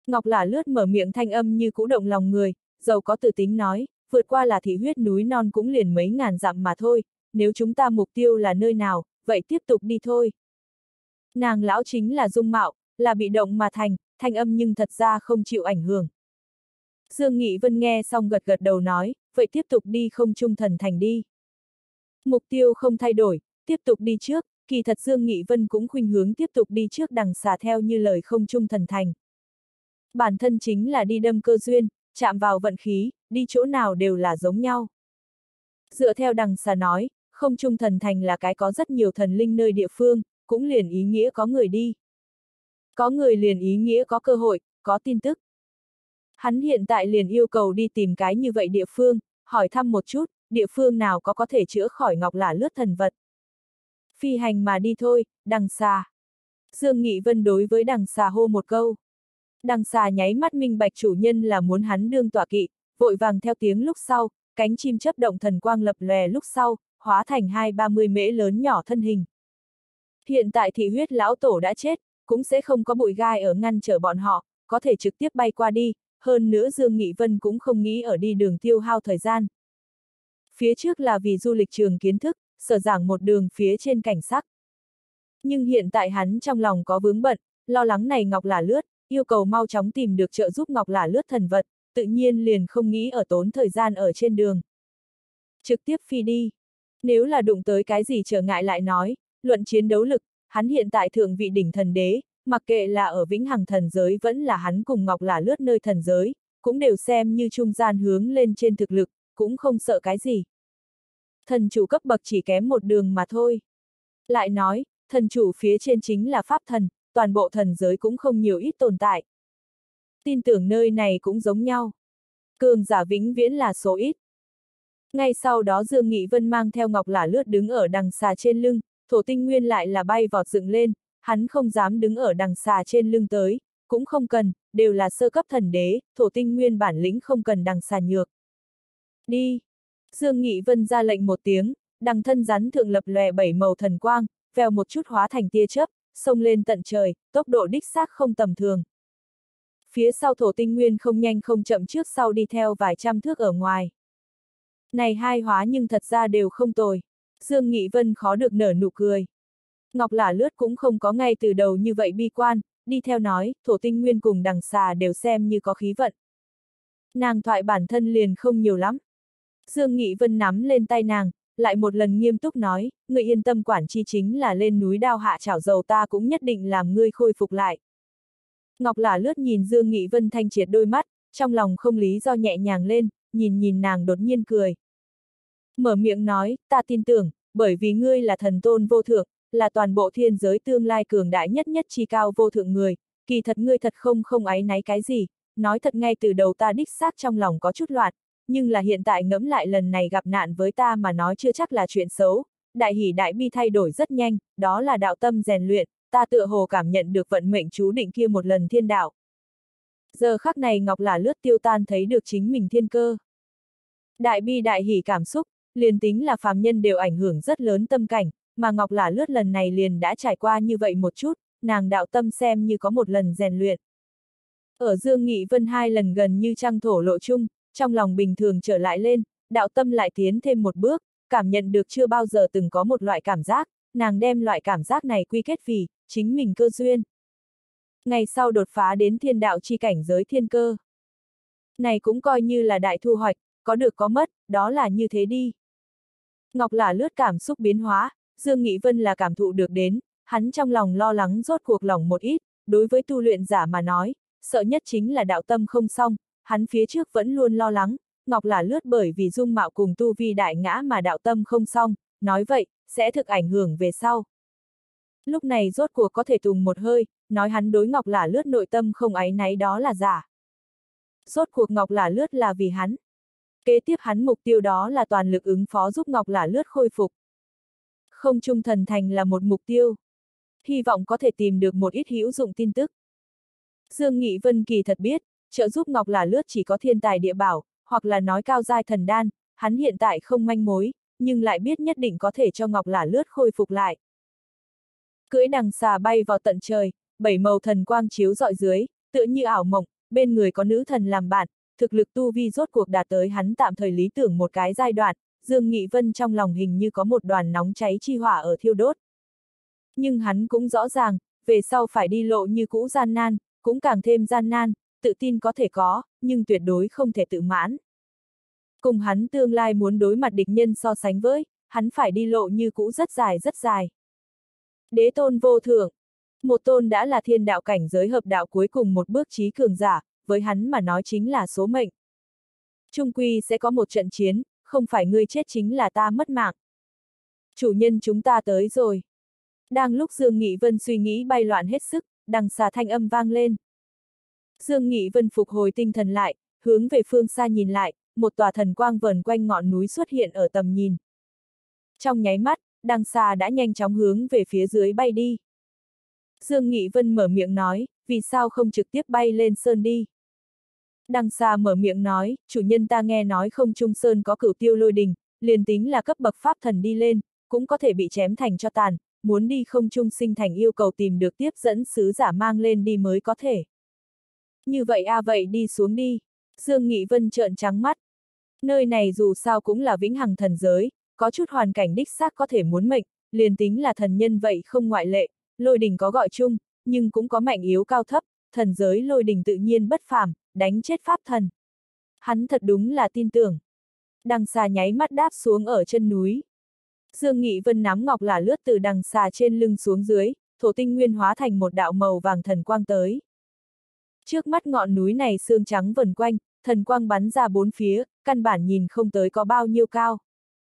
Ngọc Lả Lướt mở miệng thanh âm như cũ động lòng người, giàu có tự tính nói, vượt qua là thị huyết núi non cũng liền mấy ngàn dặm mà thôi, nếu chúng ta mục tiêu là nơi nào, vậy tiếp tục đi thôi. Nàng lão chính là dung mạo, là bị động mà thành, thanh âm nhưng thật ra không chịu ảnh hưởng. Dương Nghị Vân nghe xong gật gật đầu nói, vậy tiếp tục đi không trung thần thành đi. Mục tiêu không thay đổi, tiếp tục đi trước, kỳ thật Dương Nghị Vân cũng khuynh hướng tiếp tục đi trước đằng xà theo như lời không trung thần thành. Bản thân chính là đi đâm cơ duyên, chạm vào vận khí, đi chỗ nào đều là giống nhau. Dựa theo đằng xà nói, không trung thần thành là cái có rất nhiều thần linh nơi địa phương, cũng liền ý nghĩa có người đi. Có người liền ý nghĩa có cơ hội, có tin tức. Hắn hiện tại liền yêu cầu đi tìm cái như vậy địa phương, hỏi thăm một chút, địa phương nào có thể chữa khỏi Ngọc Lả Lướt thần vật. Phi hành mà đi thôi, đằng xà. Dương Nghị Vân đối với đằng xà hô một câu. Đằng xà nháy mắt minh bạch chủ nhân là muốn hắn đương tọa kỵ, vội vàng theo tiếng lúc sau, cánh chim chớp động thần quang lập lòe lúc sau, hóa thành 20-30 mễ lớn nhỏ thân hình. Hiện tại thị huyết lão tổ đã chết, cũng sẽ không có bụi gai ở ngăn trở bọn họ, có thể trực tiếp bay qua đi, hơn nữa Dương Nghị Vân cũng không nghĩ ở đi đường tiêu hao thời gian. Phía trước là vì du lịch trường kiến thức, sở giảng một đường phía trên cảnh sắc. Nhưng hiện tại hắn trong lòng có vướng bận, lo lắng này Ngọc Lả Lướt, yêu cầu mau chóng tìm được trợ giúp Ngọc Lả Lướt thần vật, tự nhiên liền không nghĩ ở tốn thời gian ở trên đường. Trực tiếp phi đi. Nếu là đụng tới cái gì trở ngại lại nói, luận chiến đấu lực, hắn hiện tại thượng vị đỉnh thần đế, mặc kệ là ở vĩnh hằng thần giới vẫn là hắn cùng Ngọc Lả Lướt nơi thần giới, cũng đều xem như trung gian hướng lên trên thực lực, cũng không sợ cái gì. Thần chủ cấp bậc chỉ kém một đường mà thôi. Lại nói, thần chủ phía trên chính là pháp thần, toàn bộ thần giới cũng không nhiều ít tồn tại. Tin tưởng nơi này cũng giống nhau. Cường giả vĩnh viễn là số ít. Ngay sau đó Dương Nghị Vân mang theo Ngọc Lả Lướt đứng ở đằng xà trên lưng, Thổ Tinh Nguyên lại là bay vọt dựng lên, hắn không dám đứng ở đằng xà trên lưng tới, cũng không cần, đều là sơ cấp thần đế, Thổ Tinh Nguyên bản lĩnh không cần đằng xà nhược. Đi! Dương Nghị Vân ra lệnh một tiếng, đằng thân rắn thượng lập lòe 7 màu thần quang, vèo một chút hóa thành tia chớp, xông lên tận trời, tốc độ đích xác không tầm thường. Phía sau Thổ Tinh Nguyên không nhanh không chậm trước sau đi theo vài trăm thước ở ngoài. Này hai hóa nhưng thật ra đều không tồi. Dương Nghị Vân khó được nở nụ cười. Ngọc Lả Lướt cũng không có ngay từ đầu như vậy bi quan, đi theo nói, Thổ Tinh Nguyên cùng đằng xà đều xem như có khí vận. Nàng thoại bản thân liền không nhiều lắm. Dương Nghị Vân nắm lên tay nàng, lại một lần nghiêm túc nói, người yên tâm quản chi chính là lên núi đao hạ chảo dầu ta cũng nhất định làm ngươi khôi phục lại. Ngọc Lả Lướt nhìn Dương Nghị Vân thanh triệt đôi mắt, trong lòng không lý do nhẹ nhàng lên, nhìn nàng đột nhiên cười. Mở miệng nói, ta tin tưởng, bởi vì ngươi là thần tôn vô thượng, là toàn bộ thiên giới tương lai cường đại nhất nhất chi cao vô thượng người, kỳ thật ngươi thật không áy náy cái gì, nói thật ngay từ đầu ta đích xác trong lòng có chút loạn, nhưng là hiện tại ngẫm lại lần này gặp nạn với ta mà nói chưa chắc là chuyện xấu, đại hỷ đại bi thay đổi rất nhanh, đó là đạo tâm rèn luyện, ta tựa hồ cảm nhận được vận mệnh chú định kia một lần thiên đạo. Giờ khắc này Ngọc Lả Lướt tiêu tan thấy được chính mình thiên cơ. Đại bi đại hỷ cảm xúc, liền tính là phàm nhân đều ảnh hưởng rất lớn tâm cảnh, mà Ngọc Lả Lướt lần này liền đã trải qua như vậy một chút, nàng đạo tâm xem như có một lần rèn luyện. Ở Dương Nghị Vân hai lần gần như trăng thổ lộ chung, trong lòng bình thường trở lại lên, đạo tâm lại tiến thêm một bước, cảm nhận được chưa bao giờ từng có một loại cảm giác, nàng đem loại cảm giác này quy kết vì chính mình cơ duyên. Ngày sau đột phá đến thiên đạo chi cảnh giới thiên cơ. Này cũng coi như là đại thu hoạch, có được có mất, đó là như thế đi. Ngọc Lả Lướt cảm xúc biến hóa, Dương Nghị Vân là cảm thụ được đến, hắn trong lòng lo lắng rốt cuộc lòng một ít, đối với tu luyện giả mà nói, sợ nhất chính là đạo tâm không xong, hắn phía trước vẫn luôn lo lắng, Ngọc Lả Lướt bởi vì dung mạo cùng tu vi đại ngã mà đạo tâm không xong, nói vậy, sẽ thực ảnh hưởng về sau. Lúc này rốt cuộc có thể tùng một hơi, nói hắn đối Ngọc Lả Lướt nội tâm không áy náy đó là giả. Rốt cuộc Ngọc Lả Lướt là vì hắn. Kế tiếp hắn mục tiêu đó là toàn lực ứng phó giúp Ngọc Lả Lướt khôi phục. Không trung thần thành là một mục tiêu. Hy vọng có thể tìm được một ít hữu dụng tin tức. Dương Nghị Vân kỳ thật biết, trợ giúp Ngọc Lả Lướt chỉ có thiên tài địa bảo, hoặc là nói cao giai thần đan, hắn hiện tại không manh mối, nhưng lại biết nhất định có thể cho Ngọc Lả Lướt khôi phục lại. Cưỡi đằng xà bay vào tận trời, 7 màu thần quang chiếu rọi dưới, Tựa như ảo mộng, bên người có nữ thần làm bạn, thực lực tu vi rốt cuộc đạt tới hắn tạm thời lý tưởng một cái giai đoạn, Dương Nghị Vân trong lòng hình như có một đoàn nóng cháy chi hỏa ở thiêu đốt. Nhưng hắn cũng rõ ràng, về sau phải đi lộ như cũ gian nan, cũng càng thêm gian nan, tự tin có thể có, nhưng tuyệt đối không thể tự mãn. Cùng hắn tương lai muốn đối mặt địch nhân so sánh với, hắn phải đi lộ như cũ rất dài rất dài. Đế tôn vô thượng. Một tôn đã là thiên đạo cảnh giới hợp đạo cuối cùng một bước chí cường giả, với hắn mà nói chính là số mệnh. Trung quy sẽ có một trận chiến, không phải ngươi chết chính là ta mất mạng. Chủ nhân chúng ta tới rồi. Đang lúc Dương Nghị Vân suy nghĩ bay loạn hết sức, đằng xa thanh âm vang lên. Dương Nghị Vân phục hồi tinh thần lại, hướng về phương xa nhìn lại, một tòa thần quang vờn quanh ngọn núi xuất hiện ở tầm nhìn. Trong nháy mắt, đằng xa đã nhanh chóng hướng về phía dưới bay đi. Dương Nghị Vân mở miệng nói, vì sao không trực tiếp bay lên sơn đi? Đằng xa mở miệng nói, chủ nhân ta nghe nói không trung sơn có cửu tiêu lôi đình, liền tính là cấp bậc pháp thần đi lên, cũng có thể bị chém thành cho tàn, muốn đi không trung sinh thành yêu cầu tìm được tiếp dẫn sứ giả mang lên đi mới có thể. Như vậy vậy đi xuống đi. Dương Nghị Vân trợn trắng mắt. Nơi này dù sao cũng là vĩnh hằng thần giới, có chút hoàn cảnh đích xác có thể muốn mệnh, liền tính là thần nhân vậy không ngoại lệ, lôi đình có gọi chung, nhưng cũng có mạnh yếu cao thấp, thần giới lôi đình tự nhiên bất phàm, đánh chết pháp thần. Hắn thật đúng là tin tưởng. Đằng xà nháy mắt đáp xuống ở chân núi. Dương Nghị Vân nắm ngọc lả lướt từ đằng xà trên lưng xuống dưới, thổ tinh nguyên hóa thành một đạo màu vàng thần quang tới. Trước mắt ngọn núi này sương trắng vần quanh, thần quang bắn ra bốn phía, căn bản nhìn không tới có bao nhiêu cao.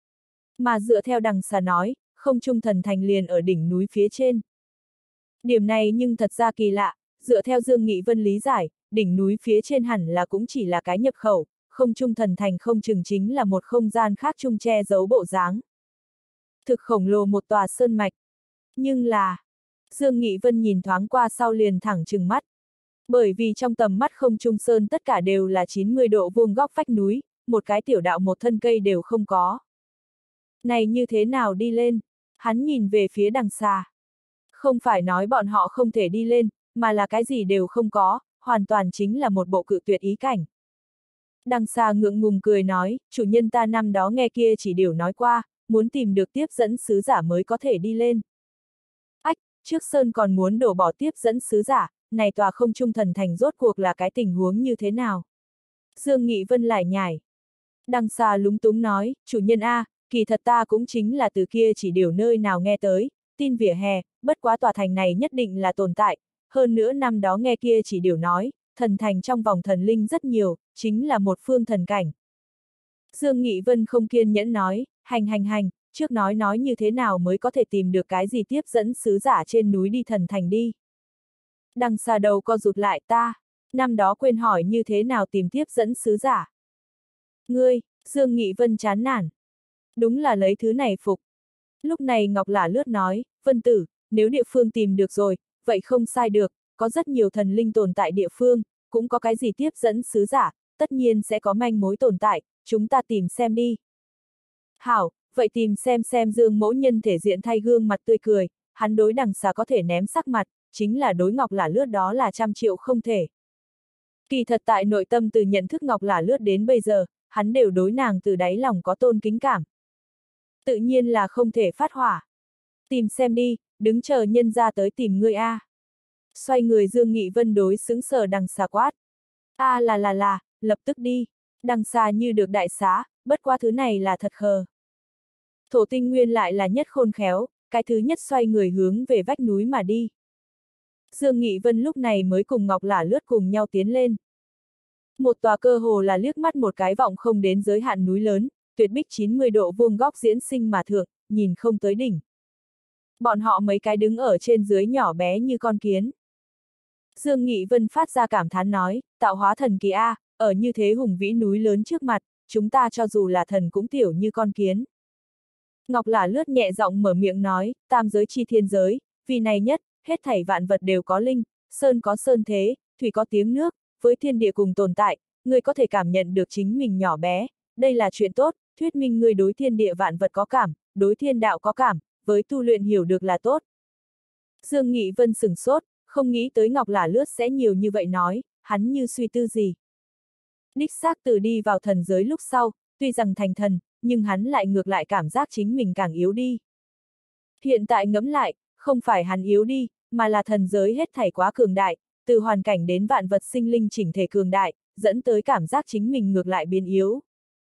Mà dựa theo đằng xà nói, không trung thần thành liền ở đỉnh núi phía trên. Điểm này nhưng thật ra kỳ lạ, dựa theo Dương Nghị Vân lý giải, đỉnh núi phía trên hẳn là cũng chỉ là cái nhập khẩu, không trung thần thành không chừng chính là một không gian khác chung che giấu bộ dáng. Thực khổng lồ một tòa sơn mạch. Nhưng là, Dương Nghị Vân nhìn thoáng qua sau liền thẳng trừng mắt. Bởi vì trong tầm mắt không trung sơn tất cả đều là 90 độ vuông góc vách núi, một cái tiểu đạo một thân cây đều không có. Này như thế nào đi lên? Hắn nhìn về phía đằng xa. Không phải nói bọn họ không thể đi lên, mà là cái gì đều không có, hoàn toàn chính là một bộ cự tuyệt ý cảnh. Đằng xa ngượng ngùng cười nói, chủ nhân ta năm đó nghe kia chỉ điều nói qua, muốn tìm được tiếp dẫn sứ giả mới có thể đi lên. Ách, trước sơn còn muốn đổ bỏ tiếp dẫn sứ giả, này tòa không trung thần thành rốt cuộc là cái tình huống như thế nào? Dương Nghị Vân lải nhải. Đằng xa lúng túng nói, chủ nhân A, kỳ thật ta cũng chính là từ kia chỉ điều nơi nào nghe tới, tin vỉa hè, bất quá tòa thành này nhất định là tồn tại, hơn nữa năm đó nghe kia chỉ điều nói, thần thành trong vòng thần linh rất nhiều, chính là một phương thần cảnh. Dương Nghị Vân không kiên nhẫn nói, hành, trước nói như thế nào mới có thể tìm được cái gì tiếp dẫn sứ giả trên núi đi thần thành đi. Đằng xa đầu co rụt lại ta, năm đó quên hỏi như thế nào tìm tiếp dẫn sứ giả. Ngươi, Dương Nghị Vân chán nản. Đúng là lấy thứ này phục. Lúc này Ngọc Lả lướt nói, Vân tử, nếu địa phương tìm được rồi, vậy không sai được, có rất nhiều thần linh tồn tại địa phương, cũng có cái gì tiếp dẫn sứ giả, tất nhiên sẽ có manh mối tồn tại, chúng ta tìm xem đi. Hảo, vậy tìm xem Dương mẫu nhân thể diện thay gương mặt tươi cười, hắn đối đằng xa có thể ném sắc mặt, chính là đối Ngọc Lả lướt đó là 100 triệu không thể. Kỳ thật tại nội tâm từ nhận thức Ngọc Lả lướt đến bây giờ, hắn đều đối nàng từ đáy lòng có tôn kính cảm. Tự nhiên là không thể phát hỏa. Tìm xem đi, đứng chờ nhân ra tới tìm ngươi a. Xoay người Dương Nghị Vân đối xứng sờ đằng xa quát. Là, lập tức đi. Đằng xa như được đại xá, bất qua thứ này là thật khờ. Thổ tinh nguyên lại là nhất khôn khéo, cái thứ nhất xoay người hướng về vách núi mà đi. Dương Nghị Vân lúc này mới cùng Ngọc Lả lướt cùng nhau tiến lên. Một tòa cơ hồ là liếc mắt một cái vọng không đến giới hạn núi lớn, tuyệt bích 90 độ vuông góc diễn sinh mà thượng, nhìn không tới đỉnh. Bọn họ mấy cái đứng ở trên dưới nhỏ bé như con kiến. Dương Nghị Vân phát ra cảm thán nói, tạo hóa thần kỳ A, ở như thế hùng vĩ núi lớn trước mặt, chúng ta cho dù là thần cũng tiểu như con kiến. Ngọc Lả lướt nhẹ giọng mở miệng nói, tam giới chi thiên giới, vì này nhất, hết thảy vạn vật đều có linh, sơn có sơn thế, thủy có tiếng nước, với thiên địa cùng tồn tại, ngươi có thể cảm nhận được chính mình nhỏ bé, đây là chuyện tốt, thuyết minh ngươi đối thiên địa vạn vật có cảm, đối thiên đạo có cảm, với tu luyện hiểu được là tốt. Dương Nghị Vân sửng sốt, không nghĩ tới Ngọc Lả Lướt sẽ nhiều như vậy nói, hắn như suy tư gì. Đích xác từ đi vào thần giới lúc sau, tuy rằng thành thần, nhưng hắn lại ngược lại cảm giác chính mình càng yếu đi. Hiện tại ngẫm lại, không phải hắn yếu đi, mà là thần giới hết thảy quá cường đại, từ hoàn cảnh đến vạn vật sinh linh chỉnh thể cường đại, dẫn tới cảm giác chính mình ngược lại biến yếu.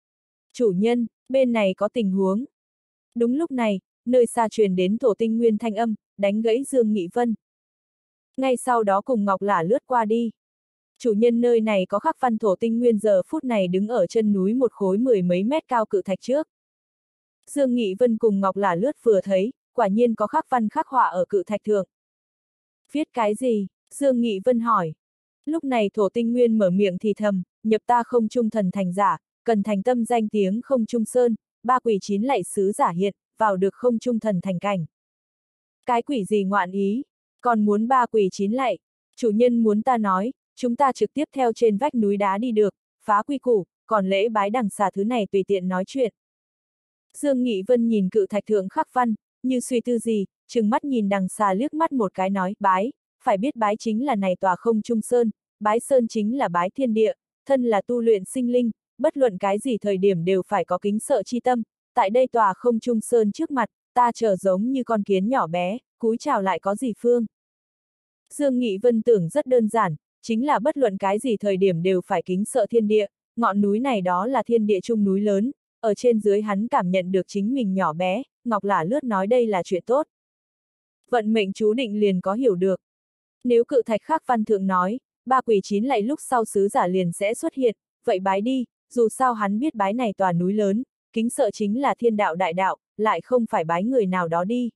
Chủ nhân, bên này có tình huống. Đúng lúc này, nơi xa truyền đến Thổ Tinh Nguyên thanh âm, đánh gãy Dương Nghị Vân. Ngay sau đó cùng Ngọc Lả lướt qua đi. Chủ nhân, nơi này có khắc văn Thổ Tinh Nguyên giờ phút này đứng ở chân núi một khối 10 mấy mét cao cự thạch trước. Dương Nghị Vân cùng Ngọc Lả lướt vừa thấy, quả nhiên có khắc văn khắc họa ở cự thạch thượng. Viết cái gì? Dương Nghị Vân hỏi. Lúc này Thổ Tinh Nguyên mở miệng thì thầm, nhập ta không trung thần thành giả, cần thành tâm danh tiếng không trung sơn, ba quỷ chín lạy sứ giả hiện, vào được không trung thần thành cảnh. Cái quỷ gì ngoạn ý, còn muốn ba quỷ chín lạy, chủ nhân muốn ta nói, chúng ta trực tiếp theo trên vách núi đá đi được, phá quy củ, còn lễ bái đằng xà thứ này tùy tiện nói chuyện. Dương Nghị Vân nhìn cự thạch thượng khắc văn, như suy tư gì, trừng mắt nhìn đằng xà liếc mắt một cái nói, bái, phải biết bái chính là này tòa không trung sơn, bái sơn chính là bái thiên địa, thân là tu luyện sinh linh, bất luận cái gì thời điểm đều phải có kính sợ chi tâm, tại đây tòa không trung sơn trước mặt, ta trở giống như con kiến nhỏ bé, cúi chào lại có gì phương. Dương Nghị Vân tưởng rất đơn giản, chính là bất luận cái gì thời điểm đều phải kính sợ thiên địa, ngọn núi này đó là thiên địa trung núi lớn, ở trên dưới hắn cảm nhận được chính mình nhỏ bé, Ngọc Lả lướt nói đây là chuyện tốt. Vận mệnh chú định liền có hiểu được. Nếu cự thạch khắc văn thượng nói, ba quỷ chín lạy lúc sau sứ giả liền sẽ xuất hiện, vậy bái đi, dù sao hắn biết bái này tòa núi lớn, kính sợ chính là thiên đạo đại đạo, lại không phải bái người nào đó đi.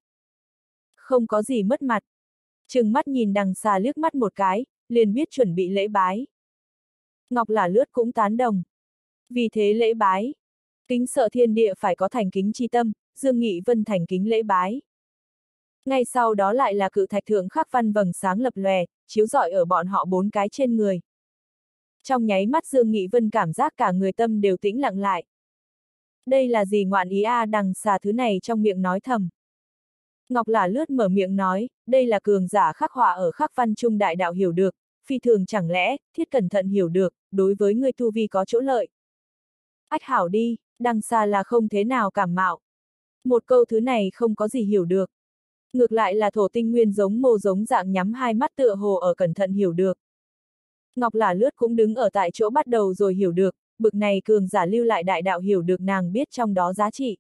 Không có gì mất mặt. Trừng mắt nhìn đằng xà liếc mắt một cái, liền biết chuẩn bị lễ bái. Ngọc Lả lướt cũng tán đồng. Vì thế lễ bái, kính sợ thiên địa phải có thành kính chi tâm, Dương Nghị Vân thành kính lễ bái. Ngay sau đó lại là cự thạch thượng khắc văn vầng sáng lập lòe, chiếu rọi ở bọn họ bốn cái trên người. Trong nháy mắt Dương Nghị Vân cảm giác cả người tâm đều tĩnh lặng lại. Đây là gì ngoạn ý a, đằng xà thứ này trong miệng nói thầm. Ngọc Lả lướt mở miệng nói, đây là cường giả khắc họa ở khắc văn trung đại đạo hiểu được, phi thường chẳng lẽ, thiết cẩn thận hiểu được, đối với người tu vi có chỗ lợi. Ách hảo đi, đằng xà là không thế nào cảm mạo. Một câu thứ này không có gì hiểu được. Ngược lại là Thổ Tinh Nguyên giống mô giống dạng nhắm hai mắt tựa hồ ở cẩn thận hiểu được. Ngọc Lả lướt cũng đứng ở tại chỗ bắt đầu rồi hiểu được, bực này cường giả lưu lại đại đạo hiểu được nàng biết trong đó giá trị.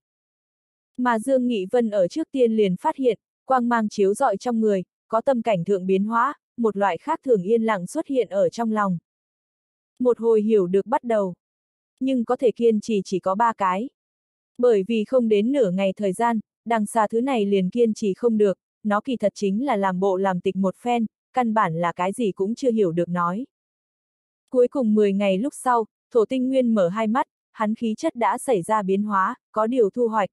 Mà Dương Nghị Vân ở trước tiên liền phát hiện, quang mang chiếu rọi trong người, có tâm cảnh thượng biến hóa, một loại khác thường yên lặng xuất hiện ở trong lòng. Một hồi hiểu được bắt đầu. Nhưng có thể kiên trì chỉ có 3 cái. Bởi vì không đến nửa ngày thời gian, đằng xà thứ này liền kiên trì không được, nó kỳ thật chính là làm bộ làm tịch một phen, căn bản là cái gì cũng chưa hiểu được nói. Cuối cùng 10 ngày lúc sau, Thổ Tinh Nguyên mở hai mắt, hắn khí chất đã xảy ra biến hóa, có điều thu hoạch.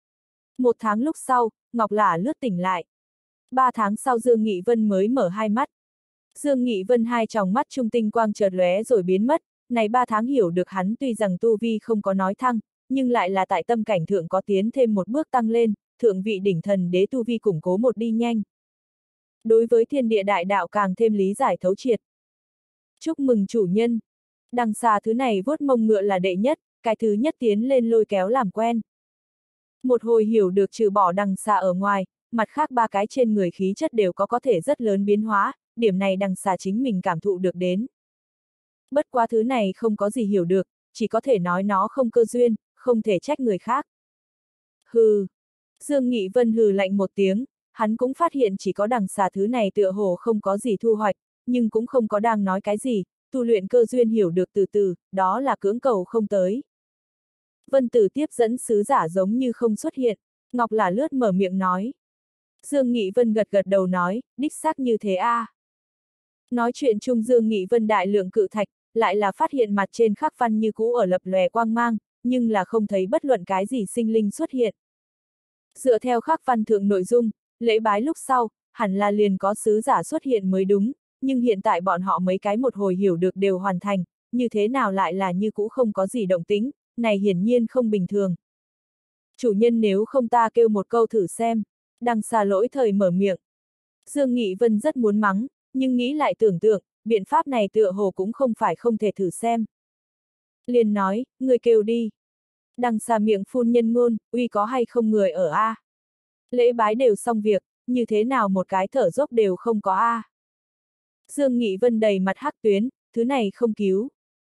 1 tháng lúc sau, Ngọc Lả lướt tỉnh lại. 3 tháng sau Dương Nghị Vân mới mở hai mắt. Dương Nghị Vân hai tròng mắt trung tinh quang chợt lóe rồi biến mất, này 3 tháng hiểu được hắn tuy rằng tu vi không có nói thăng, nhưng lại là tại tâm cảnh thượng có tiến thêm một bước tăng lên, thượng vị đỉnh thần đế tu vi củng cố một đi nhanh. Đối với thiên địa đại đạo càng thêm lý giải thấu triệt. Chúc mừng chủ nhân. Đằng xà thứ này vuốt mông ngựa là đệ nhất, cái thứ nhất tiến lên lôi kéo làm quen. Một hồi hiểu được trừ bỏ đằng xà ở ngoài, mặt khác 3 cái trên người khí chất đều có thể rất lớn biến hóa, điểm này đằng xà chính mình cảm thụ được đến. Bất quá thứ này không có gì hiểu được, chỉ có thể nói nó không cơ duyên, không thể trách người khác. Hừ. Dương Nghị Vân hừ lạnh một tiếng, hắn cũng phát hiện chỉ có đằng xà thứ này tựa hồ không có gì thu hoạch, nhưng cũng không có đang nói cái gì, tu luyện cơ duyên hiểu được từ từ, đó là cưỡng cầu không tới. Vân Tử tiếp dẫn sứ giả giống như không xuất hiện, Ngọc Lả lướt mở miệng nói. Dương Nghị Vân gật gật đầu nói, đích xác như thế a. Nói chuyện chung Dương Nghị Vân đại lượng cự thạch, lại là phát hiện mặt trên khắc văn như cũ ở lập lòe quang mang, nhưng là không thấy bất luận cái gì sinh linh xuất hiện. Dựa theo khắc văn thượng nội dung, lễ bái lúc sau, hẳn là liền có sứ giả xuất hiện mới đúng, nhưng hiện tại bọn họ mấy cái một hồi hiểu được đều hoàn thành, như thế nào lại là như cũ không có gì động tĩnh, này hiển nhiên không bình thường. Chủ nhân nếu không ta kêu một câu thử xem, đằng xà lỗi thời mở miệng. Dương Nghị Vân rất muốn mắng, nhưng nghĩ lại tưởng tượng, biện pháp này tựa hồ cũng không phải không thể thử xem. Liền nói, người kêu đi. Đằng xà miệng phun nhân ngôn, uy có hay không người ở a? Lễ bái đều xong việc, như thế nào một cái thở dốc đều không có a? Dương Nghị Vân đầy mặt hắc tuyến, thứ này không cứu.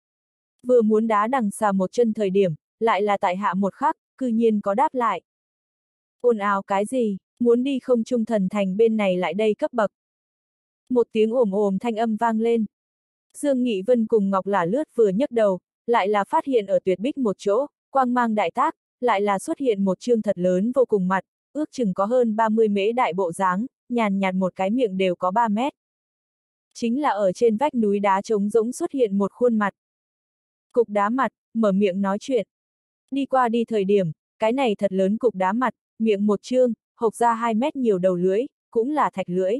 Vừa muốn đá đằng xà một chân thời điểm, lại là tại hạ một khắc, cư nhiên có đáp lại. Ồn ào cái gì, muốn đi không trung thần thành bên này lại đây cấp bậc. Một tiếng ồm ồm thanh âm vang lên. Dương Nghị Vân cùng Ngọc Lả Lướt vừa nhấc đầu, lại là phát hiện ở tuyệt bích một chỗ, quang mang đại tác, lại là xuất hiện một chương thật lớn vô cùng mặt, ước chừng có hơn 30 mễ đại bộ dáng, nhàn nhạt một cái miệng đều có 3 mét. Chính là ở trên vách núi đá trống rỗng xuất hiện một khuôn mặt. Cục đá mặt, mở miệng nói chuyện. Đi qua đi thời điểm, cái này thật lớn cục đá mặt, miệng một chương, hộc ra 2 mét nhiều đầu lưỡi, cũng là thạch lưỡi.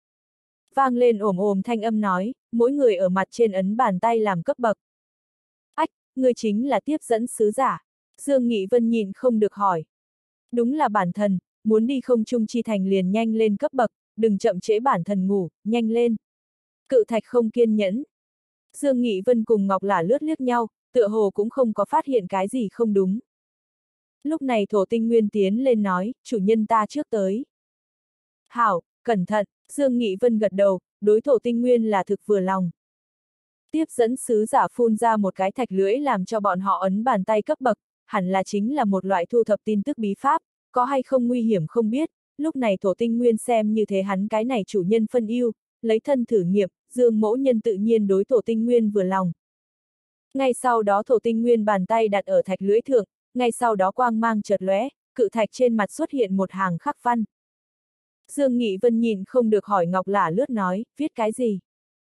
Vang lên ồm ồm thanh âm nói, mỗi người ở mặt trên ấn bàn tay làm cấp bậc. Ách, người chính là tiếp dẫn sứ giả. Dương Nghị Vân nhìn không được hỏi. Đúng là bản thần, muốn đi không trung chi thành liền nhanh lên cấp bậc, đừng chậm trễ bản thần ngủ, nhanh lên. Cự thạch không kiên nhẫn. Dương Nghị Vân cùng Ngọc Lả Lướt liếc nhau, tựa hồ cũng không có phát hiện cái gì không đúng. Lúc này Thổ Tinh Nguyên tiến lên nói, chủ nhân ta trước tới. Hảo, cẩn thận, Dương Nghị Vân gật đầu, đối Thổ Tinh Nguyên là thực vừa lòng. Tiếp dẫn sứ giả phun ra một cái thạch lưỡi làm cho bọn họ ấn bàn tay cấp bậc, hẳn là chính là một loại thu thập tin tức bí pháp, có hay không nguy hiểm không biết, lúc này Thổ Tinh Nguyên xem như thế hắn cái này chủ nhân phân ưu, lấy thân thử nghiệm, Dương mẫu nhân tự nhiên đối Thổ Tinh Nguyên vừa lòng. Ngay sau đó Thổ Tinh Nguyên bàn tay đặt ở thạch lưỡi thượng, ngay sau đó quang mang chợt lóe, cự thạch trên mặt xuất hiện một hàng khắc văn. Dương Nghị Vân nhìn không được hỏi Ngọc Lả Lướt nói, viết cái gì?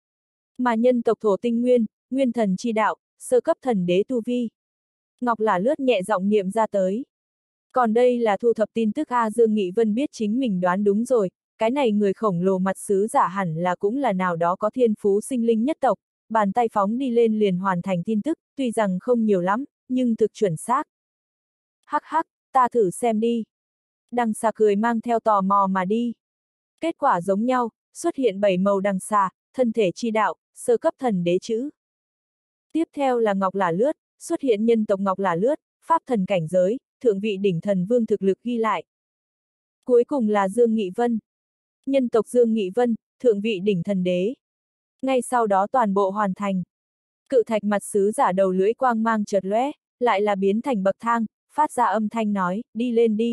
Mà nhân tộc Thổ Tinh Nguyên, nguyên thần chi đạo, sơ cấp thần đế tu vi. Ngọc Lả Lướt nhẹ giọng niệm ra tới. Còn đây là thu thập tin tức A. Dương Nghị Vân biết chính mình đoán đúng rồi, cái này người khổng lồ mặt sứ giả hẳn là cũng là nào đó có thiên phú sinh linh nhất tộc, bàn tay phóng đi lên liền hoàn thành tin tức, tuy rằng không nhiều lắm, nhưng thực chuẩn xác. Hắc hắc, ta thử xem đi. Đằng xà cười mang theo tò mò mà đi. Kết quả giống nhau, xuất hiện 7 màu đằng xà, thân thể chi đạo, sơ cấp thần đế chữ. Tiếp theo là Ngọc Lả Lướt, xuất hiện nhân tộc Ngọc Lả Lướt, pháp thần cảnh giới, thượng vị đỉnh thần vương thực lực ghi lại. Cuối cùng là Dương Nghị Vân. Nhân tộc Dương Nghị Vân, thượng vị đỉnh thần đế. Ngay sau đó toàn bộ hoàn thành. Cự thạch mặt sứ giả đầu lưỡi quang mang chợt lóe, lại là biến thành bậc thang, phát ra âm thanh nói, đi lên đi.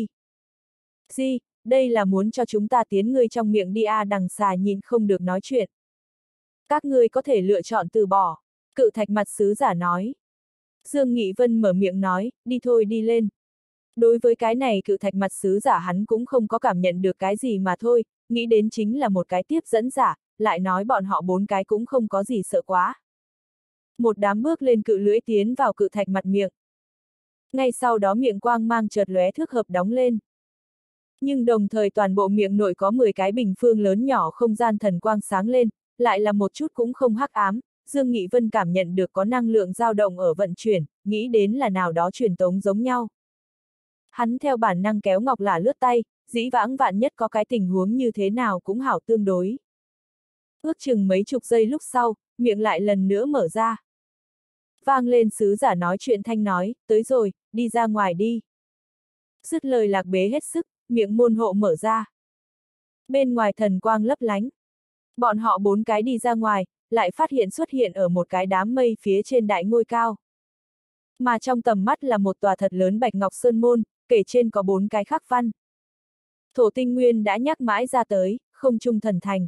Gì, đây là muốn cho chúng ta tiến ngươi trong miệng đi a. Đằng xà nhìn không được nói chuyện. Các ngươi có thể lựa chọn từ bỏ, cự thạch mặt sứ giả nói. Dương Nghị Vân mở miệng nói, đi thôi đi lên. Đối với cái này cự thạch mặt sứ giả hắn cũng không có cảm nhận được cái gì mà thôi, nghĩ đến chính là một cái tiếp dẫn giả, lại nói bọn họ 4 cái cũng không có gì sợ quá. Một đám bước lên cự lưỡi tiến vào cự thạch mặt miệng. Ngay sau đó miệng quang mang chợt lóe thước hợp đóng lên. Nhưng đồng thời toàn bộ miệng nội có 10 cái bình phương lớn nhỏ không gian thần quang sáng lên, lại là một chút cũng không hắc ám. Dương Nghị Vân cảm nhận được có năng lượng dao động ở vận chuyển, nghĩ đến là nào đó truyền tống giống nhau. Hắn theo bản năng kéo Ngọc Lả Lướt tay, dĩ vãng vạn nhất có cái tình huống như thế nào cũng hảo tương đối. Ước chừng mấy chục giây lúc sau, miệng lại lần nữa mở ra. Vang lên sứ giả nói chuyện thanh nói, tới rồi, đi ra ngoài đi. Dứt lời lạc bế hết sức, miệng môn hộ mở ra. Bên ngoài thần quang lấp lánh. Bọn họ 4 cái đi ra ngoài, lại phát hiện xuất hiện ở một cái đám mây phía trên đại ngôi cao. Mà trong tầm mắt là một tòa thật lớn bạch ngọc sơn môn, kể trên có 4 cái khắc văn. Thổ Tinh Nguyên đã nhắc mãi ra tới, không trung thần thành.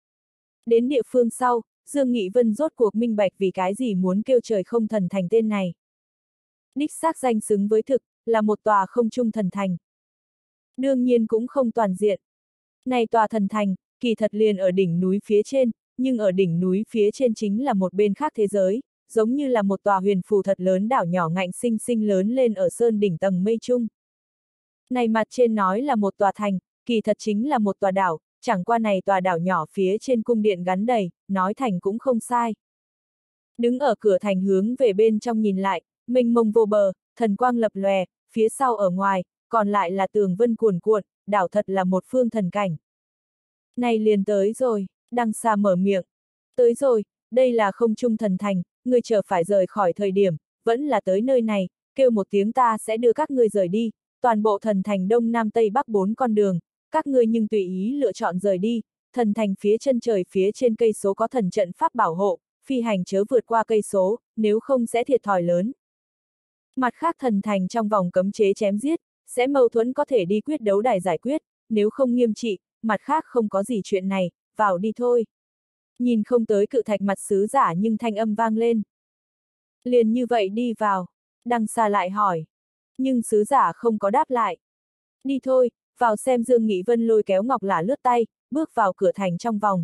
Đến địa phương sau, Dương Nghị Vân rốt cuộc minh bạch vì cái gì muốn kêu trời không thần thành tên này. Đích xác danh xứng với thực, là một tòa không trung thần thành. Đương nhiên cũng không toàn diện. Này tòa thần thành, kỳ thật liền ở đỉnh núi phía trên, nhưng ở đỉnh núi phía trên chính là một bên khác thế giới, giống như là một tòa huyền phù thật lớn đảo nhỏ ngạnh sinh sinh lớn lên ở sơn đỉnh tầng mây trung. Này mặt trên nói là một tòa thành, kỳ thật chính là một tòa đảo, chẳng qua này tòa đảo nhỏ phía trên cung điện gắn đầy, nói thành cũng không sai. Đứng ở cửa thành hướng về bên trong nhìn lại, mênh mông vô bờ, thần quang lập lòe, phía sau ở ngoài, còn lại là tường vân cuồn cuộn, đảo thật là một phương thần cảnh. Này liền tới rồi, Đằng Xà mở miệng. Tới rồi, đây là không trung thần thành, ngươi chờ phải rời khỏi thời điểm, vẫn là tới nơi này, kêu một tiếng ta sẽ đưa các ngươi rời đi, toàn bộ thần thành đông nam tây bắc 4 con đường, các ngươi nhưng tùy ý lựa chọn rời đi, thần thành phía chân trời phía trên cây số có thần trận pháp bảo hộ, phi hành chớ vượt qua cây số, nếu không sẽ thiệt thòi lớn. Mặt khác thần thành trong vòng cấm chế chém giết, sẽ mâu thuẫn có thể đi quyết đấu đài giải quyết, nếu không nghiêm trị, mặt khác không có gì chuyện này, vào đi thôi. Nhìn không tới cự thạch mặt sứ giả nhưng thanh âm vang lên. Liền như vậy đi vào, Đằng Xà lại hỏi. Nhưng sứ giả không có đáp lại. Đi thôi, vào xem. Dương Nghị Vân lôi kéo Ngọc Lả lướt tay, bước vào cửa thành trong vòng.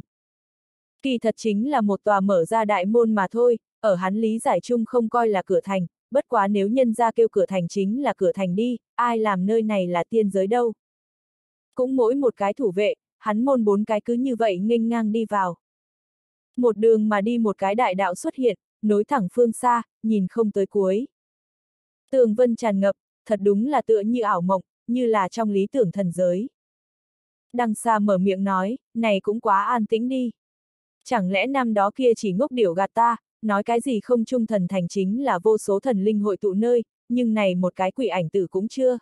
Kỳ thật chính là một tòa mở ra đại môn mà thôi, ở hắn lý giải chung không coi là cửa thành, bất quá nếu nhân ra kêu cửa thành chính là cửa thành đi, ai làm nơi này là tiên giới đâu. Cũng mỗi một cái thủ vệ, hắn môn 4 cái cứ như vậy nghênh ngang đi vào. Một đường mà đi một cái đại đạo xuất hiện, nối thẳng phương xa, nhìn không tới cuối. Tường vân tràn ngập, thật đúng là tựa như ảo mộng, như là trong lý tưởng thần giới. Đằng Xà mở miệng nói, này cũng quá an tĩnh đi. Chẳng lẽ năm đó kia chỉ ngốc điểu gạt ta, nói cái gì không trung thần thành chính là vô số thần linh hội tụ nơi, nhưng này một cái quỷ ảnh tử cũng chưa.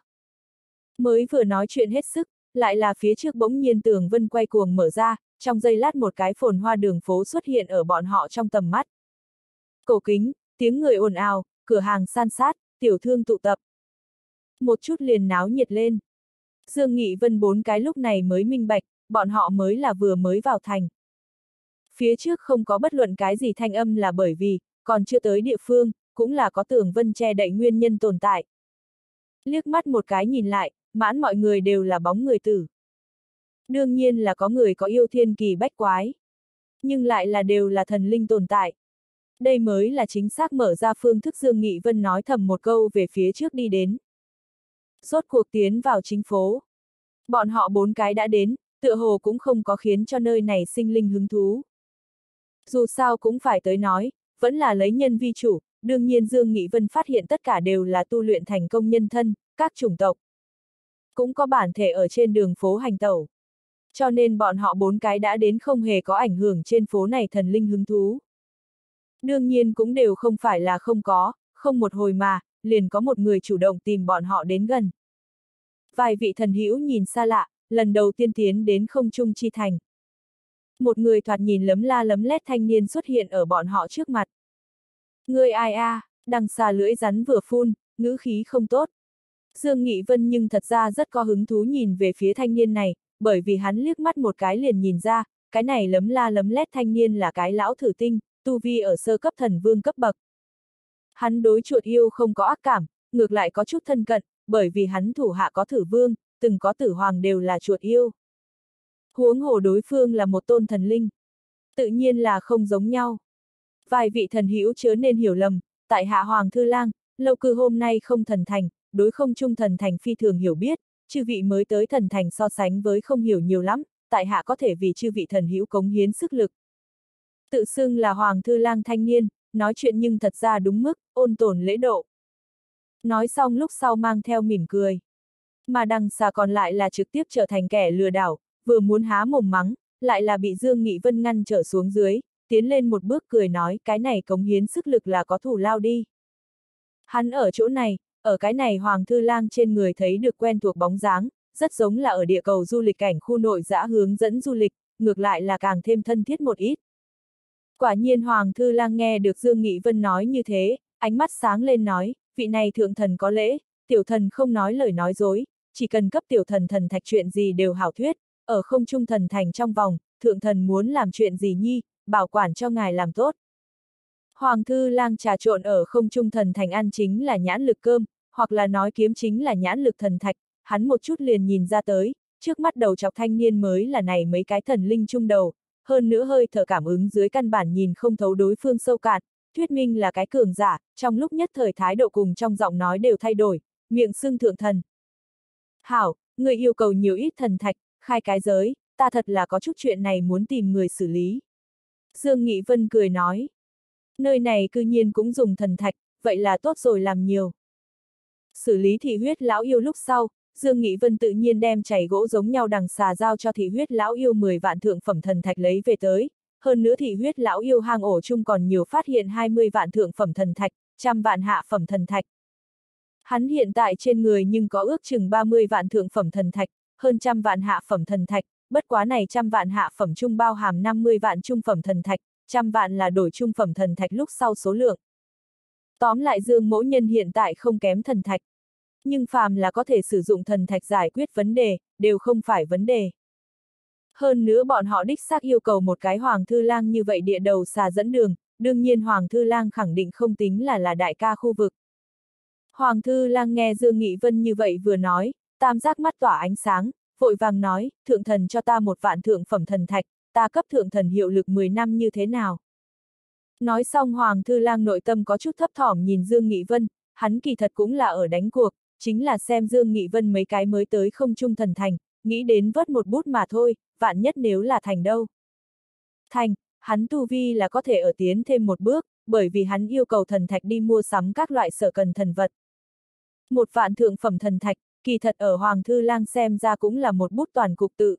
Mới vừa nói chuyện hết sức, lại là phía trước bỗng nhiên tường vân quay cuồng mở ra, trong giây lát một cái phồn hoa đường phố xuất hiện ở bọn họ trong tầm mắt. Cổ kính, tiếng người ồn ào, cửa hàng san sát, tiểu thương tụ tập. Một chút liền náo nhiệt lên. Dương Nghị Vân 4 cái lúc này mới minh bạch, bọn họ mới là vừa mới vào thành. Phía trước không có bất luận cái gì thanh âm là bởi vì, còn chưa tới địa phương, cũng là có tường vân che đậy nguyên nhân tồn tại. Liếc mắt một cái nhìn lại, mãn mọi người đều là bóng người tử. Đương nhiên là có người có yêu thiên kỳ bách quái. Nhưng lại là đều là thần linh tồn tại. Đây mới là chính xác mở ra phương thức. Dương Nghị Vân nói thầm một câu về phía trước đi đến. Rốt cuộc tiến vào chính phố. Bọn họ 4 cái đã đến, tựa hồ cũng không có khiến cho nơi này sinh linh hứng thú. Dù sao cũng phải tới nói, vẫn là lấy nhân vi chủ, đương nhiên Dương Nghị Vân phát hiện tất cả đều là tu luyện thành công nhân thân, các chủng tộc. Cũng có bản thể ở trên đường phố hành tẩu. Cho nên bọn họ 4 cái đã đến không hề có ảnh hưởng trên phố này thần linh hứng thú. Đương nhiên cũng đều không phải là không có, không một hồi mà, liền có một người chủ động tìm bọn họ đến gần. Vài vị thần hữu nhìn xa lạ, lần đầu tiên tiến đến không trung chi thành. Một người thoạt nhìn lấm la lấm lét thanh niên xuất hiện ở bọn họ trước mặt. Người ai a? Đằng Xà lưỡi rắn vừa phun, ngữ khí không tốt. Dương Nghị Vân nhưng thật ra rất có hứng thú nhìn về phía thanh niên này, bởi vì hắn liếc mắt một cái liền nhìn ra, cái này lấm la lấm lét thanh niên là cái lão thử tinh, tu vi ở sơ cấp thần vương cấp bậc. Hắn đối chuột yêu không có ác cảm, ngược lại có chút thân cận, bởi vì hắn thủ hạ có thử vương, từng có tử hoàng đều là chuột yêu. Huống hồ đối phương là một tôn thần linh. Tự nhiên là không giống nhau. Vài vị thần hữu chớ nên hiểu lầm, tại hạ Hoàng Thư Lang, lâu cư hôm nay không thần thành, đối không trung thần thành phi thường hiểu biết, chư vị mới tới thần thành so sánh với không hiểu nhiều lắm, tại hạ có thể vì chư vị thần hữu cống hiến sức lực. Tự xưng là Hoàng Thư Lang thanh niên, nói chuyện nhưng thật ra đúng mức, ôn tồn lễ độ. Nói xong lúc sau mang theo mỉm cười. Mà Đằng Xà còn lại là trực tiếp trở thành kẻ lừa đảo, vừa muốn há mồm mắng, lại là bị Dương Nghị Vân ngăn trở xuống dưới, tiến lên một bước cười nói cái này cống hiến sức lực là có thù lao đi. Hắn ở chỗ này, ở cái này Hoàng Thư Lang trên người thấy được quen thuộc bóng dáng, rất giống là ở địa cầu du lịch cảnh khu nội dã hướng dẫn du lịch, ngược lại là càng thêm thân thiết một ít. Quả nhiên Hoàng Thư Lang nghe được Dương Nghị Vân nói như thế, ánh mắt sáng lên nói, vị này thượng thần có lễ, tiểu thần không nói lời nói dối, chỉ cần cấp tiểu thần thần thạch chuyện gì đều hảo thuyết, ở không trung thần thành trong vòng, thượng thần muốn làm chuyện gì nhi, bảo quản cho ngài làm tốt. Hoàng Thư Lang trà trộn ở không trung thần thành ăn chính là nhãn lực cơm, hoặc là nói kiếm chính là nhãn lực thần thạch, hắn một chút liền nhìn ra tới, trước mắt đầu chọc thanh niên mới là này mấy cái thần linh trung đầu, hơn nữa hơi thở cảm ứng dưới căn bản nhìn không thấu đối phương sâu cạn, thuyết minh là cái cường giả, trong lúc nhất thời thái độ cùng trong giọng nói đều thay đổi, miệng xưng thượng thần. Hảo, người yêu cầu nhiều ít thần thạch, khai cái giới, ta thật là có chút chuyện này muốn tìm người xử lý. Dương Nghị Vân cười nói. Nơi này cư nhiên cũng dùng thần thạch, vậy là tốt rồi làm nhiều. Xử lý thị huyết lão yêu lúc sau, Dương Nghị Vân tự nhiên đem chảy gỗ giống nhau đằng xà giao cho thị huyết lão yêu 10 vạn thượng phẩm thần thạch lấy về tới, hơn nữa thị huyết lão yêu hang ổ chung còn nhiều phát hiện 20 vạn thượng phẩm thần thạch, 100 vạn hạ phẩm thần thạch. Hắn hiện tại trên người nhưng có ước chừng 30 vạn thượng phẩm thần thạch, hơn 100 vạn hạ phẩm thần thạch, bất quá này 100 vạn hạ phẩm trung bao hàm 50 vạn trung phẩm thần thạch, 100 vạn là đổi trung phẩm thần thạch lúc sau số lượng. Tóm lại Dương mỗ nhân hiện tại không kém thần thạch. Nhưng phàm là có thể sử dụng thần thạch giải quyết vấn đề, đều không phải vấn đề. Hơn nữa bọn họ đích xác yêu cầu một cái Hoàng Thư Lang như vậy địa đầu xà dẫn đường, đương nhiên Hoàng Thư Lang khẳng định không tính là đại ca khu vực. Hoàng Thư Lang nghe Dương Nghị Vân như vậy vừa nói, tam giác mắt tỏa ánh sáng, vội vàng nói, thượng thần cho ta 1 vạn thượng phẩm thần thạch, ta cấp thượng thần hiệu lực 10 năm như thế nào? Nói xong Hoàng Thư Lang nội tâm có chút thấp thỏm nhìn Dương Nghị Vân, hắn kỳ thật cũng là ở đánh cuộc, chính là xem Dương Nghị Vân mấy cái mới tới không trung thần thành, nghĩ đến vớt một bút mà thôi, vạn nhất nếu là thành đâu. Thành, hắn tu vi là có thể ở tiến thêm một bước, bởi vì hắn yêu cầu thần thạch đi mua sắm các loại sở cần thần vật. 1 vạn thượng phẩm thần thạch, kỳ thật ở Hoàng Thư Lang xem ra cũng là một bút toàn cục tự.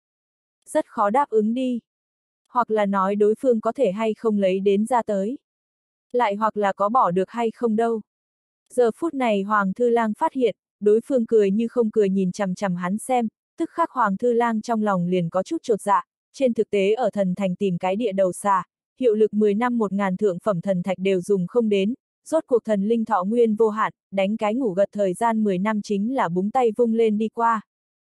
Rất khó đáp ứng đi. Hoặc là nói đối phương có thể hay không lấy đến ra tới. Lại hoặc là có bỏ được hay không đâu. Giờ phút này Hoàng Thư Lang phát hiện, đối phương cười như không cười nhìn chằm chằm hắn xem, tức khắc Hoàng Thư Lang trong lòng liền có chút chột dạ, trên thực tế ở thần thành tìm cái địa đầu xà, hiệu lực 10 năm 1000 thượng phẩm thần thạch đều dùng không đến, rốt cuộc thần linh thọ nguyên vô hạn, đánh cái ngủ gật thời gian 10 năm chính là búng tay vung lên đi qua.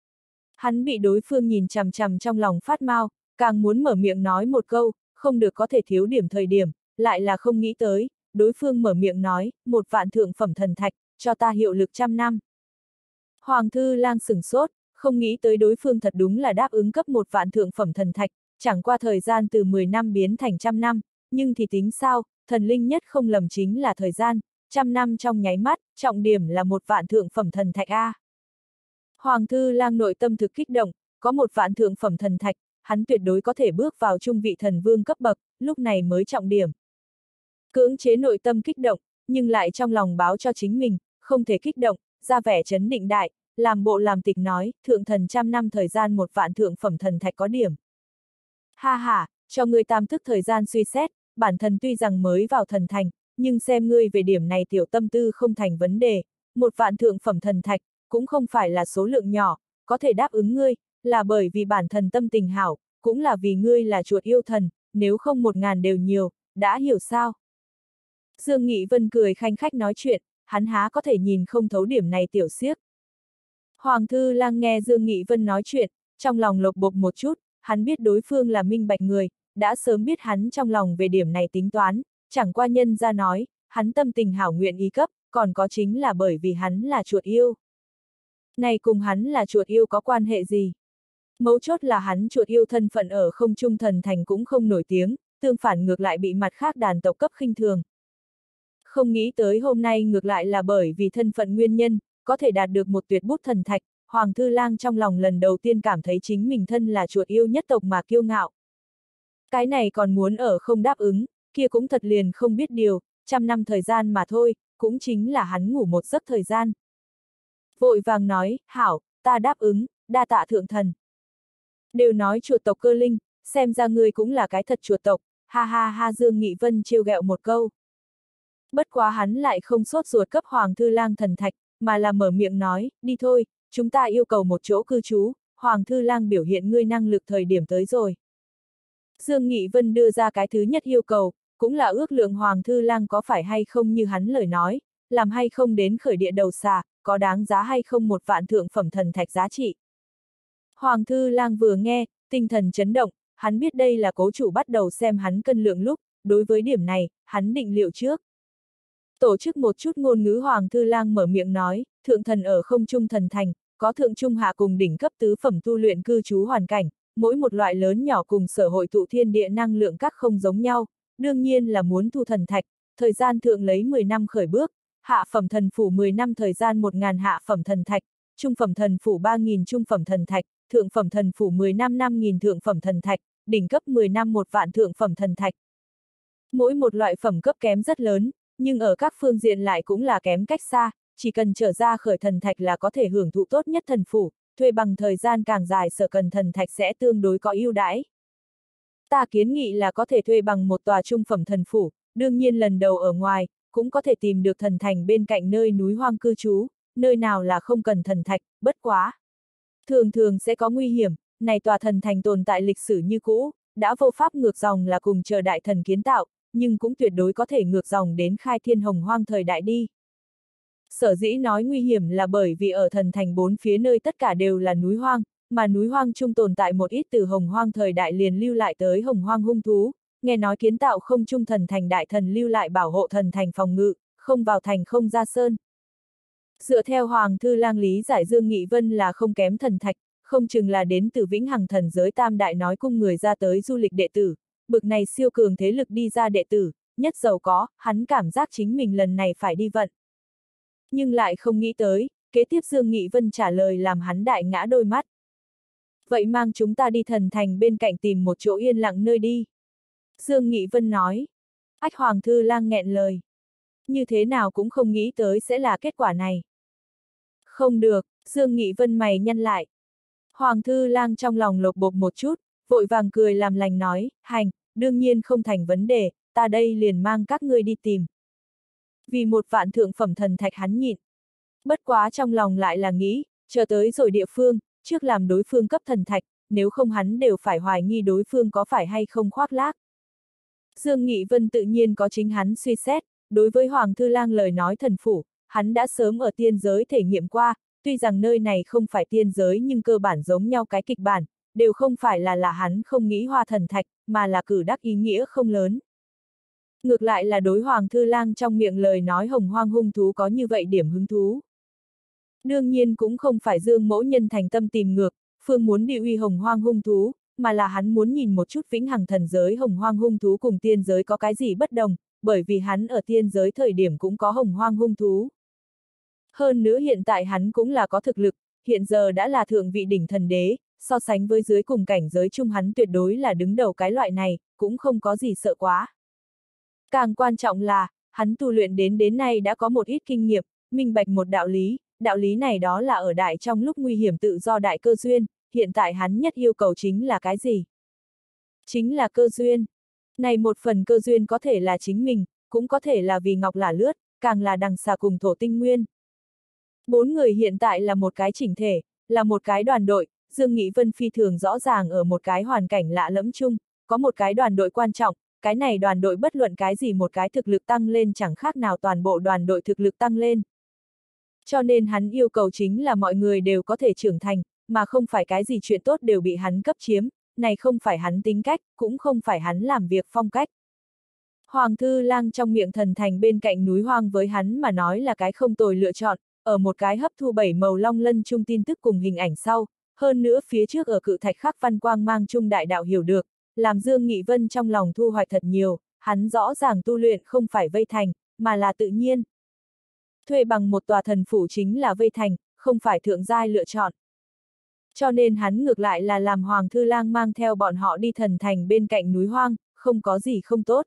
Hắn bị đối phương nhìn chằm chằm trong lòng phát mau, càng muốn mở miệng nói một câu, không được có thể thiếu điểm thời điểm, lại là không nghĩ tới, đối phương mở miệng nói, 1 vạn thượng phẩm thần thạch, cho ta hiệu lực 100 năm. Hoàng Thư Lang sửng sốt, không nghĩ tới đối phương thật đúng là đáp ứng cấp 1 vạn thượng phẩm thần thạch, chẳng qua thời gian từ 10 năm biến thành 100 năm, nhưng thì tính sao, thần linh nhất không lầm chính là thời gian, 100 năm trong nháy mắt, trọng điểm là 1 vạn thượng phẩm thần thạch A. Hoàng Thư Lang nội tâm thực kích động, có 1 vạn thượng phẩm thần thạch, hắn tuyệt đối có thể bước vào trung vị thần vương cấp bậc, lúc này mới trọng điểm. Cưỡng chế nội tâm kích động, nhưng lại trong lòng báo cho chính mình, không thể kích động, ra vẻ trấn định đại, làm bộ làm tịch nói, thượng thần 100 năm thời gian 1 vạn thượng phẩm thần thạch có điểm. Ha ha, cho ngươi tam thức thời gian suy xét, bản thần tuy rằng mới vào thần thành, nhưng xem ngươi về điểm này tiểu tâm tư không thành vấn đề, 1 vạn thượng phẩm thần thạch, cũng không phải là số lượng nhỏ, có thể đáp ứng ngươi, là bởi vì bản thần tâm tình hảo, cũng là vì ngươi là chuột yêu thần, nếu không 1000 đều nhiều, đã hiểu sao? Dương Nghị Vân cười khanh khách nói chuyện, hắn há có thể nhìn không thấu điểm này tiểu xiếc. Hoàng Thư Lang nghe Dương Nghị Vân nói chuyện, trong lòng lộc bộc một chút, hắn biết đối phương là minh bạch người, đã sớm biết hắn trong lòng về điểm này tính toán, chẳng qua nhân ra nói, hắn tâm tình hảo nguyện ý cấp, còn có chính là bởi vì hắn là chuột yêu. Này cùng hắn là chuột yêu có quan hệ gì? Mấu chốt là hắn chuột yêu thân phận ở không trung thần thành cũng không nổi tiếng, tương phản ngược lại bị mặt khác đàn tộc cấp khinh thường. Không nghĩ tới hôm nay ngược lại là bởi vì thân phận nguyên nhân, có thể đạt được một tuyệt bút thần thạch, Hoàng Thư Lang trong lòng lần đầu tiên cảm thấy chính mình thân là chuột yêu nhất tộc mà kiêu ngạo. Cái này còn muốn ở không đáp ứng, kia cũng thật liền không biết điều, 100 năm thời gian mà thôi, cũng chính là hắn ngủ một giấc thời gian. Vội vàng nói, hảo, ta đáp ứng, đa tạ thượng thần. Đều nói chuột tộc cơ linh, xem ra ngươi cũng là cái thật chuột tộc, ha ha ha Dương Nghị Vân trêu ghẹo một câu. Bất quá hắn lại không sốt ruột cấp Hoàng Thư Lang thần thạch, mà là mở miệng nói, đi thôi, chúng ta yêu cầu một chỗ cư trú, Hoàng Thư Lang biểu hiện ngươi năng lực thời điểm tới rồi. Dương Nghị Vân đưa ra cái thứ nhất yêu cầu, cũng là ước lượng Hoàng Thư Lang có phải hay không như hắn lời nói, làm hay không đến khởi địa đầu xà, có đáng giá hay không 1 vạn thượng phẩm thần thạch giá trị. Hoàng Thư Lang vừa nghe, tinh thần chấn động, hắn biết đây là cố chủ bắt đầu xem hắn cân lượng lúc, đối với điểm này, hắn định liệu trước. Tổ chức một chút ngôn ngữ Hoàng Thư Lang mở miệng nói, thượng thần ở không trung thần thành, có thượng trung hạ cùng đỉnh cấp tứ phẩm tu luyện cư trú hoàn cảnh, mỗi một loại lớn nhỏ cùng sở hội tụ thiên địa năng lượng các không giống nhau, đương nhiên là muốn thu thần thạch, thời gian thượng lấy 10 năm khởi bước, hạ phẩm thần phủ 10 năm thời gian 1000 hạ phẩm thần thạch, trung phẩm thần phủ 3000 trung phẩm thần thạch, thượng phẩm thần phủ 10 năm 5000 thượng phẩm thần thạch, đỉnh cấp 10 năm 1 vạn thượng phẩm thần thạch. Mỗi một loại phẩm cấp kém rất lớn, nhưng ở các phương diện lại cũng là kém cách xa, chỉ cần trở ra khởi thần thạch là có thể hưởng thụ tốt nhất thần phủ, thuê bằng thời gian càng dài sở cần thần thạch sẽ tương đối có ưu đãi. Ta kiến nghị là có thể thuê bằng một tòa trung phẩm thần phủ, đương nhiên lần đầu ở ngoài, cũng có thể tìm được thần thành bên cạnh nơi núi hoang cư trú, nơi nào là không cần thần thạch, bất quá. Thường thường sẽ có nguy hiểm, này tòa thần thành tồn tại lịch sử như cũ, đã vô pháp ngược dòng là cùng chờ đại thần kiến tạo, nhưng cũng tuyệt đối có thể ngược dòng đến khai thiên hồng hoang thời đại đi. Sở dĩ nói nguy hiểm là bởi vì ở thần thành bốn phía nơi tất cả đều là núi hoang, mà núi hoang chung tồn tại một ít từ hồng hoang thời đại liền lưu lại tới hồng hoang hung thú, nghe nói kiến tạo không trung thần thành đại thần lưu lại bảo hộ thần thành phòng ngự, không vào thành không ra sơn. Dựa theo Hoàng Thư Lang lý giải Dương Nghị Vân là không kém thần thạch, không chừng là đến từ vĩnh hằng thần giới tam đại nói cung người ra tới du lịch đệ tử, bực này siêu cường thế lực đi ra đệ tử, nhất giàu có, hắn cảm giác chính mình lần này phải đi vận. Nhưng lại không nghĩ tới, kế tiếp Dương Nghị Vân trả lời làm hắn đại ngã đôi mắt. Vậy mang chúng ta đi thần thành bên cạnh tìm một chỗ yên lặng nơi đi. Dương Nghị Vân nói. Ách Hoàng Thư Lang nghẹn lời. Như thế nào cũng không nghĩ tới sẽ là kết quả này. Không được, Dương Nghị Vân mày nhăn lại. Hoàng Thư Lang trong lòng lột bột một chút, vội vàng cười làm lành nói, hành, đương nhiên không thành vấn đề, ta đây liền mang các ngươi đi tìm. Vì một vạn thượng phẩm thần thạch hắn nhịn. Bất quá trong lòng lại là nghĩ, chờ tới rồi địa phương, trước làm đối phương cấp thần thạch, nếu không hắn đều phải hoài nghi đối phương có phải hay không khoác lác. Dương Nghị Vân tự nhiên có chính hắn suy xét, đối với Hoàng Thư Lang lời nói thần phủ, hắn đã sớm ở tiên giới thể nghiệm qua, tuy rằng nơi này không phải tiên giới nhưng cơ bản giống nhau cái kịch bản, đều không phải là hắn không nghĩ hoa thần thạch, mà là cử đắc ý nghĩa không lớn. Ngược lại là đối Hoàng Thư Lang trong miệng lời nói hồng hoang hung thú có như vậy điểm hứng thú. Đương nhiên cũng không phải Dương Mỗ Nhân thành tâm tìm ngược, phương muốn đi uy hồng hoang hung thú, mà là hắn muốn nhìn một chút vĩnh hằng thần giới hồng hoang hung thú cùng tiên giới có cái gì bất đồng, bởi vì hắn ở tiên giới thời điểm cũng có hồng hoang hung thú. Hơn nữa hiện tại hắn cũng là có thực lực, hiện giờ đã là thượng vị đỉnh thần đế, so sánh với dưới cùng cảnh giới chung hắn tuyệt đối là đứng đầu cái loại này, cũng không có gì sợ quá. Càng quan trọng là, hắn tu luyện đến nay đã có một ít kinh nghiệm, minh bạch một đạo lý này đó là ở đại trong lúc nguy hiểm tự do đại cơ duyên, hiện tại hắn nhất yêu cầu chính là cái gì? Chính là cơ duyên. Này một phần cơ duyên có thể là chính mình, cũng có thể là vì ngọc lả lướt, càng là đằng xà cùng thổ tinh nguyên. Bốn người hiện tại là một cái chỉnh thể, là một cái đoàn đội, Dương Nghị Vân phi thường rõ ràng ở một cái hoàn cảnh lạ lẫm chung, có một cái đoàn đội quan trọng, cái này đoàn đội bất luận cái gì một cái thực lực tăng lên chẳng khác nào toàn bộ đoàn đội thực lực tăng lên. Cho nên hắn yêu cầu chính là mọi người đều có thể trưởng thành, mà không phải cái gì chuyện tốt đều bị hắn cấp chiếm, này không phải hắn tính cách, cũng không phải hắn làm việc phong cách. Hoàng Thư Lang trong miệng thần thành bên cạnh núi hoang với hắn mà nói là cái không tồi lựa chọn, ở một cái hấp thu 7 màu long lân chung tin tức cùng hình ảnh sau, hơn nữa phía trước ở cự thạch khắc văn quang mang chung đại đạo hiểu được, làm Dương Nghị Vân trong lòng thu hoạch thật nhiều, hắn rõ ràng tu luyện không phải vây thành, mà là tự nhiên. Thuê bằng một tòa thần phủ chính là vây thành, không phải thượng giai lựa chọn. Cho nên hắn ngược lại là làm Hoàng Thư Lang mang theo bọn họ đi thần thành bên cạnh núi hoang, không có gì không tốt.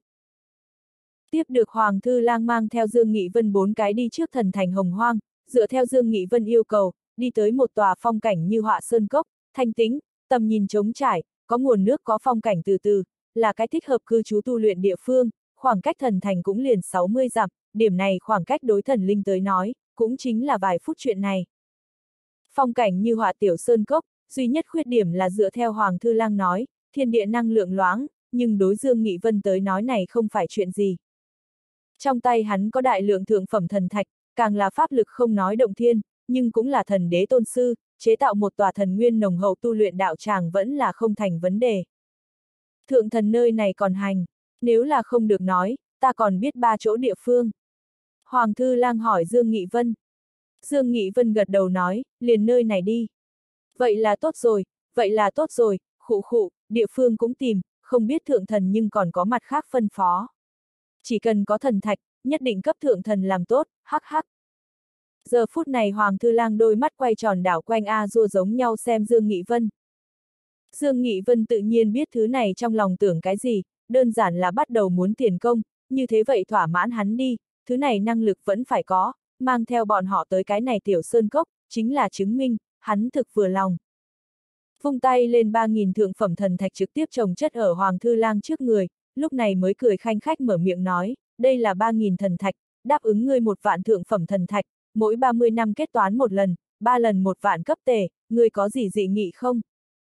Tiếp được Hoàng Thư Lang mang theo Dương Nghị Vân 4 cái đi trước thần thành hồng hoang, dựa theo Dương Nghị Vân yêu cầu, đi tới một tòa phong cảnh như họa sơn cốc, thanh tĩnh, tầm nhìn trống trải, có nguồn nước có phong cảnh từ từ, là cái thích hợp cư trú tu luyện địa phương, khoảng cách thần thành cũng liền 60 dặm, điểm này khoảng cách đối thần linh tới nói, cũng chính là vài phút chuyện này. Phong cảnh như họa tiểu sơn cốc, duy nhất khuyết điểm là dựa theo Hoàng Thư Lang nói, thiên địa năng lượng loáng, nhưng đối Dương Nghị Vân tới nói này không phải chuyện gì. Trong tay hắn có đại lượng thượng phẩm thần thạch, càng là pháp lực không nói động thiên, nhưng cũng là thần đế tôn sư, chế tạo một tòa thần nguyên nồng hậu tu luyện đạo tràng vẫn là không thành vấn đề. Thượng thần nơi này còn hành, nếu là không được nói, ta còn biết 3 chỗ địa phương. Hoàng Thư Lang hỏi Dương Nghị Vân. Dương Nghị Vân gật đầu nói, liền nơi này đi. Vậy là tốt rồi, khụ, địa phương cũng tìm, không biết thượng thần nhưng còn có mặt khác phân phó. Chỉ cần có thần thạch, nhất định cấp thượng thần làm tốt, hắc hắc. Giờ phút này Hoàng Thư Lang đôi mắt quay tròn đảo quanh A-dua giống nhau xem Dương Nghị Vân. Dương Nghị Vân tự nhiên biết thứ này trong lòng tưởng cái gì, đơn giản là bắt đầu muốn tiền công, như thế vậy thỏa mãn hắn đi, thứ này năng lực vẫn phải có, mang theo bọn họ tới cái này tiểu sơn cốc, chính là chứng minh, hắn thực vừa lòng. Vung tay lên 3.000 thượng phẩm thần thạch trực tiếp chồng chất ở Hoàng Thư Lang trước người, lúc này mới cười khanh khách mở miệng nói, đây là 3.000 thần thạch, đáp ứng ngươi 1 vạn thượng phẩm thần thạch, mỗi 30 năm kết toán 1 lần, 3 lần 1 vạn cấp tề, ngươi có gì dị nghị không?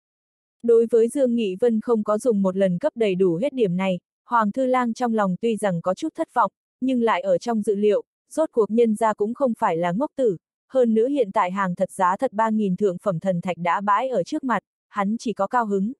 Đối với Dương Nghị Vân không có dùng 1 lần cấp đầy đủ hết điểm này, Hoàng Thư Lang trong lòng tuy rằng có chút thất vọng, nhưng lại ở trong dự liệu, rốt cuộc nhân ra cũng không phải là ngốc tử, hơn nữa hiện tại hàng thật giá thật 3.000 thượng phẩm thần thạch đã bãi ở trước mặt, hắn chỉ có cao hứng.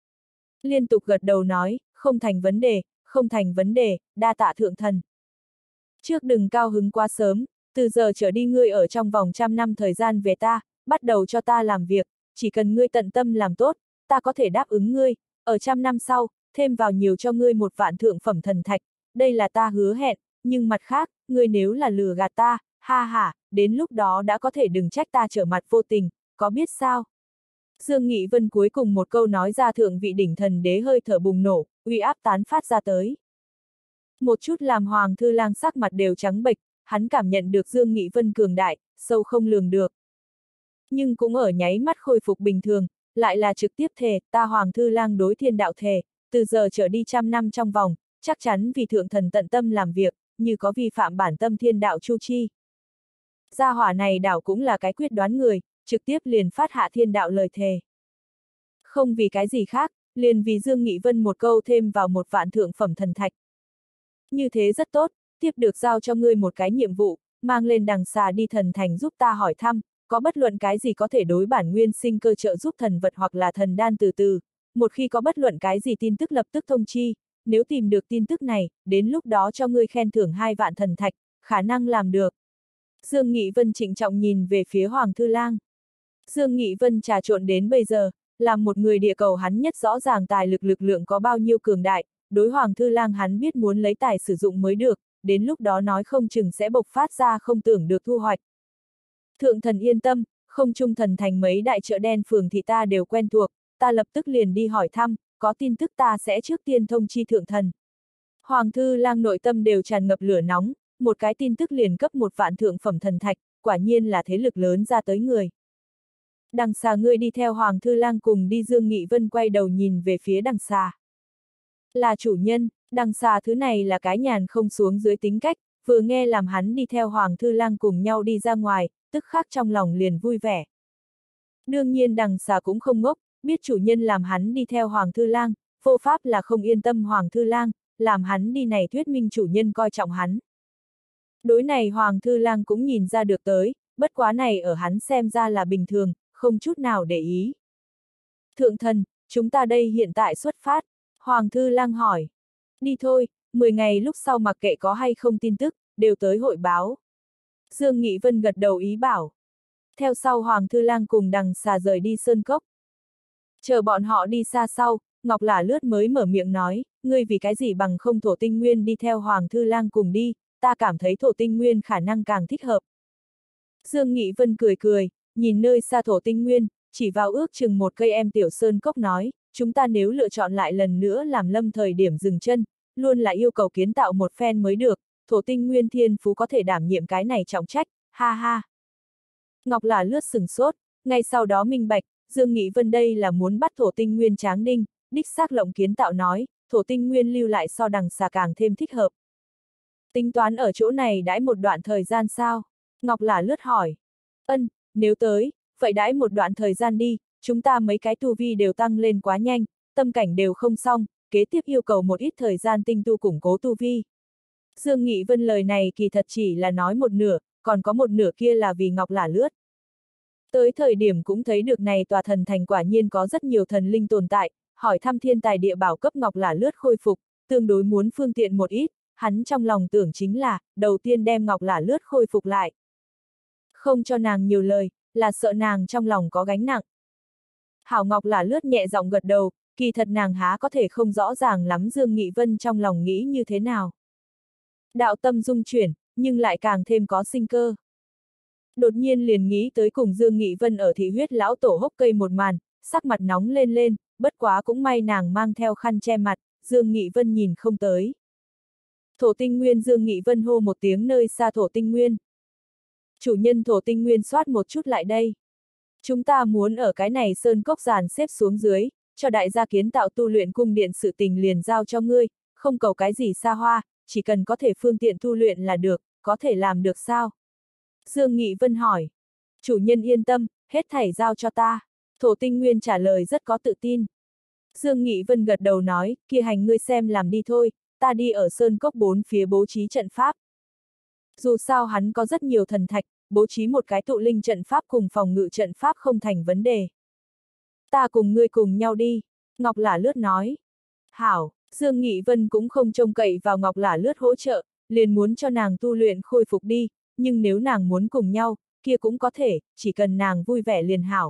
Liên tục gật đầu nói, không thành vấn đề, không thành vấn đề, đa tạ thượng thần. Trước đừng cao hứng quá sớm, từ giờ trở đi ngươi ở trong vòng 100 năm thời gian về ta, bắt đầu cho ta làm việc, chỉ cần ngươi tận tâm làm tốt, ta có thể đáp ứng ngươi, ở 100 năm sau, thêm vào nhiều cho ngươi 1 vạn thượng phẩm thần thạch, đây là ta hứa hẹn, nhưng mặt khác, ngươi nếu là lừa gạt ta, ha ha, đến lúc đó đã có thể đừng trách ta trở mặt vô tình, có biết sao? Dương Nghị Vân cuối cùng một câu nói ra thượng vị đỉnh thần đế hơi thở bùng nổ, uy áp tán phát ra tới. Một chút làm Hoàng Thư Lang sắc mặt đều trắng bệch, hắn cảm nhận được Dương Nghị Vân cường đại, sâu không lường được. Nhưng cũng ở nháy mắt khôi phục bình thường, lại là trực tiếp thề, ta Hoàng Thư Lang đối thiên đạo thề, từ giờ trở đi 100 năm trong vòng, chắc chắn vì thượng thần tận tâm làm việc, như có vi phạm bản tâm thiên đạo chu chi. Gia hỏa này đảo cũng là cái quyết đoán người, trực tiếp liền phát hạ thiên đạo lời thề. Không vì cái gì khác, liền vì Dương Nghị Vân một câu thêm vào 1 vạn thượng phẩm thần thạch. Như thế rất tốt, tiếp được giao cho ngươi một cái nhiệm vụ, mang lên đằng xà đi thần thành giúp ta hỏi thăm, có bất luận cái gì có thể đối bản nguyên sinh cơ trợ giúp thần vật hoặc là thần đan từ từ, một khi có bất luận cái gì tin tức lập tức thông chi, nếu tìm được tin tức này, đến lúc đó cho ngươi khen thưởng 2 vạn thần thạch, khả năng làm được. Dương Nghị Vân trịnh trọng nhìn về phía Hoàng Thư Lang. Dương Nghị Vân trà trộn đến bây giờ, làm một người địa cầu hắn nhất rõ ràng tài lực lượng có bao nhiêu cường đại, đối Hoàng Thư Lang hắn biết muốn lấy tài sử dụng mới được, đến lúc đó nói không chừng sẽ bộc phát ra không tưởng được thu hoạch. Thượng thần yên tâm, không trung thần thành mấy đại chợ đen phường thị ta đều quen thuộc, ta lập tức liền đi hỏi thăm, có tin tức ta sẽ trước tiên thông chi thượng thần. Hoàng Thư Lang nội tâm đều tràn ngập lửa nóng, một cái tin tức liền cấp 1 vạn thượng phẩm thần thạch, quả nhiên là thế lực lớn ra tới người. Đằng xà ngươi đi theo Hoàng Thư Lang cùng đi. Dương Nghị Vân quay đầu nhìn về phía đằng xà. Là chủ nhân, đằng xà thứ này là cái nhàn không xuống dưới tính cách, vừa nghe làm hắn đi theo Hoàng Thư Lang cùng nhau đi ra ngoài, tức khắc trong lòng liền vui vẻ. Đương nhiên đằng xà cũng không ngốc, biết chủ nhân làm hắn đi theo Hoàng Thư Lang, vô pháp là không yên tâm Hoàng Thư Lang, làm hắn đi này thuyết minh chủ nhân coi trọng hắn. Đối này Hoàng Thư Lang cũng nhìn ra được tới, bất quá này ở hắn xem ra là bình thường, không chút nào để ý. Thượng thần, chúng ta đây hiện tại xuất phát, Hoàng Thư Lang hỏi. Đi thôi, 10 ngày lúc sau mặc kệ có hay không tin tức, đều tới hội báo. Dương Nghị Vân gật đầu ý bảo. Theo sau Hoàng Thư Lang cùng đằng xà rời đi sơn cốc. Chờ bọn họ đi xa sau, Ngọc Lả Lướt mới mở miệng nói, ngươi vì cái gì bằng không Thổ Tinh Nguyên đi theo Hoàng Thư Lang cùng đi, ta cảm thấy Thổ Tinh Nguyên khả năng càng thích hợp. Dương Nghị Vân cười cười, nhìn nơi xa Thổ Tinh Nguyên, chỉ vào ước chừng một cây em tiểu sơn cốc nói, chúng ta nếu lựa chọn lại lần nữa làm lâm thời điểm dừng chân, luôn là yêu cầu kiến tạo một phen mới được, Thổ Tinh Nguyên thiên phú có thể đảm nhiệm cái này trọng trách, ha ha. Ngọc Lả Lướt sừng sốt, ngay sau đó minh bạch, Dương Nghị Vân đây là muốn bắt Thổ Tinh Nguyên tráng đinh, đích xác lộng kiến tạo nói, Thổ Tinh Nguyên lưu lại so đằng xà càng thêm thích hợp. Tính toán ở chỗ này đãi một đoạn thời gian sao? Ngọc Lả Lướt hỏi. Ân, nếu tới, vậy đãi một đoạn thời gian đi, chúng ta mấy cái tu vi đều tăng lên quá nhanh, tâm cảnh đều không xong, kế tiếp yêu cầu một ít thời gian tinh tu củng cố tu vi. Dương Nghị Vân lời này kỳ thật chỉ là nói một nửa, còn có một nửa kia là vì Ngọc Lả Lướt. Tới thời điểm cũng thấy được này tòa thần thành quả nhiên có rất nhiều thần linh tồn tại, hỏi thăm thiên tài địa bảo cấp Ngọc Lả Lướt khôi phục, tương đối muốn phương tiện một ít, hắn trong lòng tưởng chính là, đầu tiên đem Ngọc Lả Lướt khôi phục lại. Không cho nàng nhiều lời, là sợ nàng trong lòng có gánh nặng. Hảo Ngọc Lả Lướt nhẹ giọng gật đầu, kỳ thật nàng há có thể không rõ ràng lắm Dương Nghị Vân trong lòng nghĩ như thế nào. Đạo tâm dung chuyển, nhưng lại càng thêm có sinh cơ. Đột nhiên liền nghĩ tới cùng Dương Nghị Vân ở thị huyết lão tổ hốc cây một màn, sắc mặt nóng lên lên, bất quá cũng may nàng mang theo khăn che mặt, Dương Nghị Vân nhìn không tới. Thổ Tinh Nguyên. Dương Nghị Vân hô một tiếng nơi xa Thổ Tinh Nguyên. Chủ nhân thổ tinh nguyên soát một chút lại đây. Chúng ta muốn ở cái này sơn cốc dàn xếp xuống dưới, cho đại gia kiến tạo tu luyện cung điện sự tình liền giao cho ngươi, không cầu cái gì xa hoa, chỉ cần có thể phương tiện tu luyện là được, có thể làm được sao? Dương Nghị Vân hỏi. Chủ nhân yên tâm, hết thảy giao cho ta. Thổ tinh nguyên trả lời rất có tự tin. Dương Nghị Vân gật đầu nói, kia hành ngươi xem làm đi thôi, ta đi ở sơn cốc bốn phía bố trí trận pháp. Dù sao hắn có rất nhiều thần thạch, bố trí một cái tụ linh trận pháp cùng phòng ngự trận pháp không thành vấn đề. Ta cùng ngươi cùng nhau đi, Ngọc Lả Lướt nói. Hảo, Dương Nghị Vân cũng không trông cậy vào Ngọc Lả Lướt hỗ trợ, liền muốn cho nàng tu luyện khôi phục đi, nhưng nếu nàng muốn cùng nhau, kia cũng có thể, chỉ cần nàng vui vẻ liền hảo.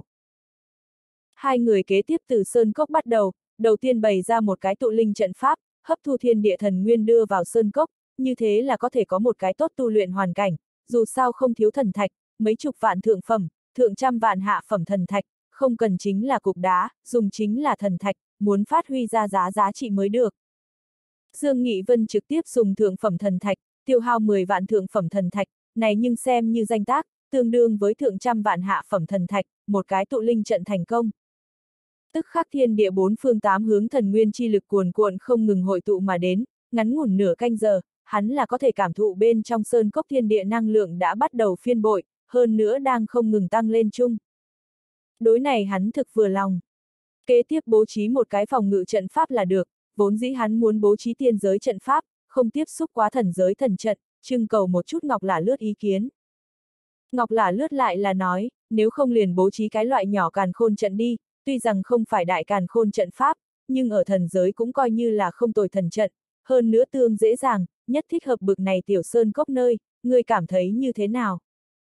Hai người kế tiếp từ sơn cốc bắt đầu, đầu tiên bày ra một cái tụ linh trận pháp, hấp thu thiên địa thần nguyên đưa vào sơn cốc, như thế là có thể có một cái tốt tu luyện hoàn cảnh, dù sao không thiếu thần thạch, mấy chục vạn thượng phẩm, thượng trăm vạn hạ phẩm thần thạch, không cần chính là cục đá, dùng chính là thần thạch, muốn phát huy ra giá trị mới được. Dương Nghị Vân trực tiếp dùng thượng phẩm thần thạch, tiêu hao 10 vạn thượng phẩm thần thạch, này nhưng xem như danh tác, tương đương với thượng trăm vạn hạ phẩm thần thạch, một cái tụ linh trận thành công. Tức khắc thiên địa bốn phương tám hướng thần nguyên chi lực cuồn cuộn không ngừng hội tụ mà đến, ngắn ngủn nửa canh giờ, hắn là có thể cảm thụ bên trong sơn cốc thiên địa năng lượng đã bắt đầu phiên bội, hơn nữa đang không ngừng tăng lên chung. Đối này hắn thực vừa lòng. Kế tiếp bố trí một cái phòng ngự trận pháp là được, vốn dĩ hắn muốn bố trí tiên giới trận pháp, không tiếp xúc quá thần giới thần trận, trưng cầu một chút Ngọc Lả Lướt ý kiến. Ngọc Lả Lướt lại là nói, nếu không liền bố trí cái loại nhỏ càn khôn trận đi, tuy rằng không phải đại càn khôn trận pháp, nhưng ở thần giới cũng coi như là không tồi thần trận, hơn nữa tương dễ dàng, nhất thích hợp bực này tiểu sơn cốc nơi, ngươi cảm thấy như thế nào?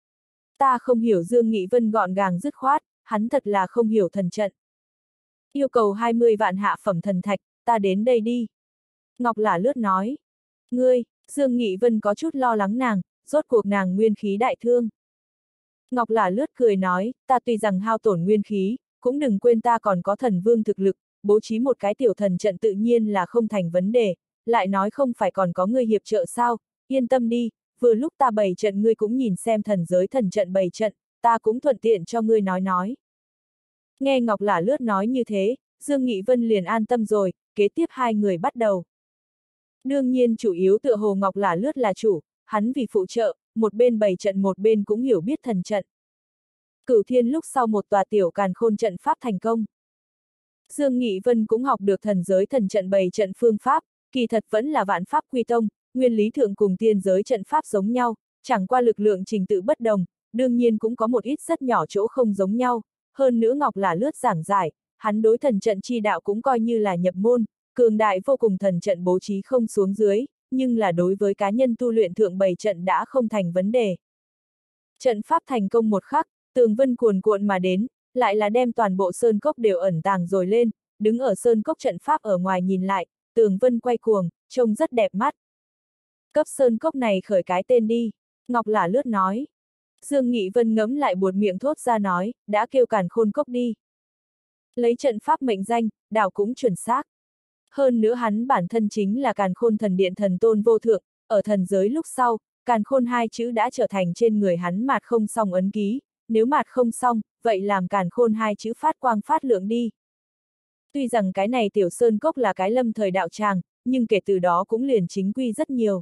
Ta không hiểu Dương Nghị Vân gọn gàng dứt khoát, hắn thật là không hiểu thần trận. Yêu cầu 20 vạn hạ phẩm thần thạch, ta đến đây đi. Ngọc Lả Lướt nói. Ngươi, Dương Nghị Vân có chút lo lắng nàng, rốt cuộc nàng nguyên khí đại thương. Ngọc Lả Lướt cười nói, ta tuy rằng hao tổn nguyên khí, cũng đừng quên ta còn có thần vương thực lực, bố trí một cái tiểu thần trận tự nhiên là không thành vấn đề, lại nói không phải còn có ngươi hiệp trợ sao, yên tâm đi, vừa lúc ta bày trận ngươi cũng nhìn xem thần giới thần trận bày trận, ta cũng thuận tiện cho ngươi nói. Nghe Ngọc Lả Lướt nói như thế, Dương Nghị Vân liền an tâm rồi, kế tiếp hai người bắt đầu. Đương nhiên chủ yếu tựa hồ Ngọc Lả Lướt là chủ, hắn vì phụ trợ, một bên bày trận một bên cũng hiểu biết thần trận. Cửu Thiên lúc sau một tòa tiểu càn khôn trận pháp thành công. Dương Nghị Vân cũng học được thần giới thần trận bày trận phương pháp, kỳ thật vẫn là vạn pháp quy tông, nguyên lý thượng cùng tiên giới trận pháp giống nhau, chẳng qua lực lượng trình tự bất đồng, đương nhiên cũng có một ít rất nhỏ chỗ không giống nhau, hơn nữa Ngọc Lả Lướt giảng giải, hắn đối thần trận chi đạo cũng coi như là nhập môn, cường đại vô cùng thần trận bố trí không xuống dưới, nhưng là đối với cá nhân tu luyện thượng bày trận đã không thành vấn đề. Trận pháp thành công một khắc, tường vân cuồn cuộn mà đến, lại là đem toàn bộ sơn cốc đều ẩn tàng rồi lên, đứng ở sơn cốc trận pháp ở ngoài nhìn lại, tường vân quay cuồng, trông rất đẹp mắt. Cấp sơn cốc này khởi cái tên đi, Ngọc Lả Lướt nói. Dương Nghị Vân ngẫm lại buột miệng thốt ra nói, đã kêu càn khôn cốc đi. Lấy trận pháp mệnh danh, đảo cũng chuẩn xác. Hơn nữa hắn bản thân chính là càn khôn thần điện thần tôn vô thượng, ở thần giới lúc sau, càn khôn hai chữ đã trở thành trên người hắn mạt không song ấn ký, nếu mạt không song, vậy làm càn khôn hai chữ phát quang phát lượng đi. Tuy rằng cái này tiểu sơn cốc là cái lâm thời đạo tràng, nhưng kể từ đó cũng liền chính quy rất nhiều.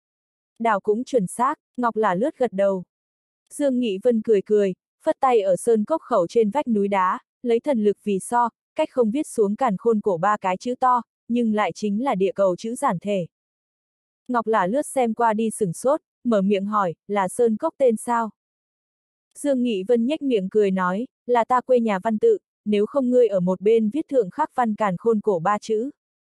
Đảo cũng chuẩn xác, Ngọc Lả Lướt gật đầu. Dương Nghị Vân cười cười, phất tay ở sơn cốc khẩu trên vách núi đá, lấy thần lực vì so, cách không viết xuống càn khôn cổ ba cái chữ to, nhưng lại chính là địa cầu chữ giản thể. Ngọc Lả Lướt xem qua đi sửng sốt, mở miệng hỏi, là sơn cốc tên sao? Dương Nghị Vân nhếch miệng cười nói, là ta quê nhà văn tự, nếu không ngươi ở một bên viết thượng khắc văn càn khôn cổ ba chữ.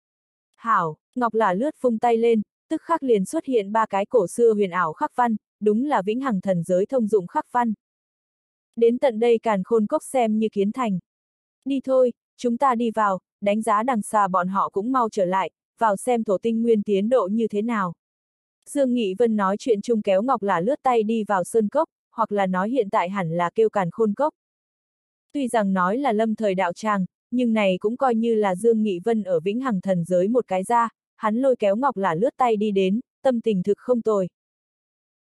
Hảo, Ngọc Lả Lướt vung tay lên, tức khắc liền xuất hiện ba cái cổ xưa huyền ảo khắc văn, đúng là vĩnh hằng thần giới thông dụng khắc văn. Đến tận đây càn khôn cốc xem như kiến thành. Đi thôi, chúng ta đi vào, đánh giá đằng xa bọn họ cũng mau trở lại, vào xem thổ tinh nguyên tiến độ như thế nào. Dương Nghị Vân nói chuyện chung kéo Ngọc Lả Lướt tay đi vào sơn cốc, hoặc là nói hiện tại hẳn là kêu càn khôn cốc. Tuy rằng nói là lâm thời đạo tràng, nhưng này cũng coi như là Dương Nghị Vân ở vĩnh hằng thần giới một cái ra, hắn lôi kéo Ngọc Lả Lướt tay đi đến, tâm tình thực không tồi.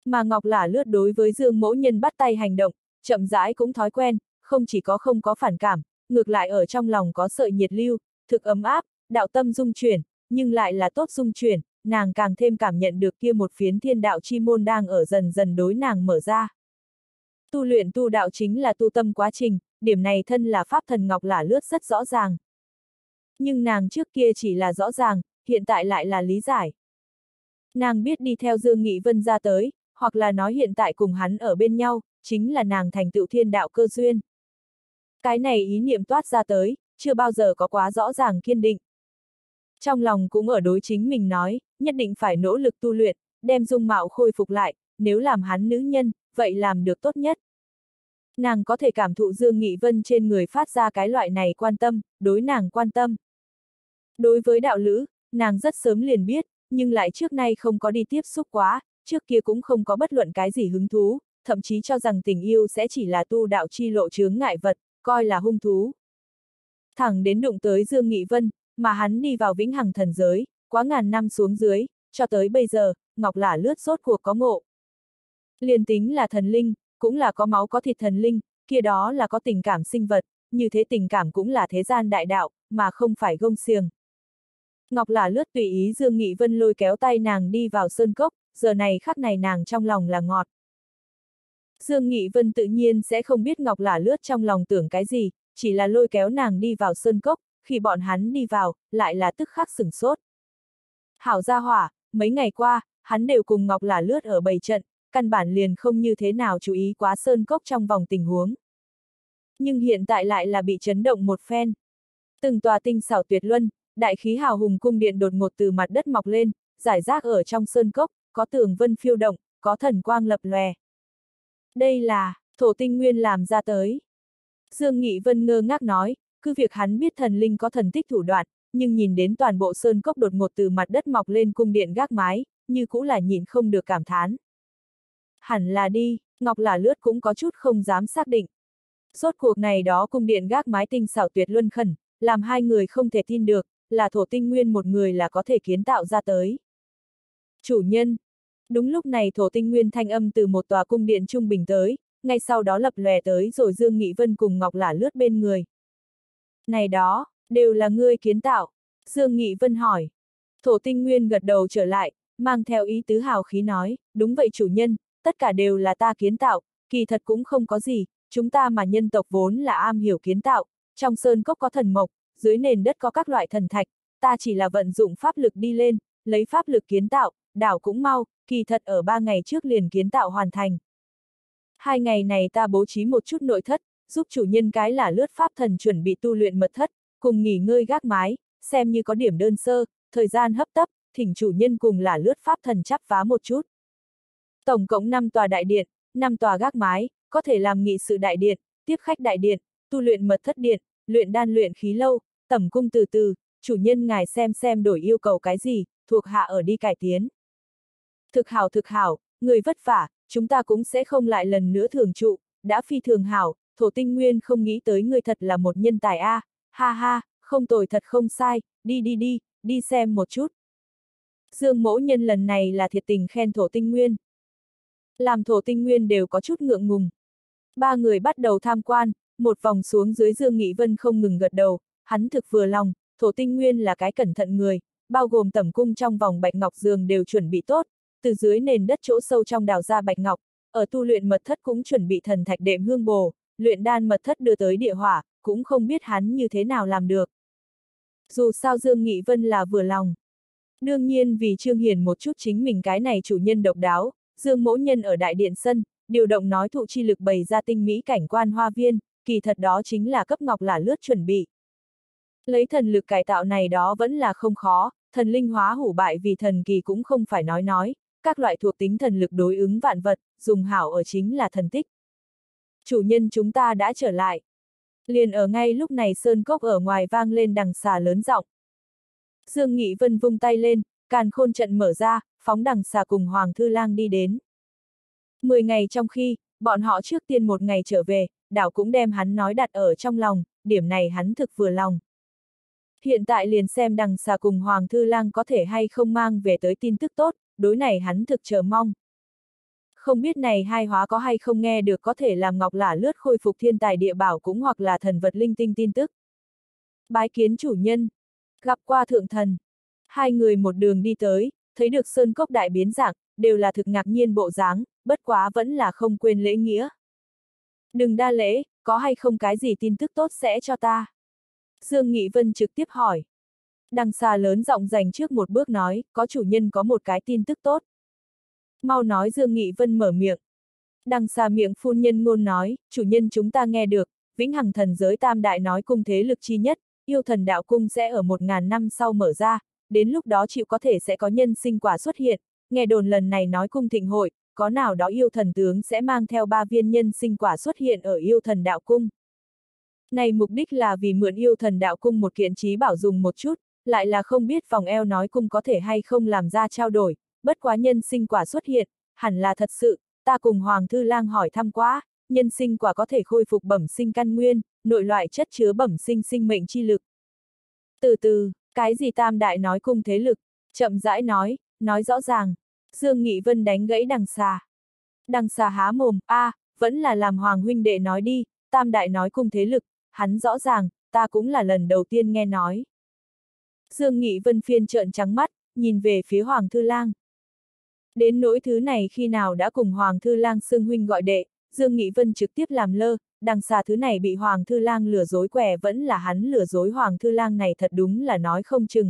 Mà Ngọc Lả Lướt đối với Dương Mỗ Nhân bắt tay hành động, chậm rãi cũng thói quen, không chỉ có không có phản cảm, ngược lại ở trong lòng có sợi nhiệt lưu, thực ấm áp, đạo tâm dung chuyển, nhưng lại là tốt dung chuyển, nàng càng thêm cảm nhận được kia một phiến thiên đạo chi môn đang ở dần dần đối nàng mở ra. Tu luyện tu đạo chính là tu tâm quá trình, điểm này thân là pháp thần Ngọc Lả Lướt rất rõ ràng. Nhưng nàng trước kia chỉ là rõ ràng, hiện tại lại là lý giải. Nàng biết đi theo Dương Nghị Vân ra tới, hoặc là nói hiện tại cùng hắn ở bên nhau, chính là nàng thành tựu thiên đạo cơ duyên. Cái này ý niệm toát ra tới, chưa bao giờ có quá rõ ràng kiên định. Trong lòng cũng ở đối chính mình nói, nhất định phải nỗ lực tu luyện, đem dung mạo khôi phục lại, nếu làm hắn nữ nhân, vậy làm được tốt nhất. Nàng có thể cảm thụ Dương Nghị Vân trên người phát ra cái loại này quan tâm, đối nàng quan tâm. Đối với đạo lữ, nàng rất sớm liền biết, nhưng lại trước nay không có đi tiếp xúc quá, trước kia cũng không có bất luận cái gì hứng thú, thậm chí cho rằng tình yêu sẽ chỉ là tu đạo chi lộ chướng ngại vật, coi là hung thú. Thẳng đến đụng tới Dương Nghị Vân, mà hắn đi vào vĩnh hằng thần giới, quá ngàn năm xuống dưới, cho tới bây giờ, Ngọc Lả Lướt rốt cuộc có ngộ. Liền tính là thần linh, cũng là có máu có thịt thần linh, kia đó là có tình cảm sinh vật, như thế tình cảm cũng là thế gian đại đạo, mà không phải gông xiềng. Ngọc Lả Lướt tùy ý Dương Nghị Vân lôi kéo tay nàng đi vào sơn cốc, giờ này khắc này nàng trong lòng là ngọt. Dương Nghị Vân tự nhiên sẽ không biết Ngọc Lả Lướt trong lòng tưởng cái gì, chỉ là lôi kéo nàng đi vào sơn cốc, khi bọn hắn đi vào, lại là tức khắc sửng sốt. Hảo gia hỏa, mấy ngày qua, hắn đều cùng Ngọc Lả Lướt ở bầy trận, căn bản liền không như thế nào chú ý quá sơn cốc trong vòng tình huống. Nhưng hiện tại lại là bị chấn động một phen. Từng tòa tinh xảo tuyệt luân, đại khí hào hùng cung điện đột ngột từ mặt đất mọc lên, rải rác ở trong sơn cốc, có tường vân phiêu động, có thần quang lập lòe. Đây là, thổ tinh nguyên làm ra tới. Dương Nghị Vân ngơ ngác nói, cứ việc hắn biết thần linh có thần tích thủ đoạn, nhưng nhìn đến toàn bộ sơn cốc đột ngột từ mặt đất mọc lên cung điện gác mái, như cũng là nhìn không được cảm thán. Hẳn là đi, Ngọc Lả Lướt cũng có chút không dám xác định. Rốt cuộc này đó cung điện gác mái tinh xảo tuyệt luân khẩn, làm hai người không thể tin được, là thổ tinh nguyên một người là có thể kiến tạo ra tới. Chủ nhân. Đúng lúc này thổ tinh nguyên thanh âm từ một tòa cung điện trung bình tới, ngay sau đó lập lòe tới rồi Dương Nghị Vân cùng Ngọc Lả Lướt bên người. Này đó, đều là ngươi kiến tạo. Dương Nghị Vân hỏi. Thổ tinh nguyên gật đầu trở lại, mang theo ý tứ hào khí nói, đúng vậy chủ nhân, tất cả đều là ta kiến tạo, kỳ thật cũng không có gì, chúng ta mà nhân tộc vốn là am hiểu kiến tạo, trong sơn cốc có thần mộc, dưới nền đất có các loại thần thạch, ta chỉ là vận dụng pháp lực đi lên, lấy pháp lực kiến tạo, đảo cũng mau, kỳ thật ở 3 ngày trước liền kiến tạo hoàn thành. 2 ngày này ta bố trí một chút nội thất, giúp chủ nhân cái là lướt pháp thần chuẩn bị tu luyện mật thất, cùng nghỉ ngơi gác mái, xem như có điểm đơn sơ, thời gian hấp tấp, thỉnh chủ nhân cùng là lướt pháp thần chắp vá một chút. Tổng cộng 5 tòa đại điện, 5 tòa gác mái, có thể làm nghị sự đại điện, tiếp khách đại điện, tu luyện mật thất điện, luyện đan luyện khí lâu, tẩm cung từ từ, chủ nhân ngài xem đổi yêu cầu cái gì, thuộc hạ ở đi cải tiến. Thực hảo, người vất vả, chúng ta cũng sẽ không lại lần nữa thường trụ, đã phi thường hảo, thổ tinh nguyên không nghĩ tới người thật là một nhân tài a, ha ha, không tồi thật không sai, đi xem một chút. Dương Mỗ Nhân lần này là thiệt tình khen thổ tinh nguyên. Làm thổ tinh nguyên đều có chút ngượng ngùng. 3 người bắt đầu tham quan, một vòng xuống dưới Dương Nghị Vân không ngừng gật đầu, hắn thực vừa lòng, thổ tinh nguyên là cái cẩn thận người, bao gồm tẩm cung trong vòng bạch ngọc giường đều chuẩn bị tốt, từ dưới nền đất chỗ sâu trong đào ra bạch ngọc, ở tu luyện mật thất cũng chuẩn bị thần thạch đệm hương bồ, luyện đan mật thất đưa tới địa hỏa, cũng không biết hắn như thế nào làm được. Dù sao Dương Nghị Vân là vừa lòng. Đương nhiên vì trương hiển một chút chính mình cái này chủ nhân độc đáo, Dương Mỗ Nhân ở đại điện sân, điều động nói thụ chi lực bày ra tinh mỹ cảnh quan hoa viên, kỳ thật đó chính là cấp Ngọc Lả Lướt chuẩn bị. Lấy thần lực cải tạo này đó vẫn là không khó, thần linh hóa hủ bại vì thần kỳ cũng không phải nói, các loại thuộc tính thần lực đối ứng vạn vật, dùng hảo ở chính là thần tích. Chủ nhân chúng ta đã trở lại. Liền ở ngay lúc này sơn cốc ở ngoài vang lên đằng xà lớn giọng. Dương Nghị Vân vung tay lên, càn khôn trận mở ra, phóng đằng xà cùng Hoàng Thư Lang đi đến. 10 ngày trong khi, bọn họ trước tiên 1 ngày trở về, đảo cũng đem hắn nói đặt ở trong lòng, điểm này hắn thực vừa lòng. Hiện tại liền xem đằng xà cùng Hoàng Thư Lang có thể hay không mang về tới tin tức tốt, đối này hắn thực chờ mong. Không biết này hai hóa có hay không nghe được có thể làm Ngọc Lả Lướt khôi phục thiên tài địa bảo cũng hoặc là thần vật linh tinh tin tức. Bái kiến chủ nhân, gặp qua thượng thần. Hai người một đường đi tới, thấy được sơn cốc đại biến dạng, đều là thực ngạc nhiên bộ dáng, bất quá vẫn là không quên lễ nghĩa. Đừng đa lễ, có hay không cái gì tin tức tốt sẽ cho ta? Dương Nghị Vân trực tiếp hỏi. Đằng xà lớn giọng dành trước một bước nói, có chủ nhân có một cái tin tức tốt. Mau nói Dương Nghị Vân mở miệng. Đằng xà miệng phun nhân ngôn nói, chủ nhân chúng ta nghe được, vĩnh hằng thần giới tam đại nói cung thế lực chi nhất, yêu thần đạo cung sẽ ở 1000 năm sau mở ra, đến lúc đó chịu có thể sẽ có nhân sinh quả xuất hiện, nghe đồn lần này nói cung thịnh hội, có nào đó yêu thần tướng sẽ mang theo 3 viên nhân sinh quả xuất hiện ở yêu thần đạo cung. Này mục đích là vì mượn yêu thần đạo cung một kiện trí bảo dùng một chút, lại là không biết vòng eo nói cung có thể hay không làm ra trao đổi, bất quá nhân sinh quả xuất hiện, hẳn là thật sự, ta cùng Hoàng Thư Lang hỏi thăm quá, nhân sinh quả có thể khôi phục bẩm sinh căn nguyên, nội loại chất chứa bẩm sinh sinh mệnh chi lực. Từ từ, cái gì tam đại nói cung thế lực, chậm rãi nói rõ ràng, Dương Nghị Vân đánh gãy đằng xà. Đằng xà há mồm, vẫn là làm Hoàng huynh đệ nói đi, tam đại nói cung thế lực, hắn rõ ràng, ta cũng là lần đầu tiên nghe nói. Dương Nghị Vân phiên trợn trắng mắt, nhìn về phía Hoàng Thư Lang. Đến nỗi thứ này khi nào đã cùng Hoàng Thư Lang xưng huynh gọi đệ, Dương Nghị Vân trực tiếp làm lơ, đằng xà thứ này bị Hoàng Thư Lang lừa dối quẻ vẫn là hắn lừa dối Hoàng Thư Lang này thật đúng là nói không chừng.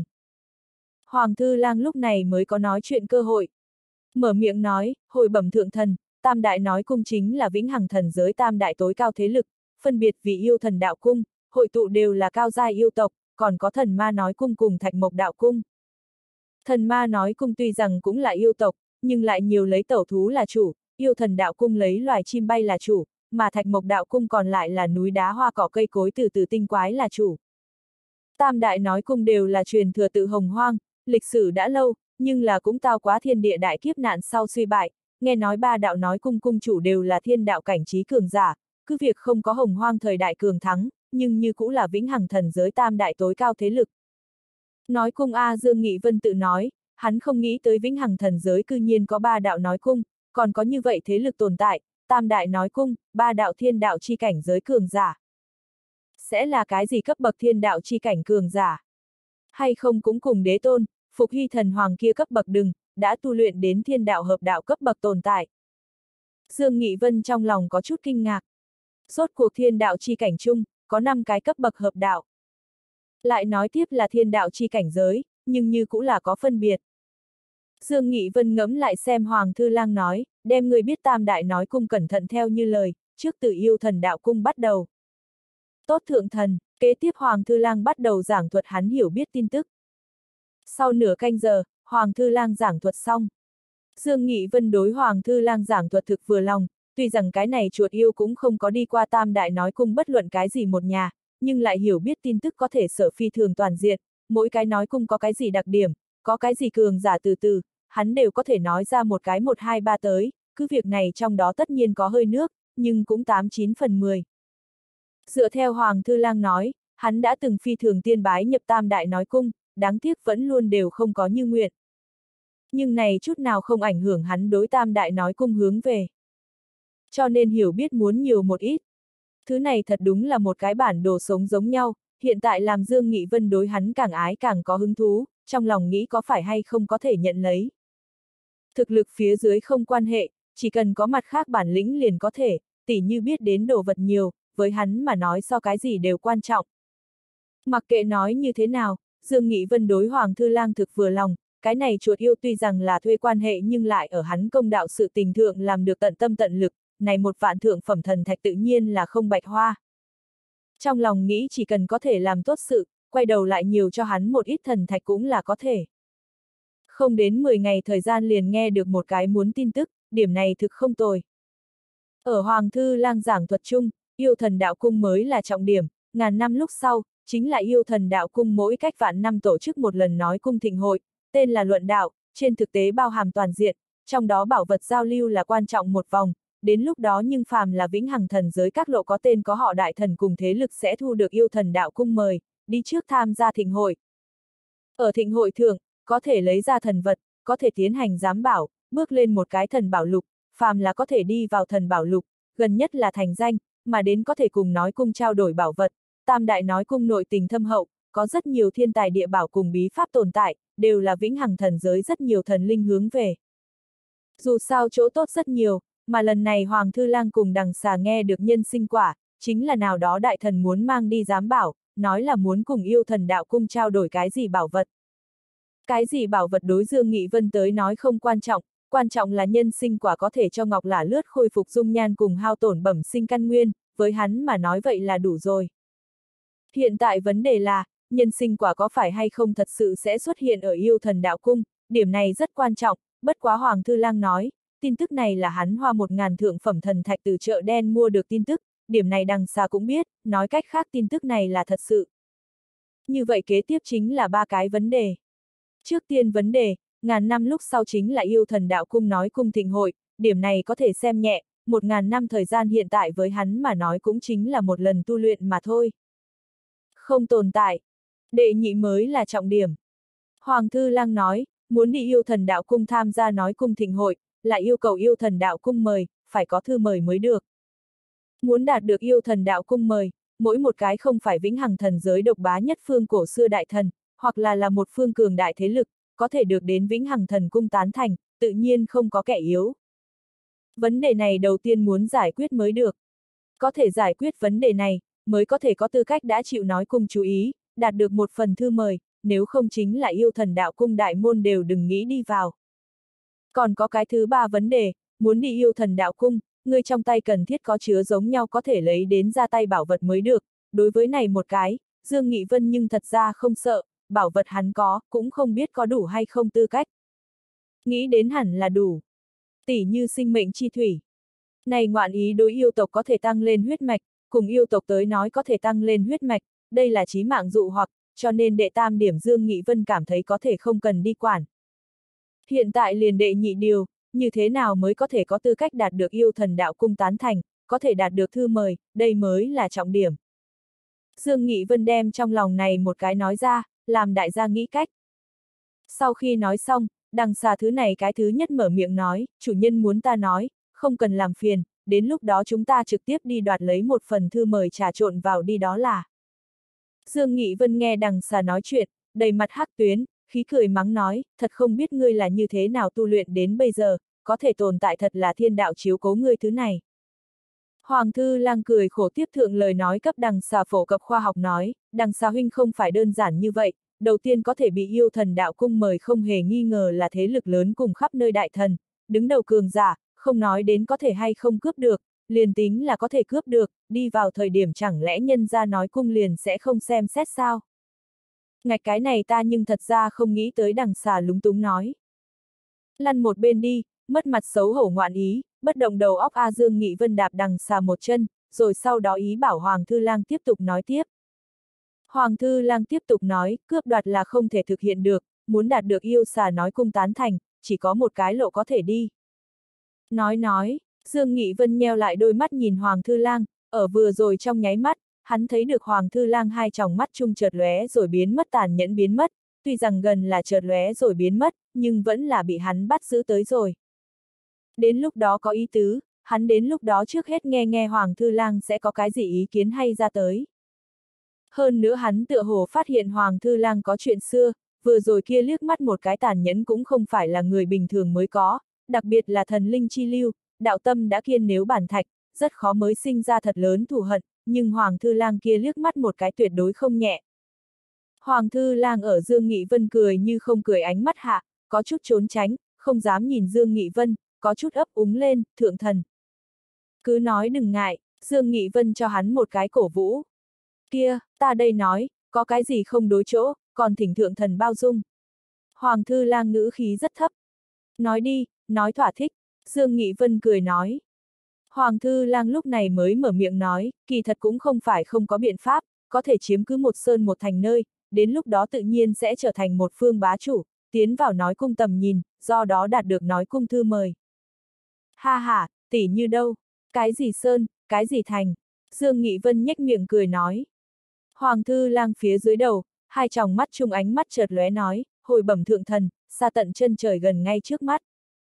Hoàng Thư Lang lúc này mới có nói chuyện cơ hội. Mở miệng nói, hồi bẩm thượng thần, tam đại nói cung chính là vĩnh hằng thần giới tam đại tối cao thế lực, phân biệt vì yêu thần đạo cung, hội tụ đều là cao giai yêu tộc, còn có thần ma nói cung cùng thạch mộc đạo cung. Thần ma nói cung tuy rằng cũng là yêu tộc, nhưng lại nhiều lấy tẩu thú là chủ, yêu thần đạo cung lấy loài chim bay là chủ, mà thạch mộc đạo cung còn lại là núi đá hoa cỏ cây cối từ từ tinh quái là chủ. Tam đại nói cung đều là truyền thừa tự hồng hoang, lịch sử đã lâu, nhưng là cũng tao quá thiên địa đại kiếp nạn sau suy bại, nghe nói ba đạo nói cung cung chủ đều là thiên đạo cảnh trí cường giả, cứ việc không có hồng hoang thời đại cường thắng, nhưng như cũng là vĩnh hằng thần giới tam đại tối cao thế lực. Nói cung Dương Nghị Vân tự nói, hắn không nghĩ tới vĩnh hằng thần giới cư nhiên có ba đạo nói cung, còn có như vậy thế lực tồn tại, tam đại nói cung, ba đạo thiên đạo chi cảnh giới cường giả. Sẽ là cái gì cấp bậc thiên đạo chi cảnh cường giả? Hay không cũng cùng đế tôn, Phục Hy thần hoàng kia cấp bậc đừng, đã tu luyện đến thiên đạo hợp đạo cấp bậc tồn tại. Dương Nghị Vân trong lòng có chút kinh ngạc. Rốt cuộc thiên đạo chi cảnh chung, có 5 cái cấp bậc hợp đạo. Lại nói tiếp là thiên đạo chi cảnh giới, nhưng như cũng là có phân biệt. Dương Nghị Vân ngẫm lại xem Hoàng Thư Lang nói, đem người biết tam đại nói cung cẩn thận theo như lời, trước từ yêu thần đạo cung bắt đầu. Tốt thượng thần, kế tiếp Hoàng Thư Lang bắt đầu giảng thuật hắn hiểu biết tin tức. Sau nửa canh giờ, Hoàng Thư Lang giảng thuật xong. Dương Nghị Vân đối Hoàng Thư Lang giảng thuật thực vừa lòng, tuy rằng cái này chuột yêu cũng không có đi qua tam đại nói cung bất luận cái gì một nhà, nhưng lại hiểu biết tin tức có thể sở phi thường toàn diện, mỗi cái nói cung có cái gì đặc điểm, có cái gì cường giả từ từ, hắn đều có thể nói ra một cái 1, 2, 3 tới, cứ việc này trong đó tất nhiên có hơi nước, nhưng cũng 8, 9 phần 10. Dựa theo Hoàng Thư Lang nói, hắn đã từng phi thường tiên bái nhập tam đại nói cung, đáng tiếc vẫn luôn đều không có như nguyện. Nhưng này chút nào không ảnh hưởng hắn đối tam đại nói cung hướng về. Cho nên hiểu biết muốn nhiều một ít. Thứ này thật đúng là một cái bản đồ sống giống nhau, hiện tại làm Dương Nghị Vân đối hắn càng ái càng có hứng thú, trong lòng nghĩ có phải hay không có thể nhận lấy. Thực lực phía dưới không quan hệ, chỉ cần có mặt khác bản lĩnh liền có thể, tỉ như biết đến đồ vật nhiều, với hắn mà nói so cái gì đều quan trọng. Mặc kệ nói như thế nào, Dương Nghị Vân đối Hoàng Thư Lang thực vừa lòng, cái này chuột yêu tuy rằng là thuê quan hệ nhưng lại ở hắn công đạo sự tình thượng làm được tận tâm tận lực, này 1 vạn thượng phẩm thần thạch tự nhiên là không bạch hoa. Trong lòng nghĩ chỉ cần có thể làm tốt sự, quay đầu lại nhiều cho hắn một ít thần thạch cũng là có thể. Không đến 10 ngày thời gian liền nghe được một cái muốn tin tức, điểm này thực không tồi. Ở Hoàng Thư Lang giảng thuật chung, yêu thần đạo cung mới là trọng điểm, ngàn năm lúc sau, chính là yêu thần đạo cung mỗi cách vạn năm tổ chức một lần nói cung thịnh hội, tên là luận đạo, trên thực tế bao hàm toàn diện, trong đó bảo vật giao lưu là quan trọng một vòng, đến lúc đó nhưng phàm là vĩnh hằng thần giới các lộ có tên có họ đại thần cùng thế lực sẽ thu được yêu thần đạo cung mời, đi trước tham gia thịnh hội. Ở thịnh hội thượng, có thể lấy ra thần vật, có thể tiến hành giám bảo, bước lên một cái thần bảo lục, phàm là có thể đi vào thần bảo lục, gần nhất là thành danh, mà đến có thể cùng nói cung trao đổi bảo vật, tam đại nói cung nội tình thâm hậu, có rất nhiều thiên tài địa bảo cùng bí pháp tồn tại, đều là vĩnh hằng thần giới rất nhiều thần linh hướng về. Dù sao chỗ tốt rất nhiều, mà lần này Hoàng Thư Lang cùng Đằng Xà nghe được nhân sinh quả, chính là nào đó đại thần muốn mang đi giám bảo, nói là muốn cùng yêu thần đạo cung trao đổi cái gì bảo vật. Cái gì bảo vật đối Dương Nghị Vân tới nói không quan trọng là nhân sinh quả có thể cho Ngọc Lả Lướt khôi phục dung nhan cùng hao tổn bẩm sinh căn nguyên, với hắn mà nói vậy là đủ rồi. Hiện tại vấn đề là, nhân sinh quả có phải hay không thật sự sẽ xuất hiện ở yêu thần đạo cung, điểm này rất quan trọng, bất quá Hoàng Thư Lang nói, tin tức này là hắn hoa 1000 thượng phẩm thần thạch từ chợ đen mua được tin tức, điểm này Đằng Xà cũng biết, nói cách khác tin tức này là thật sự. Như vậy kế tiếp chính là 3 cái vấn đề. Trước tiên vấn đề, ngàn năm lúc sau chính là yêu thần đạo cung nói cung thịnh hội, điểm này có thể xem nhẹ, 1000 năm thời gian hiện tại với hắn mà nói cũng chính là một lần tu luyện mà thôi. Không tồn tại. Đệ nhị mới là trọng điểm. Hoàng Thư Lang nói, muốn đi yêu thần đạo cung tham gia nói cung thịnh hội, lại yêu cầu yêu thần đạo cung mời, phải có thư mời mới được. Muốn đạt được yêu thần đạo cung mời, mỗi một cái không phải vĩnh hằng thần giới độc bá nhất phương cổ xưa đại thần, hoặc là một phương cường đại thế lực, có thể được đến vĩnh hằng thần cung tán thành, tự nhiên không có kẻ yếu. Vấn đề này đầu tiên muốn giải quyết mới được. Có thể giải quyết vấn đề này, mới có thể có tư cách đã chịu nói cung chú ý, đạt được một phần thư mời, nếu không chính là yêu thần đạo cung đại môn đều đừng nghĩ đi vào. Còn có cái thứ 3 vấn đề, muốn đi yêu thần đạo cung, người trong tay cần thiết có chứa giống nhau có thể lấy đến ra tay bảo vật mới được, đối với này một cái, Dương Nghị Vân nhưng thật ra không sợ, bảo vật hắn có, cũng không biết có đủ hay không tư cách. Nghĩ đến hẳn là đủ. Tỷ như sinh mệnh chi thủy. Này ngoạn ý đối yêu tộc có thể tăng lên huyết mạch, cùng yêu tộc tới nói có thể tăng lên huyết mạch, đây là chí mạng dụ hoặc, cho nên đệ tam điểm Dương Nghị Vân cảm thấy có thể không cần đi quản. Hiện tại liền đệ nhị điều, như thế nào mới có thể có tư cách đạt được yêu thần đạo cung tán thành, có thể đạt được thư mời, đây mới là trọng điểm. Dương Nghị Vân đem trong lòng này một cái nói ra, làm đại gia nghĩ cách. Sau khi nói xong, Đằng Xà thứ này cái thứ nhất mở miệng nói, chủ nhân muốn ta nói, không cần làm phiền, đến lúc đó chúng ta trực tiếp đi đoạt lấy một phần thư mời trà trộn vào đi đó là. Dương Nghị Vân nghe Đằng Xà nói chuyện, đầy mặt hắc tuyến, khí cười mắng nói, thật không biết ngươi là như thế nào tu luyện đến bây giờ, có thể tồn tại thật là thiên đạo chiếu cố ngươi thứ này. Hoàng Thư Lang cười khổ tiếp thượng lời nói cấp Đằng Xà phổ cập khoa học nói, Đằng Xà huynh không phải đơn giản như vậy, đầu tiên có thể bị yêu thần đạo cung mời không hề nghi ngờ là thế lực lớn cùng khắp nơi đại thần, đứng đầu cường giả, không nói đến có thể hay không cướp được, liền tính là có thể cướp được, đi vào thời điểm chẳng lẽ nhân ra nói cung liền sẽ không xem xét sao? Ngạch cái này ta nhưng thật ra không nghĩ tới. Đằng Xà lúng túng nói. Lăn một bên đi, mất mặt xấu hổ ngoạn ý, bất động đầu óc A Dương Nghị Vân đạp Đằng Xà một chân, rồi sau đó ý bảo Hoàng Thư Lang tiếp tục nói tiếp. Hoàng Thư Lang tiếp tục nói, cướp đoạt là không thể thực hiện được, muốn đạt được yêu xà nói cung tán thành, chỉ có một cái lộ có thể đi. Nói, Dương Nghị Vân nheo lại đôi mắt nhìn Hoàng Thư Lang, ở vừa rồi trong nháy mắt, hắn thấy được Hoàng Thư Lang hai tròng mắt chung chợt lóe rồi biến mất, tàn nhẫn biến mất, tuy rằng gần là chợt lóe rồi biến mất, nhưng vẫn là bị hắn bắt giữ tới rồi. Đến lúc đó có ý tứ, hắn đến lúc đó trước hết nghe nghe Hoàng Thư Lang sẽ có cái gì ý kiến hay ra tới. Hơn nữa hắn tựa hồ phát hiện Hoàng Thư Lang có chuyện xưa, vừa rồi kia liếc mắt một cái tàn nhẫn cũng không phải là người bình thường mới có, đặc biệt là thần linh chi lưu, đạo tâm đã kiên nếu bản thạch, rất khó mới sinh ra thật lớn thù hận, nhưng Hoàng Thư Lang kia liếc mắt một cái tuyệt đối không nhẹ. Hoàng Thư Lang ở Dương Nghị Vân cười như không cười ánh mắt hạ, có chút trốn tránh, không dám nhìn Dương Nghị Vân, có chút ấp úng lên, thượng thần. Cứ nói đừng ngại, Dương Nghị Vân cho hắn một cái cổ vũ. Kia, ta đây nói, có cái gì không đối chỗ, còn thỉnh thượng thần bao dung. Hoàng Thư Lang ngữ khí rất thấp. Nói đi, nói thỏa thích, Dương Nghị Vân cười nói. Hoàng Thư Lang lúc này mới mở miệng nói, kỳ thật cũng không phải không có biện pháp, có thể chiếm cứ một sơn một thành nơi, đến lúc đó tự nhiên sẽ trở thành một phương bá chủ, tiến vào nói cung tầm nhìn, do đó đạt được nói cung thư mời. Ha ha, tỷ như đâu, cái gì sơn, cái gì thành, Dương Nghị Vân nhếch miệng cười nói. Hoàng Thư Lang phía dưới đầu, hai tròng mắt chung ánh mắt chợt lóe nói, hồi bẩm thượng thần, xa tận chân trời gần ngay trước mắt.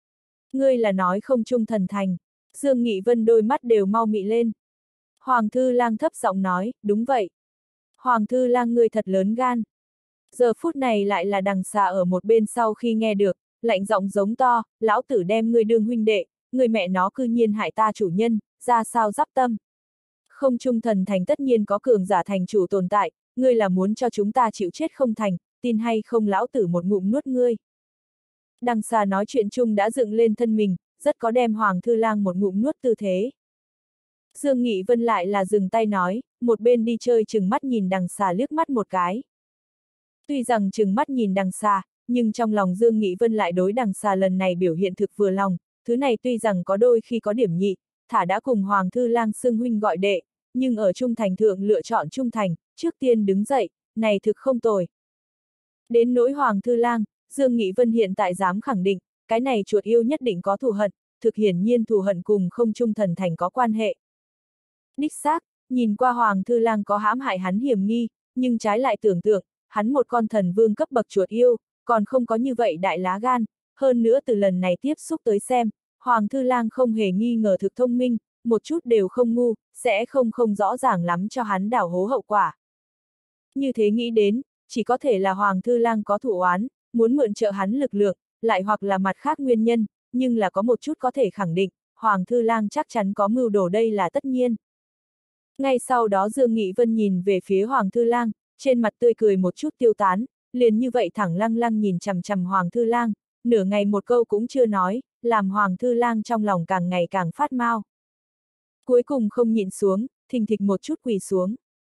Ngươi là nói không trung thần thành. Dương Nghị Vân đôi mắt đều mau mị lên. Hoàng Thư Lang thấp giọng nói, đúng vậy. Hoàng Thư Lang ngươi thật lớn gan. Giờ phút này lại là Đằng Xà ở một bên sau khi nghe được, lạnh giọng giống to, lão tử đem ngươi đương huynh đệ, người mẹ nó cư nhiên hại ta chủ nhân, ra sao giáp tâm. Không trung thần thành tất nhiên có cường giả thành chủ tồn tại, ngươi là muốn cho chúng ta chịu chết không thành, tin hay không lão tử một ngụm nuốt ngươi. Đằng Xà nói chuyện chung đã dựng lên thân mình, rất có đem Hoàng Thư Lang một ngụm nuốt tư thế. Dương Nghị Vân lại là dừng tay nói, một bên đi chơi chừng mắt nhìn Đằng Xà liếc mắt một cái. Tuy rằng chừng mắt nhìn Đằng Xà, nhưng trong lòng Dương Nghị Vân lại đối Đằng Xà lần này biểu hiện thực vừa lòng, thứ này tuy rằng có đôi khi có điểm nhị, thả đã cùng Hoàng Thư Lang xưng huynh gọi đệ, nhưng ở trung thành thượng lựa chọn trung thành, trước tiên đứng dậy, này thực không tồi. Đến nỗi Hoàng Thư Lang, Dương Nghị Vân hiện tại dám khẳng định, cái này chuột yêu nhất định có thù hận, thực hiển nhiên thù hận cùng không trung thần thành có quan hệ. Đích xác, nhìn qua Hoàng Thư Lang có hãm hại hắn hiểm nghi, nhưng trái lại tưởng tượng, hắn một con thần vương cấp bậc chuột yêu, còn không có như vậy đại lá gan, hơn nữa từ lần này tiếp xúc tới xem, Hoàng Thư Lang không hề nghi ngờ thực thông minh, một chút đều không ngu, sẽ không rõ ràng lắm cho hắn đảo hố hậu quả. Như thế nghĩ đến, chỉ có thể là Hoàng Thư Lang có thủ oán, muốn mượn trợ hắn lực lượng, lại hoặc là mặt khác nguyên nhân, nhưng là có một chút có thể khẳng định, Hoàng Thư Lang chắc chắn có mưu đồ đây là tất nhiên. Ngay sau đó Dương Nghị Vân nhìn về phía Hoàng Thư Lang, trên mặt tươi cười một chút tiêu tán, liền như vậy thẳng lăng lăng nhìn chằm chằm Hoàng Thư Lang, nửa ngày một câu cũng chưa nói, làm Hoàng Thư Lang trong lòng càng ngày càng phát mau. Cuối cùng không nhịn xuống, thình thịch một chút quỳ xuống.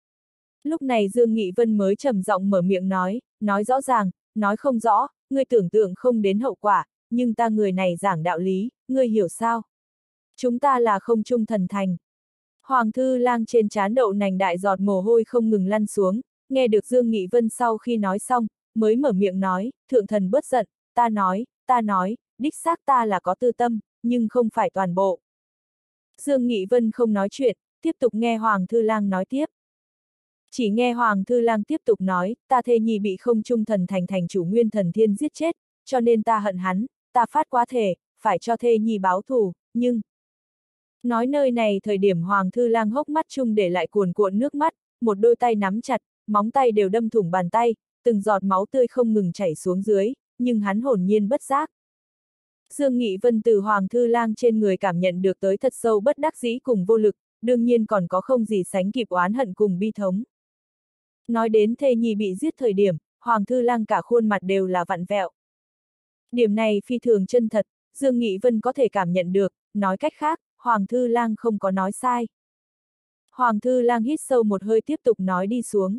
Lúc này Dương Nghị Vân mới trầm giọng mở miệng nói rõ ràng, nói không rõ, ngươi tưởng tượng không đến hậu quả, nhưng ta người này giảng đạo lý, ngươi hiểu sao? Chúng ta là không trung thần thành. Hoàng Thư Lang trên trán đậu nành đại giọt mồ hôi không ngừng lăn xuống, nghe được Dương Nghị Vân sau khi nói xong, mới mở miệng nói, thượng thần bớt giận, ta nói, đích xác ta là có tư tâm, nhưng không phải toàn bộ. Dương Nghị Vân không nói chuyện, tiếp tục nghe Hoàng Thư Lang nói tiếp. Chỉ nghe Hoàng Thư Lang tiếp tục nói, ta thê nhi bị không trung thần thành thành chủ Nguyên Thần Thiên giết chết, cho nên ta hận hắn, ta phát quá thể, phải cho thê nhi báo thù, nhưng... Nói nơi này thời điểm Hoàng Thư Lang hốc mắt chung để lại cuồn cuộn nước mắt, một đôi tay nắm chặt, móng tay đều đâm thủng bàn tay, từng giọt máu tươi không ngừng chảy xuống dưới, nhưng hắn hồn nhiên bất giác. Dương Nghị Vân từ Hoàng Thư Lang trên người cảm nhận được tới thật sâu bất đắc dĩ cùng vô lực, đương nhiên còn có không gì sánh kịp oán hận cùng bi thống. Nói đến thê nhi bị giết thời điểm, Hoàng Thư Lang cả khuôn mặt đều là vặn vẹo. Điểm này phi thường chân thật, Dương Nghị Vân có thể cảm nhận được, nói cách khác, Hoàng Thư Lang không có nói sai. Hoàng Thư Lang hít sâu một hơi tiếp tục nói đi xuống.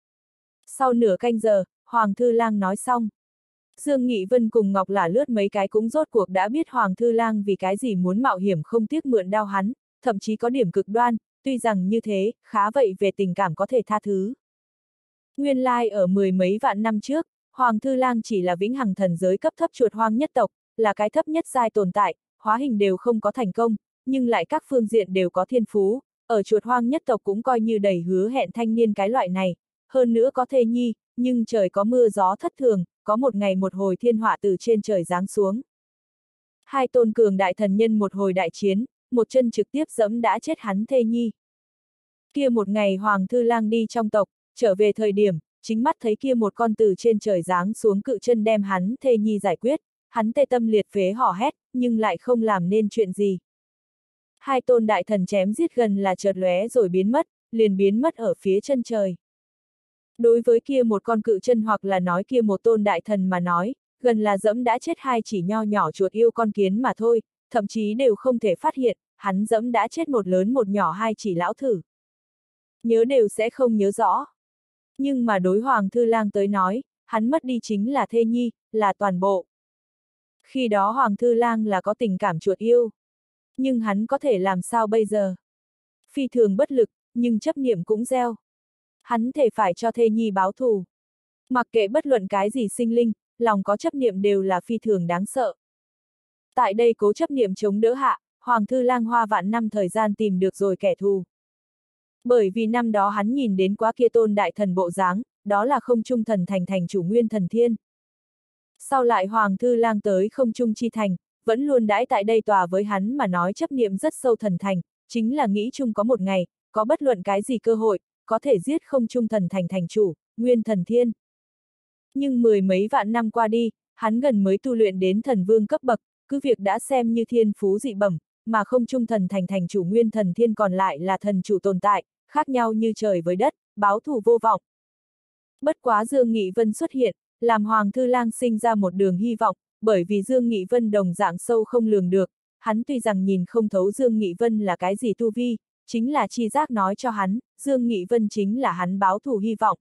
Sau nửa canh giờ, Hoàng Thư Lang nói xong. Dương Nghị Vân cùng Ngọc Lả lướt mấy cái cũng rốt cuộc đã biết Hoàng Thư Lang vì cái gì muốn mạo hiểm không tiếc mượn đao hắn, thậm chí có điểm cực đoan, tuy rằng như thế, khá vậy về tình cảm có thể tha thứ. Nguyên lai ở mười mấy vạn năm trước, Hoàng Thư Lang chỉ là vĩnh hằng thần giới cấp thấp chuột hoang nhất tộc, là cái thấp nhất giai tồn tại, hóa hình đều không có thành công, nhưng lại các phương diện đều có thiên phú, ở chuột hoang nhất tộc cũng coi như đầy hứa hẹn thanh niên cái loại này, hơn nữa có thê nhi, nhưng trời có mưa gió thất thường, có một ngày một hồi thiên họa từ trên trời giáng xuống. Hai tôn cường đại thần nhân một hồi đại chiến, một chân trực tiếp dẫm đã chết hắn thê nhi. Kia một ngày Hoàng Thư Lang đi trong tộc, trở về thời điểm, chính mắt thấy kia một con từ trên trời giáng xuống cự chân đem hắn thê nhi giải quyết, hắn tê tâm liệt phế hò hét, nhưng lại không làm nên chuyện gì. Hai tôn đại thần chém giết gần là chợt lóe rồi biến mất, liền biến mất ở phía chân trời. Đối với kia một con cự chân hoặc là nói kia một tôn đại thần mà nói, gần là dẫm đã chết hai chỉ nho nhỏ chuột yêu con kiến mà thôi, thậm chí đều không thể phát hiện, hắn dẫm đã chết một lớn một nhỏ hai chỉ lão thử. Nhớ đều sẽ không nhớ rõ. Nhưng mà đối Hoàng Thư Lang tới nói, hắn mất đi chính là thê nhi, là toàn bộ. Khi đó Hoàng Thư Lang là có tình cảm chuột yêu. Nhưng hắn có thể làm sao bây giờ? Phi thường bất lực, nhưng chấp niệm cũng gieo. Hắn thể phải cho thê nhi báo thù. Mặc kệ bất luận cái gì sinh linh, lòng có chấp niệm đều là phi thường đáng sợ. Tại đây cố chấp niệm chống đỡ hạ, Hoàng Thư Lang hoa vạn năm thời gian tìm được rồi kẻ thù. Bởi vì năm đó hắn nhìn đến quá kia tôn đại thần bộ dáng, đó là không trung thần thành thành chủ Nguyên Thần Thiên. Sau lại Hoàng Thư Lang tới không trung chi thành, vẫn luôn đãi tại đây tòa với hắn mà nói chấp niệm rất sâu thần thành, chính là nghĩ chung có một ngày, có bất luận cái gì cơ hội, có thể giết không trung thần thành thành chủ, Nguyên Thần Thiên. Nhưng mười mấy vạn năm qua đi, hắn gần mới tu luyện đến thần vương cấp bậc, cứ việc đã xem như thiên phú dị bẩm, mà không trung thần thành thành chủ Nguyên Thần Thiên còn lại là thần chủ tồn tại, khác nhau như trời với đất, báo thù vô vọng. Bất quá Dương Nghị Vân xuất hiện, làm Hoàng Thư Lang sinh ra một đường hy vọng, bởi vì Dương Nghị Vân đồng dạng sâu không lường được, hắn tuy rằng nhìn không thấu Dương Nghị Vân là cái gì tu vi, chính là chi giác nói cho hắn, Dương Nghị Vân chính là hắn báo thù hy vọng.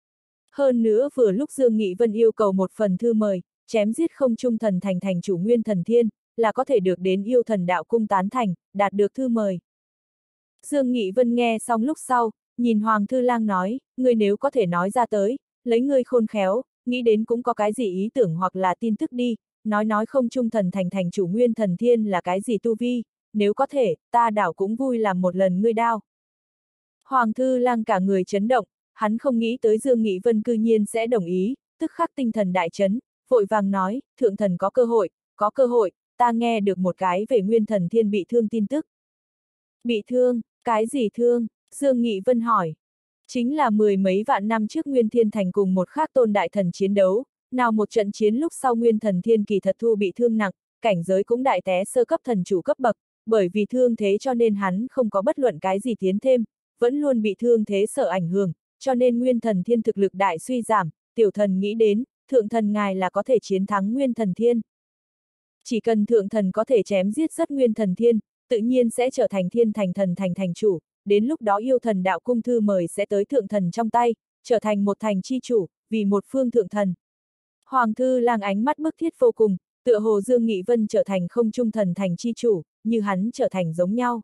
Hơn nữa vừa lúc Dương Nghị Vân yêu cầu một phần thư mời, chém giết không trung thần thành thành chủ Nguyên Thần Thiên, là có thể được đến yêu thần đạo cung tán thành, đạt được thư mời. Dương Nghị Vân nghe xong lúc sau, nhìn Hoàng Thư Lang nói, ngươi nếu có thể nói ra tới, lấy ngươi khôn khéo, nghĩ đến cũng có cái gì ý tưởng hoặc là tin tức đi, nói không trung thần thành thành chủ Nguyên Thần Thiên là cái gì tu vi, nếu có thể, ta đảo cũng vui làm một lần ngươi đao. Hoàng Thư Lang cả người chấn động, hắn không nghĩ tới Dương Nghị Vân cư nhiên sẽ đồng ý, tức khắc tinh thần đại chấn, vội vàng nói, thượng thần có cơ hội, ta nghe được một cái về Nguyên Thần Thiên bị thương tin tức. Bị thương, cái gì thương? Dương Nghị Vân hỏi. Chính là mười mấy vạn năm trước Nguyên Thiên Thành cùng một khác tôn đại thần chiến đấu, nào một trận chiến lúc sau Nguyên Thần Thiên kỳ thật thu bị thương nặng, cảnh giới cũng đại té sơ cấp thần chủ cấp bậc, bởi vì thương thế cho nên hắn không có bất luận cái gì tiến thêm, vẫn luôn bị thương thế sợ ảnh hưởng, cho nên Nguyên Thần Thiên thực lực đại suy giảm, tiểu thần nghĩ đến, thượng thần ngài là có thể chiến thắng Nguyên Thần Thiên. Chỉ cần thượng thần có thể chém giết rất Nguyên Thần Thiên, tự nhiên sẽ trở thành thiên thành thần thành thành chủ, đến lúc đó yêu thần đạo cung thư mời sẽ tới thượng thần trong tay, trở thành một thành chi chủ, vì một phương thượng thần. Hoàng Thư Lang ánh mắt bức thiết vô cùng, tựa hồ Dương Nghị Vân trở thành không trung thần thành chi chủ, như hắn trở thành giống nhau.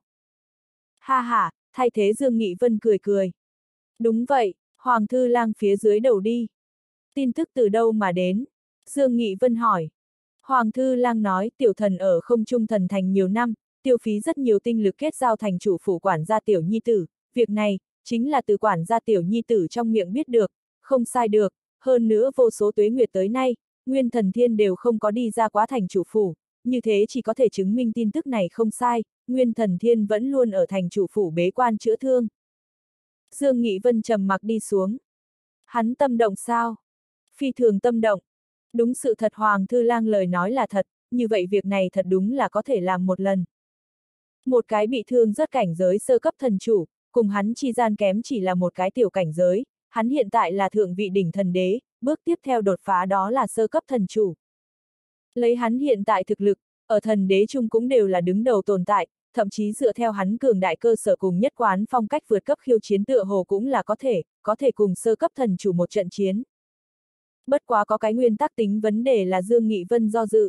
Ha ha, thay thế Dương Nghị Vân cười cười. Đúng vậy, Hoàng Thư Lang phía dưới đầu đi. Tin tức từ đâu mà đến? Dương Nghị Vân hỏi. Hoàng Thư Lang nói tiểu thần ở không trung thần thành nhiều năm, tiêu phí rất nhiều tinh lực kết giao thành chủ phủ quản gia tiểu nhi tử, việc này, chính là từ quản gia tiểu nhi tử trong miệng biết được, không sai được, hơn nữa vô số tuế nguyệt tới nay, Nguyên Thần Thiên đều không có đi ra quá thành chủ phủ, như thế chỉ có thể chứng minh tin tức này không sai, Nguyên Thần Thiên vẫn luôn ở thành chủ phủ bế quan chữa thương. Dương Nghị Vân trầm mặc đi xuống. Hắn tâm động sao? Phi thường tâm động. Đúng sự thật Hoàng Thư Lang lời nói là thật, như vậy việc này thật đúng là có thể làm một lần. Một cái bị thương rất cảnh giới sơ cấp thần chủ, cùng hắn chi gian kém chỉ là một cái tiểu cảnh giới, hắn hiện tại là thượng vị đỉnh thần đế, bước tiếp theo đột phá đó là sơ cấp thần chủ. Lấy hắn hiện tại thực lực, ở thần đế chung cũng đều là đứng đầu tồn tại, thậm chí dựa theo hắn cường đại cơ sở cùng nhất quán phong cách vượt cấp khiêu chiến tựa hồ cũng là có thể cùng sơ cấp thần chủ một trận chiến. Bất quá có cái nguyên tắc tính vấn đề là Dương Nghị Vân do dự.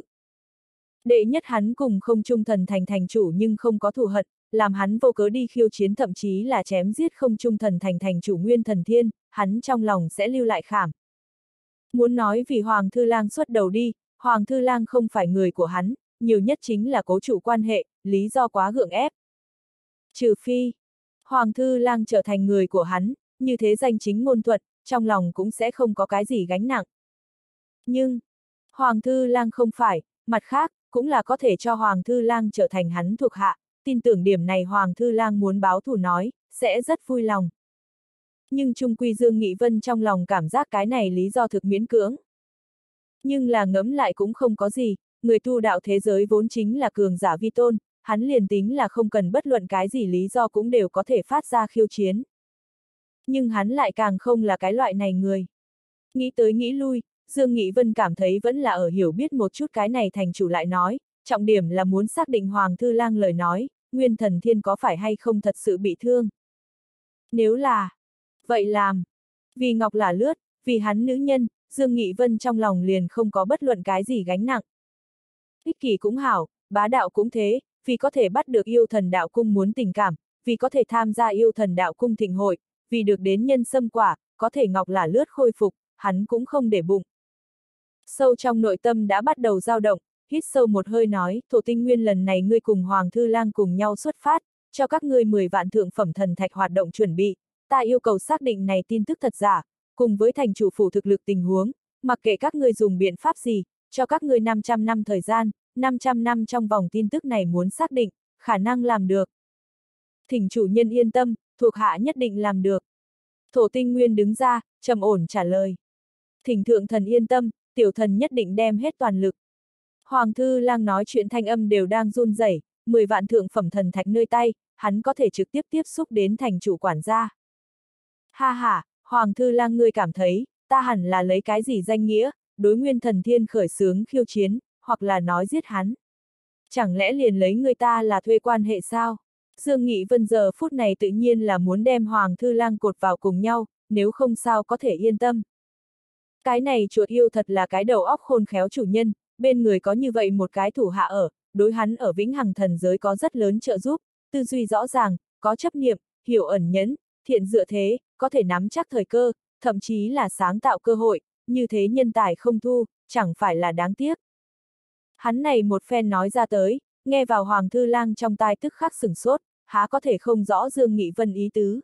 Đệ nhất hắn cùng không trung thần thành thành chủ nhưng không có thù hận, làm hắn vô cớ đi khiêu chiến thậm chí là chém giết không trung thần thành thành chủ Nguyên Thần Thiên, hắn trong lòng sẽ lưu lại khảm. Muốn nói vì Hoàng Thư Lang xuất đầu đi, Hoàng Thư Lang không phải người của hắn, nhiều nhất chính là cố chủ quan hệ, lý do quá gượng ép. Trừ phi, Hoàng Thư Lang trở thành người của hắn, như thế danh chính ngôn thuận, trong lòng cũng sẽ không có cái gì gánh nặng. Nhưng, Hoàng Thư Lang không phải, mặt khác, cũng là có thể cho Hoàng Thư Lang trở thành hắn thuộc hạ, tin tưởng điểm này Hoàng Thư Lang muốn báo thù nói, sẽ rất vui lòng. Nhưng chung quy Dương Nghị Vân trong lòng cảm giác cái này lý do thực miễn cưỡng. Nhưng là ngẫm lại cũng không có gì, người tu đạo thế giới vốn chính là cường giả vi tôn, hắn liền tính là không cần bất luận cái gì lý do cũng đều có thể phát ra khiêu chiến. Nhưng hắn lại càng không là cái loại này người. Nghĩ tới nghĩ lui, Dương Nghị Vân cảm thấy vẫn là ở hiểu biết một chút cái này thành chủ lại nói, trọng điểm là muốn xác định Hoàng Thư Lang lời nói, Nguyên Thần Thiên có phải hay không thật sự bị thương. Nếu là, vậy làm. Vì Ngọc là lướt, vì hắn nữ nhân, Dương Nghị Vân trong lòng liền không có bất luận cái gì gánh nặng. Ích kỷ cũng hảo, bá đạo cũng thế, vì có thể bắt được yêu thần đạo cung muốn tình cảm, vì có thể tham gia yêu thần đạo cung thịnh hội, vì được đến nhân sâm quả, có thể Ngọc là lướt khôi phục, hắn cũng không để bụng. Sâu trong nội tâm đã bắt đầu dao động, hít sâu một hơi nói, Thổ Tinh Nguyên lần này ngươi cùng Hoàng Thư Lang cùng nhau xuất phát, cho các ngươi 10 vạn thượng phẩm thần thạch hoạt động chuẩn bị, ta yêu cầu xác định này tin tức thật giả, cùng với thành chủ phủ thực lực tình huống, mặc kệ các ngươi dùng biện pháp gì, cho các ngươi 500 năm thời gian, 500 năm trong vòng tin tức này muốn xác định, khả năng làm được. Thỉnh chủ nhân yên tâm, thuộc hạ nhất định làm được. Thổ Tinh Nguyên đứng ra, trầm ổn trả lời. Thỉnh thượng thần yên tâm, tiểu thần nhất định đem hết toàn lực. Hoàng Thư Lang nói chuyện thanh âm đều đang run rẩy, 10 vạn thượng phẩm thần thạch nơi tay, hắn có thể trực tiếp tiếp xúc đến thành chủ quản gia. Ha ha, Hoàng Thư Lang ngươi cảm thấy, ta hẳn là lấy cái gì danh nghĩa, đối Nguyên Thần Thiên khởi xướng khiêu chiến, hoặc là nói giết hắn. Chẳng lẽ liền lấy người ta là thuê quan hệ sao? Dương Nghị Vân giờ phút này tự nhiên là muốn đem Hoàng Thư Lang cột vào cùng nhau, nếu không sao có thể yên tâm. Cái này chuột yêu thật là cái đầu óc khôn khéo chủ nhân, bên người có như vậy một cái thủ hạ ở, đối hắn ở vĩnh hằng thần giới có rất lớn trợ giúp, tư duy rõ ràng, có chấp niệm, hiểu ẩn nhẫn, thiện dựa thế, có thể nắm chắc thời cơ, thậm chí là sáng tạo cơ hội, như thế nhân tài không thu, chẳng phải là đáng tiếc. Hắn này một phen nói ra tới, nghe vào Hoàng Thư Lang trong tai tức khắc sửng sốt, há có thể không rõ Dương Nghị Vân ý tứ.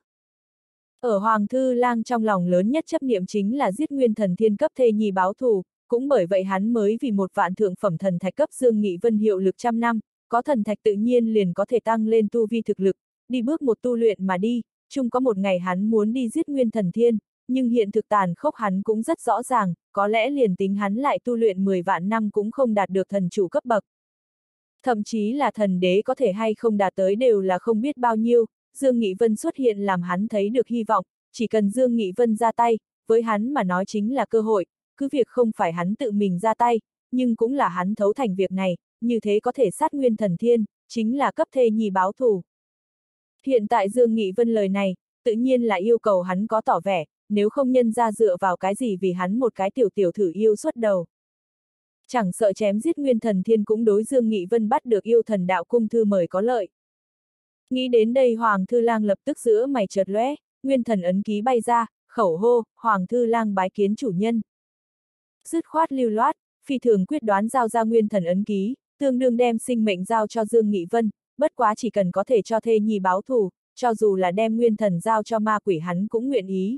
Ở Hoàng Thư Lang trong lòng lớn nhất chấp niệm chính là giết Nguyên Thần Thiên cấp thê nhi báo thù, cũng bởi vậy hắn mới vì 1 vạn thượng phẩm thần thạch cấp Dương Nghị Vân hiệu lực 100 năm, có thần thạch tự nhiên liền có thể tăng lên tu vi thực lực, đi bước một tu luyện mà đi, chung có một ngày hắn muốn đi giết Nguyên Thần Thiên, nhưng hiện thực tàn khốc hắn cũng rất rõ ràng, có lẽ liền tính hắn lại tu luyện 10 vạn năm cũng không đạt được thần chủ cấp bậc. Thậm chí là thần đế có thể hay không đạt tới đều là không biết bao nhiêu, Dương Nghị Vân xuất hiện làm hắn thấy được hy vọng, chỉ cần Dương Nghị Vân ra tay, với hắn mà nói chính là cơ hội, cứ việc không phải hắn tự mình ra tay, nhưng cũng là hắn thấu thành việc này, như thế có thể sát Nguyên Thần Thiên, chính là cấp thê nhi báo thù. Hiện tại Dương Nghị Vân lời này, tự nhiên là yêu cầu hắn có tỏ vẻ, nếu không nhân ra dựa vào cái gì vì hắn một cái tiểu thử yêu xuất đầu. Chẳng sợ chém giết Nguyên Thần Thiên cũng đối Dương Nghị Vân bắt được yêu thần đạo cung thư mời có lợi. Nghĩ đến đây Hoàng Thư Lang lập tức giữa mày chợt lóe, Nguyên Thần ấn ký bay ra, khẩu hô, Hoàng Thư Lang bái kiến chủ nhân. Dứt khoát lưu loát, phi thường quyết đoán giao ra Nguyên Thần ấn ký, tương đương đem sinh mệnh giao cho Dương Nghị Vân, bất quá chỉ cần có thể cho thê nhi báo thù, cho dù là đem Nguyên Thần giao cho ma quỷ hắn cũng nguyện ý.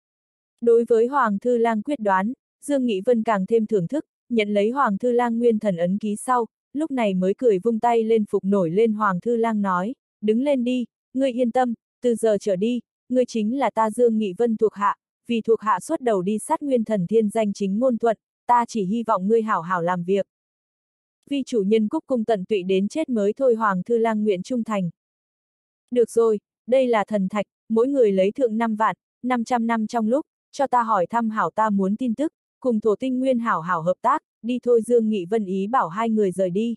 Đối với Hoàng Thư Lang quyết đoán, Dương Nghị Vân càng thêm thưởng thức, nhận lấy Hoàng Thư Lang Nguyên Thần ấn ký sau, lúc này mới cười vung tay lên phục nổi lên Hoàng Thư Lang nói, đứng lên đi, ngươi yên tâm, từ giờ trở đi, ngươi chính là ta Dương Nghị Vân thuộc hạ, vì thuộc hạ xuất đầu đi sát Nguyên Thần Thiên danh chính ngôn thuận, ta chỉ hy vọng ngươi hảo hảo làm việc. Vì chủ nhân cúc cung tận tụy đến chết mới thôi Hoàng Thư Lang nguyện trung thành. Được rồi, đây là thần thạch, mỗi người lấy thượng 5 vạn, 500 năm trong lúc, cho ta hỏi thăm hảo ta muốn tin tức, cùng Thổ Tinh Nguyên hảo hảo hợp tác, đi thôi Dương Nghị Vân ý bảo hai người rời đi.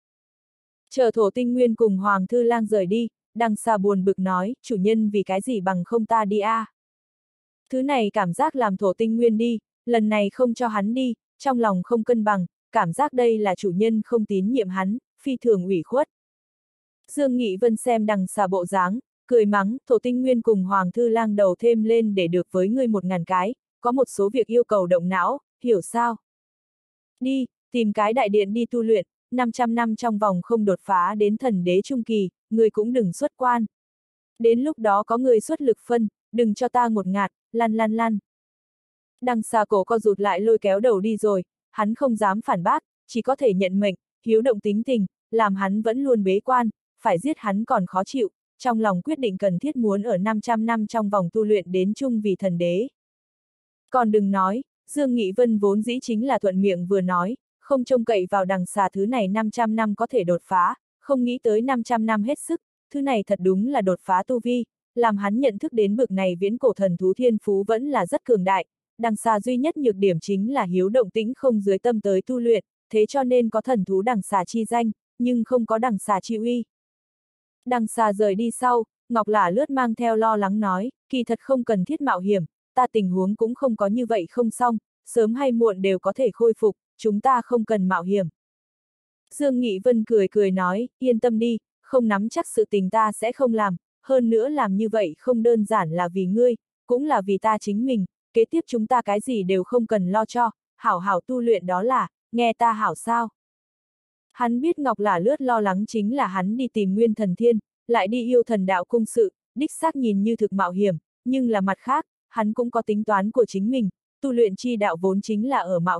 Chờ Thổ Tinh Nguyên cùng Hoàng Thư Lang rời đi, đằng xa buồn bực nói, chủ nhân vì cái gì bằng không ta đi a? Thứ này cảm giác làm Thổ Tinh Nguyên đi, lần này không cho hắn đi, trong lòng không cân bằng, cảm giác đây là chủ nhân không tín nhiệm hắn, phi thường ủy khuất. Dương Nghị Vân xem đằng xa bộ dáng, cười mắng, Thổ Tinh Nguyên cùng Hoàng Thư Lang đầu thêm lên để được với ngươi 1000 cái, có một số việc yêu cầu động não, hiểu sao? Đi, tìm cái đại điện đi tu luyện, 500 năm trong vòng không đột phá đến thần đế trung kỳ, người cũng đừng xuất quan. Đến lúc đó có người xuất lực phân, đừng cho ta ngột ngạt, lăn. Đằng xa cổ co rụt lại lôi kéo đầu đi rồi, hắn không dám phản bác, chỉ có thể nhận mệnh, hiếu động tính tình, làm hắn vẫn luôn bế quan, phải giết hắn còn khó chịu, trong lòng quyết định cần thiết muốn ở 500 năm trong vòng tu luyện đến chung vì thần đế. Còn đừng nói, Dương Nghị Vân vốn dĩ chính là thuận miệng vừa nói, không trông cậy vào đằng xà thứ này 500 năm có thể đột phá, không nghĩ tới 500 năm hết sức, thứ này thật đúng là đột phá tu vi, làm hắn nhận thức đến bực này viễn cổ thần thú thiên phú vẫn là rất cường đại, đằng xà duy nhất nhược điểm chính là hiếu động tĩnh không dưới tâm tới tu luyện, thế cho nên có thần thú đằng xà chi danh, nhưng không có đằng xà chi uy. Đằng xà rời đi sau, Ngọc Lả Lướt mang theo lo lắng nói, kỳ thật không cần thiết mạo hiểm, ta tình huống cũng không có như vậy không xong, sớm hay muộn đều có thể khôi phục, chúng ta không cần mạo hiểm. Dương Nghị Vân cười nói, yên tâm đi, không nắm chắc sự tình ta sẽ không làm, hơn nữa làm như vậy không đơn giản là vì ngươi, cũng là vì ta chính mình, kế tiếp chúng ta cái gì đều không cần lo cho, hảo hảo tu luyện đó là, nghe ta hảo sao. Hắn biết Ngọc Lả Lướt lo lắng chính là hắn đi tìm Nguyên Thần Thiên, lại đi yêu thần đạo cung sự, đích xác nhìn như thực mạo hiểm, nhưng là mặt khác, hắn cũng có tính toán của chính mình, tu luyện chi đạo vốn chính là ở mạo hiểm,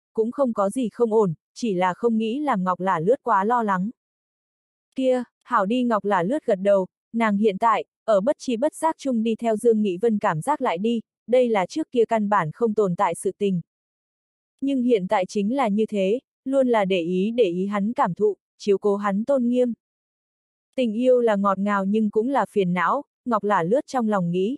cũng không có gì không ổn, chỉ là không nghĩ làm Ngọc Lả Lướt quá lo lắng. Kia, hảo đi. Ngọc Lả Lướt gật đầu, nàng hiện tại, ở bất tri bất giác chung đi theo Dương Nghị Vân cảm giác lại đi, đây là trước kia căn bản không tồn tại sự tình. Nhưng hiện tại chính là như thế, luôn là để ý hắn cảm thụ, chiếu cố hắn tôn nghiêm. Tình yêu là ngọt ngào nhưng cũng là phiền não, Ngọc Lả Lướt trong lòng nghĩ.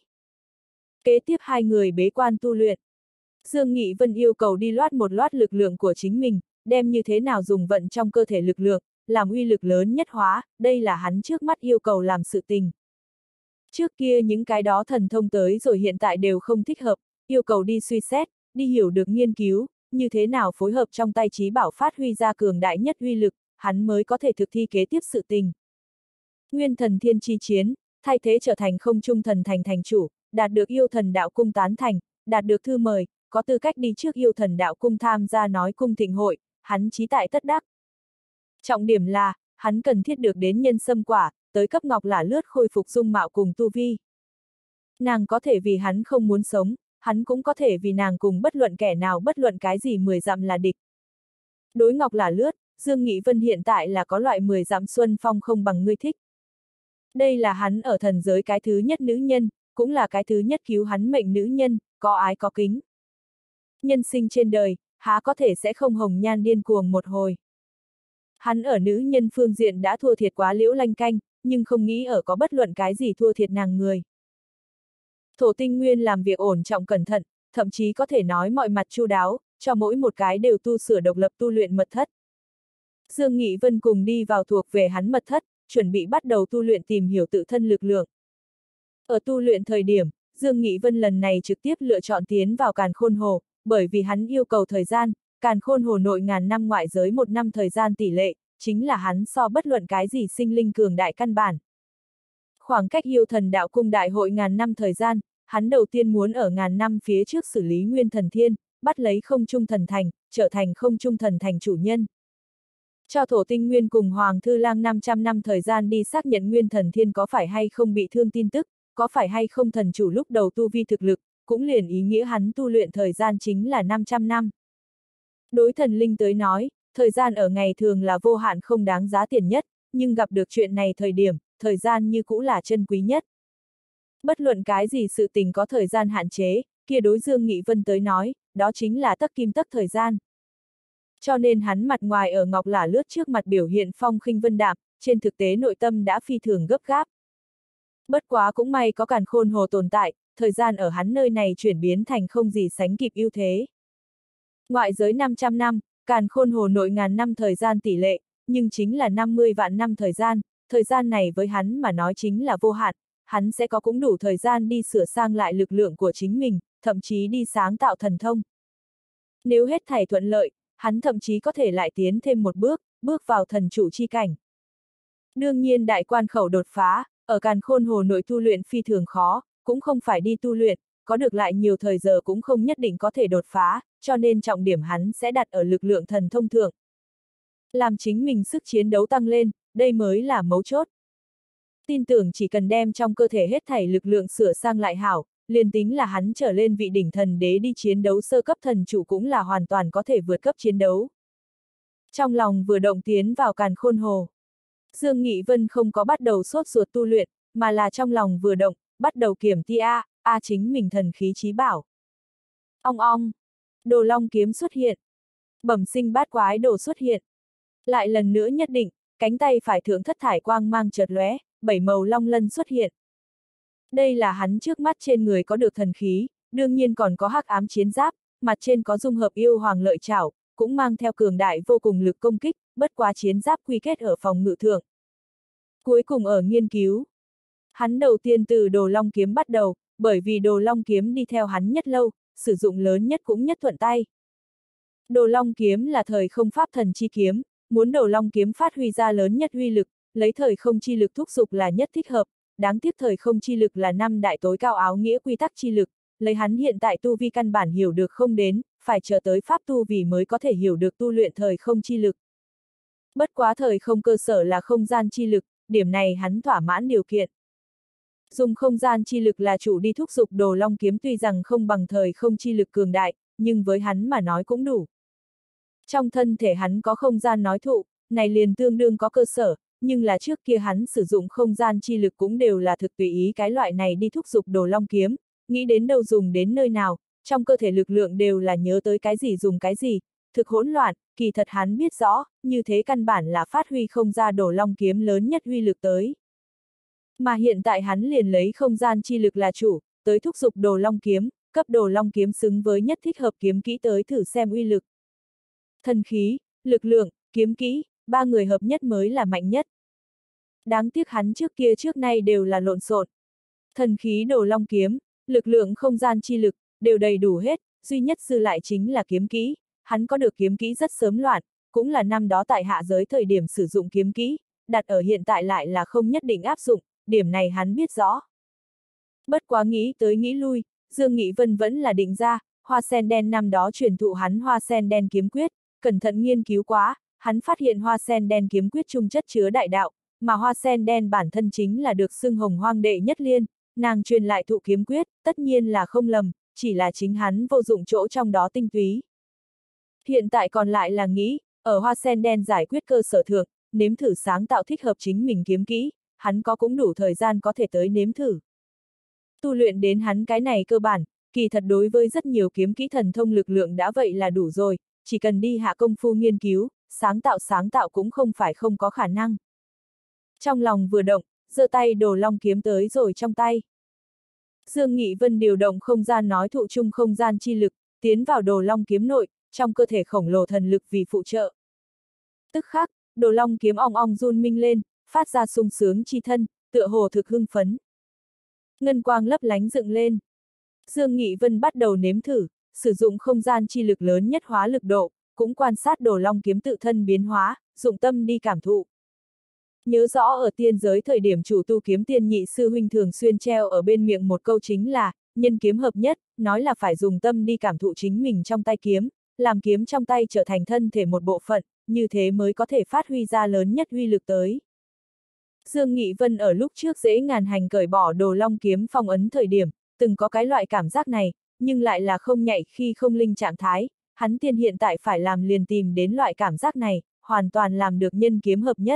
Kế tiếp hai người bế quan tu luyện. Dương Nghị Vân yêu cầu đi loát một loát lực lượng của chính mình, đem như thế nào dùng vận trong cơ thể lực lượng, làm uy lực lớn nhất hóa, đây là hắn trước mắt yêu cầu làm sự tình. Trước kia những cái đó thần thông tới rồi hiện tại đều không thích hợp, yêu cầu đi suy xét, đi hiểu được nghiên cứu, như thế nào phối hợp trong tay trí bảo phát huy ra cường đại nhất uy lực, hắn mới có thể thực thi kế tiếp sự tình. Nguyên thần thiên chi chiến, thay thế trở thành không trung thần thành thành chủ, đạt được yêu thần đạo cung tán thành, đạt được thư mời, có tư cách đi trước yêu thần đạo cung tham gia nói cung thịnh hội, hắn chí tại tất đắc. Trọng điểm là, hắn cần thiết được đến nhân sâm quả, tới cấp Ngọc Lả Lướt khôi phục dung mạo cùng tu vi. Nàng có thể vì hắn không muốn sống, hắn cũng có thể vì nàng cùng bất luận kẻ nào bất luận cái gì 10 dặm là địch. Đối Ngọc Lả Lướt, Dương Nghị Vân hiện tại là có loại 10 dặm xuân phong không bằng ngươi thích. Đây là hắn ở thần giới cái thứ nhất nữ nhân, cũng là cái thứ nhất cứu hắn mệnh nữ nhân, có ái có kính. Nhân sinh trên đời, há có thể sẽ không hồng nhan điên cuồng một hồi. Hắn ở nữ nhân phương diện đã thua thiệt quá Liễu Lanh Canh, nhưng không nghĩ ở có bất luận cái gì thua thiệt nàng người. Thổ Tinh Nguyên làm việc ổn trọng cẩn thận, thậm chí có thể nói mọi mặt chu đáo, cho mỗi một cái đều tu sửa độc lập tu luyện mật thất. Dương Nghị Vân cùng đi vào thuộc về hắn mật thất, chuẩn bị bắt đầu tu luyện tìm hiểu tự thân lực lượng. Ở tu luyện thời điểm, Dương Nghị Vân lần này trực tiếp lựa chọn tiến vào Càn Khôn Hồ, bởi vì hắn yêu cầu thời gian, Càn Khôn Hồ nội ngàn năm ngoại giới 1 năm thời gian tỷ lệ, chính là hắn so bất luận cái gì sinh linh cường đại căn bản. Khoảng cách yêu thần đạo cung đại hội ngàn năm thời gian, hắn đầu tiên muốn ở ngàn năm phía trước xử lý Nguyên Thần Thiên, bắt lấy không trung thần thành, trở thành không trung thần thành chủ nhân. Cho Thổ Tinh Nguyên cùng Hoàng Thư Lang 500 năm thời gian đi xác nhận Nguyên Thần Thiên có phải hay không bị thương tin tức, có phải hay không thần chủ lúc đầu tu vi thực lực, cũng liền ý nghĩa hắn tu luyện thời gian chính là 500 năm. Đối thần linh tới nói, thời gian ở ngày thường là vô hạn không đáng giá tiền nhất, nhưng gặp được chuyện này thời điểm, thời gian như cũ là chân quý nhất. Bất luận cái gì sự tình có thời gian hạn chế, kia đối Dương Nghị Vân tới nói, đó chính là tấc kim tấc thời gian. Cho nên hắn mặt ngoài ở Ngọc Lả Lướt trước mặt biểu hiện phong khinh vân đạm, trên thực tế nội tâm đã phi thường gấp gáp. Bất quá cũng may có Càn Khôn Hồ tồn tại, thời gian ở hắn nơi này chuyển biến thành không gì sánh kịp ưu thế. Ngoại giới 500 năm, Càn Khôn Hồ nội ngàn năm thời gian tỷ lệ, nhưng chính là 50 vạn năm thời gian này với hắn mà nói chính là vô hạn, hắn sẽ có cũng đủ thời gian đi sửa sang lại lực lượng của chính mình, thậm chí đi sáng tạo thần thông. Nếu hết thảy thuận lợi, hắn thậm chí có thể lại tiến thêm một bước, bước vào thần chủ chi cảnh. Đương nhiên đại quan khẩu đột phá, ở Càn Khôn Hồ nội tu luyện phi thường khó, cũng không phải đi tu luyện, có được lại nhiều thời giờ cũng không nhất định có thể đột phá, cho nên trọng điểm hắn sẽ đặt ở lực lượng thần thông thượng. Làm chính mình sức chiến đấu tăng lên, đây mới là mấu chốt. Tin tưởng chỉ cần đem trong cơ thể hết thảy lực lượng sửa sang lại hảo, liền tính là hắn trở lên vị đỉnh thần đế đi chiến đấu sơ cấp thần chủ cũng là hoàn toàn có thể vượt cấp chiến đấu. Trong lòng vừa động tiến vào Càn Khôn Hồ, Dương Nghị Vân không có bắt đầu sốt ruột tu luyện, mà là trong lòng vừa động, bắt đầu kiểm tia, chính mình thần khí chí bảo. Ong ong, Đồ Long kiếm xuất hiện. Bẩm sinh bát quái đồ xuất hiện. Lại lần nữa nhất định, cánh tay phải thượng thất thải quang mang chợt lóe, 7 màu long lân xuất hiện. Đây là hắn trước mắt trên người có được thần khí, đương nhiên còn có hắc ám chiến giáp, mặt trên có dung hợp yêu hoàng lợi chảo, cũng mang theo cường đại vô cùng lực công kích, bất quá chiến giáp quy kết ở phòng ngự thượng. Cuối cùng ở nghiên cứu. Hắn đầu tiên từ Đồ Long kiếm bắt đầu, bởi vì Đồ Long kiếm đi theo hắn nhất lâu, sử dụng lớn nhất cũng nhất thuận tay. Đồ Long kiếm là thời không pháp thần chi kiếm, muốn Đồ Long kiếm phát huy ra lớn nhất uy lực, lấy thời không chi lực thúc giục là nhất thích hợp, đáng tiếc thời không chi lực là 5 đại tối cao áo nghĩa quy tắc chi lực, lấy hắn hiện tại tu vi căn bản hiểu được không đến, phải chờ tới pháp tu vì mới có thể hiểu được tu luyện thời không chi lực. Bất quá thời không cơ sở là không gian chi lực, điểm này hắn thỏa mãn điều kiện. Dùng không gian chi lực là chủ đi thúc giục Đồ Long kiếm tuy rằng không bằng thời không chi lực cường đại, nhưng với hắn mà nói cũng đủ. Trong thân thể hắn có không gian nói thụ, này liền tương đương có cơ sở, nhưng là trước kia hắn sử dụng không gian chi lực cũng đều là thực tùy ý cái loại này đi thúc giục đồ long kiếm, nghĩ đến đâu dùng đến nơi nào, trong cơ thể lực lượng đều là nhớ tới cái gì dùng cái gì, thực hỗn loạn, kỳ thật hắn biết rõ, như thế căn bản là phát huy không ra đồ long kiếm lớn nhất uy lực tới. Mà hiện tại hắn liền lấy không gian chi lực là chủ, tới thúc giục đồ long kiếm, cấp đồ long kiếm xứng với nhất thích hợp kiếm kỹ tới thử xem uy lực. Thần khí, lực lượng, kiếm kỹ, ba người hợp nhất mới là mạnh nhất. Đáng tiếc hắn trước nay đều là lộn xộn. Thần khí đồ long kiếm, lực lượng không gian chi lực, đều đầy đủ hết, duy nhất dư lại chính là kiếm kỹ. Hắn có được kiếm kỹ rất sớm loạn, cũng là năm đó tại hạ giới thời điểm sử dụng kiếm kỹ, đặt ở hiện tại lại là không nhất định áp dụng, điểm này hắn biết rõ. Bất quá nghĩ tới nghĩ lui, Dương Nghị Vân vẫn là định ra, hoa sen đen năm đó truyền thụ hắn hoa sen đen kiếm quyết, cẩn thận nghiên cứu quá, hắn phát hiện hoa sen đen kiếm quyết chung chất chứa đại đạo, mà hoa sen đen bản thân chính là được xưng hồng hoang đệ nhất liên, nàng truyền lại thụ kiếm quyết, tất nhiên là không lầm, chỉ là chính hắn vô dụng chỗ trong đó tinh túy. Hiện tại còn lại là nghĩ, ở hoa sen đen giải quyết cơ sở thượng, nếm thử sáng tạo thích hợp chính mình kiếm kỹ, hắn có cũng đủ thời gian có thể tới nếm thử. Tu luyện đến hắn cái này cơ bản, kỳ thật đối với rất nhiều kiếm kỹ thần thông lực lượng đã vậy là đủ rồi, chỉ cần đi hạ công phu nghiên cứu, sáng tạo cũng không phải không có khả năng. Trong lòng vừa động, giơ tay đồ long kiếm tới rồi trong tay. Dương Nghị Vân điều động không gian nói thụ chung không gian chi lực, tiến vào đồ long kiếm nội, trong cơ thể khổng lồ thần lực vì phụ trợ. Tức khắc, đồ long kiếm ong ong run minh lên, phát ra sung sướng chi thân, tựa hồ thực hưng phấn. Ngân quang lấp lánh dựng lên. Dương Nghị Vân bắt đầu nếm thử, sử dụng không gian chi lực lớn nhất hóa lực độ, cũng quan sát đồ long kiếm tự thân biến hóa, dụng tâm đi cảm thụ. Nhớ rõ ở tiên giới thời điểm chủ tu kiếm tiên nhị sư huynh thường xuyên treo ở bên miệng một câu chính là, nhân kiếm hợp nhất, nói là phải dùng tâm đi cảm thụ chính mình trong tay kiếm, làm kiếm trong tay trở thành thân thể một bộ phận, như thế mới có thể phát huy ra lớn nhất uy lực tới. Dương Nghị Vân ở lúc trước dễ ngàn hành cởi bỏ đồ long kiếm phong ấn thời điểm, từng có cái loại cảm giác này, nhưng lại là không nhạy khi không linh trạng thái, hắn tiên hiện tại phải làm liền tìm đến loại cảm giác này, hoàn toàn làm được nhân kiếm hợp nhất.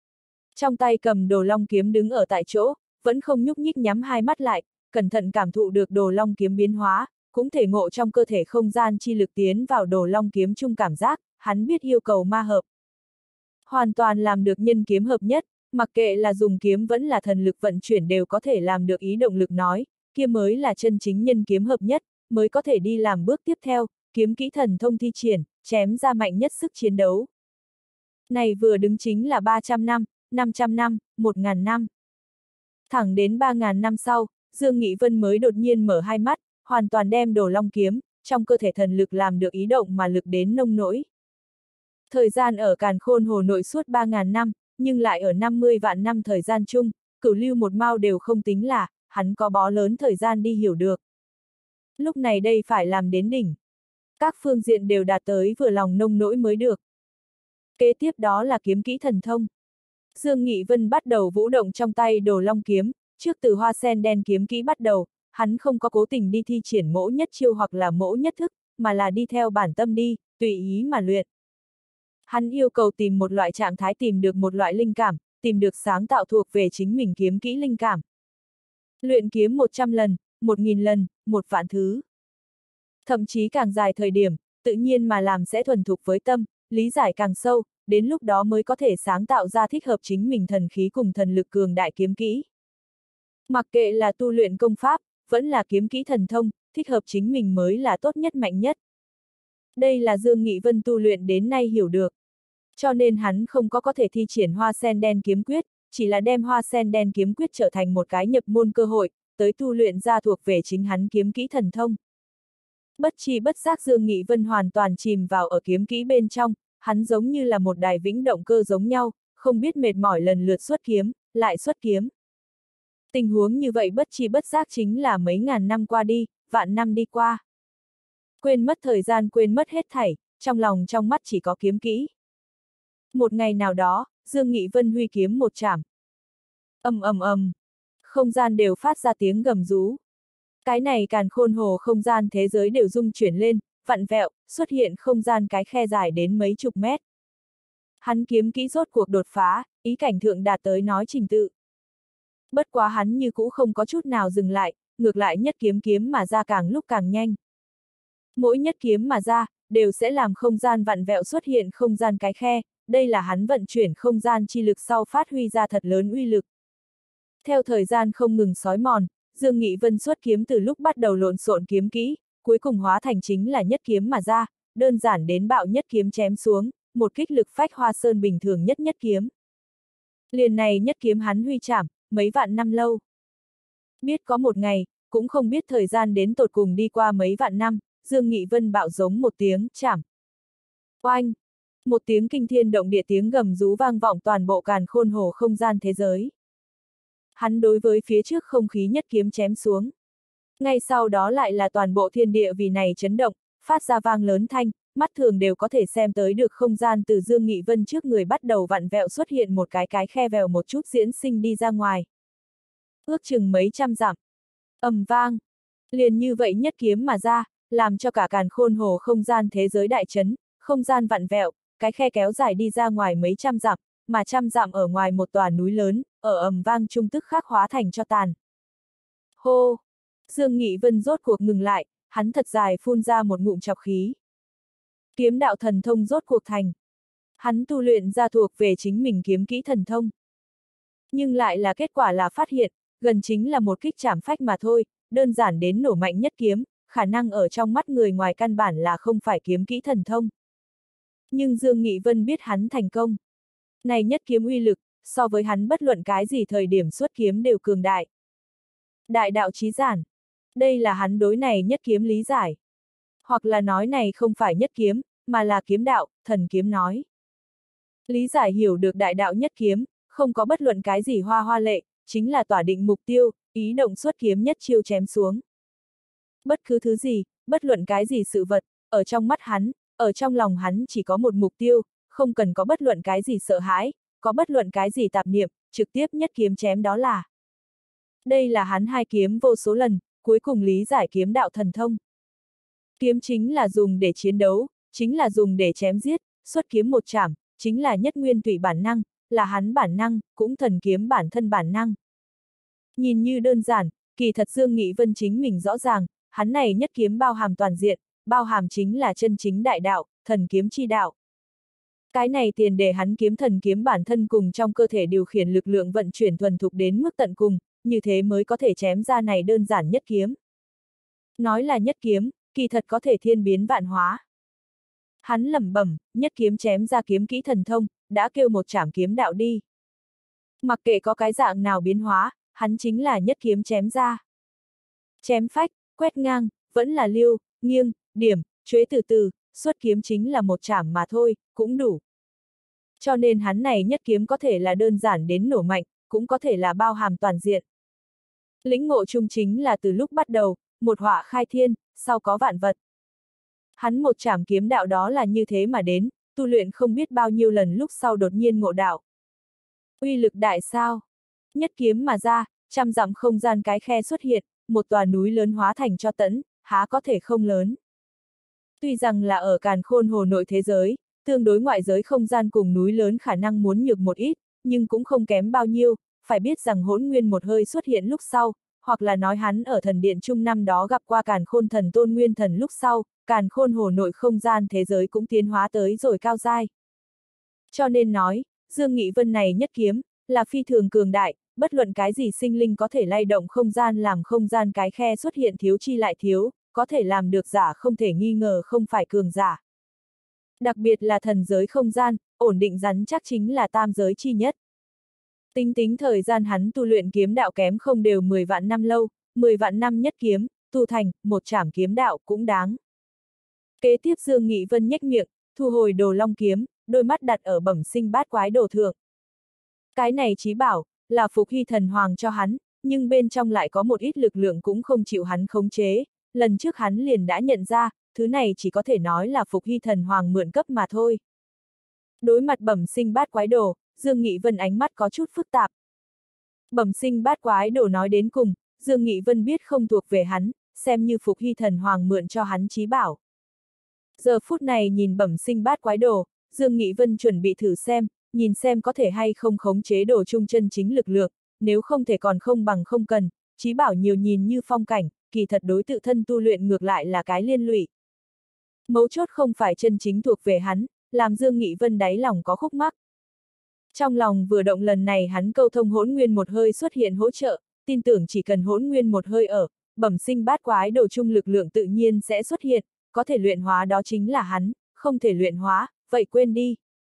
Trong tay cầm đồ long kiếm đứng ở tại chỗ, vẫn không nhúc nhích nhắm hai mắt lại, cẩn thận cảm thụ được đồ long kiếm biến hóa, cũng thể ngộ trong cơ thể không gian chi lực tiến vào đồ long kiếm chung cảm giác, hắn biết yêu cầu ma hợp. Hoàn toàn làm được nhân kiếm hợp nhất, mặc kệ là dùng kiếm vẫn là thần lực vận chuyển đều có thể làm được ý động lực nói, kia mới là chân chính nhân kiếm hợp nhất, mới có thể đi làm bước tiếp theo, kiếm kỹ thần thông thi triển, chém ra mạnh nhất sức chiến đấu. Này vừa đứng chính là 300 năm, 500 năm, 1000 năm. Thẳng đến 3000 năm sau, Dương Nghị Vân mới đột nhiên mở hai mắt, hoàn toàn đem đồ long kiếm, trong cơ thể thần lực làm được ý động mà lực đến nông nỗi. Thời gian ở Càn Khôn Hồ nội suốt 3000 năm, nhưng lại ở 50 vạn năm thời gian chung, cửu lưu một mao đều không tính là, hắn có bó lớn thời gian đi hiểu được. Lúc này đây phải làm đến đỉnh. Các phương diện đều đạt tới vừa lòng nông nỗi mới được. Kế tiếp đó là kiếm kỹ thần thông. Dương Nghị Vân bắt đầu vũ động trong tay đồ long kiếm, trước từ hoa sen đen kiếm kỹ bắt đầu, hắn không có cố tình đi thi triển mẫu nhất chiêu hoặc là mẫu nhất thức, mà là đi theo bản tâm đi, tùy ý mà luyện. Hắn yêu cầu tìm một loại trạng thái, tìm được một loại linh cảm, tìm được sáng tạo thuộc về chính mình kiếm kỹ linh cảm. Luyện kiếm 100 lần, 1000 lần, 1 vạn thứ. Thậm chí càng dài thời điểm, tự nhiên mà làm sẽ thuần thục với tâm, lý giải càng sâu, đến lúc đó mới có thể sáng tạo ra thích hợp chính mình thần khí cùng thần lực cường đại kiếm kỹ. Mặc kệ là tu luyện công pháp, vẫn là kiếm kỹ thần thông, thích hợp chính mình mới là tốt nhất mạnh nhất. Đây là Dương Nghị Vân tu luyện đến nay hiểu được. Cho nên hắn không có thể thi triển hoa sen đen kiếm quyết, chỉ là đem hoa sen đen kiếm quyết trở thành một cái nhập môn cơ hội, tới tu luyện ra thuộc về chính hắn kiếm kỹ thần thông. Bất chi bất giác Dương Nghị Vân hoàn toàn chìm vào ở kiếm kỹ bên trong, hắn giống như là một đài vĩnh động cơ giống nhau, không biết mệt mỏi lần lượt xuất kiếm, lại xuất kiếm. Tình huống như vậy bất chi bất giác chính là mấy ngàn năm qua đi, vạn năm đi qua. Quên mất thời gian, quên mất hết thảy, trong lòng trong mắt chỉ có kiếm kỹ. Một ngày nào đó, Dương Nghị Vân huy kiếm một chảm. Ầm ầm ầm, không gian đều phát ra tiếng gầm rú. Cái này Càn Khôn Hồ không gian thế giới đều rung chuyển lên, vặn vẹo, xuất hiện không gian cái khe dài đến mấy chục mét. Hắn kiếm kỹ rốt cuộc đột phá, ý cảnh thượng đạt tới nói trình tự. Bất quá hắn như cũ không có chút nào dừng lại, ngược lại nhất kiếm kiếm mà ra càng lúc càng nhanh. Mỗi nhất kiếm mà ra, đều sẽ làm không gian vặn vẹo xuất hiện không gian cái khe, đây là hắn vận chuyển không gian chi lực sau phát huy ra thật lớn uy lực. Theo thời gian không ngừng xói mòn, Dương Nghị Vân xuất kiếm từ lúc bắt đầu lộn xộn kiếm kỹ, cuối cùng hóa thành chính là nhất kiếm mà ra, đơn giản đến bạo nhất kiếm chém xuống, một kích lực phách hoa sơn bình thường nhất nhất kiếm. Liền này nhất kiếm hắn huy chảm, mấy vạn năm lâu. Biết có một ngày, cũng không biết thời gian đến tột cùng đi qua mấy vạn năm, Dương Nghị Vân bạo giống một tiếng, chảm. Oanh! Một tiếng kinh thiên động địa tiếng gầm rú vang vọng toàn bộ càn khôn hồ không gian thế giới. Hắn đối với phía trước không khí nhất kiếm chém xuống. Ngay sau đó lại là toàn bộ thiên địa vì này chấn động, phát ra vang lớn thanh, mắt thường đều có thể xem tới được không gian từ Dương Nghị Vân trước người bắt đầu vặn vẹo xuất hiện một cái khe vèo một chút diễn sinh đi ra ngoài. Ước chừng mấy trăm dặm. Ầm vang. Liền như vậy nhất kiếm mà ra, làm cho cả càn khôn hồ không gian thế giới đại chấn, không gian vặn vẹo, cái khe kéo dài đi ra ngoài mấy trăm dặm, mà trăm dặm ở ngoài một tòa núi lớn, ở ầm vang trung tức khắc hóa thành cho tàn. Hô! Dương Nghị Vân rốt cuộc ngừng lại, hắn thật dài phun ra một ngụm trọc khí. Kiếm đạo thần thông rốt cuộc thành. Hắn tu luyện ra thuộc về chính mình kiếm kỹ thần thông. Nhưng lại là kết quả là phát hiện, gần chính là một kích chảm phách mà thôi, đơn giản đến nổ mạnh nhất kiếm, khả năng ở trong mắt người ngoài căn bản là không phải kiếm kỹ thần thông. Nhưng Dương Nghị Vân biết hắn thành công. Này nhất kiếm uy lực, so với hắn bất luận cái gì thời điểm xuất kiếm đều cường đại. Đại đạo chí giản. Đây là hắn đối này nhất kiếm lý giải. Hoặc là nói này không phải nhất kiếm, mà là kiếm đạo, thần kiếm nói. Lý giải hiểu được đại đạo nhất kiếm, không có bất luận cái gì hoa hoa lệ, chính là tỏa định mục tiêu, ý động xuất kiếm nhất chiêu chém xuống. Bất cứ thứ gì, bất luận cái gì sự vật, ở trong mắt hắn, ở trong lòng hắn chỉ có một mục tiêu, không cần có bất luận cái gì sợ hãi, có bất luận cái gì tạp niệm, trực tiếp nhất kiếm chém đó là. Đây là hắn hai kiếm vô số lần, cuối cùng lý giải kiếm đạo thần thông. Kiếm chính là dùng để chiến đấu, chính là dùng để chém giết, xuất kiếm một chảm, chính là nhất nguyên thủy bản năng, là hắn bản năng, cũng thần kiếm bản thân bản năng. Nhìn như đơn giản, kỳ thật Dương Nghị Vân chính mình rõ ràng, hắn này nhất kiếm bao hàm toàn diện, bao hàm chính là chân chính đại đạo, thần kiếm chi đạo. Cái này tiền để hắn kiếm thần kiếm bản thân cùng trong cơ thể điều khiển lực lượng vận chuyển thuần thục đến mức tận cùng, như thế mới có thể chém ra này đơn giản nhất kiếm. Nói là nhất kiếm, kỳ thật có thể thiên biến vạn hóa. Hắn lẩm bẩm, nhất kiếm chém ra kiếm kỹ thần thông, đã kêu một chảm kiếm đạo đi. Mặc kệ có cái dạng nào biến hóa, hắn chính là nhất kiếm chém ra. Chém phách, quét ngang, vẫn là liêu, nghiêng, điểm, chuế từ từ, xuất kiếm chính là một chảm mà thôi, cũng đủ. Cho nên hắn này nhất kiếm có thể là đơn giản đến nổ mạnh, cũng có thể là bao hàm toàn diện. Lĩnh ngộ chung chính là từ lúc bắt đầu, một họa khai thiên, sau có vạn vật. Hắn một chảm kiếm đạo đó là như thế mà đến, tu luyện không biết bao nhiêu lần lúc sau đột nhiên ngộ đạo. Uy lực đại sao? Nhất kiếm mà ra, trăm dặm không gian cái khe xuất hiện, một tòa núi lớn hóa thành cho tẫn, há có thể không lớn. Tuy rằng là ở càn khôn hồ nội thế giới, tương đối ngoại giới không gian cùng núi lớn khả năng muốn nhược một ít, nhưng cũng không kém bao nhiêu, phải biết rằng Hỗn Nguyên một hơi xuất hiện lúc sau, hoặc là nói hắn ở thần điện trung năm đó gặp qua càn khôn thần tôn nguyên thần lúc sau, càn khôn hồ nội không gian thế giới cũng tiến hóa tới rồi cao giai. Cho nên nói, Dương Nghị Vân này nhất kiếm, là phi thường cường đại, bất luận cái gì sinh linh có thể lay động không gian làm không gian cái khe xuất hiện thiếu chi lại thiếu, có thể làm được giả không thể nghi ngờ không phải cường giả. Đặc biệt là thần giới không gian, ổn định rắn chắc chính là tam giới chi nhất. Tính thời gian hắn tu luyện kiếm đạo kém không đều 10 vạn năm lâu, 10 vạn năm nhất kiếm, tu thành, một chảm kiếm đạo cũng đáng. Kế tiếp Dương Nghị Vân nhếch miệng, thu hồi đồ long kiếm, đôi mắt đặt ở bẩm sinh bát quái đồ thượng. Cái này chí bảo, là Phục Hy Thần Hoàng cho hắn, nhưng bên trong lại có một ít lực lượng cũng không chịu hắn khống chế, lần trước hắn liền đã nhận ra, thứ này chỉ có thể nói là Phục Hy Thần Hoàng mượn cấp mà thôi. Đối mặt bẩm sinh bát quái đồ, Dương Nghị Vân ánh mắt có chút phức tạp. Bẩm sinh bát quái đồ nói đến cùng, Dương Nghị Vân biết không thuộc về hắn, xem như Phục Hy Thần Hoàng mượn cho hắn chí bảo. Giờ phút này nhìn bẩm sinh bát quái đồ, Dương Nghị Vân chuẩn bị thử xem, nhìn xem có thể hay không khống chế đồ chung chân chính lực lượng, nếu không thể còn không bằng không cần, chí bảo nhiều nhìn như phong cảnh, kỳ thật đối tự thân tu luyện ngược lại là cái liên lụy. Mấu chốt không phải chân chính thuộc về hắn, làm Dương Nghị Vân đáy lòng có khúc mắc. Trong lòng vừa động lần này hắn câu thông hỗn nguyên một hơi xuất hiện hỗ trợ, tin tưởng chỉ cần hỗn nguyên một hơi ở, bẩm sinh bát quái đồ chung lực lượng tự nhiên sẽ xuất hiện, có thể luyện hóa đó chính là hắn, không thể luyện hóa, vậy quên đi.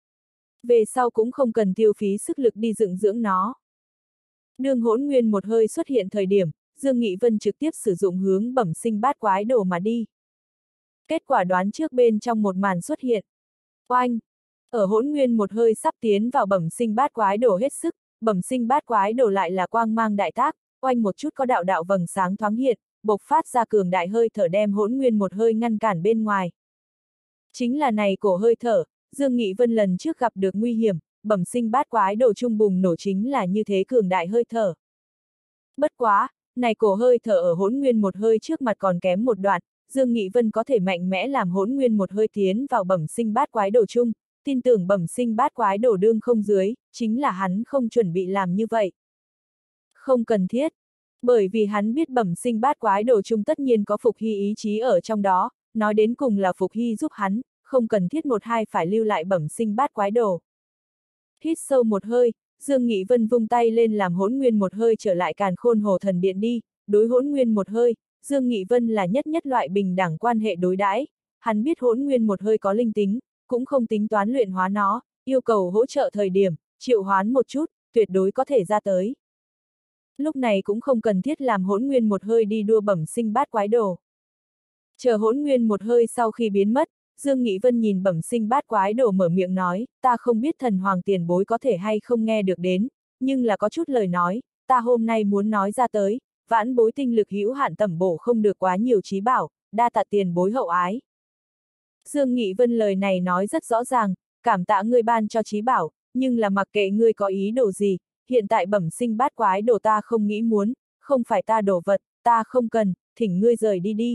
Về sau cũng không cần tiêu phí sức lực đi dựng dưỡng nó. Đương hỗn nguyên một hơi xuất hiện thời điểm, Dương Nghị Vân trực tiếp sử dụng hướng bẩm sinh bát quái đồ mà đi. Kết quả đoán trước bên trong một màn xuất hiện. Oanh! Ở hỗn nguyên một hơi sắp tiến vào bẩm sinh bát quái đồ hết sức, bẩm sinh bát quái đồ lại là quang mang đại tác, oanh một chút có đạo đạo vầng sáng thoáng hiện, bộc phát ra cường đại hơi thở đem hỗn nguyên một hơi ngăn cản bên ngoài. Chính là này cổ hơi thở, Dương Nghị Vân lần trước gặp được nguy hiểm, bẩm sinh bát quái đồ trung bùng nổ chính là như thế cường đại hơi thở. Bất quá, này cổ hơi thở ở hỗn nguyên một hơi trước mặt còn kém một đoạn, Dương Nghị Vân có thể mạnh mẽ làm hỗn nguyên một hơi tiến vào bẩm sinh bát quái đồ chung, tin tưởng bẩm sinh bát quái đồ đương không dưới, chính là hắn không chuẩn bị làm như vậy. Không cần thiết, bởi vì hắn biết bẩm sinh bát quái đồ chung tất nhiên có Phục Hy ý chí ở trong đó, nói đến cùng là Phục Hy giúp hắn, không cần thiết một hai phải lưu lại bẩm sinh bát quái đồ. Hít sâu một hơi, Dương Nghị Vân vung tay lên làm hỗn nguyên một hơi trở lại càn khôn hồ thần điện đi, đối hỗn nguyên một hơi, Dương Nghị Vân là nhất loại bình đẳng quan hệ đối đãi, hắn biết hỗn nguyên một hơi có linh tính, cũng không tính toán luyện hóa nó, yêu cầu hỗ trợ thời điểm, triệu hoán một chút, tuyệt đối có thể ra tới. Lúc này cũng không cần thiết làm hỗn nguyên một hơi đi đua bẩm sinh bát quái đồ. Chờ hỗn nguyên một hơi sau khi biến mất, Dương Nghị Vân nhìn bẩm sinh bát quái đồ mở miệng nói, ta không biết thần hoàng tiền bối có thể hay không nghe được đến, nhưng là có chút lời nói, ta hôm nay muốn nói ra tới, vãn bối tinh lực hữu hạn tẩm bổ không được quá nhiều trí bảo, đa tạ tiền bối hậu ái. Dương Nghị Vân lời này nói rất rõ ràng, cảm tạ ngươi ban cho trí bảo, nhưng là mặc kệ ngươi có ý đồ gì, hiện tại bẩm sinh bát quái đồ ta không nghĩ muốn, không phải ta đồ vật, ta không cần, thỉnh ngươi rời đi đi.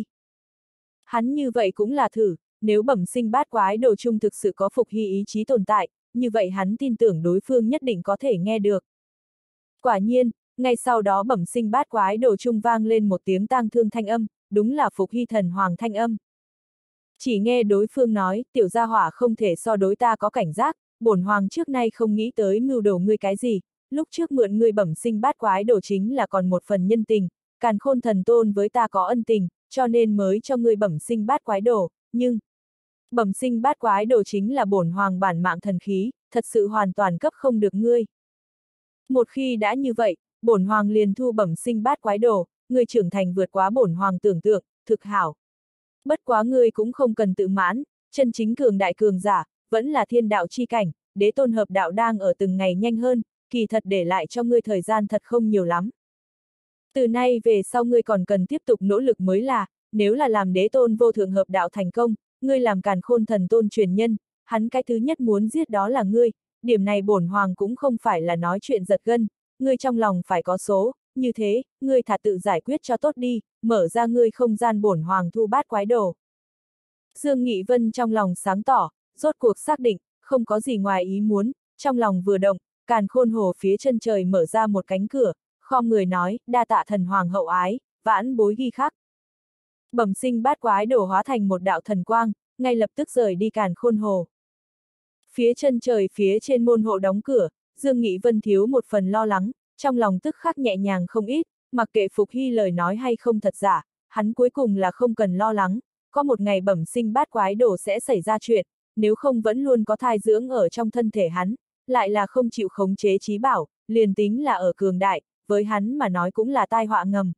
Hắn như vậy cũng là thử, nếu bẩm sinh bát quái đồ chung thực sự có Phục Hy ý chí tồn tại, như vậy hắn tin tưởng đối phương nhất định có thể nghe được. Quả nhiên, ngay sau đó bẩm sinh bát quái đồ chung vang lên một tiếng tang thương thanh âm, đúng là Phục Hy thần hoàng thanh âm. Chỉ nghe đối phương nói, tiểu gia hỏa không thể so đối ta có cảnh giác, bổn hoàng trước nay không nghĩ tới mưu đồ ngươi cái gì, lúc trước mượn ngươi bẩm sinh bát quái đồ chính là còn một phần nhân tình, càn khôn thần tôn với ta có ân tình, cho nên mới cho ngươi bẩm sinh bát quái đồ, nhưng bẩm sinh bát quái đồ chính là bổn hoàng bản mạng thần khí, thật sự hoàn toàn cấp không được ngươi. Một khi đã như vậy, bổn hoàng liền thu bẩm sinh bát quái đồ, ngươi trưởng thành vượt quá bổn hoàng tưởng tượng, thực hảo. Bất quá ngươi cũng không cần tự mãn, chân chính cường đại cường giả, vẫn là thiên đạo chi cảnh, đế tôn hợp đạo đang ở từng ngày nhanh hơn, kỳ thật để lại cho ngươi thời gian thật không nhiều lắm. Từ nay về sau ngươi còn cần tiếp tục nỗ lực mới là, nếu là làm đế tôn vô thượng hợp đạo thành công, ngươi làm càn khôn thần tôn truyền nhân, hắn cái thứ nhất muốn giết đó là ngươi, điểm này bổn hoàng cũng không phải là nói chuyện giật gân, ngươi trong lòng phải có số, như thế, ngươi thà tự giải quyết cho tốt đi, mở ra ngươi không gian bổn hoàng thu bát quái đồ. Dương Nghị Vân trong lòng sáng tỏ, rốt cuộc xác định, không có gì ngoài ý muốn, trong lòng vừa động, càn khôn hồ phía chân trời mở ra một cánh cửa, khom người nói, đa tạ thần hoàng hậu ái, vãn bối ghi khắc. Bẩm sinh bát quái đồ hóa thành một đạo thần quang, ngay lập tức rời đi càn khôn hồ. Phía chân trời phía trên môn hộ đóng cửa, Dương Nghị Vân thiếu một phần lo lắng, trong lòng tức khắc nhẹ nhàng không ít, mặc kệ Phục Hy lời nói hay không thật giả, hắn cuối cùng là không cần lo lắng, có một ngày bẩm sinh bát quái đồ sẽ xảy ra chuyện, nếu không vẫn luôn có thai dưỡng ở trong thân thể hắn, lại là không chịu khống chế trí bảo, liền tính là ở cường đại, với hắn mà nói cũng là tai họa ngầm.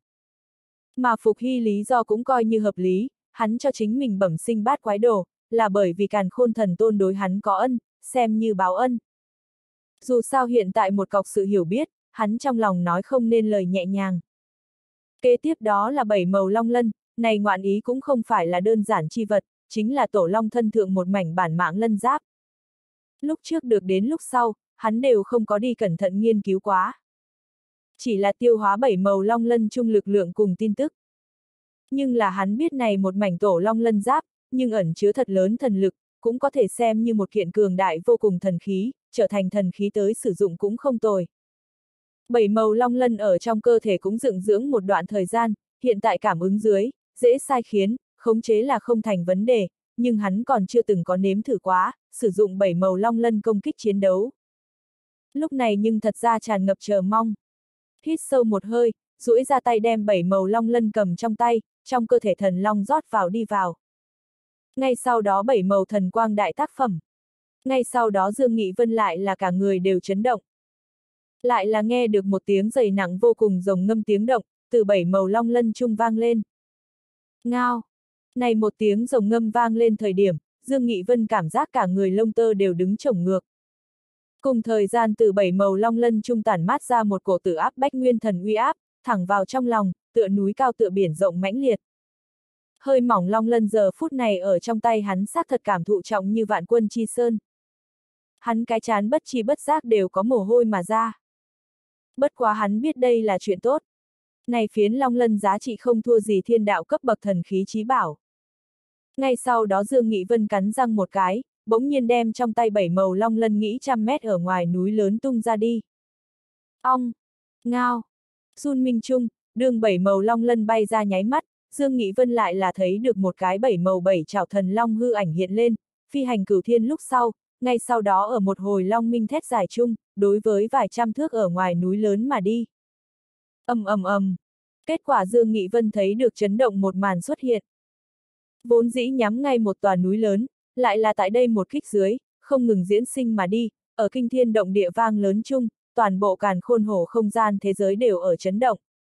Mà Phục Hy lý do cũng coi như hợp lý, hắn cho chính mình bẩm sinh bát quái đồ, là bởi vì càn khôn thần tôn đối hắn có ân, xem như báo ân. Dù sao hiện tại một cọc sự hiểu biết, hắn trong lòng nói không nên lời nhẹ nhàng. Kế tiếp đó là 7 màu long lân, này ngoạn ý cũng không phải là đơn giản chi vật, chính là tổ long thân thượng một mảnh bản mạng lân giáp. Lúc trước được đến lúc sau, hắn đều không có đi cẩn thận nghiên cứu quá. Chỉ là tiêu hóa 7 màu long lân chung lực lượng cùng tin tức. Nhưng là hắn biết này một mảnh tổ long lân giáp, nhưng ẩn chứa thật lớn thần lực, cũng có thể xem như một kiện cường đại vô cùng thần khí, trở thành thần khí tới sử dụng cũng không tồi. 7 màu long lân ở trong cơ thể cũng dựng dưỡng một đoạn thời gian, hiện tại cảm ứng dưới, dễ sai khiến, khống chế là không thành vấn đề, nhưng hắn còn chưa từng có nếm thử quá, sử dụng 7 màu long lân công kích chiến đấu. Lúc này nhưng thật ra tràn ngập chờ mong. Hít sâu một hơi, duỗi ra tay đem 7 màu long lân cầm trong tay, trong cơ thể thần long rót vào đi vào. Ngay sau đó 7 màu thần quang đại tác phẩm. Ngay sau đó Dương Nghị Vân lại là cả người đều chấn động. Lại là nghe được một tiếng dày nặng vô cùng rồng ngâm tiếng động, từ 7 màu long lân trung vang lên. Ngao! Này một tiếng rồng ngâm vang lên thời điểm, Dương Nghị Vân cảm giác cả người lông tơ đều đứng chổng ngược. Cùng thời gian từ 7 màu long lân trung tản mát ra một cổ tử áp bách nguyên thần uy áp, thẳng vào trong lòng, tựa núi cao tựa biển rộng mãnh liệt. Hơi mỏng long lân giờ phút này ở trong tay hắn xác thật cảm thụ trọng như vạn quân chi sơn. Hắn cái chán bất chi bất giác đều có mồ hôi mà ra. Bất quá hắn biết đây là chuyện tốt. Này phiến long lân giá trị không thua gì thiên đạo cấp bậc thần khí chí bảo. Ngay sau đó Dương Nghị Vân cắn răng một cái, bỗng nhiên đem trong tay 7 màu long lân nghĩ 100 mét ở ngoài núi lớn tung ra đi. Ong! Ngao! Sun Minh Trung, đường 7 màu long lân bay ra nháy mắt, Dương Nghị Vân lại là thấy được một cái 7 màu 7 chảo thần long hư ảnh hiện lên, phi hành cửu thiên lúc sau, ngay sau đó ở một hồi long minh thét dài chung, đối với vài trăm thước ở ngoài núi lớn mà đi. Ầm ầm ầm. Kết quả Dương Nghị Vân thấy được chấn động một màn xuất hiện. Vốn dĩ nhắm ngay một tòa núi lớn, lại là tại đây một kích dưới, không ngừng diễn sinh mà đi, ở kinh thiên động địa vang lớn chung, toàn bộ càn khôn hổ không gian thế giới đều ở chấn động.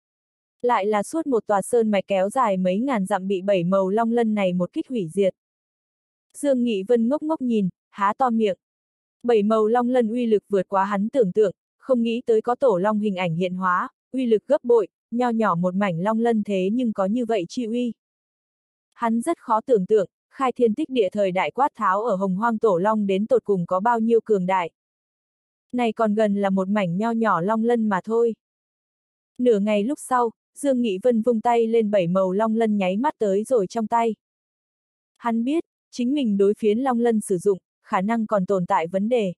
Lại là suốt một tòa sơn mạch kéo dài mấy ngàn dặm bị 7 màu long lân này một kích hủy diệt. Dương Nghị Vân ngốc ngốc nhìn, há to miệng. 7 màu long lân uy lực vượt quá hắn tưởng tượng, không nghĩ tới có tổ long hình ảnh hiện hóa, uy lực gấp bội, nho nhỏ một mảnh long lân thế nhưng có như vậy chi uy. Hắn rất khó tưởng tượng, khai thiên tích địa thời đại quát tháo ở hồng hoang tổ long đến tột cùng có bao nhiêu cường đại. Này còn gần là một mảnh nho nhỏ long lân mà thôi. Nửa ngày lúc sau, Dương Nghị Vân vung tay lên 7 màu long lân nháy mắt tới rồi trong tay. Hắn biết, chính mình đối phiến long lân sử dụng, khả năng còn tồn tại vấn đề.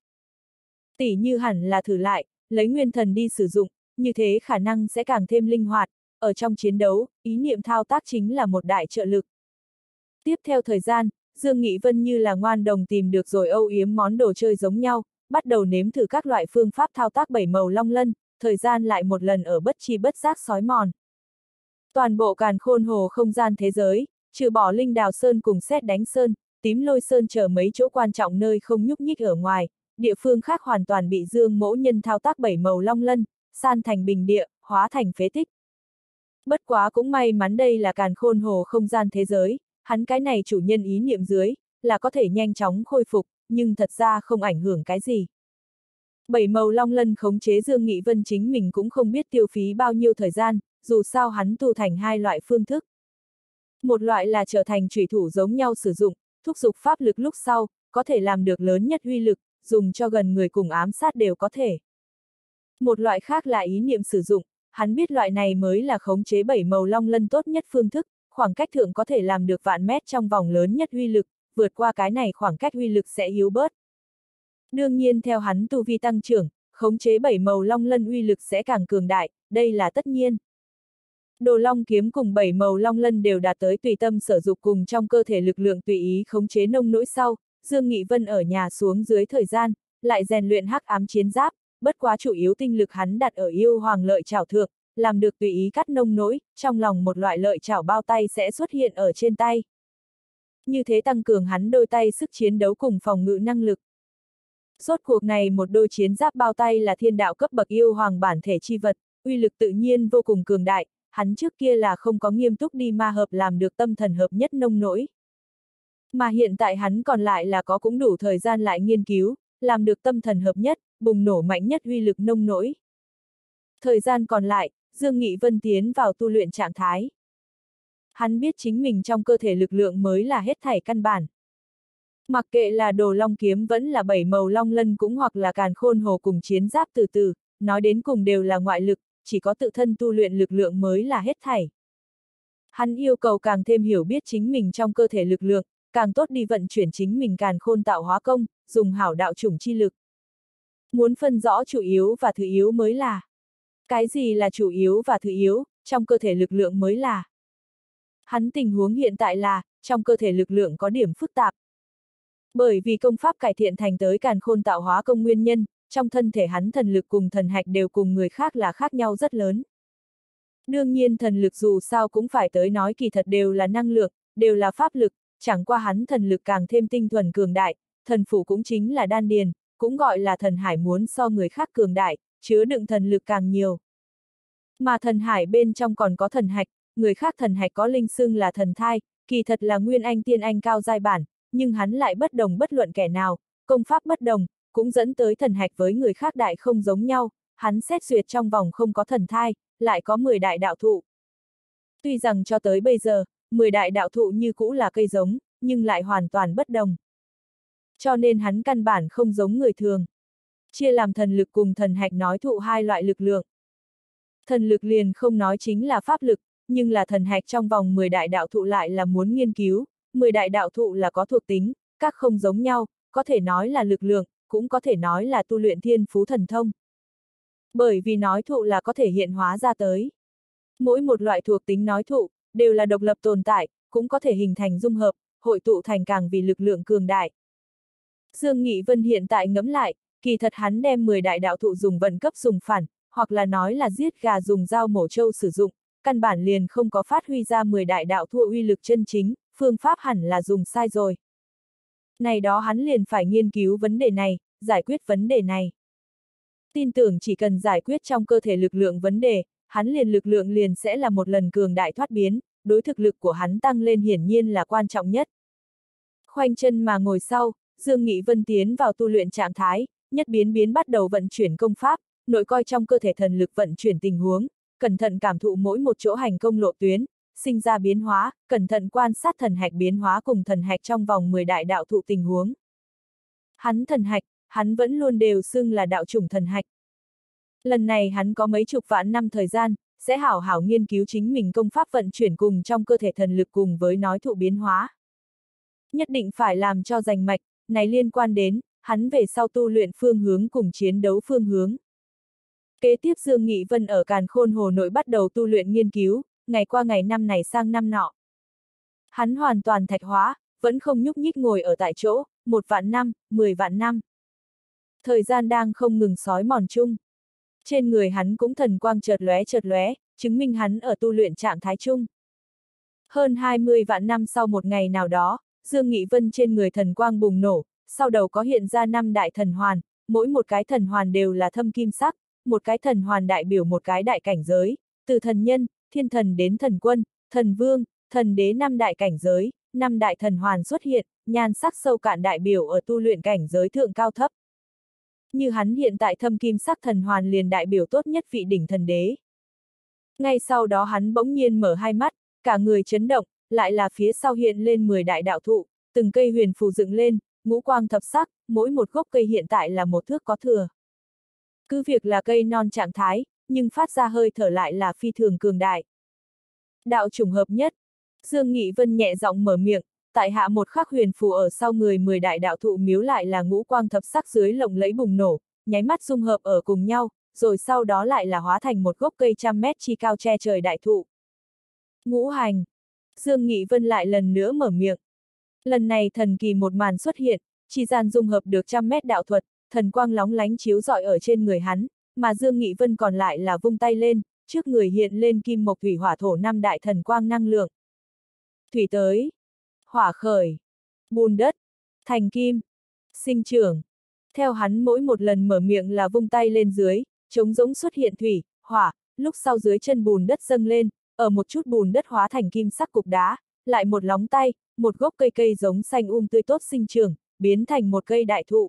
Tỉ như hẳn là thử lại, lấy nguyên thần đi sử dụng, như thế khả năng sẽ càng thêm linh hoạt, ở trong chiến đấu, ý niệm thao tác chính là một đại trợ lực. Tiếp theo thời gian, Dương Nghị Vân như là ngoan đồng tìm được rồi âu yếm món đồ chơi giống nhau, bắt đầu nếm thử các loại phương pháp thao tác 7 màu long lân, thời gian lại một lần ở bất chi bất giác xói mòn. Toàn bộ càn khôn hồ không gian thế giới, trừ bỏ Linh Đào Sơn cùng Sét Đánh Sơn, Tím Lôi Sơn chờ mấy chỗ quan trọng nơi không nhúc nhích ở ngoài, địa phương khác hoàn toàn bị Dương Mỗ Nhân thao tác 7 màu long lân, san thành bình địa, hóa thành phế tích. Bất quá cũng may mắn đây là càn khôn hồ không gian thế giới, hắn cái này chủ nhân ý niệm dưới, là có thể nhanh chóng khôi phục, nhưng thật ra không ảnh hưởng cái gì. 7 màu long lân khống chế Dương Nghị Vân chính mình cũng không biết tiêu phí bao nhiêu thời gian, dù sao hắn tu thành hai loại phương thức. Một loại là trở thành chủy thủ giống nhau sử dụng, thúc giục pháp lực lúc sau, có thể làm được lớn nhất uy lực, dùng cho gần người cùng ám sát đều có thể. Một loại khác là ý niệm sử dụng, hắn biết loại này mới là khống chế 7 màu long lân tốt nhất phương thức, khoảng cách thượng có thể làm được vạn mét trong vòng lớn nhất uy lực, vượt qua cái này khoảng cách uy lực sẽ yếu bớt. Đương nhiên theo hắn tu vi tăng trưởng, khống chế 7 màu long lân uy lực sẽ càng cường đại, đây là tất nhiên. Đồ long kiếm cùng 7 màu long lân đều đạt tới tùy tâm sở dục cùng trong cơ thể lực lượng tùy ý khống chế nông nỗi sau, Dương Nghị Vân ở nhà xuống dưới thời gian, lại rèn luyện hắc ám chiến giáp, bất quá chủ yếu tinh lực hắn đặt ở yêu hoàng lợi chảo thượng, làm được tùy ý cắt nông nỗi, trong lòng một loại lợi chảo bao tay sẽ xuất hiện ở trên tay. Như thế tăng cường hắn đôi tay sức chiến đấu cùng phòng ngự năng lực. Rốt cuộc này một đôi chiến giáp bao tay là thiên đạo cấp bậc yêu hoàng bản thể chi vật, uy lực tự nhiên vô cùng cường đại, hắn trước kia là không có nghiêm túc đi ma hợp làm được tâm thần hợp nhất nông nỗi. Mà hiện tại hắn còn lại là có cũng đủ thời gian lại nghiên cứu, làm được tâm thần hợp nhất, bùng nổ mạnh nhất uy lực nông nỗi. Thời gian còn lại, Dương Nghị Vân tiến vào tu luyện trạng thái. Hắn biết chính mình trong cơ thể lực lượng mới là hết thảy căn bản. Mặc kệ là đồ long kiếm vẫn là 7 màu long lân cũng hoặc là càn khôn hồ cùng chiến giáp từ từ, nói đến cùng đều là ngoại lực, chỉ có tự thân tu luyện lực lượng mới là hết thảy. Hắn yêu cầu càng thêm hiểu biết chính mình trong cơ thể lực lượng, càng tốt đi vận chuyển chính mình càn khôn tạo hóa công, dùng hảo đạo chủng chi lực. Muốn phân rõ chủ yếu và thứ yếu mới là. Cái gì là chủ yếu và thứ yếu, trong cơ thể lực lượng mới là. Hắn tình huống hiện tại là, trong cơ thể lực lượng có điểm phức tạp. Bởi vì công pháp cải thiện thành tới càn khôn tạo hóa công nguyên nhân, trong thân thể hắn thần lực cùng thần hạch đều cùng người khác là khác nhau rất lớn. Đương nhiên thần lực dù sao cũng phải tới nói kỳ thật đều là năng lượng, đều là pháp lực, chẳng qua hắn thần lực càng thêm tinh thuần cường đại, thần phủ cũng chính là đan điền, cũng gọi là thần hải muốn so người khác cường đại, chứa đựng thần lực càng nhiều. Mà thần hải bên trong còn có thần hạch, người khác thần hạch có linh xưng là thần thai, kỳ thật là nguyên anh tiên anh cao giai bản, nhưng hắn lại bất đồng bất luận kẻ nào, công pháp bất đồng, cũng dẫn tới thần hạch với người khác đại không giống nhau, hắn xét duyệt trong vòng không có thần thai, lại có 10 đại đạo thụ. Tuy rằng cho tới bây giờ, 10 đại đạo thụ như cũ là cây giống, nhưng lại hoàn toàn bất đồng. Cho nên hắn căn bản không giống người thường. Chia làm thần lực cùng thần hạch nói thụ hai loại lực lượng. Thần lực liền không nói chính là pháp lực, nhưng là thần hạch trong vòng 10 đại đạo thụ lại là muốn nghiên cứu, 10 đại đạo thụ là có thuộc tính, các không giống nhau, có thể nói là lực lượng, cũng có thể nói là tu luyện thiên phú thần thông. Bởi vì nói thụ là có thể hiện hóa ra tới. Mỗi một loại thuộc tính nói thụ, đều là độc lập tồn tại, cũng có thể hình thành dung hợp, hội tụ thành càng vì lực lượng cường đại. Dương Nghị Vân hiện tại ngẫm lại, kỳ thật hắn đem 10 đại đạo thụ dùng vận cấp dùng phản, hoặc là nói là giết gà dùng dao mổ trâu sử dụng, căn bản liền không có phát huy ra 10 đại đạo thụ uy lực chân chính, phương pháp hẳn là dùng sai rồi. Này đó hắn liền phải nghiên cứu vấn đề này, giải quyết vấn đề này. Tin tưởng chỉ cần giải quyết trong cơ thể lực lượng vấn đề, hắn liền lực lượng liền sẽ là một lần cường đại thoát biến, đối thực lực của hắn tăng lên hiển nhiên là quan trọng nhất. Khoanh chân mà ngồi sau, Dương Nghị Vân tiến vào tu luyện trạng thái, nhất biến bắt đầu vận chuyển công pháp, nội coi trong cơ thể thần lực vận chuyển tình huống, cẩn thận cảm thụ mỗi một chỗ hành công lộ tuyến, sinh ra biến hóa, cẩn thận quan sát thần hạch biến hóa cùng thần hạch trong vòng 10 đại đạo thụ tình huống. Hắn thần hạch, hắn vẫn luôn đều xưng là đạo chủng thần hạch. Lần này hắn có mấy chục vạn năm thời gian, sẽ hảo hảo nghiên cứu chính mình công pháp vận chuyển cùng trong cơ thể thần lực cùng với nói thụ biến hóa. Nhất định phải làm cho rành mạch, này liên quan đến, hắn về sau tu luyện phương hướng cùng chiến đấu phương hướng. Kế tiếp Dương Nghị Vân ở Càn Khôn Hồ nội bắt đầu tu luyện nghiên cứu, ngày qua ngày năm này sang năm nọ. Hắn hoàn toàn thạch hóa, vẫn không nhúc nhích ngồi ở tại chỗ, 1 vạn năm, 10 vạn năm. Thời gian đang không ngừng sói mòn chung. Trên người hắn cũng thần quang chợt lóe, chứng minh hắn ở tu luyện trạng thái chung. Hơn 20 vạn năm sau một ngày nào đó, Dương Nghị Vân trên người thần quang bùng nổ, sau đầu có hiện ra 5 đại thần hoàn, mỗi một cái thần hoàn đều là thâm kim sắc, một cái thần hoàn đại biểu một cái đại cảnh giới, từ thần nhân, thiên thần đến thần quân, thần vương, thần đế 5 đại cảnh giới, 5 đại thần hoàn xuất hiện, nhan sắc sâu cạn đại biểu ở tu luyện cảnh giới thượng cao thấp. Như hắn hiện tại thâm kim sắc thần hoàn liền đại biểu tốt nhất vị đỉnh thần đế. Ngay sau đó hắn bỗng nhiên mở hai mắt, cả người chấn động, lại là phía sau hiện lên 10 đại đạo thụ, từng cây huyền phù dựng lên, ngũ quang thập sắc, mỗi một gốc cây hiện tại là 1 thước có thừa. Cứ việc là cây non trạng thái, nhưng phát ra hơi thở lại là phi thường cường đại. Đạo chủng hợp nhất, Dương Nghị Vân nhẹ giọng mở miệng, tại hạ một khắc huyền phù ở sau người 10 đại đạo thụ miếu lại là ngũ quang thập sắc dưới lộng lẫy bùng nổ, nháy mắt dung hợp ở cùng nhau, rồi sau đó lại là hóa thành một gốc cây trăm mét chi cao che trời đại thụ. Ngũ hành. Dương Nghị Vân lại lần nữa mở miệng. Lần này thần kỳ một màn xuất hiện, chi gian dung hợp được 100 mét đạo thuật, thần quang lóng lánh chiếu rọi ở trên người hắn, mà Dương Nghị Vân còn lại là vung tay lên, trước người hiện lên kim mộc thủy hỏa thổ 5 đại thần quang năng lượng. Thủy tới, hỏa khởi, bùn đất, thành kim, sinh trưởng. Theo hắn mỗi một lần mở miệng là vung tay lên dưới, trống rỗng xuất hiện thủy, hỏa, lúc sau dưới chân bùn đất dâng lên, ở một chút bùn đất hóa thành kim sắc cục đá, lại một lóng tay, một gốc cây giống xanh tươi tốt sinh trưởng, biến thành một cây đại thụ.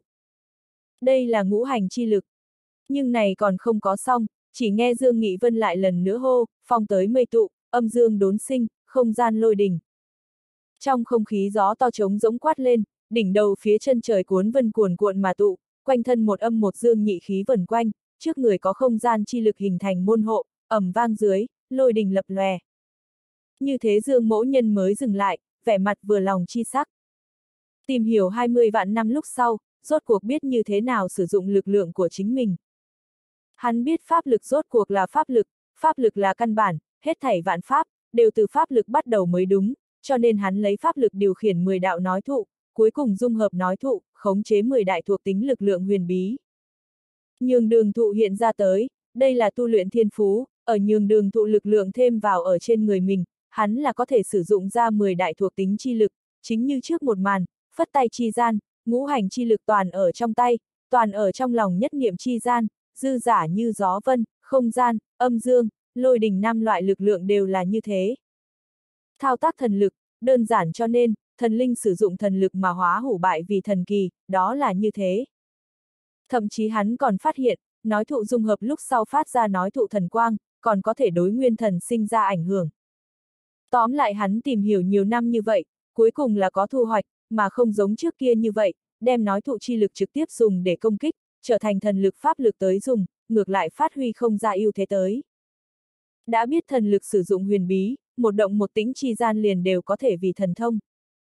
Đây là ngũ hành chi lực. Nhưng này còn không có xong, chỉ nghe Dương Nghị Vân lại lần nữa hô, phong tới mây tụ, âm dương đốn sinh, không gian lôi đình. Trong không khí gió to trống rỗng quát lên, đỉnh đầu phía chân trời cuốn vân cuồn cuộn mà tụ, quanh thân một âm một dương nhị khí vần quanh, trước người có không gian chi lực hình thành môn hộ, ầm vang dưới, lôi đình lập lòe. Như thế Dương Mỗ Nhân mới dừng lại, vẻ mặt vừa lòng chi sắc. Tìm hiểu 20 vạn năm lúc sau, rốt cuộc biết như thế nào sử dụng lực lượng của chính mình. Hắn biết pháp lực rốt cuộc là pháp lực là căn bản, hết thảy vạn pháp, đều từ pháp lực bắt đầu mới đúng, cho nên hắn lấy pháp lực điều khiển 10 đạo nói thụ, cuối cùng dung hợp nói thụ, khống chế 10 đại thuộc tính lực lượng huyền bí. Nhường đường thụ hiện ra tới, đây là tu luyện thiên phú, ở nhường đường thụ lực lượng thêm vào ở trên người mình, hắn là có thể sử dụng ra 10 đại thuộc tính chi lực, chính như trước một màn, phất tay chi gian, ngũ hành chi lực toàn ở trong tay, toàn ở trong lòng nhất niệm chi gian, dư giả như gió vân, không gian, âm dương, lôi đình năm loại lực lượng đều là như thế. Thao tác thần lực, đơn giản cho nên, thần linh sử dụng thần lực mà hóa hủ bại vì thần kỳ, đó là như thế. Thậm chí hắn còn phát hiện, nói thụ dung hợp lúc sau phát ra nói thụ thần quang, còn có thể đối nguyên thần sinh ra ảnh hưởng. Tóm lại hắn tìm hiểu nhiều năm như vậy, cuối cùng là có thu hoạch, mà không giống trước kia như vậy, đem nói thụ chi lực trực tiếp dùng để công kích, trở thành thần lực pháp lực tới dùng, ngược lại phát huy không ra ưu thế tới. Đã biết thần lực sử dụng huyền bí, một động một tĩnh chi gian liền đều có thể vì thần thông.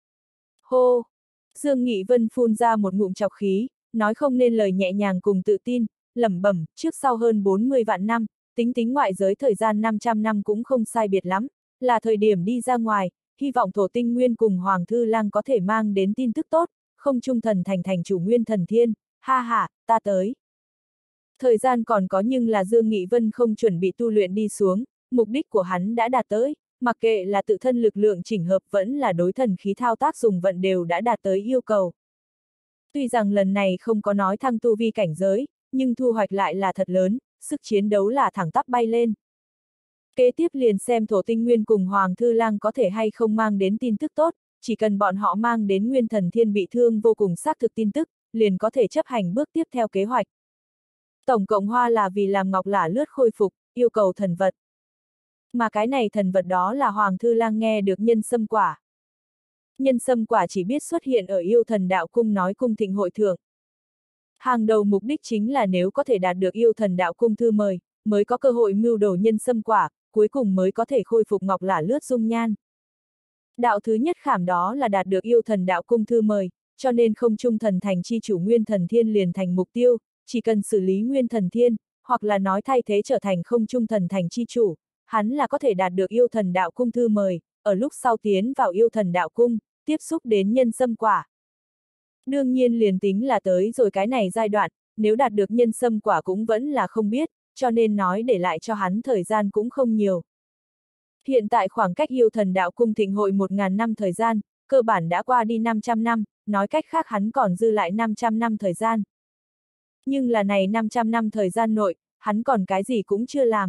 Hô! Dương Nghị Vân phun ra một ngụm trọc khí, nói không nên lời nhẹ nhàng cùng tự tin, lẩm bẩm, trước sau hơn 40 vạn năm, tính ngoại giới thời gian 500 năm cũng không sai biệt lắm, là thời điểm đi ra ngoài, hy vọng Thổ Tinh Nguyên cùng Hoàng Thư Lang có thể mang đến tin tức tốt, không trung thần thành chủ nguyên thần thiên, ha ha, ta tới. Thời gian còn có nhưng là Dương Nghị Vân không chuẩn bị tu luyện đi xuống, mục đích của hắn đã đạt tới, mặc kệ là tự thân lực lượng chỉnh hợp vẫn là đối thần khí thao tác dùng vận đều đã đạt tới yêu cầu. Tuy rằng lần này không có nói thăng tu vi cảnh giới, nhưng thu hoạch lại là thật lớn, sức chiến đấu là thẳng tắp bay lên. Kế tiếp liền xem Thổ Tinh Nguyên cùng Hoàng Thư Lang có thể hay không mang đến tin tức tốt, chỉ cần bọn họ mang đến Nguyên Thần Thiên bị thương vô cùng xác thực tin tức, liền có thể chấp hành bước tiếp theo kế hoạch. Tổng cộng hoa là vì làm Ngọc Lả Lướt khôi phục, yêu cầu thần vật. Mà cái này thần vật đó là Hoàng Thư Lang nghe được nhân sâm quả. Nhân sâm quả chỉ biết xuất hiện ở yêu thần đạo cung nói cung thịnh hội thưởng. Hàng đầu mục đích chính là nếu có thể đạt được yêu thần đạo cung thư mời, mới có cơ hội mưu đồ nhân sâm quả, cuối cùng mới có thể khôi phục Ngọc Lả Lướt dung nhan. Đạo thứ nhất khảm đó là đạt được yêu thần đạo cung thư mời, cho nên không trung thần thành chi chủ Nguyên Thần Thiên liền thành mục tiêu, chỉ cần xử lý Nguyên Thần Thiên, hoặc là nói thay thế trở thành không trung thần thành chi chủ, hắn là có thể đạt được yêu thần đạo cung thư mời, ở lúc sau tiến vào yêu thần đạo cung, tiếp xúc đến nhân sâm quả. Đương nhiên liền tính là tới rồi cái này giai đoạn, nếu đạt được nhân sâm quả cũng vẫn là không biết, cho nên nói để lại cho hắn thời gian cũng không nhiều. Hiện tại khoảng cách yêu thần đạo cung thịnh hội 1000 năm thời gian, cơ bản đã qua đi 500 năm, nói cách khác hắn còn dư lại 500 năm thời gian. Nhưng là này 500 năm thời gian nội, hắn còn cái gì cũng chưa làm.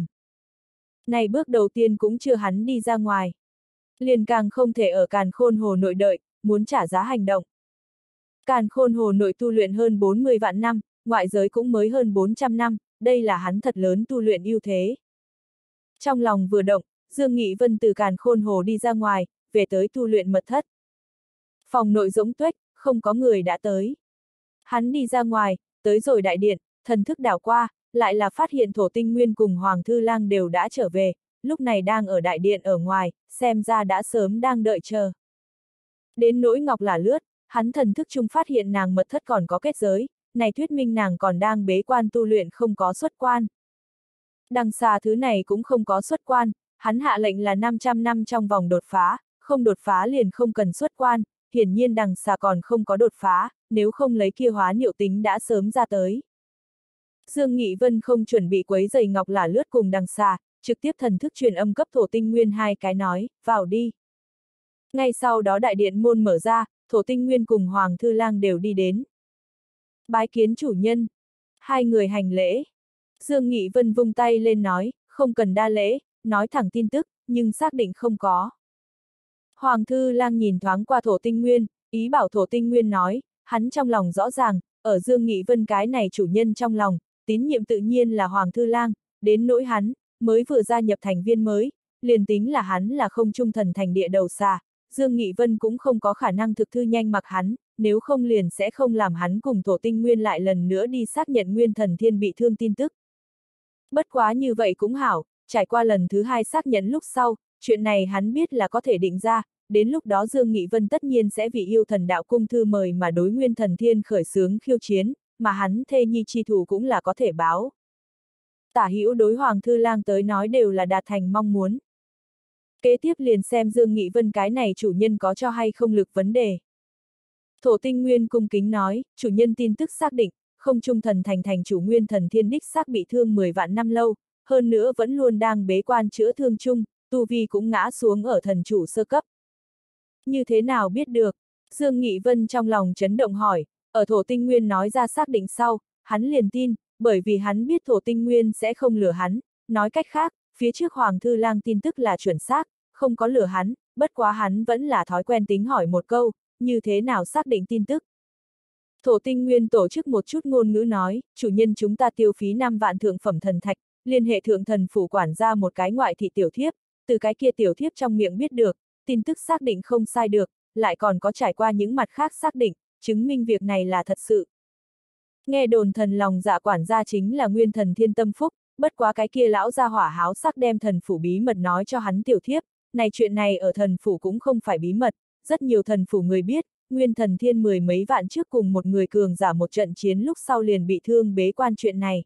Này bước đầu tiên cũng chưa hắn đi ra ngoài. Liền càng không thể ở Càn Khôn Hồ nội đợi, muốn trả giá hành động. Càn Khôn Hồ nội tu luyện hơn 40 vạn năm, ngoại giới cũng mới hơn 400 năm, đây là hắn thật lớn tu luyện ưu thế. Trong lòng vừa động, Dương Nghị Vân từ Càn Khôn Hồ đi ra ngoài, về tới tu luyện mật thất. Phòng nội rỗng tuếch, không có người đã tới. Hắn đi ra ngoài, tới rồi đại điện, thần thức đảo qua, lại là phát hiện Thổ Tinh Nguyên cùng Hoàng Thư Lang đều đã trở về, lúc này đang ở đại điện ở ngoài, xem ra đã sớm đang đợi chờ. Đến nỗi Ngọc Lả Lướt, hắn thần thức chung phát hiện nàng mật thất còn có kết giới, này thuyết minh nàng còn đang bế quan tu luyện không có xuất quan. Đằng xà thứ này cũng không có xuất quan, hắn hạ lệnh là 500 năm trong vòng đột phá, không đột phá liền không cần xuất quan, hiển nhiên đằng xà còn không có đột phá, nếu không lấy kia hóa niệu tính đã sớm ra tới. Dương Nghị Vân không chuẩn bị quấy giày Ngọc Lả Lướt cùng đằng xà, trực tiếp thần thức truyền âm cấp Thổ Tinh Nguyên hai cái nói, vào đi. Ngay sau đó đại điện môn mở ra, Thổ Tinh Nguyên cùng Hoàng Thư Lang đều đi đến. Bái kiến chủ nhân. Hai người hành lễ. Dương Nghị Vân vung tay lên nói, không cần đa lễ, nói thẳng tin tức, nhưng xác định không có. Hoàng Thư Lang nhìn thoáng qua Thổ Tinh Nguyên, ý bảo Thổ Tinh Nguyên nói, hắn trong lòng rõ ràng, ở Dương Nghị Vân cái này chủ nhân trong lòng, tín nhiệm tự nhiên là Hoàng Thư Lang, đến nỗi hắn, mới vừa gia nhập thành viên mới, liền tính là hắn là không trung thần thành địa đầu xà, Dương Nghị Vân cũng không có khả năng thực thư nhanh mặc hắn, nếu không liền sẽ không làm hắn cùng Thổ Tinh Nguyên lại lần nữa đi xác nhận Nguyên Thần Thiên bị thương tin tức. Bất quá như vậy cũng hảo, trải qua lần thứ hai xác nhận lúc sau, chuyện này hắn biết là có thể định ra, đến lúc đó Dương Nghị Vân tất nhiên sẽ vì yêu thần đạo cung thư mời mà đối Nguyên Thần Thiên khởi xướng khiêu chiến, mà hắn thê nhi chi thủ cũng là có thể báo. Tả hữu đối Hoàng Thư Lang tới nói đều là đạt thành mong muốn. Kế tiếp liền xem Dương Nghị Vân cái này chủ nhân có cho hay không lực vấn đề. Thổ Tinh Nguyên cung kính nói, chủ nhân tin tức xác định, không trung thần thành chủ Nguyên Thần Thiên đích xác bị thương 10 vạn năm lâu, hơn nữa vẫn luôn đang bế quan chữa thương chung, tu vi cũng ngã xuống ở thần chủ sơ cấp. Như thế nào biết được? Dương Nghị Vân trong lòng chấn động hỏi, ở Thổ Tinh Nguyên nói ra xác định sau, hắn liền tin, bởi vì hắn biết Thổ Tinh Nguyên sẽ không lừa hắn, nói cách khác, phía trước Hoàng Thư Lang tin tức là chuẩn xác, không có lừa hắn, bất quá hắn vẫn là thói quen tính hỏi một câu, như thế nào xác định tin tức. Thổ Tinh Nguyên tổ chức một chút ngôn ngữ nói, chủ nhân chúng ta tiêu phí 5 vạn thượng phẩm thần thạch, liên hệ thượng thần phủ quản ra một cái ngoại thị tiểu thiếp, từ cái kia tiểu thiếp trong miệng biết được, tin tức xác định không sai được, lại còn có trải qua những mặt khác xác định, chứng minh việc này là thật sự. Nghe đồn thần lòng dạ quản gia chính là Nguyên Thần Thiên tâm phúc, bất quá cái kia lão gia hỏa háo sắc đem thần phủ bí mật nói cho hắn tiểu thiếp, này chuyện này ở thần phủ cũng không phải bí mật, rất nhiều thần phủ người biết, Nguyên Thần Thiên 10 mấy vạn trước cùng một người cường giả một trận chiến lúc sau liền bị thương bế quan chuyện này.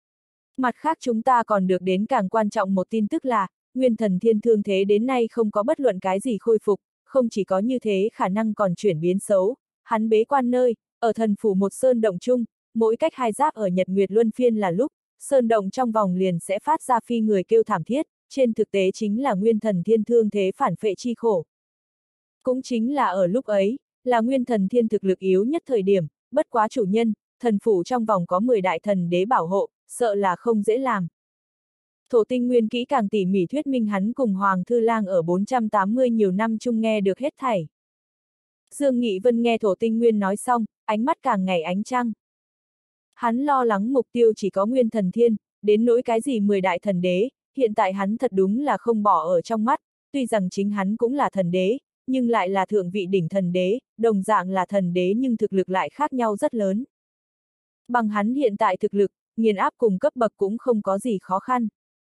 Mặt khác chúng ta còn được đến càng quan trọng một tin tức là, Nguyên Thần Thiên thương thế đến nay không có bất luận cái gì khôi phục, không chỉ có như thế khả năng còn chuyển biến xấu, hắn bế quan nơi, ở thần phủ một sơn động chung, mỗi cách 2 giáp ở Nhật Nguyệt Luân Phiên là lúc, sơn động trong vòng liền sẽ phát ra phi người kêu thảm thiết, trên thực tế chính là Nguyên Thần Thiên thương thế phản phệ chi khổ. Cũng chính là ở lúc ấy, là Nguyên Thần Thiên thực lực yếu nhất thời điểm, bất quá chủ nhân, thần phủ trong vòng có 10 đại thần đế bảo hộ, sợ là không dễ làm. Thổ Tinh Nguyên kỹ càng tỉ mỉ thuyết minh hắn cùng Hoàng Thư Lang ở 480 nhiều năm chung nghe được hết thảy. Dương Nghị Vân nghe Thổ Tinh Nguyên nói xong, ánh mắt càng ngày ánh trăng. Hắn lo lắng mục tiêu chỉ có Nguyên Thần Thiên, đến nỗi cái gì 10 đại thần đế, hiện tại hắn thật đúng là không bỏ ở trong mắt, tuy rằng chính hắn cũng là thần đế, nhưng lại là thượng vị đỉnh thần đế, đồng dạng là thần đế nhưng thực lực lại khác nhau rất lớn. Bằng hắn hiện tại thực lực, nghiền áp cùng cấp bậc cũng không có gì khó khăn.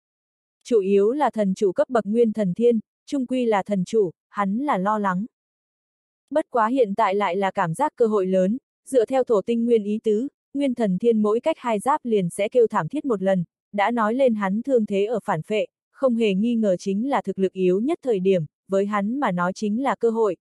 Chủ yếu là thần chủ cấp bậc Nguyên Thần Thiên, chung quy là thần chủ, hắn là lo lắng. Bất quá hiện tại lại là cảm giác cơ hội lớn, dựa theo Thổ Tinh Nguyên ý tứ, Nguyên Thần Thiên mỗi cách 2 giáp liền sẽ kêu thảm thiết một lần, đã nói lên hắn thương thế ở phản phệ, không hề nghi ngờ chính là thực lực yếu nhất thời điểm, với hắn mà nói chính là cơ hội.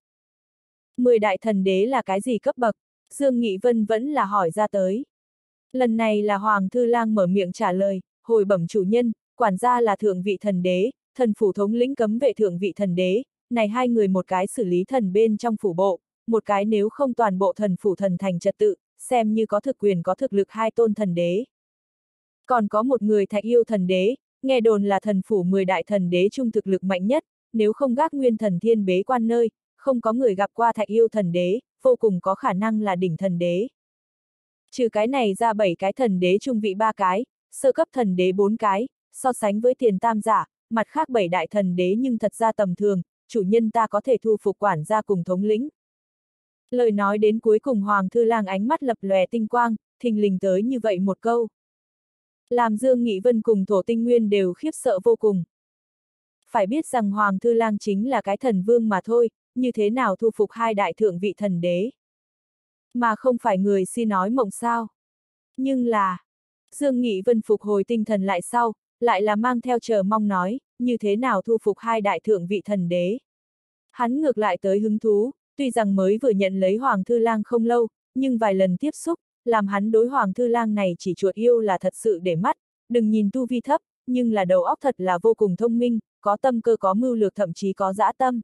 10 đại thần đế là cái gì cấp bậc? Dương Nghị Vân vẫn là hỏi ra tới. Lần này là Hoàng Thư Lang mở miệng trả lời, hồi bẩm chủ nhân, quản gia là thượng vị thần đế, thần phủ thống lĩnh cấm vệ thượng vị thần đế, này hai người một cái xử lý thần bên trong phủ bộ, một cái nếu không toàn bộ thần phủ thần thành trật tự, xem như có thực quyền có thực lực 2 tôn thần đế. Còn có một người Thạch Yêu thần đế, nghe đồn là thần phủ 10 đại thần đế trung thực lực mạnh nhất, nếu không gác Nguyên Thần Thiên bế quan nơi, không có người gặp qua Thạch Yêu thần đế, vô cùng có khả năng là đỉnh thần đế. Trừ cái này ra 7 cái thần đế trung vị 3 cái, sơ cấp thần đế 4 cái, so sánh với Tiền Tam giả, mặt khác 7 đại thần đế nhưng thật ra tầm thường, chủ nhân ta có thể thu phục quản gia cùng thống lĩnh. Lời nói đến cuối cùng Hoàng Thư Lang ánh mắt lập lòe tinh quang, thình lình tới như vậy một câu. Làm Dương Nghị Vân cùng Thổ Tinh Nguyên đều khiếp sợ vô cùng. Phải biết rằng Hoàng Thư Lang chính là cái thần vương mà thôi, như thế nào thu phục 2 đại thượng vị thần đế. Mà không phải người si nói mộng sao. Nhưng là, Dương Nghị Vân phục hồi tinh thần lại sau, lại là mang theo chờ mong nói, như thế nào thu phục 2 đại thượng vị thần đế. Hắn ngược lại tới hứng thú, tuy rằng mới vừa nhận lấy Hoàng Thư Lang không lâu, nhưng vài lần tiếp xúc, làm hắn đối Hoàng Thư Lang này chỉ chuột yêu là thật sự để mắt, đừng nhìn tu vi thấp, nhưng là đầu óc thật là vô cùng thông minh, có tâm cơ có mưu lược thậm chí có dã tâm.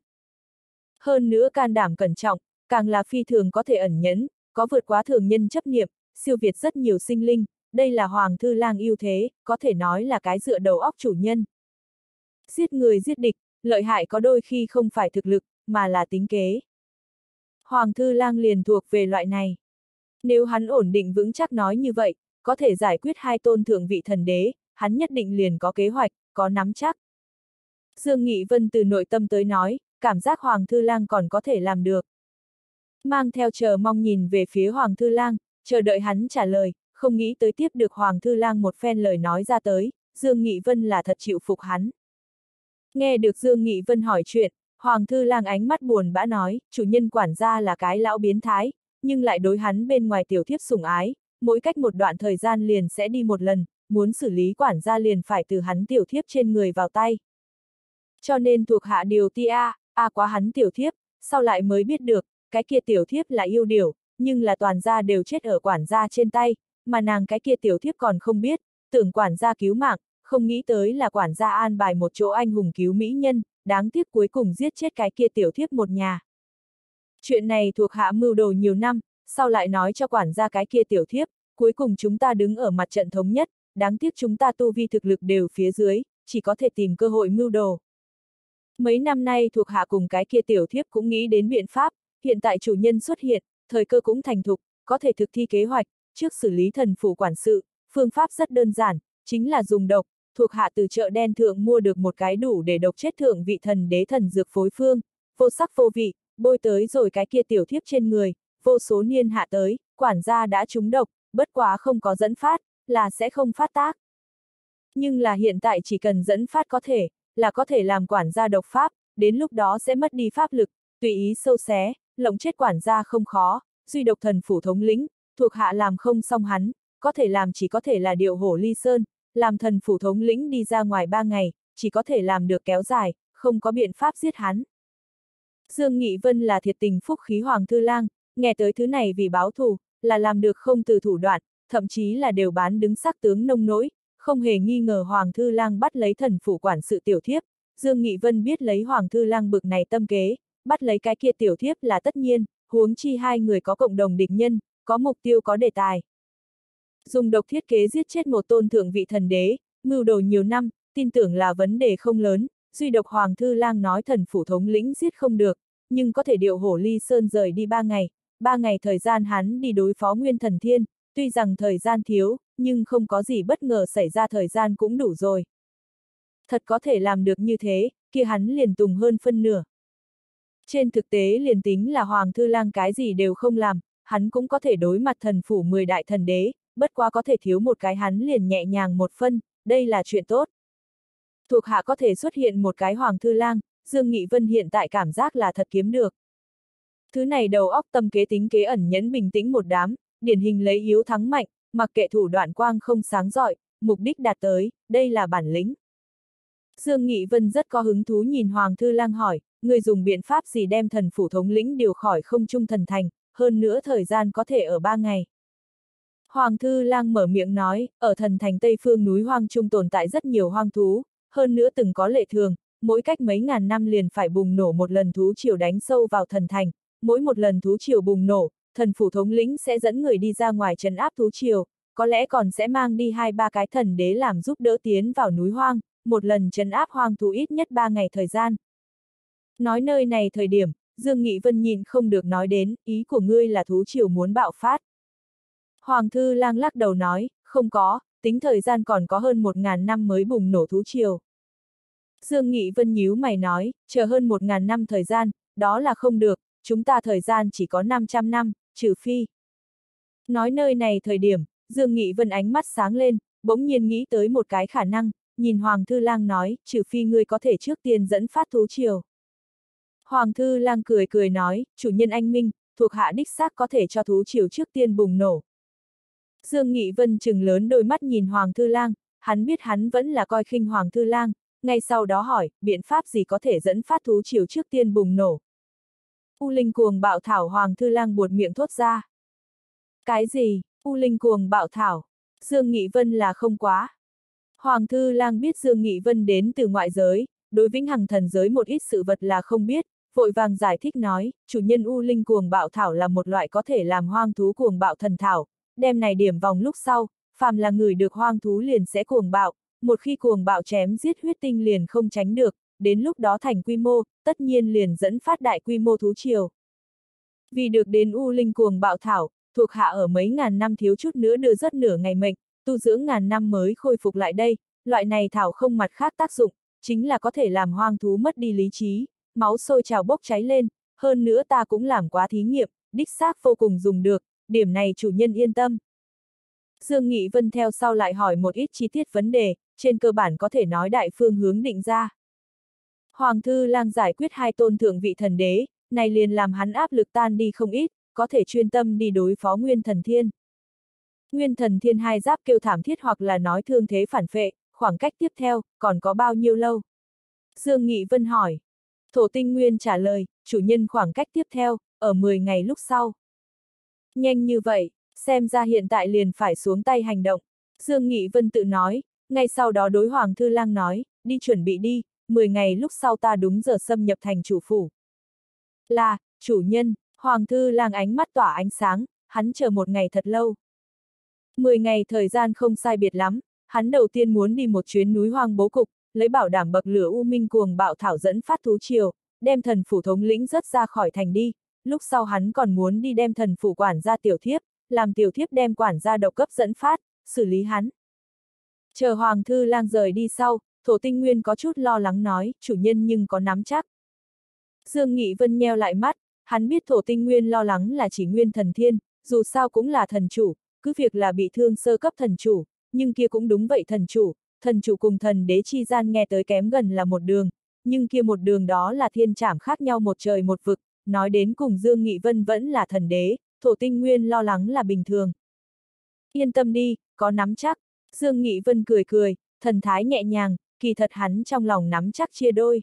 Hơn nữa can đảm cẩn trọng, càng là phi thường có thể ẩn nhẫn, có vượt quá thường nhân chấp niệm, siêu việt rất nhiều sinh linh, đây là Hoàng Thư Lang ưu thế, có thể nói là cái dựa đầu óc chủ nhân. Giết người giết địch, lợi hại có đôi khi không phải thực lực, mà là tính kế. Hoàng Thư Lang liền thuộc về loại này. Nếu hắn ổn định vững chắc nói như vậy, có thể giải quyết 2 tôn thượng vị thần đế, hắn nhất định liền có kế hoạch, có nắm chắc. Dương Nghị Vân từ nội tâm tới nói, cảm giác Hoàng Thư Lang còn có thể làm được. Mang theo chờ mong nhìn về phía Hoàng Thư Lang, chờ đợi hắn trả lời, không nghĩ tới tiếp được Hoàng Thư Lang một phen lời nói ra tới, Dương Nghị Vân là thật chịu phục hắn. Nghe được Dương Nghị Vân hỏi chuyện, Hoàng Thư Lang ánh mắt buồn bã nói, chủ nhân quản gia là cái lão biến thái, nhưng lại đối hắn bên ngoài tiểu thiếp sủng ái, mỗi cách một đoạn thời gian liền sẽ đi một lần, muốn xử lý quản gia liền phải từ hắn tiểu thiếp trên người vào tay. Cho nên thuộc hạ điều ti quá hắn tiểu thiếp, sau lại mới biết được, cái kia tiểu thiếp là yêu điểu, nhưng là toàn gia đều chết ở quản gia trên tay, mà nàng cái kia tiểu thiếp còn không biết, tưởng quản gia cứu mạng, không nghĩ tới là quản gia an bài một chỗ anh hùng cứu mỹ nhân, đáng tiếc cuối cùng giết chết cái kia tiểu thiếp một nhà. Chuyện này thuộc hạ mưu đồ nhiều năm, sau lại nói cho quản gia cái kia tiểu thiếp, cuối cùng chúng ta đứng ở mặt trận thống nhất, đáng tiếc chúng ta tu vi thực lực đều phía dưới, chỉ có thể tìm cơ hội mưu đồ. Mấy năm nay thuộc hạ cùng cái kia tiểu thiếp cũng nghĩ đến biện pháp, hiện tại chủ nhân xuất hiện, thời cơ cũng thành thục, có thể thực thi kế hoạch, trước xử lý thần phủ quản sự, phương pháp rất đơn giản, chính là dùng độc, thuộc hạ từ chợ đen thượng mua được một cái đủ để độc chết thượng vị thần đế thần dược phối phương, vô sắc vô vị, bôi tới rồi cái kia tiểu thiếp trên người, vô số niên hạ tới, quản gia đã trúng độc, bất quá không có dẫn phát, là sẽ không phát tác. Nhưng là hiện tại chỉ cần dẫn phát có thể làm quản gia độc pháp, đến lúc đó sẽ mất đi pháp lực, tùy ý sâu xé, lộng chết quản gia không khó, duy độc thần phủ thống lĩnh, thuộc hạ làm không xong hắn, có thể làm chỉ có thể là điệu hổ ly sơn, làm thần phủ thống lĩnh đi ra ngoài 3 ngày, chỉ có thể làm được kéo dài, không có biện pháp giết hắn. Dương Nghị Vân là thiệt tình phúc khí Hoàng Thư Lang, nghe tới thứ này vì báo thù, là làm được không từ thủ đoạn, thậm chí là đều bán đứng sắc tướng nông nỗi, không hề nghi ngờ Hoàng Thư Lang bắt lấy thần phủ quản sự tiểu thiếp. Dương Nghị Vân biết lấy Hoàng Thư Lang bực này tâm kế, bắt lấy cái kia tiểu thiếp là tất nhiên, huống chi hai người có cộng đồng địch nhân, có mục tiêu có đề tài. Dùng độc thiết kế giết chết một tôn thượng vị thần đế, mưu đồ nhiều năm, tin tưởng là vấn đề không lớn, duy độc Hoàng Thư Lang nói thần phủ thống lĩnh giết không được, nhưng có thể điệu hổ ly sơn rời đi 3 ngày thời gian hắn đi đối phó Nguyên Thần Thiên, tuy rằng thời gian thiếu, nhưng không có gì bất ngờ xảy ra thời gian cũng đủ rồi. Thật có thể làm được như thế, kia hắn liền tùng hơn phân nửa. Trên thực tế liền tính là Hoàng Thư Lang cái gì đều không làm, hắn cũng có thể đối mặt thần phủ 10 đại thần đế, bất quá có thể thiếu một cái hắn liền nhẹ nhàng một phân, đây là chuyện tốt. Thuộc hạ có thể xuất hiện một cái Hoàng Thư Lang, Dương Nghị Vân hiện tại cảm giác là thật kiếm được. Thứ này đầu óc tâm kế tính kế ẩn nhẫn bình tĩnh một đám, điển hình lấy yếu thắng mạnh, mặc kệ thủ đoạn quang không sáng rọi, mục đích đạt tới, đây là bản lĩnh. Dương Nghị Vân rất có hứng thú nhìn Hoàng Thư Lang hỏi, người dùng biện pháp gì đem thần phủ thống lĩnh điều khỏi không trung thần thành, hơn nữa thời gian có thể ở 3 ngày. Hoàng Thư Lang mở miệng nói, ở thần thành Tây Phương núi hoang trung tồn tại rất nhiều hoang thú, hơn nữa từng có lệ thường, mỗi cách mấy ngàn năm liền phải bùng nổ một lần thú triều đánh sâu vào thần thành, mỗi một lần thú triều bùng nổ, thần phủ thống lĩnh sẽ dẫn người đi ra ngoài trấn áp thú triều, có lẽ còn sẽ mang đi 2-3 cái thần đế làm giúp đỡ tiến vào núi hoang, một lần trấn áp hoang thú ít nhất 3 ngày thời gian. Nói nơi này thời điểm, Dương Nghị Vân nhìn không được nói đến, ý của ngươi là thú triều muốn bạo phát. Hoàng Thư Lang lắc đầu nói, không có, tính thời gian còn có hơn 1000 năm mới bùng nổ thú triều. Dương Nghị Vân nhíu mày nói, chờ hơn 1000 năm thời gian, đó là không được, chúng ta thời gian chỉ có 500 năm, trừ phi. Nói nơi này thời điểm, Dương Nghị Vân ánh mắt sáng lên, bỗng nhiên nghĩ tới một cái khả năng, nhìn Hoàng Thư Lang nói, trừ phi ngươi có thể trước tiên dẫn phát thú triều. Hoàng Thư Lang cười cười nói, chủ nhân anh minh, thuộc hạ đích xác có thể cho thú triều trước tiên bùng nổ. Dương Nghị Vân trừng lớn đôi mắt nhìn Hoàng Thư Lang, hắn biết hắn vẫn là coi khinh Hoàng Thư Lang, ngay sau đó hỏi, biện pháp gì có thể dẫn phát thú triều trước tiên bùng nổ. U Linh Cuồng Bạo Thảo Hoàng Thư Lang buột miệng thốt ra. Cái gì, U Linh Cuồng Bạo Thảo? Dương Nghị Vân là không quá. Hoàng Thư Lang biết Dương Nghị Vân đến từ ngoại giới, đối vĩnh hằng thần giới một ít sự vật là không biết, vội vàng giải thích nói, chủ nhân U Linh Cuồng Bạo Thảo là một loại có thể làm hoang thú cuồng bạo thần thảo, đem này điểm vòng lúc sau, phàm là người được hoang thú liền sẽ cuồng bạo, một khi cuồng bạo chém giết huyết tinh liền không tránh được, đến lúc đó thành quy mô, tất nhiên liền dẫn phát đại quy mô thú triều. Vì được đến U Linh Cuồng Bạo Thảo, thuộc hạ ở mấy ngàn năm thiếu chút nữa đưa rất nửa ngày mệnh, tu dưỡng ngàn năm mới khôi phục lại đây, loại này thảo không mặt khác tác dụng, chính là có thể làm hoang thú mất đi lý trí, máu sôi trào bốc cháy lên, hơn nữa ta cũng làm quá thí nghiệm, đích xác vô cùng dùng được, điểm này chủ nhân yên tâm. Dương Nghị Vân theo sau lại hỏi một ít chi tiết vấn đề, trên cơ bản có thể nói đại phương hướng định ra. Hoàng Thư Lang giải quyết hai tôn thượng vị thần đế, này liền làm hắn áp lực tan đi không ít, có thể chuyên tâm đi đối phó Nguyên Thần Thiên. Nguyên Thần Thiên hai giáp kêu thảm thiết hoặc là nói thương thế phản phệ, khoảng cách tiếp theo, còn có bao nhiêu lâu? Dương Nghị Vân hỏi. Thổ Tinh Nguyên trả lời, chủ nhân khoảng cách tiếp theo, ở 10 ngày lúc sau. Nhanh như vậy, xem ra hiện tại liền phải xuống tay hành động. Dương Nghị Vân tự nói, ngay sau đó đối Hoàng Thư Lang nói, đi chuẩn bị đi, 10 ngày lúc sau ta đúng giờ xâm nhập thành chủ phủ. Là, chủ nhân, Hoàng Thư Lang ánh mắt tỏa ánh sáng, hắn chờ một ngày thật lâu. 10 ngày thời gian không sai biệt lắm, hắn đầu tiên muốn đi một chuyến núi hoang bố cục, lấy bảo đảm bậc lửa u minh cuồng bạo thảo dẫn phát thú triều, đem thần phủ thống lĩnh rớt ra khỏi thành đi, lúc sau hắn còn muốn đi đem thần phủ quản gia tiểu thiếp, làm tiểu thiếp đem quản gia độc cấp dẫn phát, xử lý hắn. Chờ Hoàng Thư Lang rời đi sau, Thổ Tinh Nguyên có chút lo lắng nói, chủ nhân nhưng có nắm chắc. Dương Nghị Vân nheo lại mắt, hắn biết Thổ Tinh Nguyên lo lắng là chỉ Nguyên Thần Thiên, dù sao cũng là thần chủ, cứ việc là bị thương sơ cấp thần chủ, nhưng kia cũng đúng vậy thần chủ cùng thần đế chi gian nghe tới kém gần là một đường, nhưng kia một đường đó là thiên trảm khác nhau một trời một vực, nói đến cùng Dương Nghị Vân vẫn là thần đế, Thổ Tinh Nguyên lo lắng là bình thường. Yên tâm đi, có nắm chắc, Dương Nghị Vân cười cười, thần thái nhẹ nhàng, kỳ thật hắn trong lòng nắm chắc chia đôi.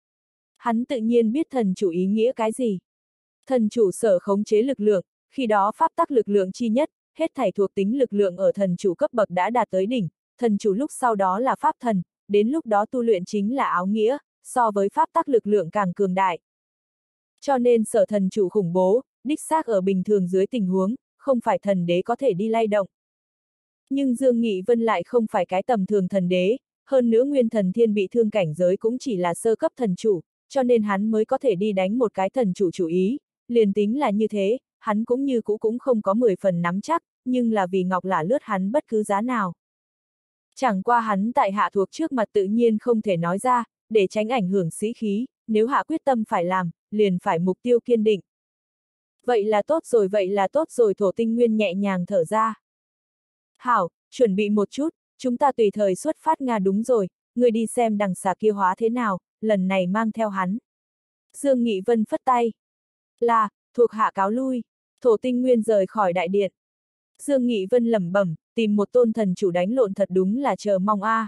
Hắn tự nhiên biết thần chủ ý nghĩa cái gì. Thần chủ sở khống chế lực lượng, khi đó pháp tắc lực lượng chi nhất, hết thảy thuộc tính lực lượng ở thần chủ cấp bậc đã đạt tới đỉnh, thần chủ lúc sau đó là pháp thần, đến lúc đó tu luyện chính là áo nghĩa, so với pháp tắc lực lượng càng cường đại. Cho nên sở thần chủ khủng bố, đích xác ở bình thường dưới tình huống, không phải thần đế có thể đi lay động. Nhưng Dương Nghị Vân lại không phải cái tầm thường thần đế, hơn nữa Nguyên Thần Thiên bị thương cảnh giới cũng chỉ là sơ cấp thần chủ, cho nên hắn mới có thể đi đánh một cái thần chủ chủ ý, liền tính là như thế, hắn cũng như cũ cũng không có 10 phần nắm chắc, nhưng là vì Ngọc Lả lướt hắn bất cứ giá nào. Chẳng qua hắn tại hạ thuộc trước mặt tự nhiên không thể nói ra, để tránh ảnh hưởng sĩ khí, nếu hạ quyết tâm phải làm, liền phải mục tiêu kiên định. Vậy là tốt rồi Thổ Tinh Nguyên nhẹ nhàng thở ra. Hảo, chuẩn bị một chút, chúng ta tùy thời xuất phát Nga đúng rồi, người đi xem đằng xà kia hóa thế nào, lần này mang theo hắn. Dương Nghị Vân phất tay. Là, thuộc hạ cáo lui, Thổ Tinh Nguyên rời khỏi đại điện. Dương Nghị Vân lẩm bẩm, tìm một tôn thần chủ đánh lộn thật đúng là chờ mong a.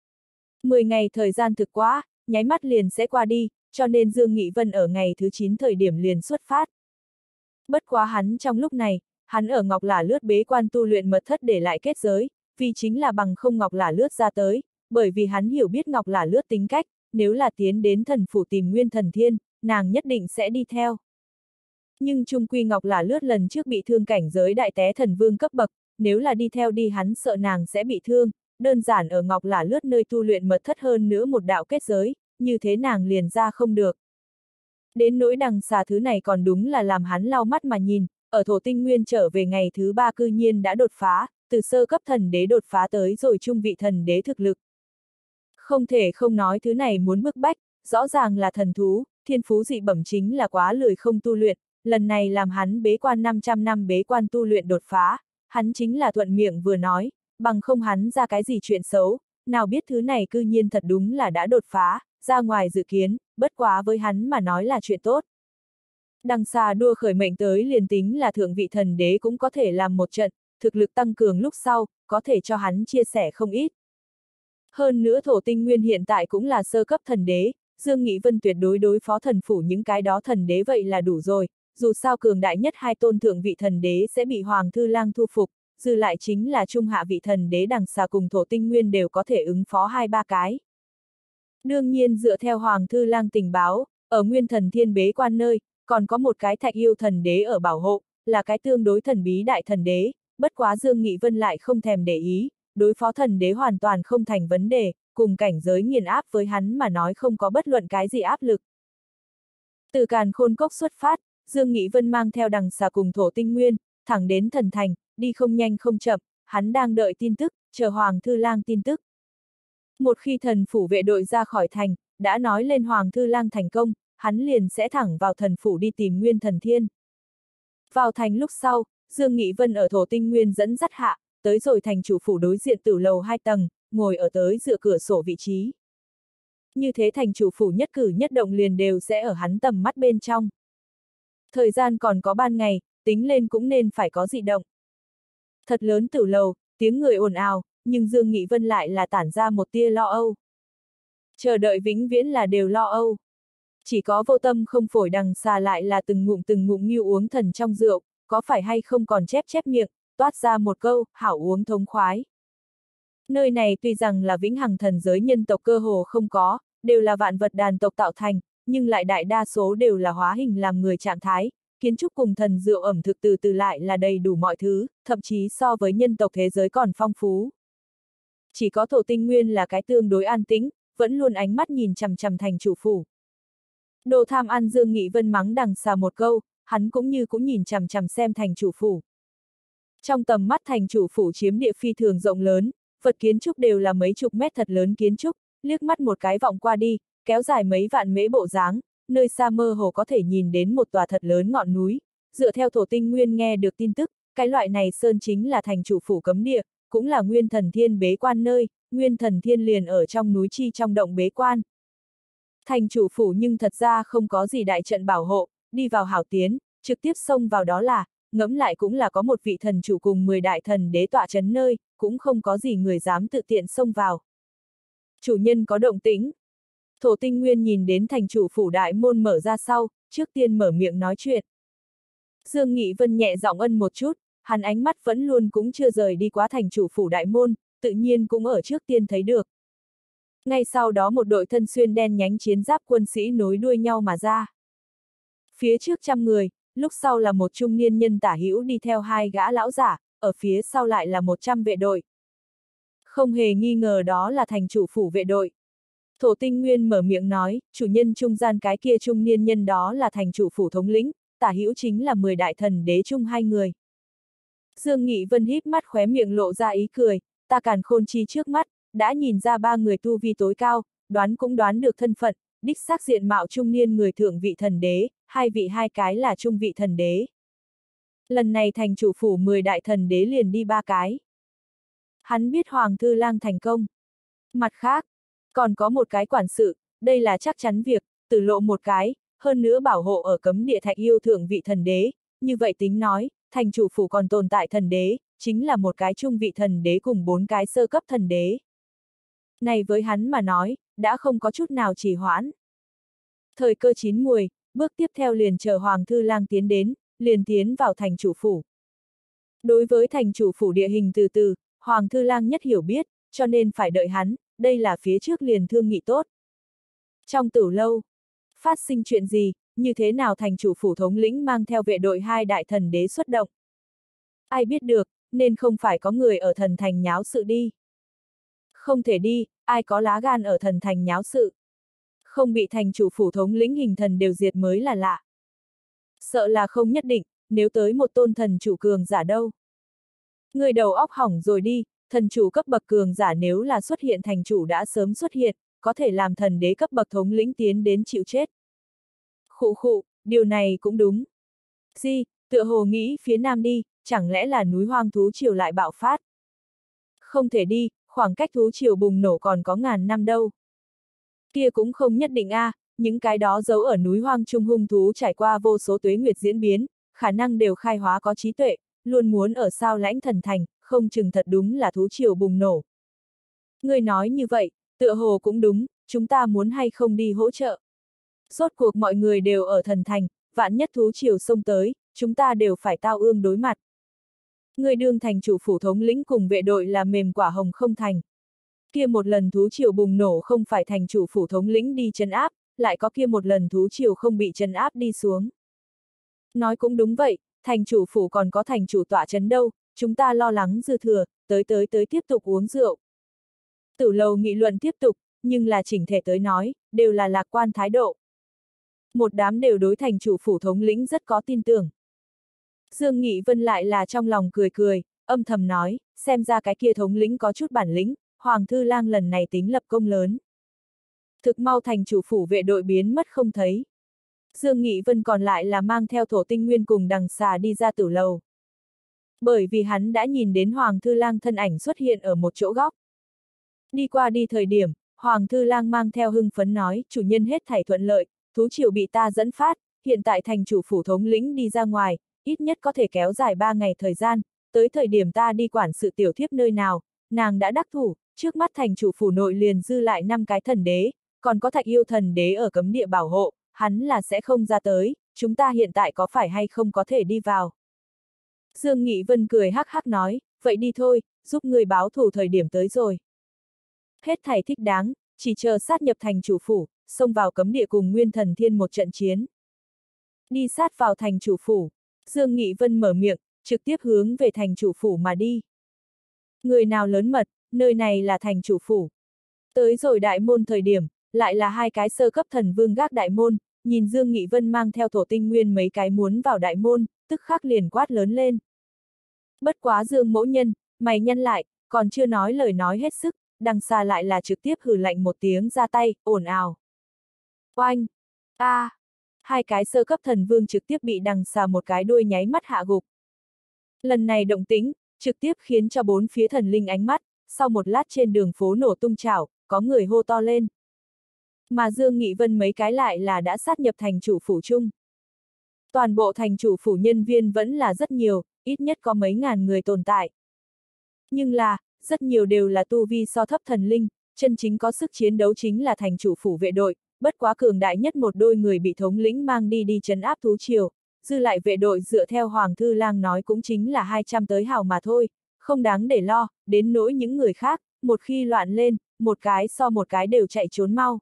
10 ngày thời gian thực quá, nháy mắt liền sẽ qua đi, cho nên Dương Nghị Vân ở ngày thứ 9 thời điểm liền xuất phát. Bất quá hắn trong lúc này, hắn ở Ngọc Lả lướt bế quan tu luyện mật thất để lại kết giới, vì chính là bằng không Ngọc Lả lướt ra tới, bởi vì hắn hiểu biết Ngọc Lả lướt tính cách, nếu là tiến đến thần phủ tìm Nguyên Thần Thiên, nàng nhất định sẽ đi theo. Nhưng chung quy Ngọc Lả lướt lần trước bị thương cảnh giới đại té thần vương cấp bậc, nếu là đi theo đi hắn sợ nàng sẽ bị thương, đơn giản ở Ngọc Lả lướt nơi tu luyện mật thất hơn nữa một đạo kết giới, như thế nàng liền ra không được. Đến nỗi đằng xà thứ này còn đúng là làm hắn lau mắt mà nhìn, ở Thổ Tinh Nguyên trở về ngày thứ 3 cư nhiên đã đột phá, từ sơ cấp thần đế đột phá tới rồi trung vị thần đế thực lực. Không thể không nói thứ này muốn bức bách, rõ ràng là thần thú, thiên phú dị bẩm chính là quá lười không tu luyện, lần này làm hắn bế quan 500 năm bế quan tu luyện đột phá, hắn chính là thuận miệng vừa nói, bằng không hắn ra cái gì chuyện xấu, nào biết thứ này cư nhiên thật đúng là đã đột phá, ra ngoài dự kiến, bất quá với hắn mà nói là chuyện tốt. Đằng xà đua khởi mệnh tới liền tính là thượng vị thần đế cũng có thể làm một trận, thực lực tăng cường lúc sau, có thể cho hắn chia sẻ không ít. Hơn nữa Thổ Tinh Nguyên hiện tại cũng là sơ cấp thần đế, Dương Nghị Vân tuyệt đối đối phó thần phủ những cái đó thần đế vậy là đủ rồi, dù sao cường đại nhất hai tôn thượng vị thần đế sẽ bị Hoàng Thư Lang thu phục, dư lại chính là trung hạ vị thần đế đằng xà cùng Thổ Tinh Nguyên đều có thể ứng phó 2-3 cái. Đương nhiên dựa theo Hoàng Thư Lang tình báo, ở Nguyên Thần Thiên bế quan nơi, còn có một cái Thạch Yêu thần đế ở bảo hộ, là cái tương đối thần bí đại thần đế, bất quá Dương Nghị Vân lại không thèm để ý, đối phó thần đế hoàn toàn không thành vấn đề, cùng cảnh giới nghiền áp với hắn mà nói không có bất luận cái gì áp lực. Từ Càn Khôn Cốc xuất phát, Dương Nghị Vân mang theo đằng xà cùng Thổ Tinh Nguyên, thẳng đến thần thành, đi không nhanh không chậm, hắn đang đợi tin tức, chờ Hoàng Thư Lang tin tức. Một khi thần phủ vệ đội ra khỏi thành, đã nói lên Hoàng Thư Lang thành công, hắn liền sẽ thẳng vào thần phủ đi tìm Nguyên Thần Thiên. Vào thành lúc sau, Dương Nghị Vân ở Thổ Tinh Nguyên dẫn dắt hạ, tới rồi thành chủ phủ đối diện tử lầu 2 tầng, ngồi ở tới dựa cửa sổ vị trí. Như thế thành chủ phủ nhất cử nhất động liền đều sẽ ở hắn tầm mắt bên trong. Thời gian còn có ban ngày, tính lên cũng nên phải có dị động. Thật lớn tử lầu, tiếng người ồn ào, nhưng Dương Nghị Vân lại là tản ra một tia lo âu. Chờ đợi vĩnh viễn là đều lo âu. Chỉ có Vô Tâm không phổi đằng xà lại là từng ngụm nghiêu uống thần trong rượu, có phải hay không còn chép miệng, toát ra một câu, hảo uống thống khoái. Nơi này tuy rằng là vĩnh hằng thần giới nhân tộc cơ hồ không có, đều là vạn vật đàn tộc tạo thành, nhưng lại đại đa số đều là hóa hình làm người trạng thái, kiến trúc cùng thần rượu ẩm thực từ từ lại là đầy đủ mọi thứ, thậm chí so với nhân tộc thế giới còn phong phú. Chỉ có Thổ Tinh Nguyên là cái tương đối an tĩnh, vẫn luôn ánh mắt nhìn chằm chằm thành chủ phủ. Đồ tham ăn Dương Nghị Vân mắng đằng xà một câu, hắn cũng nhìn chằm chằm xem thành chủ phủ. Trong tầm mắt thành chủ phủ chiếm địa phi thường rộng lớn, vật kiến trúc đều là mấy chục mét thật lớn kiến trúc, liếc mắt một cái vọng qua đi, kéo dài mấy vạn mễ bộ dáng, nơi xa mơ hồ có thể nhìn đến một tòa thật lớn ngọn núi. Dựa theo Thổ Tinh Nguyên nghe được tin tức, cái loại này sơn chính là thành chủ phủ cấm địa, cũng là Nguyên Thần Thiên bế quan nơi, Nguyên Thần Thiên liền ở trong núi chi trong động bế quan. Thành chủ phủ nhưng thật ra không có gì đại trận bảo hộ, đi vào hảo tiến, trực tiếp xông vào đó là, ngẫm lại cũng là có một vị thần chủ cùng 10 đại thần đế tọa chấn nơi, cũng không có gì người dám tự tiện xông vào. Chủ nhân có động tĩnh. Thổ Tinh Nguyên nhìn đến thành chủ phủ đại môn mở ra sau, trước tiên mở miệng nói chuyện. Dương Nghị Vân nhẹ giọng ân một chút, hắn ánh mắt vẫn luôn cũng chưa rời đi quá thành chủ phủ đại môn, tự nhiên cũng ở trước tiên thấy được. Ngay sau đó một đội thân xuyên đen nhánh chiến giáp quân sĩ nối đuôi nhau mà ra. Phía trước 100 người, lúc sau là một trung niên nhân tả hữu đi theo 2 gã lão giả, ở phía sau lại là 100 vệ đội. Không hề nghi ngờ đó là thành chủ phủ vệ đội. Thổ Tinh Nguyên mở miệng nói, chủ nhân trung gian cái kia trung niên nhân đó là thành chủ phủ thống lĩnh, tả hữu chính là 10 đại thần đế chung 2 người. Dương Nghị Vân híp mắt khóe miệng lộ ra ý cười, ta Càn Khôn Chi trước mắt, đã nhìn ra 3 người tu vi tối cao, đoán cũng đoán được thân phận, đích xác diện mạo trung niên người thượng vị thần đế, 2 cái là trung vị thần đế. Lần này thành chủ phủ 10 đại thần đế liền đi 3 cái. Hắn biết Hoàng Thư Lang thành công. Mặt khác, còn có một cái quản sự, đây là chắc chắn việc, tử lộ một cái, hơn nữa bảo hộ ở cấm địa Thạch Yêu thượng vị thần đế, như vậy tính nói, thành chủ phủ còn tồn tại thần đế, chính là một cái trung vị thần đế cùng 4 cái sơ cấp thần đế. Này với hắn mà nói, đã không có chút nào trì hoãn. Thời cơ chín muồi, bước tiếp theo liền chờ Hoàng Thư Lang tiến đến, liền tiến vào thành chủ phủ. Đối với thành chủ phủ địa hình từ từ, Hoàng Thư Lang nhất hiểu biết, cho nên phải đợi hắn, đây là phía trước liền thương nghị tốt. Trong tử lâu, phát sinh chuyện gì, như thế nào thành chủ phủ thống lĩnh mang theo vệ đội 2 đại thần đế xuất động? Ai biết được, nên không phải có người ở thần thành nháo sự đi. Không thể đi, ai có lá gan ở thần thành nháo sự. Không bị thành chủ phủ thống lĩnh hình thần đều diệt mới là lạ. Sợ là không nhất định, nếu tới một tôn thần chủ cường giả đâu. Người đầu óc hỏng rồi đi, thần chủ cấp bậc cường giả nếu là xuất hiện thành chủ đã sớm xuất hiện, có thể làm thần đế cấp bậc thống lĩnh tiến đến chịu chết. Khụ khụ, điều này cũng đúng. Di, tựa hồ nghĩ phía nam đi, chẳng lẽ là núi hoang thú triều lại bạo phát. Không thể đi, khoảng cách thú triều bùng nổ còn có ngàn năm đâu. Kia cũng không nhất định a, những cái đó giấu ở núi hoang trung hung thú trải qua vô số tuế nguyệt diễn biến, khả năng đều khai hóa có trí tuệ, luôn muốn ở sao lãnh thần thành, không chừng thật đúng là thú triều bùng nổ. Người nói như vậy, tựa hồ cũng đúng, chúng ta muốn hay không đi hỗ trợ. Rốt cuộc mọi người đều ở thần thành, vạn nhất thú triều xông tới, chúng ta đều phải tao ương đối mặt. Người đương thành chủ phủ thống lĩnh cùng vệ đội là mềm quả hồng không thành. Kia một lần thú triều bùng nổ không phải thành chủ phủ thống lĩnh đi trấn áp, lại có kia một lần thú triều không bị trấn áp đi xuống. Nói cũng đúng vậy, thành chủ phủ còn có thành chủ tọa trấn đâu, chúng ta lo lắng dư thừa, tới tiếp tục uống rượu. Tử lầu nghị luận tiếp tục, nhưng là chỉnh thể tới nói, đều là lạc quan thái độ. Một đám đều đối thành chủ phủ thống lĩnh rất có tin tưởng. Dương Nghị Vân lại là trong lòng cười cười, âm thầm nói, xem ra cái kia thống lĩnh có chút bản lĩnh, Hoàng Thư Lang lần này tính lập công lớn. Thực mau thành chủ phủ vệ đội biến mất không thấy. Dương Nghị Vân còn lại là mang theo Thổ Tinh Nguyên cùng đằng xà đi ra tử lầu. Bởi vì hắn đã nhìn đến Hoàng Thư Lang thân ảnh xuất hiện ở một chỗ góc. Đi qua đi thời điểm, Hoàng Thư Lang mang theo hưng phấn nói, chủ nhân hết thảy thuận lợi, thú triều bị ta dẫn phát, hiện tại thành chủ phủ thống lĩnh đi ra ngoài, ít nhất có thể kéo dài 3 ngày thời gian, tới thời điểm ta đi quản sự tiểu thiếp nơi nào, nàng đã đắc thủ, trước mắt thành chủ phủ nội liền dư lại 5 cái thần đế, còn có Thạch Yêu thần đế ở cấm địa bảo hộ, hắn là sẽ không ra tới, chúng ta hiện tại có phải hay không có thể đi vào. Dương Nghị Vân cười hắc hắc nói, vậy đi thôi, giúp người báo thù thời điểm tới rồi. Hết thảy thích đáng, chỉ chờ sát nhập thành chủ phủ, xông vào cấm địa cùng Nguyên Thần Thiên một trận chiến. Đi sát vào thành chủ phủ, Dương Nghị Vân mở miệng, trực tiếp hướng về thành chủ phủ mà đi. Người nào lớn mật, nơi này là thành chủ phủ. Tới rồi đại môn thời điểm, lại là 2 cái sơ cấp thần vương gác đại môn, nhìn Dương Nghị Vân mang theo thổ tinh nguyên mấy cái muốn vào đại môn, tức khắc liền quát lớn lên. Bất quá Dương mỗ nhân, mày nhăn lại, còn chưa nói lời nói hết sức, đằng xa lại là trực tiếp hừ lạnh một tiếng ra tay, ồn ào. Oanh! A! 2 cái sơ cấp thần vương trực tiếp bị đằng xa một cái đuôi nháy mắt hạ gục. Lần này động tĩnh, trực tiếp khiến cho 4 phía thần linh ánh mắt, sau một lát trên đường phố nổ tung chảo, có người hô to lên. Mà Dương Nghị Vân mấy cái lại là đã sát nhập thành chủ phủ chung. Toàn bộ thành chủ phủ nhân viên vẫn là rất nhiều, ít nhất có mấy ngàn người tồn tại. Nhưng là, rất nhiều đều là tu vi so thấp thần linh, chân chính có sức chiến đấu chính là thành chủ phủ vệ đội, bất quá cường đại nhất một đôi người bị thống lĩnh mang đi trấn áp thú triều, dư lại vệ đội dựa theo Hoàng Thư Lang nói cũng chính là 200 tới hào mà thôi, không đáng để lo, đến nỗi những người khác, một khi loạn lên, một cái so một cái đều chạy trốn mau.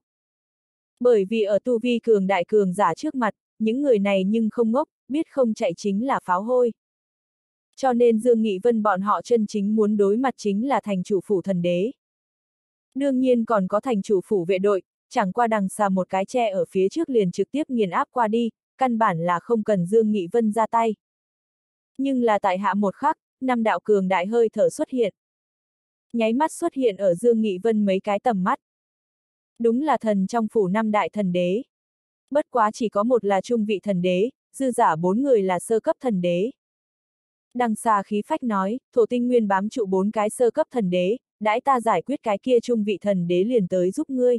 Bởi vì ở tu vi cường đại cường giả trước mặt, những người này nhưng không ngốc, biết không chạy chính là pháo hôi. Cho nên Dương Nghị Vân bọn họ chân chính muốn đối mặt chính là thành chủ phủ thần đế. Đương nhiên còn có thành chủ phủ vệ đội, chẳng qua đằng xa một cái tre ở phía trước liền trực tiếp nghiền áp qua đi, căn bản là không cần Dương Nghị Vân ra tay. Nhưng là tại hạ một khắc, 5 đạo cường đại hơi thở xuất hiện. Nháy mắt xuất hiện ở Dương Nghị Vân mấy cái tầm mắt. Đúng là thần trong phủ 5 đại thần đế. Bất quá chỉ có một là trung vị thần đế, dư giả 4 người là sơ cấp thần đế. Đằng xa khí phách nói, thổ tinh nguyên bám trụ 4 cái sơ cấp thần đế, đãi ta giải quyết cái kia trung vị thần đế liền tới giúp ngươi.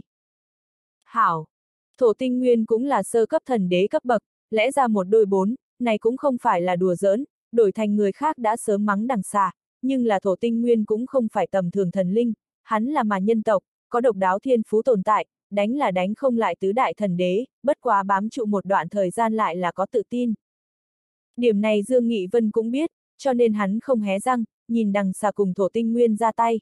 Hảo! Thổ tinh nguyên cũng là sơ cấp thần đế cấp bậc, lẽ ra một đôi 4, này cũng không phải là đùa giỡn, đổi thành người khác đã sớm mắng đằng xa, nhưng là thổ tinh nguyên cũng không phải tầm thường thần linh, hắn là mà nhân tộc, có độc đáo thiên phú tồn tại, đánh là đánh không lại tứ đại thần đế, bất quá bám trụ một đoạn thời gian lại là có tự tin. Điểm này Dương Nghị Vân cũng biết, cho nên hắn không hé răng, nhìn đằng xa cùng thổ tinh nguyên ra tay.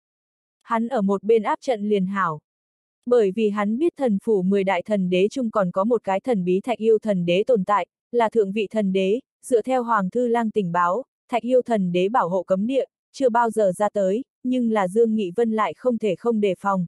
Hắn ở một bên áp trận liền hảo. Bởi vì hắn biết thần phủ 10 đại thần đế chung còn có một cái thần bí Thạch Yêu thần đế tồn tại, là thượng vị thần đế, dựa theo Hoàng Thư Lang tình báo, Thạch Yêu thần đế bảo hộ cấm địa, chưa bao giờ ra tới, nhưng là Dương Nghị Vân lại không thể không đề phòng.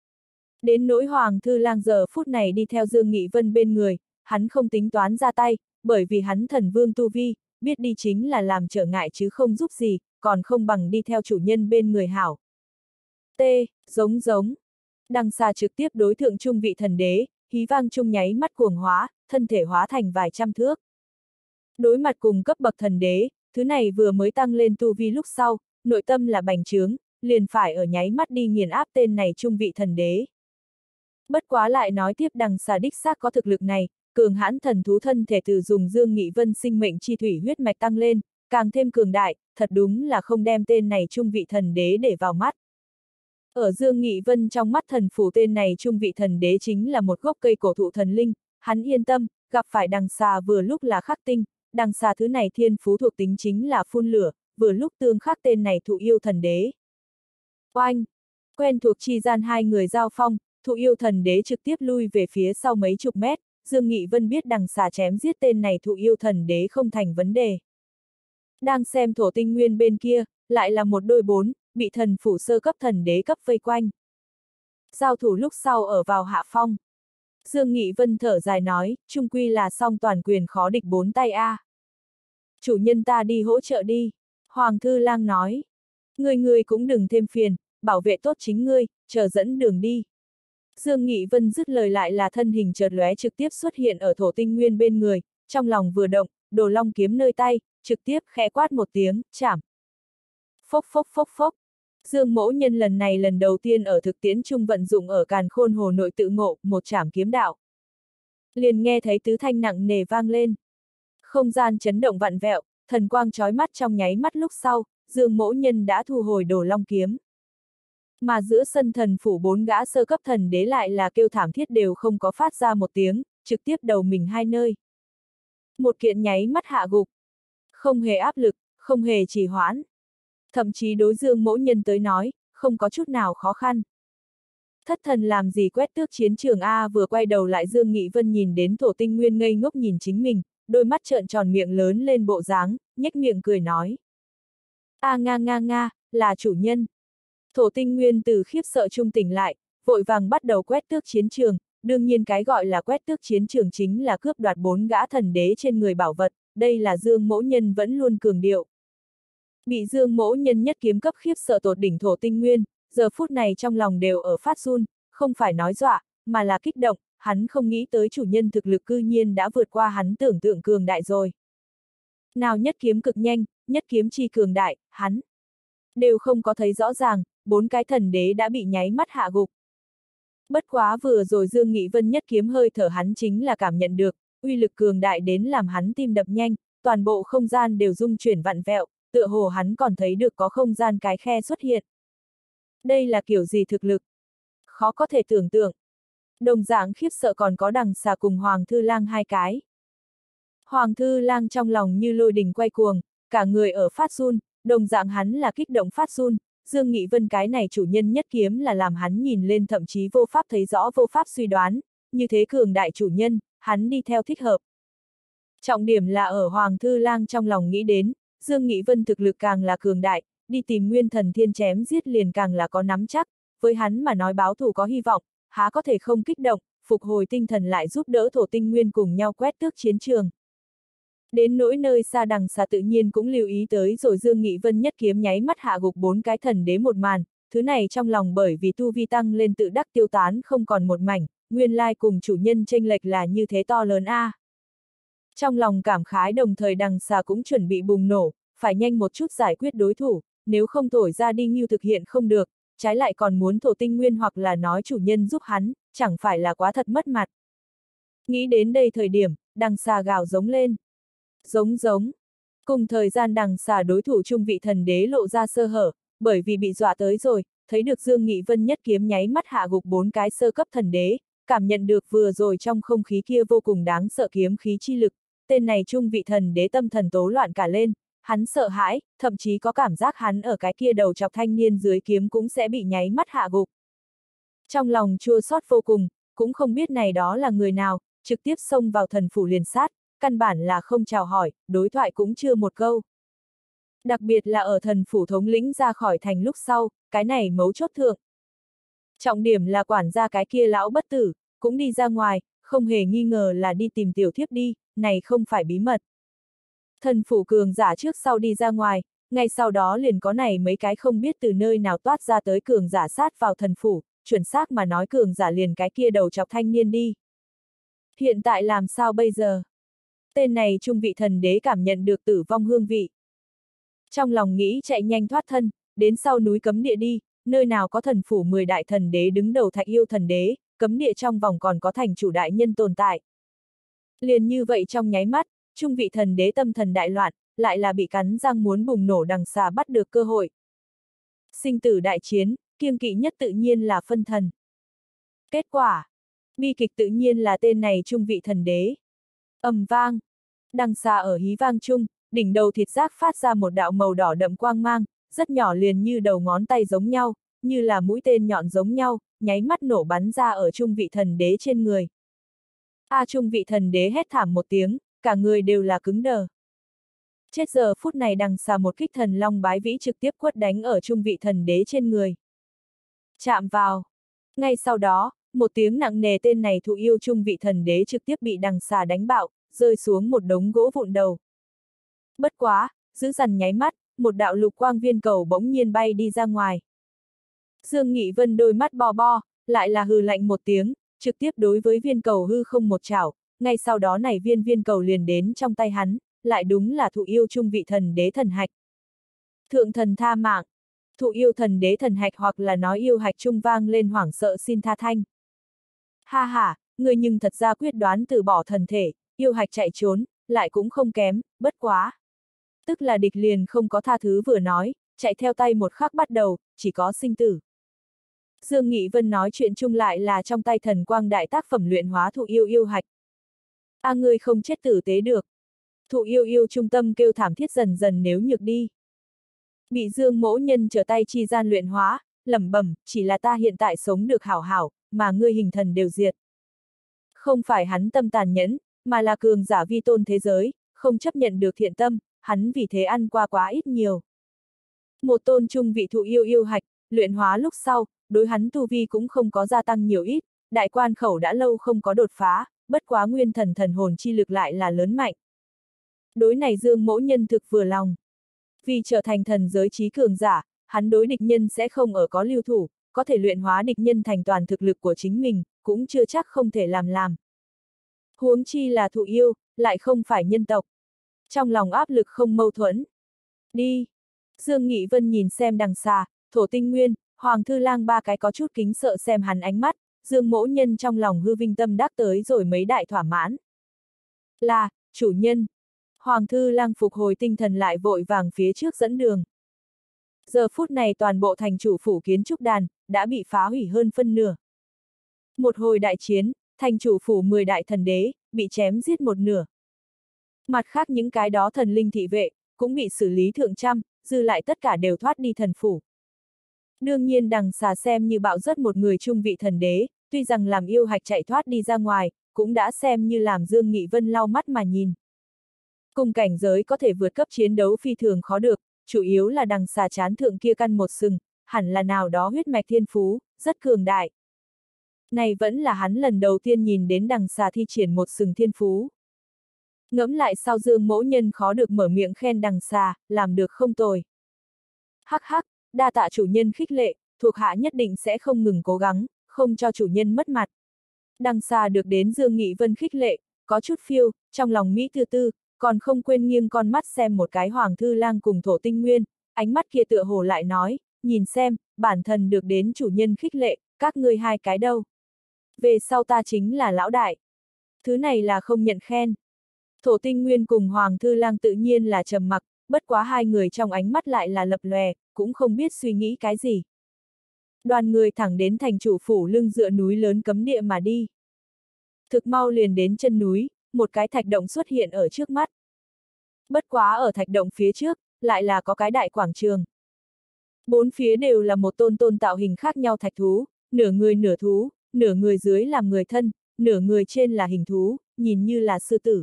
Đến nỗi Hoàng Thư Lang giờ phút này đi theo Dương Nghị Vân bên người, hắn không tính toán ra tay, bởi vì hắn thần vương tu vi, biết đi chính là làm trở ngại chứ không giúp gì, còn không bằng đi theo chủ nhân bên người hảo. T. Giống. Đằng xa trực tiếp đối thượng trung vị thần đế, hí vang trung nháy mắt cuồng hóa, thân thể hóa thành vài trăm thước. Đối mặt cùng cấp bậc thần đế, thứ này vừa mới tăng lên tu vi lúc sau, nội tâm là bành trướng, liền phải ở nháy mắt đi nghiền áp tên này trung vị thần đế. Bất quá lại nói tiếp đằng xa đích xác có thực lực này, cường hãn thần thú thân thể từ dùng Dương Nghị Vân sinh mệnh chi thủy huyết mạch tăng lên, càng thêm cường đại, thật đúng là không đem tên này trung vị thần đế để vào mắt. Ở Dương Nghị Vân trong mắt thần phủ tên này trung vị thần đế chính là một gốc cây cổ thụ thần linh, hắn yên tâm, gặp phải đằng xà vừa lúc là khắc tinh, đằng xà thứ này thiên phú thuộc tính chính là phun lửa, vừa lúc tương khắc tên này thụ yêu thần đế. Oanh! Quen thuộc chi gian hai người giao phong, thụ yêu thần đế trực tiếp lui về phía sau mấy chục mét, Dương Nghị Vân biết đằng xà chém giết tên này thụ yêu thần đế không thành vấn đề. Đang xem thổ tinh nguyên bên kia, lại là một đôi 4, bị thần phủ sơ cấp thần đế cấp vây quanh. Giao thủ lúc sau ở vào hạ phong. Dương Nghị Vân thở dài nói, chung quy là song toàn quyền khó địch 4 tay a. Chủ nhân ta đi hỗ trợ đi. Hoàng Thư Lang nói. Ngươi cũng đừng thêm phiền, bảo vệ tốt chính ngươi, chờ dẫn đường đi. Dương Nghị Vân dứt lời lại là thân hình chợt lóe trực tiếp xuất hiện ở thổ tinh nguyên bên người, trong lòng vừa động, đồ long kiếm nơi tay, trực tiếp khẽ quát một tiếng, chảm. Phốc. Dương Mỗ Nhân lần này lần đầu tiên ở thực tiễn trung vận dụng ở Càn Khôn Hồ nội tự ngộ, một trảm kiếm đạo. Liền nghe thấy tứ thanh nặng nề vang lên. Không gian chấn động vặn vẹo, thần quang chói mắt trong nháy mắt lúc sau, Dương Mỗ Nhân đã thu hồi Đồ Long kiếm. Mà giữa sân thần phủ 4 gã sơ cấp thần đế lại là kêu thảm thiết đều không có phát ra một tiếng, trực tiếp đầu mình hai nơi. Một kiện nháy mắt hạ gục. Không hề áp lực, không hề trì hoãn. Thậm chí đối Dương Mỗ Nhân tới nói, không có chút nào khó khăn. Thất thần làm gì quét tước chiến trường A, vừa quay đầu lại Dương Nghị Vân nhìn đến Thổ Tinh Nguyên ngây ngốc nhìn chính mình, đôi mắt trợn tròn miệng lớn lên bộ dáng, nhếch miệng cười nói. A nga nga nga, là chủ nhân. Thổ Tinh Nguyên từ khiếp sợ trung tỉnh lại, vội vàng bắt đầu quét tước chiến trường, đương nhiên cái gọi là quét tước chiến trường chính là cướp đoạt 4 gã thần đế trên người bảo vật, đây là Dương Mỗ Nhân vẫn luôn cường điệu. Bị Dương Mỗ Nhân nhất kiếm cấp khiếp sợ tột đỉnh Thổ Tinh Nguyên, giờ phút này trong lòng đều ở phát run, không phải nói dọa, mà là kích động, hắn không nghĩ tới chủ nhân thực lực cư nhiên đã vượt qua hắn tưởng tượng cường đại rồi. Nào nhất kiếm cực nhanh, nhất kiếm chi cường đại, hắn đều không có thấy rõ ràng, 4 cái thần đế đã bị nháy mắt hạ gục. Bất quá vừa rồi Dương Nghị Vân nhất kiếm hơi thở hắn chính là cảm nhận được, uy lực cường đại đến làm hắn tim đập nhanh, toàn bộ không gian đều rung chuyển vặn vẹo, tựa hồ hắn còn thấy được có không gian cái khe xuất hiện. Đây là kiểu gì thực lực? Khó có thể tưởng tượng. Đồng dạng khiếp sợ còn có Đằng Xà cùng Hoàng Thư Lang hai cái. Hoàng Thư Lang trong lòng như lôi đình quay cuồng, cả người ở phát run, đồng dạng hắn là kích động phát run, Dương Nghị Vân cái này chủ nhân nhất kiếm là làm hắn nhìn lên thậm chí vô pháp thấy rõ vô pháp suy đoán, như thế cường đại chủ nhân, hắn đi theo thích hợp. Trọng điểm là ở Hoàng Thư Lang trong lòng nghĩ đến, Dương Nghị Vân thực lực càng là cường đại, đi tìm Nguyên Thần Thiên chém giết liền càng là có nắm chắc, với hắn mà nói báo thù có hy vọng, há có thể không kích động, phục hồi tinh thần lại giúp đỡ Thổ Tinh Nguyên cùng nhau quét tước chiến trường. Đến nỗi nơi xa Đằng Xà tự nhiên cũng lưu ý tới rồi Dương Nghị Vân nhất kiếm nháy mắt hạ gục 4 cái thần đế một màn, thứ này trong lòng bởi vì tu vi tăng lên tự đắc tiêu tán không còn một mảnh, nguyên lai cùng chủ nhân chênh lệch là như thế to lớn a. Trong lòng cảm khái đồng thời Đằng Xà cũng chuẩn bị bùng nổ, phải nhanh một chút giải quyết đối thủ, nếu không thổi ra đi Ngưu thực hiện không được, trái lại còn muốn Thổ Tinh Nguyên hoặc là nói chủ nhân giúp hắn, chẳng phải là quá thật mất mặt. Nghĩ đến đây thời điểm, Đằng Xà gào giống lên. Giống giống. Cùng thời gian Đằng Xà đối thủ trung vị thần đế lộ ra sơ hở, bởi vì bị dọa tới rồi, thấy được Dương Nghị Vân nhất kiếm nháy mắt hạ gục 4 cái sơ cấp thần đế, cảm nhận được vừa rồi trong không khí kia vô cùng đáng sợ kiếm khí chi lực, tên này trung vị thần đế tâm thần tố loạn cả lên, hắn sợ hãi, thậm chí có cảm giác hắn ở cái kia đầu chọc thanh niên dưới kiếm cũng sẽ bị nháy mắt hạ gục. Trong lòng chua xót vô cùng, cũng không biết này đó là người nào, trực tiếp xông vào thần phủ liền sát, căn bản là không chào hỏi, đối thoại cũng chưa một câu. Đặc biệt là ở thần phủ thống lĩnh ra khỏi thành lúc sau, cái này mấu chốt thượng. Trọng điểm là quản gia cái kia lão bất tử, cũng đi ra ngoài, không hề nghi ngờ là đi tìm tiểu thiếp đi, này không phải bí mật. Thần phủ cường giả trước sau đi ra ngoài, ngay sau đó liền có này mấy cái không biết từ nơi nào toát ra tới cường giả sát vào thần phủ, chuẩn xác mà nói cường giả liền cái kia đầu chọc thanh niên đi. Hiện tại làm sao bây giờ? Tên này trung vị thần đế cảm nhận được tử vong hương vị. Trong lòng nghĩ chạy nhanh thoát thân, đến sau núi cấm địa đi, nơi nào có thần phủ 10 đại thần đế đứng đầu Thạch Yêu thần đế, cấm địa trong vòng còn có thành chủ đại nhân tồn tại. Liền như vậy trong nháy mắt, trung vị thần đế tâm thần đại loạn, lại là bị cắn răng muốn bùng nổ Đằng Xà bắt được cơ hội. Sinh tử đại chiến, kiêng kỵ nhất tự nhiên là phân thần. Kết quả, bi kịch tự nhiên là tên này trung vị thần đế. Ầm vang, Đằng Xà ở hí vang chung, đỉnh đầu thịt giác phát ra một đạo màu đỏ đậm quang mang, rất nhỏ liền như đầu ngón tay giống nhau, như là mũi tên nhọn giống nhau, nháy mắt nổ bắn ra ở trung vị thần đế trên người. Trung vị thần đế hét thảm một tiếng, cả người đều là cứng đờ. Chết giờ phút này Đằng Xà một kích thần long bái vĩ trực tiếp quất đánh ở trung vị thần đế trên người. Chạm vào. Ngay sau đó, một tiếng nặng nề tên này thụ yêu trung vị thần đế trực tiếp bị Đằng Xà đánh bạo, rơi xuống một đống gỗ vụn đầu. Bất quá, giữ dằn nháy mắt, một đạo lục quang viên cầu bỗng nhiên bay đi ra ngoài. Dương Nghị Vân đôi mắt bo bo, lại là hừ lạnh một tiếng, trực tiếp đối với viên cầu hư không một chảo, ngay sau đó này viên cầu liền đến trong tay hắn, lại đúng là thụ yêu trung vị thần đế thần hạch. Thượng thần tha mạng. Thụ yêu thần đế thần hạch hoặc là nói yêu hạch trung vang lên hoảng sợ xin tha thanh. Ha ha, ngươi nhưng thật ra quyết đoán từ bỏ thần thể, yêu hạch chạy trốn, lại cũng không kém, bất quá. Tức là địch liền không có tha thứ vừa nói, chạy theo tay một khắc bắt đầu, chỉ có sinh tử. Dương Nghị Vân nói chuyện chung lại là trong tay thần quang đại tác phẩm luyện hóa thụ yêu yêu hạch. A ngươi không chết tử tế được. Thụ yêu yêu trung tâm kêu thảm thiết dần dần nếu nhược đi. Bị Dương Mỗ Nhân trở tay chi gian luyện hóa, lẩm bẩm, chỉ là ta hiện tại sống được hảo hảo, mà ngươi hình thần đều diệt. Không phải hắn tâm tàn nhẫn, mà là cường giả vi tôn thế giới, không chấp nhận được thiện tâm, hắn vì thế ăn qua quá ít nhiều. Một tôn trung vị thụ yêu yêu hạch, luyện hóa lúc sau, đối hắn tu vi cũng không có gia tăng nhiều ít, đại quan khẩu đã lâu không có đột phá, bất quá nguyên thần thần hồn chi lực lại là lớn mạnh. Đối này Dương Mỗ Nhân thực vừa lòng. Vì trở thành thần giới trí cường giả, hắn đối địch nhân sẽ không ở có lưu thủ, có thể luyện hóa địch nhân thành toàn thực lực của chính mình, cũng chưa chắc không thể làm. Huống chi là thụ yêu, lại không phải nhân tộc. Trong lòng áp lực không mâu thuẫn. Đi! Dương Nghị Vân nhìn xem đằng xa, Thổ Tinh Nguyên, Hoàng Thư Lang ba cái có chút kính sợ xem hắn ánh mắt, Dương Mỗ Nhân trong lòng hư vinh tâm đắc tới rồi mấy đại thỏa mãn. Là, chủ nhân! Hoàng Thư Lang phục hồi tinh thần lại vội vàng phía trước dẫn đường. Giờ phút này toàn bộ thành chủ phủ kiến trúc đàn, đã bị phá hủy hơn phân nửa. Một hồi đại chiến, thành chủ phủ 10 đại thần đế, bị chém giết một nửa. Mặt khác những cái đó thần linh thị vệ, cũng bị xử lý thượng trăm, dư lại tất cả đều thoát đi thần phủ. Đương nhiên đằng xà xem như bạo rất một người trung vị thần đế, tuy rằng làm yêu hạch chạy thoát đi ra ngoài, cũng đã xem như làm Dương Nghị Vân lau mắt mà nhìn. Cùng cảnh giới có thể vượt cấp chiến đấu phi thường khó được, chủ yếu là đằng xà chán thượng kia căn một sừng, hẳn là nào đó huyết mạch thiên phú, rất cường đại. Này vẫn là hắn lần đầu tiên nhìn đến đằng xà thi triển một sừng thiên phú. Ngẫm lại sau Dương Mỗ Nhân khó được mở miệng khen đằng xà, làm được không tồi. Hắc hắc, đa tạ chủ nhân khích lệ, thuộc hạ nhất định sẽ không ngừng cố gắng, không cho chủ nhân mất mặt. Đằng xà được đến Dương Nghị Vân khích lệ, có chút phiêu, trong lòng Mỹ tư tư, còn không quên nghiêng con mắt xem một cái Hoàng Thư Lang cùng Thổ Tinh Nguyên, ánh mắt kia tựa hồ lại nói, nhìn xem, bản thân được đến chủ nhân khích lệ, các ngươi hai cái đâu. Về sau ta chính là lão đại. Thứ này là không nhận khen. Thổ Tinh Nguyên cùng Hoàng Thư Lang tự nhiên là trầm mặc, bất quá hai người trong ánh mắt lại là lập lòe, cũng không biết suy nghĩ cái gì. Đoàn người thẳng đến thành chủ phủ lưng dựa núi lớn cấm địa mà đi. Thực mau liền đến chân núi, một cái thạch động xuất hiện ở trước mắt. Bất quá ở thạch động phía trước, lại là có cái đại quảng trường. Bốn phía đều là một tôn tôn tạo hình khác nhau thạch thú, nửa người nửa thú, nửa người dưới làm người thân, nửa người trên là hình thú, nhìn như là sư tử.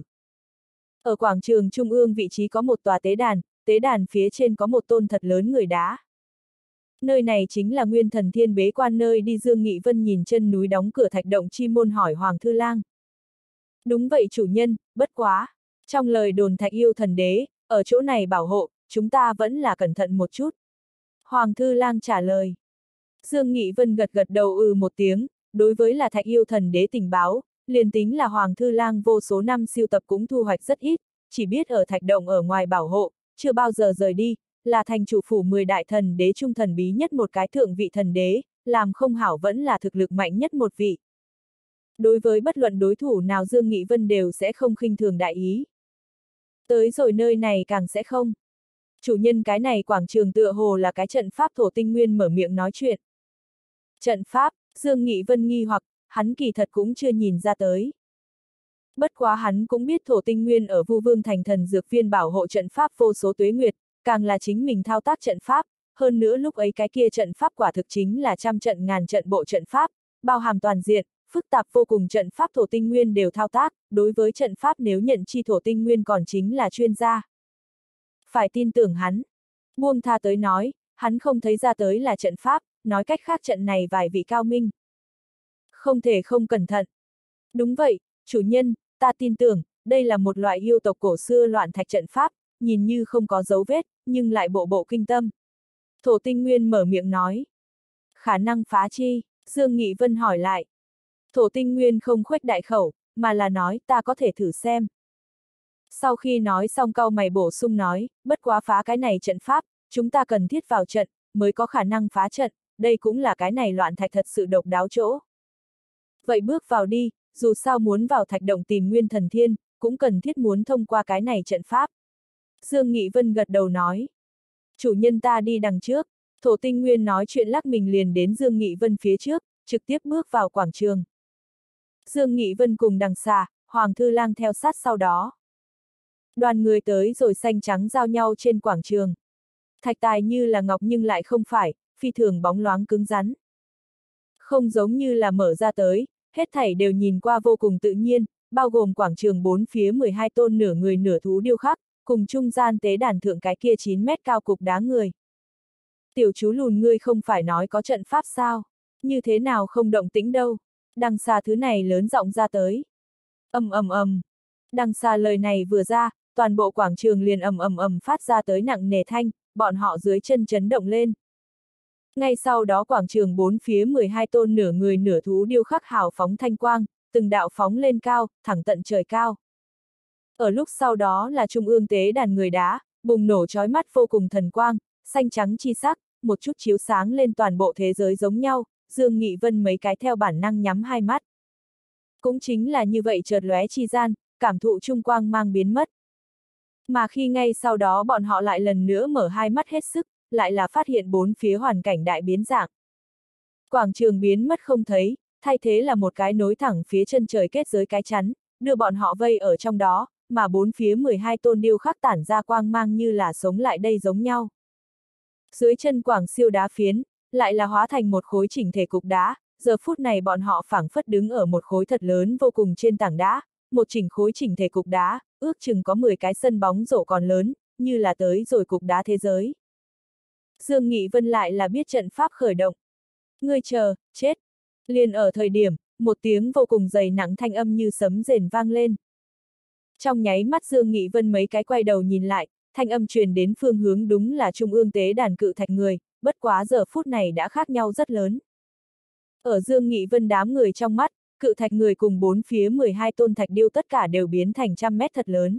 Ở quảng trường trung ương vị trí có một tòa tế đàn phía trên có một tôn thật lớn người đá. Nơi này chính là Nguyên Thần Thiên bế quan nơi đi. Dương Nghị Vân nhìn chân núi đóng cửa thạch động chi môn hỏi Hoàng Thư Lang. Đúng vậy chủ nhân, bất quá. Trong lời đồn thạch yêu thần đế, ở chỗ này bảo hộ, chúng ta vẫn là cẩn thận một chút. Hoàng Thư Lang trả lời. Dương Nghị Vân gật gật đầu một tiếng, đối với là thạch yêu thần đế tình báo, liền tính là Hoàng Thư Lang vô số năm siêu tập cũng thu hoạch rất ít, chỉ biết ở thạch động ở ngoài bảo hộ, chưa bao giờ rời đi, là thành chủ phủ 10 đại thần đế trung thần bí nhất một cái thượng vị thần đế, làm không hảo vẫn là thực lực mạnh nhất một vị. Đối với bất luận đối thủ nào Dương Nghị Vân đều sẽ không khinh thường đại ý. Tới rồi nơi này càng sẽ không. Chủ nhân cái này quảng trường tựa hồ là cái trận pháp. Thổ Tinh Nguyên mở miệng nói chuyện. Trận pháp, Dương Nghị Vân nghi hoặc, hắn kỳ thật cũng chưa nhìn ra tới. Bất quá hắn cũng biết Thổ Tinh Nguyên ở Vu Vương thành thần dược viên bảo hộ trận pháp vô số tuế nguyệt, càng là chính mình thao tác trận pháp, hơn nữa lúc ấy cái kia trận pháp quả thực chính là trăm trận ngàn trận bộ trận pháp, bao hàm toàn diện, phức tạp vô cùng trận pháp Thổ Tinh Nguyên đều thao tác, đối với trận pháp nếu nhận chi Thổ Tinh Nguyên còn chính là chuyên gia. Phải tin tưởng hắn. Buông tha tới nói, hắn không thấy ra tới là trận pháp, nói cách khác trận này vài vị cao minh. Không thể không cẩn thận. Đúng vậy, chủ nhân, ta tin tưởng, đây là một loại yêu tộc cổ xưa loạn thạch trận pháp, nhìn như không có dấu vết, nhưng lại bộ bộ kinh tâm. Thổ Tinh Nguyên mở miệng nói. Khả năng phá chi? Dương Nghị Vân hỏi lại. Thổ Tinh Nguyên không khuếch đại khẩu, mà là nói ta có thể thử xem. Sau khi nói xong cau mày bổ sung nói, bất quá phá cái này trận pháp, chúng ta cần thiết vào trận, mới có khả năng phá trận, đây cũng là cái này loạn thạch thật sự độc đáo chỗ. Vậy bước vào đi, dù sao muốn vào thạch động tìm Nguyên Thần Thiên, cũng cần thiết muốn thông qua cái này trận pháp. Dương Nghị Vân gật đầu nói. Chủ nhân ta đi đằng trước, Thổ Tinh Nguyên nói chuyện lắc mình liền đến Dương Nghị Vân phía trước, trực tiếp bước vào quảng trường. Dương Nghị Vân cùng đằng xà, Hoàng Thư Lang theo sát sau đó. Đoàn người tới rồi xanh trắng giao nhau trên quảng trường. Thạch tài như là ngọc nhưng lại không phải, phi thường bóng loáng cứng rắn. Không giống như là mở ra tới, hết thảy đều nhìn qua vô cùng tự nhiên, bao gồm quảng trường bốn phía 12 tôn nửa người nửa thú điêu khắc, cùng trung gian tế đàn thượng cái kia 9 mét cao cục đá người. Tiểu chú lùn ngươi không phải nói có trận pháp sao? Như thế nào không động tĩnh đâu? Đằng xa thứ này lớn giọng ra tới. Ầm ầm ầm. Đằng xa lời này vừa ra, toàn bộ quảng trường liền ầm ầm ầm phát ra tới nặng nề thanh, bọn họ dưới chân chấn động lên. Ngay sau đó quảng trường bốn phía 12 tôn nửa người nửa thú điêu khắc hào phóng thanh quang, từng đạo phóng lên cao, thẳng tận trời cao. Ở lúc sau đó là trung ương tế đàn người đá, bùng nổ chói mắt vô cùng thần quang, xanh trắng chi sắc, một chút chiếu sáng lên toàn bộ thế giới giống nhau, Dương Nghị Vân mấy cái theo bản năng nhắm hai mắt. Cũng chính là như vậy chợt lóe chi gian, cảm thụ trung quang mang biến mất. Mà khi ngay sau đó bọn họ lại lần nữa mở hai mắt hết sức, lại là phát hiện bốn phía hoàn cảnh đại biến dạng. Quảng trường biến mất không thấy, thay thế là một cái nối thẳng phía chân trời kết giới cái chắn, đưa bọn họ vây ở trong đó, mà bốn phía 12 tôn điêu khắc tản ra quang mang như là sống lại đây giống nhau. Dưới chân quảng siêu đá phiến, lại là hóa thành một khối chỉnh thể cục đá, giờ phút này bọn họ phảng phất đứng ở một khối thật lớn vô cùng trên tảng đá, một khối chỉnh thể cục đá, ước chừng có 10 cái sân bóng rổ còn lớn, như là tới rồi cục đá thế giới. Dương Nghị Vân lại là biết trận pháp khởi động. Ngươi chờ, chết. Liền ở thời điểm, một tiếng vô cùng dày nặng thanh âm như sấm rền vang lên. Trong nháy mắt Dương Nghị Vân mấy cái quay đầu nhìn lại, thanh âm truyền đến phương hướng đúng là trung ương tế đàn cự thạch người, bất quá giờ phút này đã khác nhau rất lớn. Ở Dương Nghị Vân đám người trong mắt, cự thạch người cùng bốn phía 12 tôn thạch điêu tất cả đều biến thành trăm mét thật lớn.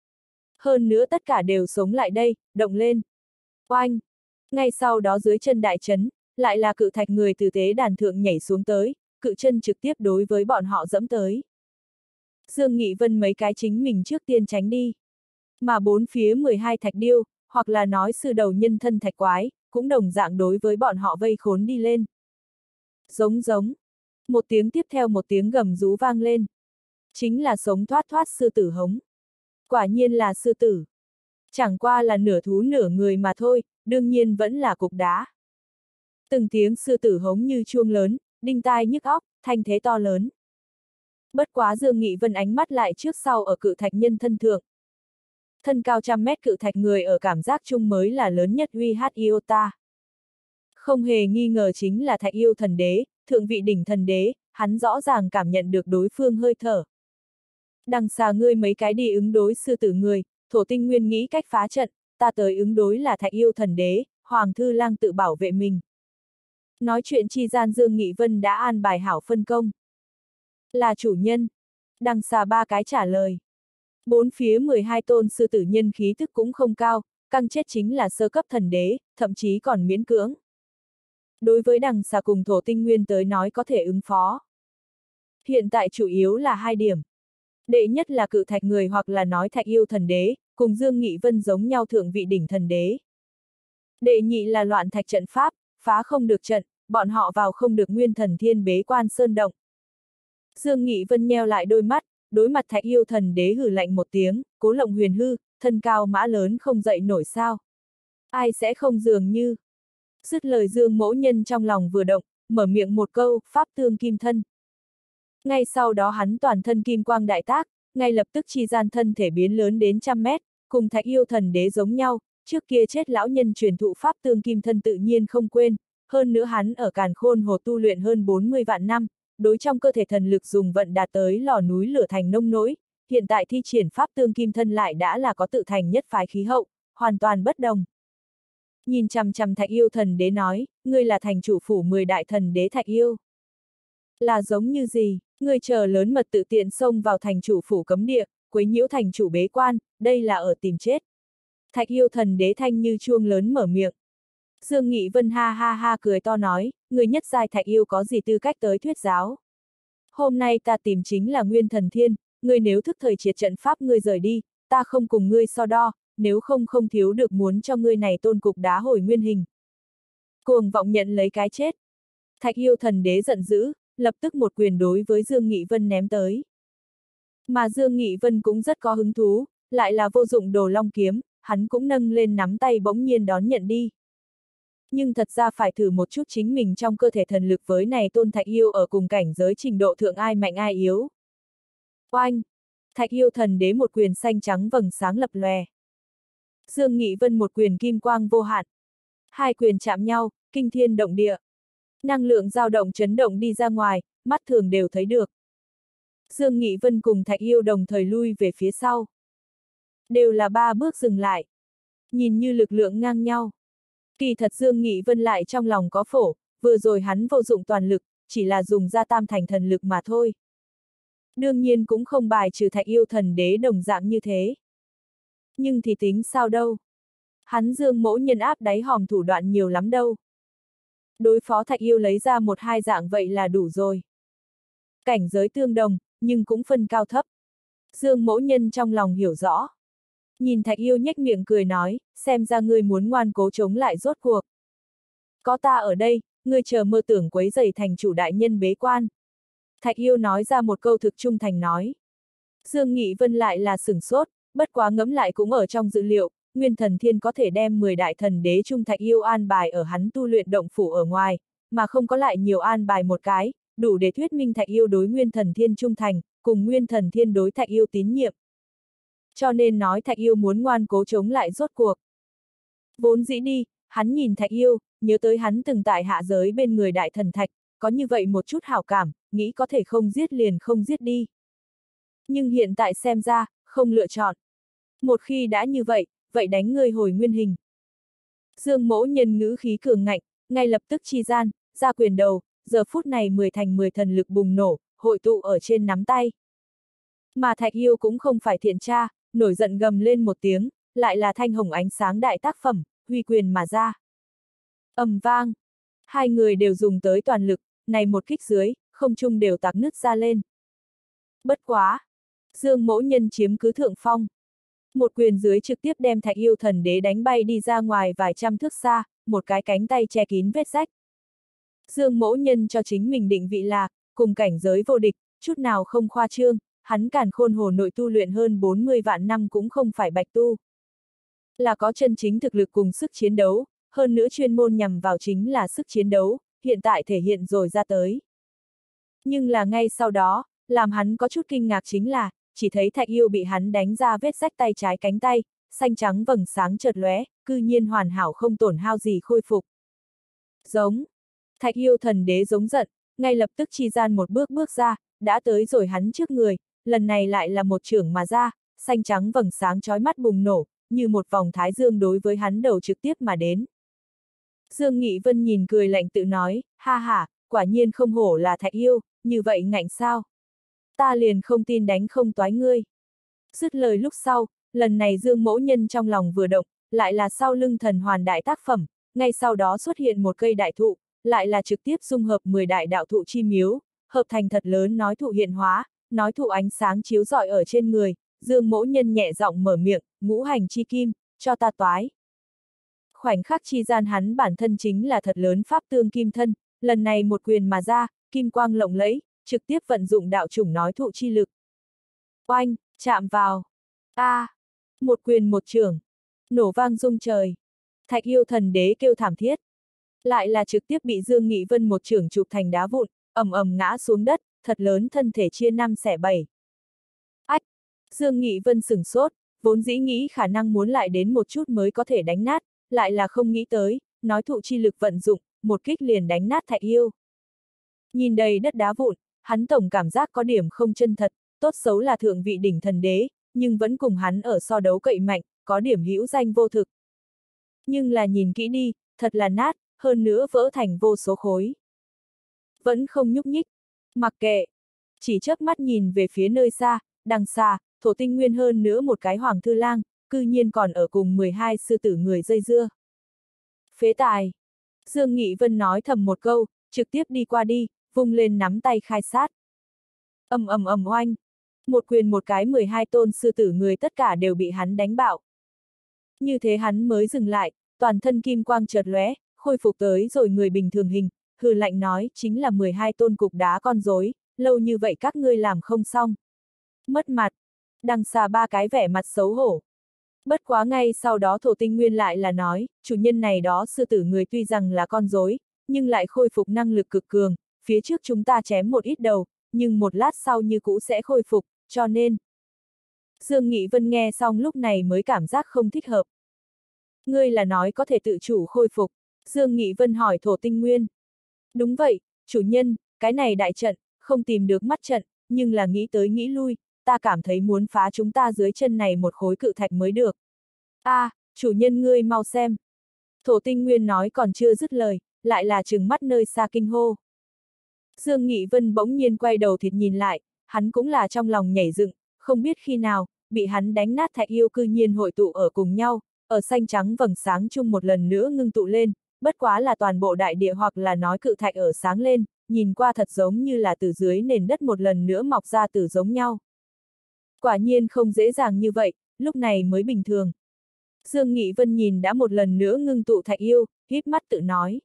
Hơn nữa tất cả đều sống lại đây, động lên. Oanh! Ngay sau đó dưới chân đại trấn, lại là cự thạch người từ tế đàn thượng nhảy xuống tới, cự chân trực tiếp đối với bọn họ dẫm tới. Dương Nghị Vân mấy cái chính mình trước tiên tránh đi. Mà bốn phía 12 thạch điêu, hoặc là nói sư đầu nhân thân thạch quái, cũng đồng dạng đối với bọn họ vây khốn đi lên. Giống giống. Một tiếng tiếp theo một tiếng gầm rú vang lên. Chính là sống thoát thoát sư tử hống. Quả nhiên là sư tử. Chẳng qua là nửa thú nửa người mà thôi, đương nhiên vẫn là cục đá. Từng tiếng sư tử hống như chuông lớn, đinh tai nhức óc, thanh thế to lớn. Bất quá Dương Nghị Vân ánh mắt lại trước sau ở cự thạch nhân thân thượng. Thân cao 100 mét cự thạch người ở cảm giác chung mới là lớn nhất uy hát iota. Không hề nghi ngờ chính là thạch yêu thần đế, thượng vị đỉnh thần đế, hắn rõ ràng cảm nhận được đối phương hơi thở. Đằng xa ngươi mấy cái đi ứng đối sư tử người, Thổ Tinh Nguyên nghĩ cách phá trận, ta tới ứng đối là thạch yêu thần đế, Hoàng Thư Lang tự bảo vệ mình. Nói chuyện chi gian Dương Nghị Vân đã an bài hảo phân công. Là chủ nhân. Đằng xa ba cái trả lời. Bốn phía 12 tôn sư tử nhân khí thức cũng không cao, căng chết chính là sơ cấp thần đế, thậm chí còn miễn cưỡng. Đối với đằng xa cùng Thổ Tinh Nguyên tới nói có thể ứng phó. Hiện tại chủ yếu là hai điểm. Đệ nhất là cự thạch người hoặc là nói thạch yêu thần đế, cùng Dương Nghị Vân giống nhau thượng vị đỉnh thần đế. Đệ nhị là loạn thạch trận pháp, phá không được trận, bọn họ vào không được Nguyên Thần Thiên bế quan sơn động. Dương Nghị Vân nheo lại đôi mắt, đối mặt thạch yêu thần đế hừ lạnh một tiếng, Cố Lộng Huyền hư, thân cao mã lớn không dậy nổi sao. Ai sẽ không dường như. Dứt lời Dương mẫu nhân trong lòng vừa động, mở miệng một câu, pháp tương kim thân. Ngay sau đó hắn toàn thân kim quang đại tác, ngay lập tức chi gian thân thể biến lớn đến 100 mét, cùng thạch yêu thần đế giống nhau, trước kia chết lão nhân truyền thụ pháp tương kim thân tự nhiên không quên, hơn nữa hắn ở Càn Khôn Hồ tu luyện hơn 40 vạn năm, đối trong cơ thể thần lực dùng vận đạt tới lò núi lửa thành nông nỗi, hiện tại thi triển pháp tương kim thân lại đã là có tự thành nhất phái khí hậu, hoàn toàn bất đồng. Nhìn chằm chằm thạch yêu thần đế nói, ngươi là thành chủ phủ 10 đại thần đế thạch yêu. Là giống như gì, ngươi chờ lớn mật tự tiện xông vào thành chủ phủ cấm địa, quấy nhiễu thành chủ bế quan, đây là ở tìm chết. Thạch yêu thần đế thanh như chuông lớn mở miệng. Dương Nghị Vân ha ha ha cười to nói, người nhất giai thạch yêu có gì tư cách tới thuyết giáo. Hôm nay ta tìm chính là Nguyên Thần Thiên, ngươi nếu thức thời triệt trận pháp ngươi rời đi, ta không cùng ngươi so đo, nếu không không thiếu được muốn cho ngươi này tôn cục đá hồi nguyên hình. Cuồng vọng nhận lấy cái chết. Thạch yêu thần đế giận dữ, lập tức một quyền đối với Dương Nghị Vân ném tới. Mà Dương Nghị Vân cũng rất có hứng thú, lại là vô dụng đồ long kiếm, hắn cũng nâng lên nắm tay bỗng nhiên đón nhận đi. Nhưng thật ra phải thử một chút chính mình trong cơ thể thần lực với này tôn thạch yêu ở cùng cảnh giới trình độ thượng ai mạnh ai yếu. Oanh! Thạch yêu thần đế một quyền xanh trắng vầng sáng lập lòe. Dương Nghị Vân một quyền kim quang vô hạn. Hai quyền chạm nhau, kinh thiên động địa. Năng lượng dao động chấn động đi ra ngoài, mắt thường đều thấy được. Dương Nghị Vân cùng thạch yêu đồng thời lui về phía sau. Đều là 3 bước dừng lại. Nhìn như lực lượng ngang nhau. Kỳ thật Dương Nghị Vân lại trong lòng có phổ, vừa rồi hắn vô dụng toàn lực, chỉ là dùng ra tam thành thần lực mà thôi. Đương nhiên cũng không bài trừ thạch yêu thần đế đồng dạng như thế. Nhưng thì tính sao đâu. Hắn Dương mỗ nhân áp đáy hòm thủ đoạn nhiều lắm đâu. Đối phó thạch yêu lấy ra 1-2 dạng vậy là đủ rồi. Cảnh giới tương đồng, nhưng cũng phân cao thấp. Dương mỗ nhân trong lòng hiểu rõ. Nhìn thạch yêu nhếch miệng cười nói, xem ra ngươi muốn ngoan cố chống lại rốt cuộc. Có ta ở đây, ngươi chờ mơ tưởng quấy rầy thành chủ đại nhân bế quan. Thạch yêu nói ra một câu thực trung thành nói. Dương Nghị Vân lại là sửng sốt, bất quá ngẫm lại cũng ở trong dự liệu, Nguyên Thần Thiên có thể đem 10 đại thần đế trung thạch yêu an bài ở hắn tu luyện động phủ ở ngoài, mà không có lại nhiều an bài một cái, đủ để thuyết minh thạch yêu đối Nguyên Thần Thiên trung thành, cùng Nguyên Thần Thiên đối thạch yêu tín nhiệm. Cho nên nói thạch yêu muốn ngoan cố chống lại rốt cuộc. Vốn dĩ đi, hắn nhìn thạch yêu, nhớ tới hắn từng tại hạ giới bên người đại thần thạch, có như vậy một chút hảo cảm, nghĩ có thể không giết liền không giết đi. Nhưng hiện tại xem ra, không lựa chọn. Một khi đã như vậy, vậy đánh ngươi hồi nguyên hình. Dương mỗ nhân ngữ khí cường ngạnh, ngay lập tức chi gian, ra quyền đầu, giờ phút này 10 thành 10 thần lực bùng nổ, hội tụ ở trên nắm tay. Mà thạch yêu cũng không phải thiện tra, nổi giận gầm lên một tiếng, lại là thanh hồng ánh sáng đại tác phẩm, huy quyền mà ra. Ầm vang, hai người đều dùng tới toàn lực, này một kích dưới, không trung đều tạc nứt ra lên. Bất quá, Dương mỗ nhân chiếm cứ thượng phong. Một quyền dưới trực tiếp đem thạch yêu thần đế đánh bay đi ra ngoài vài trăm thước xa, một cái cánh tay che kín vết rách. Dương mỗ nhân cho chính mình định vị là, cùng cảnh giới vô địch, chút nào không khoa trương, hắn Càn Khôn Hồ nội tu luyện hơn 40 vạn năm cũng không phải bạch tu. Là có chân chính thực lực cùng sức chiến đấu, hơn nữa chuyên môn nhằm vào chính là sức chiến đấu, hiện tại thể hiện rồi ra tới. Nhưng là ngay sau đó, làm hắn có chút kinh ngạc chính là, chỉ thấy thạch yêu bị hắn đánh ra vết rách tay trái cánh tay, xanh trắng vầng sáng chợt lóe, cư nhiên hoàn hảo không tổn hao gì khôi phục. Giống. Thạch yêu thần đế giống giận, ngay lập tức chi gian một bước bước ra, đã tới rồi hắn trước người, lần này lại là một chưởng mà ra, xanh trắng vầng sáng chói mắt bùng nổ, như một vòng thái dương đối với hắn đầu trực tiếp mà đến. Dương Nghị Vân nhìn cười lạnh tự nói, ha ha, quả nhiên không hổ là thạch yêu, như vậy ngạnh sao? Ta liền không tin đánh không toái ngươi. Dứt lời lúc sau, lần này Dương mỗ nhân trong lòng vừa động, lại là sau lưng thần hoàn đại tác phẩm, ngay sau đó xuất hiện một cây đại thụ, lại là trực tiếp dung hợp 10 đại đạo thụ chi miếu, hợp thành thật lớn nói thụ hiện hóa, nói thụ ánh sáng chiếu rọi ở trên người, Dương mỗ nhân nhẹ giọng mở miệng, ngũ hành chi kim, cho ta toái. Khoảnh khắc chi gian hắn bản thân chính là thật lớn pháp tương kim thân, lần này một quyền mà ra, kim quang lộng lẫy, trực tiếp vận dụng đạo chủng nói thụ chi lực. Oanh, chạm vào. Một quyền một chưởng. Nổ vang rung trời. Thạch yêu thần đế kêu thảm thiết. Lại là trực tiếp bị Dương Nghị Vân một chưởng chụp thành đá vụn, ầm ầm ngã xuống đất, thật lớn thân thể chia 5 xẻ 7. Ách! Dương Nghị Vân sửng sốt, vốn dĩ nghĩ khả năng muốn lại đến một chút mới có thể đánh nát, lại là không nghĩ tới, nói thụ chi lực vận dụng, một kích liền đánh nát thạch yêu. Nhìn đầy đất đá vụn, hắn tổng cảm giác có điểm không chân thật, tốt xấu là thượng vị đỉnh thần đế, nhưng vẫn cùng hắn ở so đấu cậy mạnh, có điểm hữu danh vô thực. Nhưng là nhìn kỹ đi, thật là nát, hơn nữa vỡ thành vô số khối. Vẫn không nhúc nhích, mặc kệ, chỉ chớp mắt nhìn về phía nơi xa, đằng xa, thổ tinh nguyên hơn nữa một cái hoàng thư lang, cư nhiên còn ở cùng 12 sư tử người dây dưa. Phế tài. Dương Nghị Vân nói thầm một câu, trực tiếp đi qua đi, vung lên nắm tay khai sát. Ầm ầm ầm oanh. Một quyền một cái 12 tôn sư tử người tất cả đều bị hắn đánh bạo. Như thế hắn mới dừng lại, toàn thân kim quang chợt lóe, khôi phục tới rồi người bình thường hình, hừ lạnh nói chính là 12 tôn cục đá con rối, lâu như vậy các ngươi làm không xong. Mất mặt. Đằng xà ba cái vẻ mặt xấu hổ. Bất quá ngay sau đó Thổ Tinh Nguyên lại là nói, chủ nhân này đó sư tử người tuy rằng là con rối, nhưng lại khôi phục năng lực cực cường, phía trước chúng ta chém một ít đầu, nhưng một lát sau như cũ sẽ khôi phục, cho nên. Dương Nghị Vân nghe xong lúc này mới cảm giác không thích hợp. Ngươi là nói có thể tự chủ khôi phục, Dương Nghị Vân hỏi Thổ Tinh Nguyên. Đúng vậy, chủ nhân, cái này đại trận, không tìm được mắt trận, nhưng là nghĩ tới nghĩ lui, ta cảm thấy muốn phá chúng ta dưới chân này một khối cự thạch mới được. Chủ nhân ngươi mau xem. Thổ Tinh Nguyên nói còn chưa dứt lời, lại là trừng mắt nơi xa kinh hô. Dương Nghị Vân bỗng nhiên quay đầu thịt nhìn lại, hắn cũng là trong lòng nhảy dựng, không biết khi nào, bị hắn đánh nát thạch yêu cư nhiên hội tụ ở cùng nhau, ở xanh trắng vầng sáng chung một lần nữa ngưng tụ lên, bất quá là toàn bộ đại địa hoặc là nói cự thạch ở sáng lên, nhìn qua thật giống như là từ dưới nền đất một lần nữa mọc ra từ giống nhau. Quả nhiên không dễ dàng như vậy, lúc này mới bình thường. Dương Nghị Vân nhìn đã một lần nữa ngưng tụ thạch yêu, híp mắt tự nói.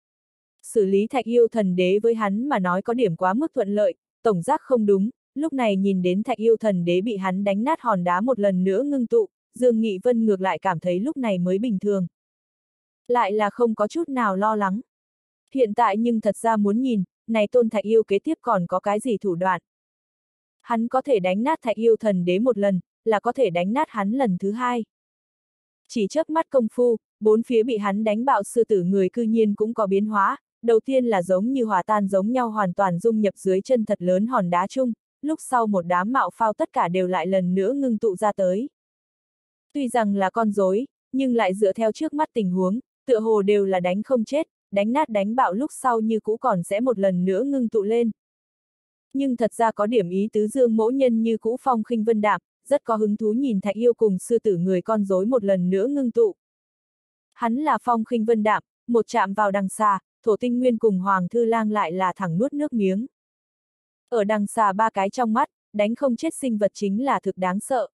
Xử lý thạch yêu thần đế với hắn mà nói có điểm quá mức thuận lợi, tổng giác không đúng, lúc này nhìn đến thạch yêu thần đế bị hắn đánh nát hòn đá một lần nữa ngưng tụ, Dương Nghị Vân ngược lại cảm thấy lúc này mới bình thường. Lại là không có chút nào lo lắng. Hiện tại nhưng thật ra muốn nhìn, này tôn thạch yêu kế tiếp còn có cái gì thủ đoạn. Hắn có thể đánh nát thạch yêu thần đế một lần, là có thể đánh nát hắn lần thứ hai. Chỉ chớp mắt công phu, bốn phía bị hắn đánh bạo sư tử người cư nhiên cũng có biến hóa, đầu tiên là giống như hòa tan giống nhau hoàn toàn dung nhập dưới chân thật lớn hòn đá chung, lúc sau một đám mạo phao tất cả đều lại lần nữa ngưng tụ ra tới. Tuy rằng là con rối, nhưng lại dựa theo trước mắt tình huống, tựa hồ đều là đánh không chết, đánh nát đánh bạo lúc sau như cũ còn sẽ một lần nữa ngưng tụ lên. Nhưng thật ra có điểm ý tứ Dương Mỗ Nhân như cũ phong khinh vân đạm, rất có hứng thú nhìn thạch yêu cùng sư tử người con rối một lần nữa ngưng tụ. Hắn là phong khinh vân đạm, một chạm vào đằng xà, Thổ Tinh Nguyên cùng Hoàng Thư Lang lại là thẳng nuốt nước miếng. Ở đằng xà ba cái trong mắt, đánh không chết sinh vật chính là thực đáng sợ.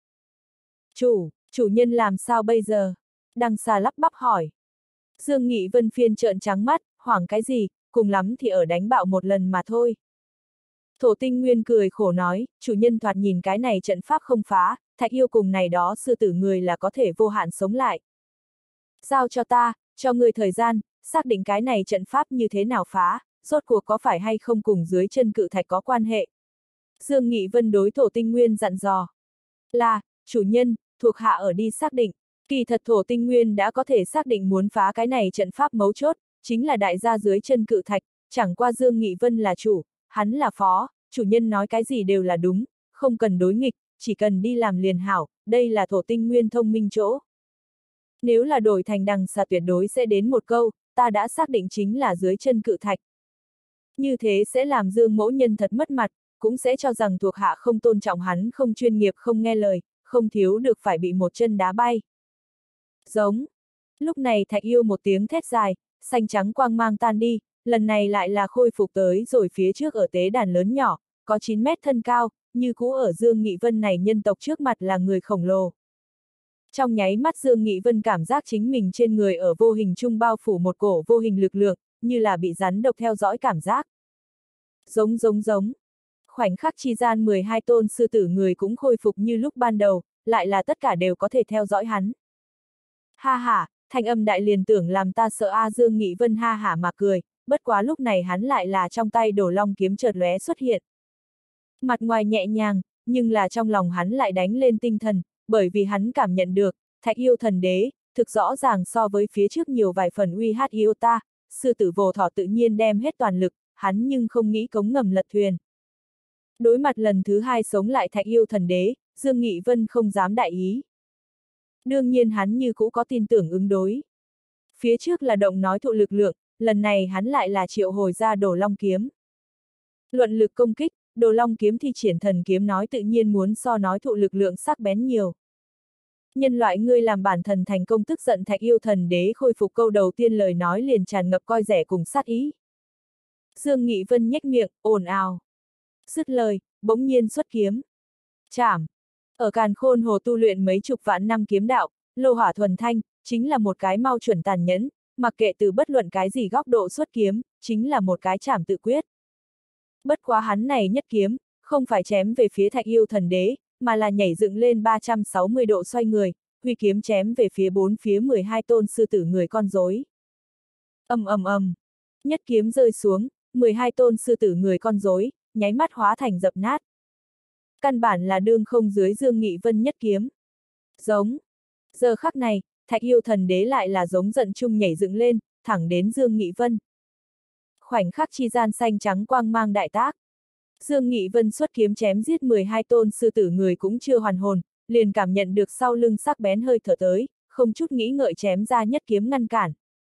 Chủ nhân làm sao bây giờ? Đằng xà lắp bắp hỏi. Dương Nghị Vân phiên trợn trắng mắt, hoảng cái gì, cùng lắm thì ở đánh bạo một lần mà thôi. Thổ Tinh Nguyên cười khổ nói, chủ nhân thoạt nhìn cái này trận pháp không phá, thạch yêu cùng này đó sư tử người là có thể vô hạn sống lại. Giao cho ta, cho người thời gian, xác định cái này trận pháp như thế nào phá, rốt cuộc có phải hay không cùng dưới chân cự thạch có quan hệ. Dương Nghị Vân đối Thổ Tinh Nguyên dặn dò. Là, chủ nhân, thuộc hạ ở đi xác định, kỳ thật Thổ Tinh Nguyên đã có thể xác định muốn phá cái này trận pháp mấu chốt, chính là đại gia dưới chân cự thạch, chẳng qua Dương Nghị Vân là chủ, hắn là phó, chủ nhân nói cái gì đều là đúng, không cần đối nghịch, chỉ cần đi làm liền hảo, đây là Thổ Tinh Nguyên thông minh chỗ. Nếu là đổi thành đằng xà tuyệt đối sẽ đến một câu, ta đã xác định chính là dưới chân cự thạch. Như thế sẽ làm Dương Mỗ Nhân thật mất mặt, cũng sẽ cho rằng thuộc hạ không tôn trọng hắn, không chuyên nghiệp, không nghe lời, không thiếu được phải bị một chân đá bay. Giống. Lúc này thạch yêu một tiếng thét dài, xanh trắng quang mang tan đi, lần này lại là khôi phục tới rồi phía trước ở tế đàn lớn nhỏ, có 9 mét thân cao, như cũ ở Dương Nghị Vân này nhân tộc trước mặt là người khổng lồ. Trong nháy mắt Dương Nghị Vân cảm giác chính mình trên người ở vô hình trung bao phủ một cổ vô hình lực lượng, như là bị rắn độc theo dõi cảm giác. Giống. Khoảnh khắc chi gian 12 tôn sư tử người cũng khôi phục như lúc ban đầu, lại là tất cả đều có thể theo dõi hắn. Ha ha, thanh âm đại liền tưởng làm ta sợ Dương Nghị Vân ha hả mà cười, bất quá lúc này hắn lại là trong tay Đổ Long kiếm chợt lóe xuất hiện. Mặt ngoài nhẹ nhàng, nhưng là trong lòng hắn lại đánh lên tinh thần, bởi vì hắn cảm nhận được, thạch yêu thần đế, thực rõ ràng so với phía trước nhiều vài phần uy hát yêu ta, sư tử vồ thỏ tự nhiên đem hết toàn lực, hắn nhưng không nghĩ cống ngầm lật thuyền. Đối mặt lần thứ hai sống lại thạch yêu thần đế, Dương Nghị Vân không dám đại ý. Đương nhiên hắn như cũ có tin tưởng ứng đối. Phía trước là động nói thụ lực lượng, lần này hắn lại là triệu hồi ra Đồ Long kiếm. Luận lực công kích, Đồ Long kiếm thi triển thần kiếm nói tự nhiên muốn so nói thụ lực lượng sắc bén nhiều. Nhân loại ngươi làm bản thần thành công tức giận Thạch Yêu Thần Đế khôi phục câu đầu tiên lời nói liền tràn ngập coi rẻ cùng sát ý. Dương Nghị Vân nhếch miệng, ồn ào. Dứt lời, bỗng nhiên xuất kiếm. Chảm. Ở Càn Khôn Hồ tu luyện mấy chục vạn năm kiếm đạo, lô hỏa thuần thanh, chính là một cái mau chuẩn tàn nhẫn, mặc kệ từ bất luận cái gì góc độ xuất kiếm, chính là một cái chảm tự quyết. Bất quá hắn này nhất kiếm, không phải chém về phía Thạch Yêu Thần Đế, mà là nhảy dựng lên 360 độ xoay người, huy kiếm chém về phía bốn phía 12 tôn sư tử người con rối. Ầm ầm ầm, nhất kiếm rơi xuống, 12 tôn sư tử người con rối, nháy mắt hóa thành dập nát. Căn bản là đương không dưới Dương Nghị Vân nhất kiếm. Giống. Giờ khắc này, Thạch Yêu Thần Đế lại là giống giận chung nhảy dựng lên, thẳng đến Dương Nghị Vân. Khoảnh khắc chi gian xanh trắng quang mang đại tác. Dương Nghị Vân xuất kiếm chém giết 12 tôn sư tử người cũng chưa hoàn hồn, liền cảm nhận được sau lưng sắc bén hơi thở tới, không chút nghĩ ngợi chém ra nhất kiếm ngăn cản.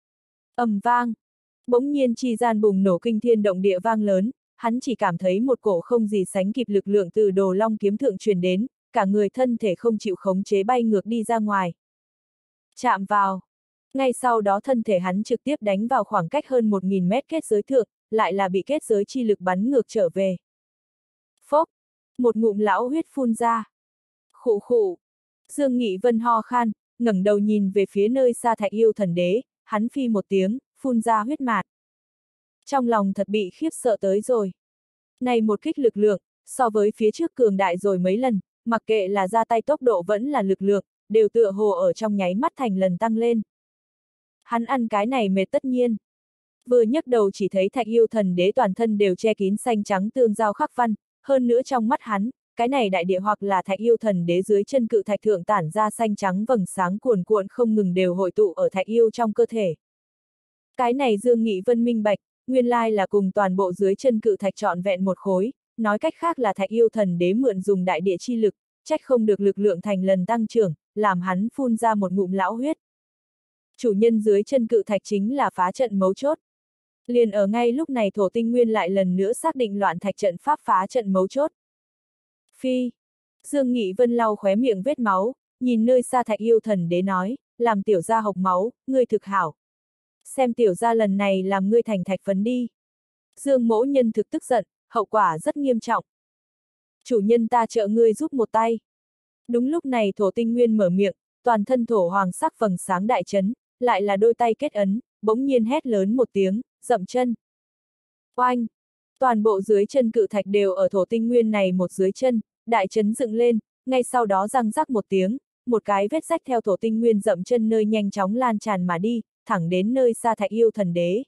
Ầm vang. Bỗng nhiên chi gian bùng nổ kinh thiên động địa vang lớn, hắn chỉ cảm thấy một cổ không gì sánh kịp lực lượng từ Đồ Long kiếm thượng truyền đến, cả người thân thể không chịu khống chế bay ngược đi ra ngoài. Chạm vào. Ngay sau đó thân thể hắn trực tiếp đánh vào khoảng cách hơn 1000 mét kết giới thượng, lại là bị kết giới chi lực bắn ngược trở về. Phốc. Một ngụm lão huyết phun ra. Khụ khụ. Dương Nghị Vân ho khan, ngẩng đầu nhìn về phía nơi xa Thạch Yêu Thần Đế, hắn phi một tiếng, phun ra huyết mạt. Trong lòng thật bị khiếp sợ tới rồi. Này một kích lực lượng, so với phía trước cường đại rồi mấy lần, mặc kệ là ra tay tốc độ vẫn là lực lượng, đều tựa hồ ở trong nháy mắt thành lần tăng lên. Hắn ăn cái này mệt tất nhiên. Vừa nhấc đầu chỉ thấy Thạch Yêu Thần Đế toàn thân đều che kín xanh trắng tương giao khắc văn, hơn nữa trong mắt hắn, cái này đại địa hoặc là Thạch Yêu Thần Đế dưới chân cự thạch thượng tản ra xanh trắng vầng sáng cuồn cuộn không ngừng đều hội tụ ở Thạch Yêu trong cơ thể. Cái này Dương Nghị Vân minh bạch, nguyên lai là cùng toàn bộ dưới chân cự thạch trọn vẹn một khối, nói cách khác là Thạch Yêu Thần Đế mượn dùng đại địa chi lực, trách không được lực lượng thành lần tăng trưởng, làm hắn phun ra một ngụm lão huyết. Chủ nhân dưới chân cự thạch chính là phá trận mấu chốt. Liền ở ngay lúc này Thổ Tinh Nguyên lại lần nữa xác định loạn thạch trận pháp phá trận mấu chốt. Phi. Dương Nghị Vân lau khóe miệng vết máu, nhìn nơi xa Thạch Yêu Thần Đế nói, làm tiểu gia hộc máu, ngươi thực hảo. Xem tiểu gia lần này làm ngươi thành thạch phấn đi. Dương mỗ nhân thực tức giận, hậu quả rất nghiêm trọng. Chủ nhân ta trợ ngươi giúp một tay. Đúng lúc này Thổ Tinh Nguyên mở miệng, toàn thân thổ hoàng sắc vầng sáng đại chấn, lại là đôi tay kết ấn, bỗng nhiên hét lớn một tiếng, dậm chân. Oanh! Toàn bộ dưới chân cự thạch đều ở Thổ Tinh Nguyên này một dưới chân, đại chấn dựng lên, ngay sau đó răng rắc một tiếng, một cái vết rách theo Thổ Tinh Nguyên dậm chân nơi nhanh chóng lan tràn mà đi, thẳng đến nơi xa Thạch Yêu Thần Đế.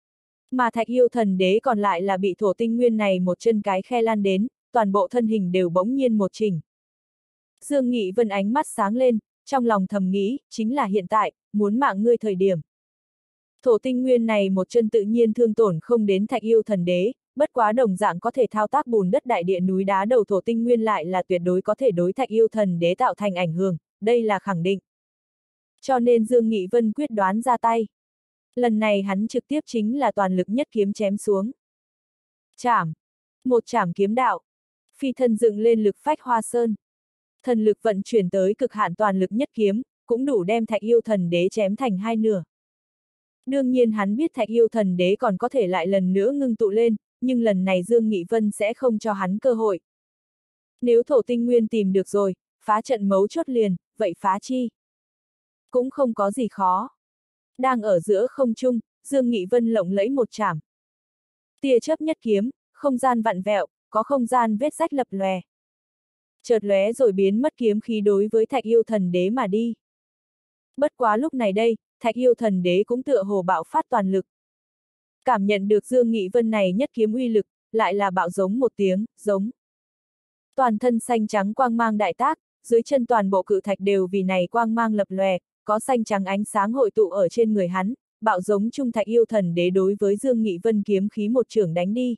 Mà Thạch Yêu Thần Đế còn lại là bị Thổ Tinh Nguyên này một chân cái khe lan đến, toàn bộ thân hình đều bỗng nhiên một chỉnh. Dương Nghị Vân ánh mắt sáng lên, trong lòng thầm nghĩ, chính là hiện tại, muốn mạng ngươi thời điểm. Thổ Tinh Nguyên này một chân tự nhiên thương tổn không đến Thạch Yêu Thần Đế, bất quá đồng dạng có thể thao tác bùn đất đại địa núi đá đầu Thổ Tinh Nguyên lại là tuyệt đối có thể đối Thạch Yêu Thần Đế tạo thành ảnh hưởng, đây là khẳng định. Cho nên Dương Nghị Vân quyết đoán ra tay. Lần này hắn trực tiếp chính là toàn lực nhất kiếm chém xuống. Chảm. Một chảm kiếm đạo. Phi thân dựng lên lực phách hoa sơn. Thần lực vận chuyển tới cực hạn toàn lực nhất kiếm, cũng đủ đem Thạch Yêu Thần Đế chém thành hai nửa. Đương nhiên hắn biết Thạch Yêu Thần Đế còn có thể lại lần nữa ngưng tụ lên, nhưng lần này Dương Nghị Vân sẽ không cho hắn cơ hội. Nếu Thổ Tinh Nguyên tìm được rồi, phá trận mấu chốt liền, vậy phá chi? Cũng không có gì khó. Đang ở giữa không trung, Dương Nghị Vân lộng lẫy một chảm. Tia chớp nhất kiếm, không gian vặn vẹo, có không gian vết rách lập lòe. Chợt lóe rồi biến mất kiếm khí đối với Thạch Yêu Thần Đế mà đi. Bất quá lúc này đây, Thạch Yêu Thần Đế cũng tựa hồ bạo phát toàn lực. Cảm nhận được Dương Nghị Vân này nhất kiếm uy lực, lại là bạo giống một tiếng, giống. Toàn thân xanh trắng quang mang đại tác, dưới chân toàn bộ cự thạch đều vì này quang mang lập lòe, có xanh trắng ánh sáng hội tụ ở trên người hắn, bạo giống trung Thạch Yêu Thần Đế đối với Dương Nghị Vân kiếm khí một chưởng đánh đi.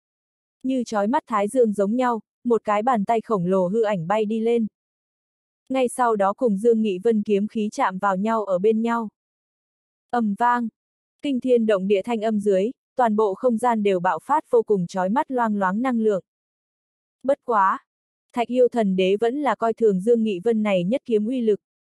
Như chói mắt thái dương giống nhau, một cái bàn tay khổng lồ hư ảnh bay đi lên. Ngay sau đó cùng Dương Nghị Vân kiếm khí chạm vào nhau ở bên nhau. Ầm vang, kinh thiên động địa thanh âm dưới, toàn bộ không gian đều bạo phát vô cùng chói mắt loang loáng năng lượng. Bất quá, Thạch Yêu Thần Đế vẫn là coi thường Dương Nghị Vân này nhất kiếm uy lực,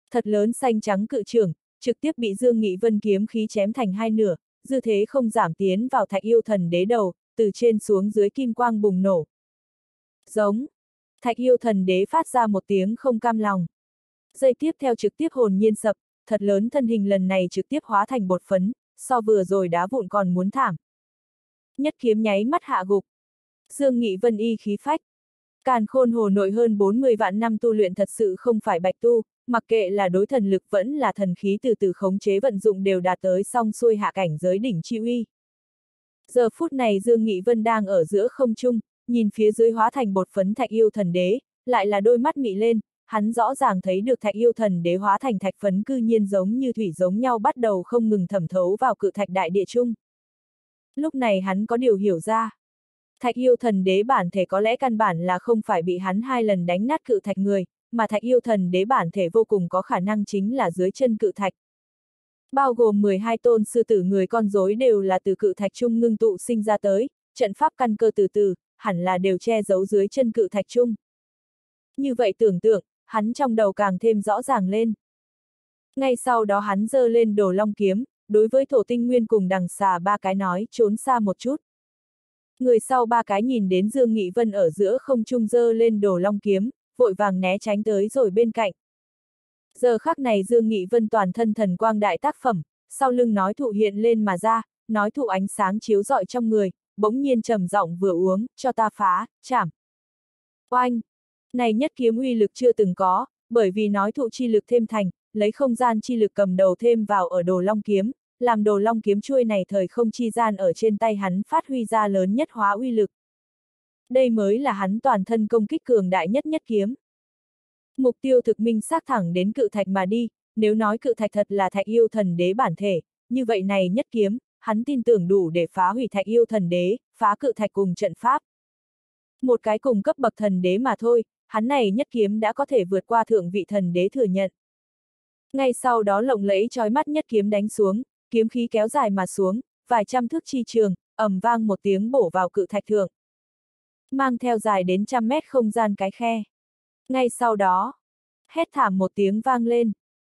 Thật lớn xanh trắng cự trưởng, trực tiếp bị Dương Nghị Vân kiếm khí chém thành hai nửa, dư thế không giảm tiến vào Thạch Yêu Thần Đế đầu, từ trên xuống dưới kim quang bùng nổ. Giống. Thạch Yêu Thần Đế phát ra một tiếng không cam lòng. Giây tiếp theo trực tiếp hồn nhiên sập, thật lớn thân hình lần này trực tiếp hóa thành bột phấn, so vừa rồi đá vụn còn muốn thảm. Nhất kiếm nháy mắt hạ gục. Dương Nghị Vân y khí phách. Càn Khôn Hồ nội hơn 40 vạn năm tu luyện thật sự không phải bạch tu, mặc kệ là đối thần lực vẫn là thần khí từ từ khống chế vận dụng đều đạt tới song xuôi hạ cảnh giới đỉnh chi uy. Giờ phút này Dương Nghị Vân đang ở giữa không trung, nhìn phía dưới hóa thành bột phấn Thạch Yêu Thần Đế, lại là đôi mắt mị lên, hắn rõ ràng thấy được Thạch Yêu Thần Đế hóa thành thạch phấn cư nhiên giống như thủy giống nhau bắt đầu không ngừng thẩm thấu vào cự thạch đại địa chung. Lúc này hắn có điều hiểu ra. Thạch Yêu Thần Đế bản thể có lẽ căn bản là không phải bị hắn 2 lần đánh nát cự thạch người, mà Thạch Yêu Thần Đế bản thể vô cùng có khả năng chính là dưới chân cự thạch. Bao gồm 12 tôn sư tử người con rối đều là từ cự thạch chung ngưng tụ sinh ra tới, trận pháp căn cơ từ từ, hẳn là đều che giấu dưới chân cự thạch chung. Như vậy tưởng tượng, hắn trong đầu càng thêm rõ ràng lên. Ngay sau đó hắn giơ lên Đồ Long kiếm, đối với Thổ Tinh Nguyên cùng Đằng Xà 3 cái nói trốn xa một chút. Người sau 3 cái nhìn đến Dương Nghị Vân ở giữa không trung giơ lên Đồ Long kiếm, vội vàng né tránh tới rồi bên cạnh. Giờ khắc này Dương Nghị Vân toàn thân thần quang đại tác phẩm, sau lưng nói thụ hiện lên mà ra, nói thụ ánh sáng chiếu rọi trong người, bỗng nhiên trầm giọng vừa uống, cho ta phá, chảm. Oanh! Này nhất kiếm uy lực chưa từng có, bởi vì nói thụ chi lực thêm thành, lấy không gian chi lực cầm đầu thêm vào ở Đồ Long kiếm, làm Đồ Long kiếm chuôi này thời không chi gian ở trên tay hắn phát huy ra lớn nhất hóa uy lực. Đây mới là hắn toàn thân công kích cường đại nhất nhất kiếm. Mục tiêu thực minh xác thẳng đến cự thạch mà đi, nếu nói cự thạch thật là Thạch Yêu Thần Đế bản thể, như vậy này nhất kiếm, hắn tin tưởng đủ để phá hủy Thạch Yêu Thần Đế, phá cự thạch cùng trận pháp. Một cái cùng cấp bậc thần đế mà thôi, hắn này nhất kiếm đã có thể vượt qua thượng vị thần đế thừa nhận. Ngay sau đó lộng lẫy chói mắt nhất kiếm đánh xuống, kiếm khí kéo dài mà xuống, vài trăm thước chi trường, ầm vang một tiếng bổ vào cự thạch thượng. Mang theo dài đến 100 mét không gian cái khe. Ngay sau đó, hét thảm một tiếng vang lên.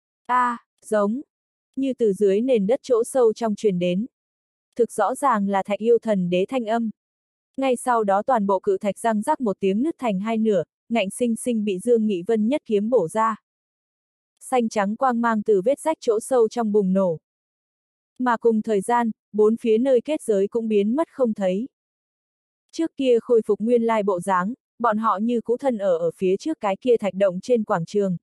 Giống, như từ dưới nền đất chỗ sâu trong truyền đến. Thực rõ ràng là Thạch Yêu Thần Đế thanh âm. Ngay sau đó toàn bộ cự thạch răng rắc một tiếng nứt thành hai nửa, ngạnh sinh sinh bị Dương Nghị Vân nhất kiếm bổ ra. Xanh trắng quang mang từ vết rách chỗ sâu trong bùng nổ. Mà cùng thời gian, bốn phía nơi kết giới cũng biến mất không thấy. Trước kia khôi phục nguyên lai bộ dáng, bọn họ như cũ thân ở phía trước cái kia thạch động trên quảng trường.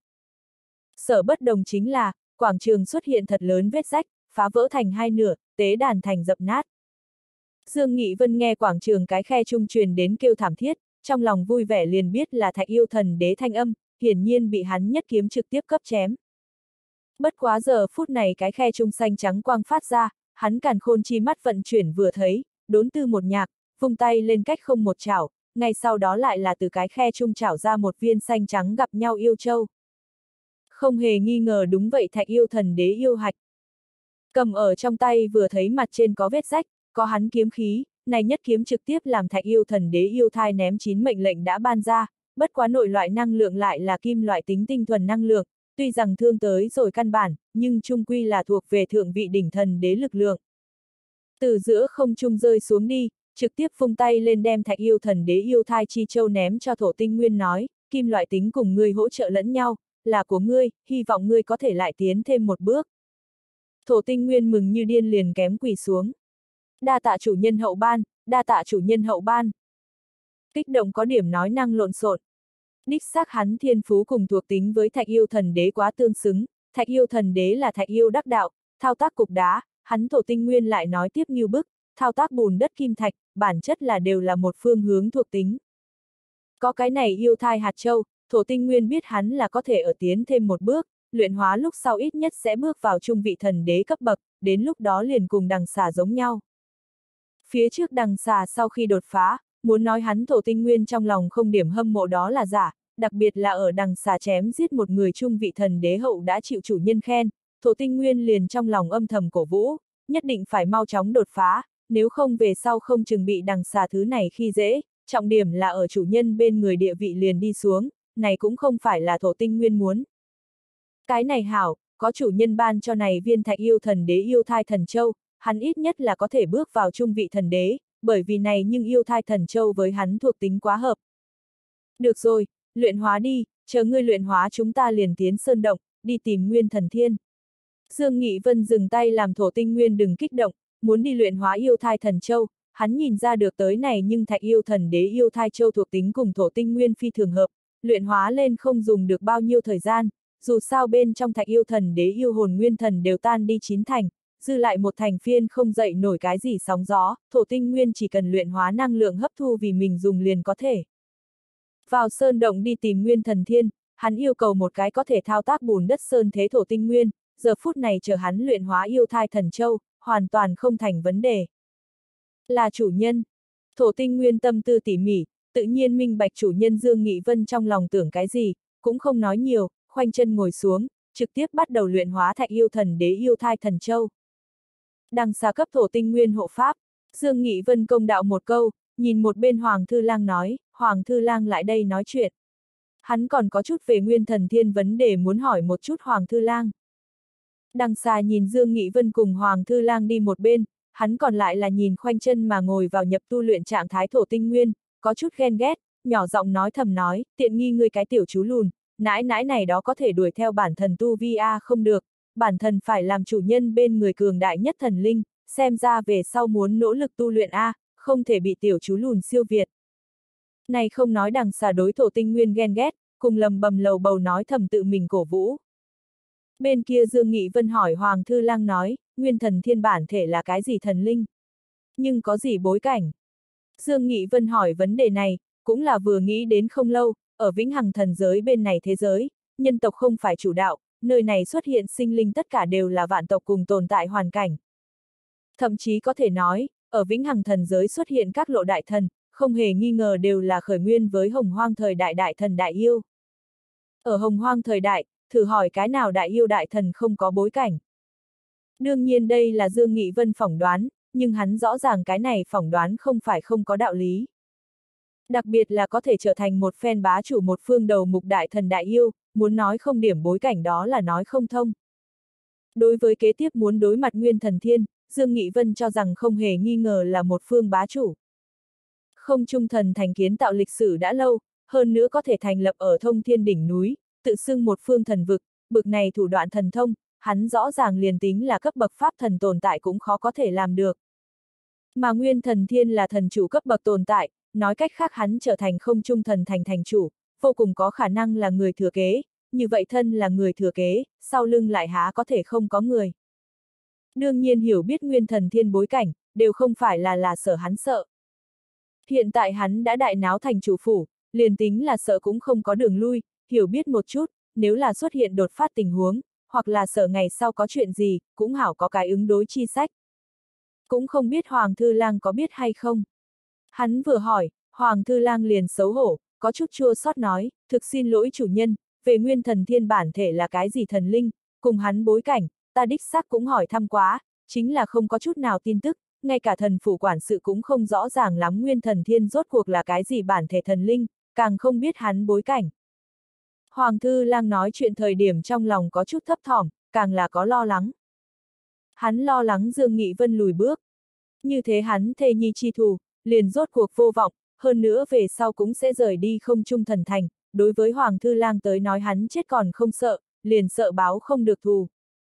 Sở bất đồng chính là, quảng trường xuất hiện thật lớn vết rách, phá vỡ thành hai nửa, tế đàn thành dập nát. Dương Nghị Vân nghe quảng trường cái khe trung truyền đến kêu thảm thiết, trong lòng vui vẻ liền biết là Thạch Yêu Thần Đế thanh âm, hiển nhiên bị hắn nhất kiếm trực tiếp cấp chém. Bất quá giờ phút này cái khe trung xanh trắng quang phát ra, hắn càn khôn chi mắt vận chuyển vừa thấy, đốn tư một nhạc, vung tay lên cách không một chảo, ngay sau đó lại là từ cái khe trung chảo ra một viên xanh trắng gặp nhau yêu châu. Không hề nghi ngờ đúng vậy Thạch Yêu Thần Đế yêu hạch. Cầm ở trong tay vừa thấy mặt trên có vết rách, có hắn kiếm khí, này nhất kiếm trực tiếp làm Thạch Yêu Thần Đế yêu thai ném 9 mệnh lệnh đã ban ra, bất quá nội loại năng lượng lại là kim loại tính tinh thuần năng lượng, tuy rằng thương tới rồi căn bản, nhưng chung quy là thuộc về thượng vị đỉnh thần đế lực lượng. Từ giữa không trung rơi xuống đi, trực tiếp vung tay lên đem Thạch Yêu Thần Đế yêu thai chi châu ném cho Thổ Tinh Nguyên nói, kim loại tính cùng ngươi hỗ trợ lẫn nhau, là của ngươi, hy vọng ngươi có thể lại tiến thêm một bước. Thổ Tinh Nguyên mừng như điên liền kém quỳ xuống. Đa tạ chủ nhân hậu ban, đa tạ chủ nhân hậu ban. Kích động có điểm nói năng lộn xộn. Đích xác hắn thiên phú cùng thuộc tính với Thạch Yêu Thần Đế quá tương xứng, Thạch Yêu Thần Đế là Thạch Yêu đắc đạo, thao tác cục đá, hắn Thổ Tinh Nguyên lại nói tiếp như bức, thao tác bùn đất kim thạch, bản chất là đều là một phương hướng thuộc tính. Có cái này yêu thai hạt châu, Thổ Tinh Nguyên biết hắn là có thể ở tiến thêm một bước, luyện hóa lúc sau ít nhất sẽ bước vào trung vị thần đế cấp bậc, đến lúc đó liền cùng Đằng Xà giống nhau. Phía trước Đằng Xà sau khi đột phá, muốn nói hắn Thổ Tinh Nguyên trong lòng không điểm hâm mộ đó là giả, đặc biệt là ở Đằng Xà chém giết một người trung vị thần đế hậu đã chịu chủ nhân khen, Thổ Tinh Nguyên liền trong lòng âm thầm cổ vũ, nhất định phải mau chóng đột phá, nếu không về sau không chừng bị Đằng Xà thứ này khi dễ, trọng điểm là ở chủ nhân bên người địa vị liền đi xuống, này cũng không phải là Thổ Tinh Nguyên muốn. Cái này hảo, có chủ nhân ban cho này viên thạch yêu thần đế yêu thai thần châu, hắn ít nhất là có thể bước vào trung vị thần đế, bởi vì này nhưng yêu thai thần châu với hắn thuộc tính quá hợp. Được rồi, luyện hóa đi, chờ ngươi luyện hóa chúng ta liền tiến sơn động, đi tìm Nguyên Thần Thiên. Dương Nghị Vân dừng tay làm Thổ Tinh Nguyên đừng kích động, muốn đi luyện hóa yêu thai thần châu, hắn nhìn ra được tới này nhưng thạch yêu thần đế yêu thai châu thuộc tính cùng Thổ Tinh Nguyên phi thường hợp, luyện hóa lên không dùng được bao nhiêu thời gian, dù sao bên trong thạch yêu thần đế yêu hồn nguyên thần đều tan đi 9 thành, dư lại một thành phiên không dậy nổi cái gì sóng gió, Thổ Tinh Nguyên chỉ cần luyện hóa năng lượng hấp thu vì mình dùng liền có thể. Vào sơn động đi tìm Nguyên Thần Thiên, hắn yêu cầu một cái có thể thao tác bùn đất sơn thế Thổ Tinh Nguyên, giờ phút này chờ hắn luyện hóa yêu thai thần châu, hoàn toàn không thành vấn đề. Là chủ nhân. Thổ Tinh Nguyên tâm tư tỉ mỉ, tự nhiên minh bạch chủ nhân Dương Nghị Vân trong lòng tưởng cái gì, cũng không nói nhiều, khoanh chân ngồi xuống, trực tiếp bắt đầu luyện hóa thạch yêu thần đế yêu thai thần châu. Đằng xa cấp Thổ Tinh Nguyên hộ pháp, Dương Nghị Vân công đạo một câu, nhìn một bên Hoàng Thư Lang nói, Hoàng Thư Lang lại đây nói chuyện. Hắn còn có chút về Nguyên Thần Thiên vấn đề muốn hỏi một chút Hoàng Thư Lang. Đằng xa nhìn Dương Nghị Vân cùng Hoàng Thư Lang đi một bên, hắn còn lại là nhìn khoanh chân mà ngồi vào nhập tu luyện trạng thái Thổ Tinh Nguyên, có chút ghen ghét, nhỏ giọng nói thầm nói, tiện nghi ngươi cái tiểu chú lùn, nãi nãi này đó có thể đuổi theo bản thần tu vi a không được, bản thần phải làm chủ nhân bên người cường đại nhất thần linh, xem ra về sau muốn nỗ lực tu luyện a, không thể bị tiểu chú lùn siêu việt. Này không nói đằng xà đối Thổ Tinh Nguyên ghen ghét, cùng lầm bầm lầu bầu nói thầm tự mình cổ vũ. Bên kia Dương Nghị Vân hỏi Hoàng Thư Lang nói, Nguyên Thần Thiên bản thể là cái gì thần linh? Nhưng có gì bối cảnh? Dương Nghị Vân hỏi vấn đề này, cũng là vừa nghĩ đến không lâu, ở vĩnh hằng thần giới bên này thế giới, nhân tộc không phải chủ đạo, nơi này xuất hiện sinh linh tất cả đều là vạn tộc cùng tồn tại hoàn cảnh. Thậm chí có thể nói, ở vĩnh hằng thần giới xuất hiện các lộ đại thần, không hề nghi ngờ đều là khởi nguyên với hồng hoang thời đại đại thần đại yêu. Ở hồng hoang thời đại, thử hỏi cái nào đại yêu đại thần không có bối cảnh. Đương nhiên đây là Dương Nghị Vân phỏng đoán, nhưng hắn rõ ràng cái này phỏng đoán không phải không có đạo lý. Đặc biệt là có thể trở thành một phen bá chủ một phương đầu mục đại thần đại yêu, muốn nói không điểm bối cảnh đó là nói không thông. Đối với kế tiếp muốn đối mặt Nguyên Thần Thiên, Dương Nghị Vân cho rằng không hề nghi ngờ là một phương bá chủ. Không trung thần thành kiến tạo lịch sử đã lâu, hơn nữa có thể thành lập ở thông thiên đỉnh núi, tự xưng một phương thần vực, bực này thủ đoạn thần thông, hắn rõ ràng liền tính là cấp bậc pháp thần tồn tại cũng khó có thể làm được. Mà Nguyên Thần Thiên là thần chủ cấp bậc tồn tại, nói cách khác hắn trở thành không trung thần thành thành chủ, vô cùng có khả năng là người thừa kế, như vậy thân là người thừa kế, sau lưng lại há có thể không có người. Đương nhiên hiểu biết Nguyên Thần Thiên bối cảnh, đều không phải là sợ hắn sợ. Hiện tại hắn đã đại náo thành chủ phủ, liền tính là sợ cũng không có đường lui, hiểu biết một chút, nếu là xuất hiện đột phát tình huống, hoặc là sợ ngày sau có chuyện gì, cũng hảo có cái ứng đối chi sách. Cũng không biết Hoàng Thư Lang có biết hay không. Hắn vừa hỏi, Hoàng Thư Lang liền xấu hổ, có chút chua xót nói, thực xin lỗi chủ nhân, về Nguyên Thần Thiên bản thể là cái gì thần linh, cùng hắn bối cảnh, ta đích xác cũng hỏi thăm quá, chính là không có chút nào tin tức, ngay cả thần phủ quản sự cũng không rõ ràng lắm Nguyên Thần Thiên rốt cuộc là cái gì bản thể thần linh, càng không biết hắn bối cảnh. Hoàng Thư Lang nói chuyện thời điểm trong lòng có chút thấp thỏm, càng là có lo lắng. Hắn lo lắng Dương Nghị Vân lùi bước. Như thế hắn thê nhi chi thù, liền rốt cuộc vô vọng, hơn nữa về sau cũng sẽ rời đi không trung thần thành, đối với Hoàng Thư Lang tới nói hắn chết còn không sợ, liền sợ báo không được thù.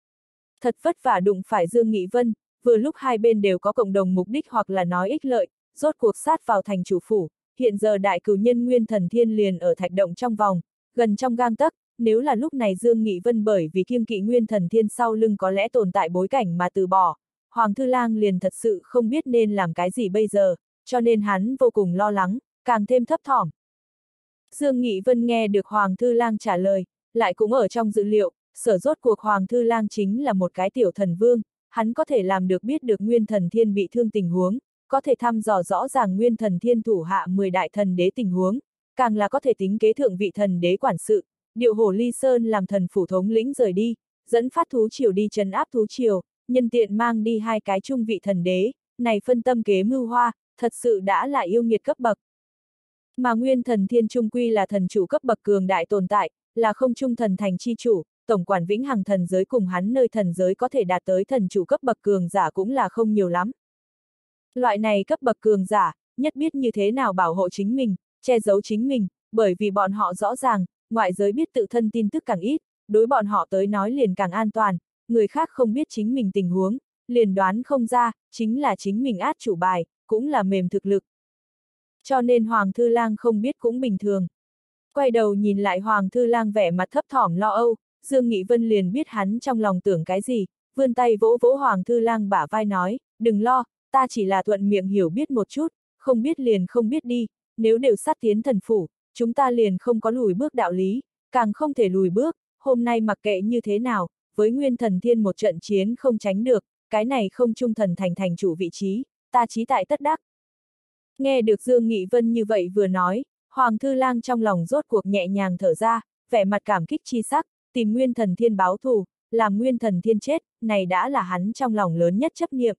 Thật vất vả đụng phải Dương Nghị Vân, vừa lúc hai bên đều có cộng đồng mục đích hoặc là nói ích lợi, rốt cuộc sát vào thành chủ phủ, hiện giờ đại cửu nhân Nguyên Thần Thiên liền ở thạch động trong vòng, gần trong gang tấc, nếu là lúc này Dương Nghị Vân bởi vì kiêng kỵ Nguyên Thần Thiên sau lưng có lẽ tồn tại bối cảnh mà từ bỏ, Hoàng Thư Lang liền thật sự không biết nên làm cái gì bây giờ, cho nên hắn vô cùng lo lắng, càng thêm thấp thỏm. Dương Nghị Vân nghe được Hoàng Thư Lang trả lời, lại cũng ở trong dự liệu, sở rốt cuộc Hoàng Thư Lang chính là một cái tiểu thần vương, hắn có thể làm được biết được Nguyên Thần Thiên bị thương tình huống, có thể thăm dò rõ ràng Nguyên Thần Thiên thủ hạ 10 đại thần đế tình huống, càng là có thể tính kế thượng vị thần đế quản sự, điệu Hổ Ly Sơn làm thần phủ thống lĩnh rời đi, dẫn phát thú triều đi trấn áp thú triều, nhân tiện mang đi hai cái trung vị thần đế, này phân tâm kế mưu hoa, thật sự đã là yêu nghiệt cấp bậc. Mà Nguyên Thần Thiên trung quy là thần chủ cấp bậc cường đại tồn tại, là không trung thần thành chi chủ, tổng quản vĩnh hằng thần giới cùng hắn nơi thần giới có thể đạt tới thần chủ cấp bậc cường giả cũng là không nhiều lắm. Loại này cấp bậc cường giả, nhất biết như thế nào bảo hộ chính mình, che giấu chính mình, bởi vì bọn họ rõ ràng, ngoại giới biết tự thân tin tức càng ít, đối bọn họ tới nói liền càng an toàn, người khác không biết chính mình tình huống, liền đoán không ra, chính là chính mình át chủ bài, cũng là mềm thực lực. Cho nên Hoàng Thư Lang không biết cũng bình thường. Quay đầu nhìn lại Hoàng Thư Lang vẻ mặt thấp thỏm lo âu, Dương Nghị Vân liền biết hắn trong lòng tưởng cái gì, vươn tay vỗ vỗ Hoàng Thư Lang bả vai nói, đừng lo, ta chỉ là thuận miệng hiểu biết một chút, không biết liền không biết đi, nếu đều sát tiến thần phủ, chúng ta liền không có lùi bước đạo lý, càng không thể lùi bước, hôm nay mặc kệ như thế nào, với Nguyên Thần Thiên một trận chiến không tránh được, cái này không trung thần thành chủ vị trí, ta chí tại tất đắc. Nghe được Dương Nghị Vân như vậy vừa nói, Hoàng Thư Lang trong lòng rốt cuộc nhẹ nhàng thở ra, vẻ mặt cảm kích chi sắc, tìm Nguyên Thần Thiên báo thù, làm Nguyên Thần Thiên chết, này đã là hắn trong lòng lớn nhất chấp niệm.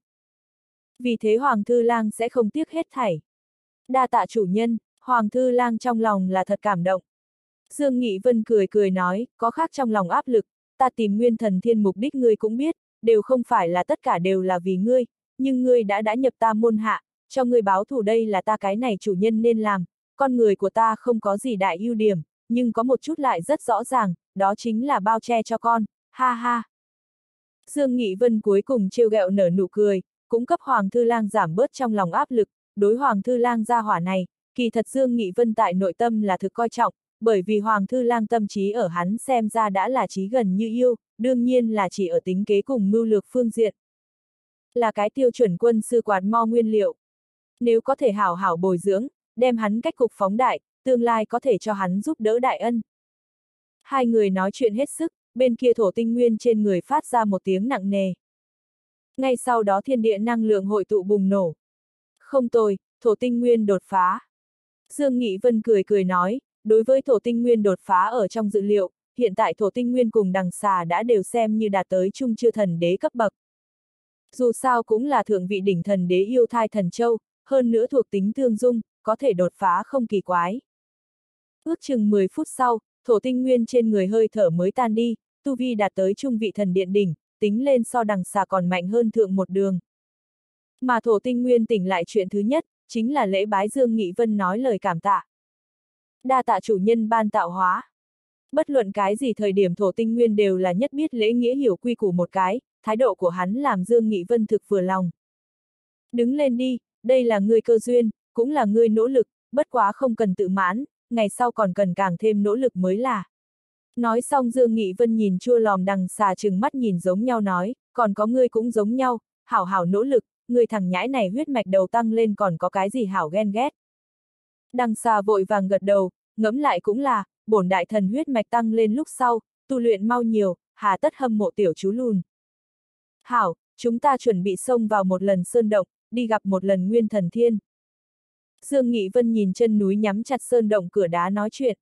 Vì thế Hoàng Thư Lang sẽ không tiếc hết thảy. Đa tạ chủ nhân, Hoàng Thư Lang trong lòng là thật cảm động. Dương Nghị Vân cười cười nói, có khác trong lòng áp lực, ta tìm Nguyên Thần Thiên mục đích ngươi cũng biết, đều không phải là tất cả đều là vì ngươi, nhưng ngươi đã nhập ta môn hạ, cho ngươi báo thù đây là ta cái này chủ nhân nên làm, con người của ta không có gì đại ưu điểm, nhưng có một chút lại rất rõ ràng, đó chính là bao che cho con, ha ha. Dương Nghị Vân cuối cùng trêu ghẹo nở nụ cười, cũng cấp Hoàng Thư Lang giảm bớt trong lòng áp lực, đối Hoàng Thư Lang gia hỏa này, kỳ thật Dương Nghị Vân tại nội tâm là thực coi trọng, bởi vì Hoàng Thư Lang tâm trí ở hắn xem ra đã là trí gần như yêu, đương nhiên là chỉ ở tính kế cùng mưu lược phương diện. Là cái tiêu chuẩn quân sư quạt mo nguyên liệu. Nếu có thể hảo hảo bồi dưỡng, đem hắn cách cục phóng đại, tương lai có thể cho hắn giúp đỡ đại ân. Hai người nói chuyện hết sức, bên kia thổ tinh nguyên trên người phát ra một tiếng nặng nề. Ngay sau đó thiên địa năng lượng hội tụ bùng nổ. Không tồi, thổ tinh nguyên đột phá. Dương Nghị Vân cười cười nói, đối với thổ tinh nguyên đột phá ở trong dự liệu, hiện tại thổ tinh nguyên cùng đằng xà đã đều xem như đạt tới trung chư thần đế cấp bậc. Dù sao cũng là thượng vị đỉnh thần đế yêu thai thần châu, hơn nữa thuộc tính tương dung, có thể đột phá không kỳ quái. Ước chừng 10 phút sau, thổ tinh nguyên trên người hơi thở mới tan đi, tu vi đạt tới trung vị thần điện đỉnh, tính lên so đằng xà còn mạnh hơn thượng một đường. Mà thổ tinh nguyên tỉnh lại chuyện thứ nhất, chính là lễ bái Dương Nghị Vân nói lời cảm tạ. Đa tạ chủ nhân ban tạo hóa. Bất luận cái gì thời điểm thổ tinh nguyên đều là nhất biết lễ nghĩa hiểu quy củ một cái, thái độ của hắn làm Dương Nghị Vân thực vừa lòng. Đứng lên đi, đây là ngươi cơ duyên, cũng là ngươi nỗ lực, bất quá không cần tự mãn, ngày sau còn cần càng thêm nỗ lực mới là. Nói xong Dương Nghị Vân nhìn chua lòm đằng xà trừng mắt nhìn giống nhau nói, còn có ngươi cũng giống nhau, hảo hảo nỗ lực, ngươi thằng nhãi này huyết mạch đầu tăng lên còn có cái gì hảo ghen ghét. Đằng xà vội vàng gật đầu, ngẫm lại cũng là, bổn đại thần huyết mạch tăng lên lúc sau, tu luyện mau nhiều, hà tất hâm mộ tiểu chú lùn. Hảo, chúng ta chuẩn bị xông vào một lần sơn động, đi gặp một lần Nguyên Thần Thiên. Dương Nghị Vân nhìn chân núi nhắm chặt sơn động cửa đá nói chuyện.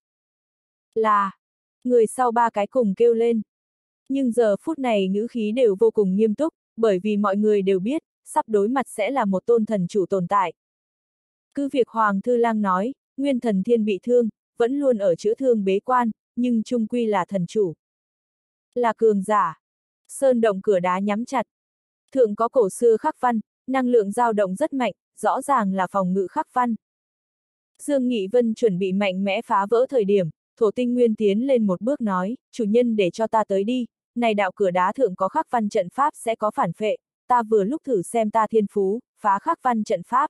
Là, người sau ba cái cùng kêu lên. Nhưng giờ phút này ngữ khí đều vô cùng nghiêm túc, bởi vì mọi người đều biết, sắp đối mặt sẽ là một tôn thần chủ tồn tại. Cứ việc Hoàng Thư Lang nói, Nguyên Thần Thiên bị thương, vẫn luôn ở chữa thương bế quan, nhưng chung quy là thần chủ. Là cường giả. Sơn động cửa đá nhắm chặt. Thượng có cổ xưa khắc văn, năng lượng dao động rất mạnh, rõ ràng là phòng ngự khắc văn. Dương Nghị Vân chuẩn bị mạnh mẽ phá vỡ thời điểm, thổ tinh nguyên tiến lên một bước nói, chủ nhân để cho ta tới đi, này đạo cửa đá thượng có khắc văn trận pháp sẽ có phản phệ, ta vừa lúc thử xem ta thiên phú, phá khắc văn trận pháp.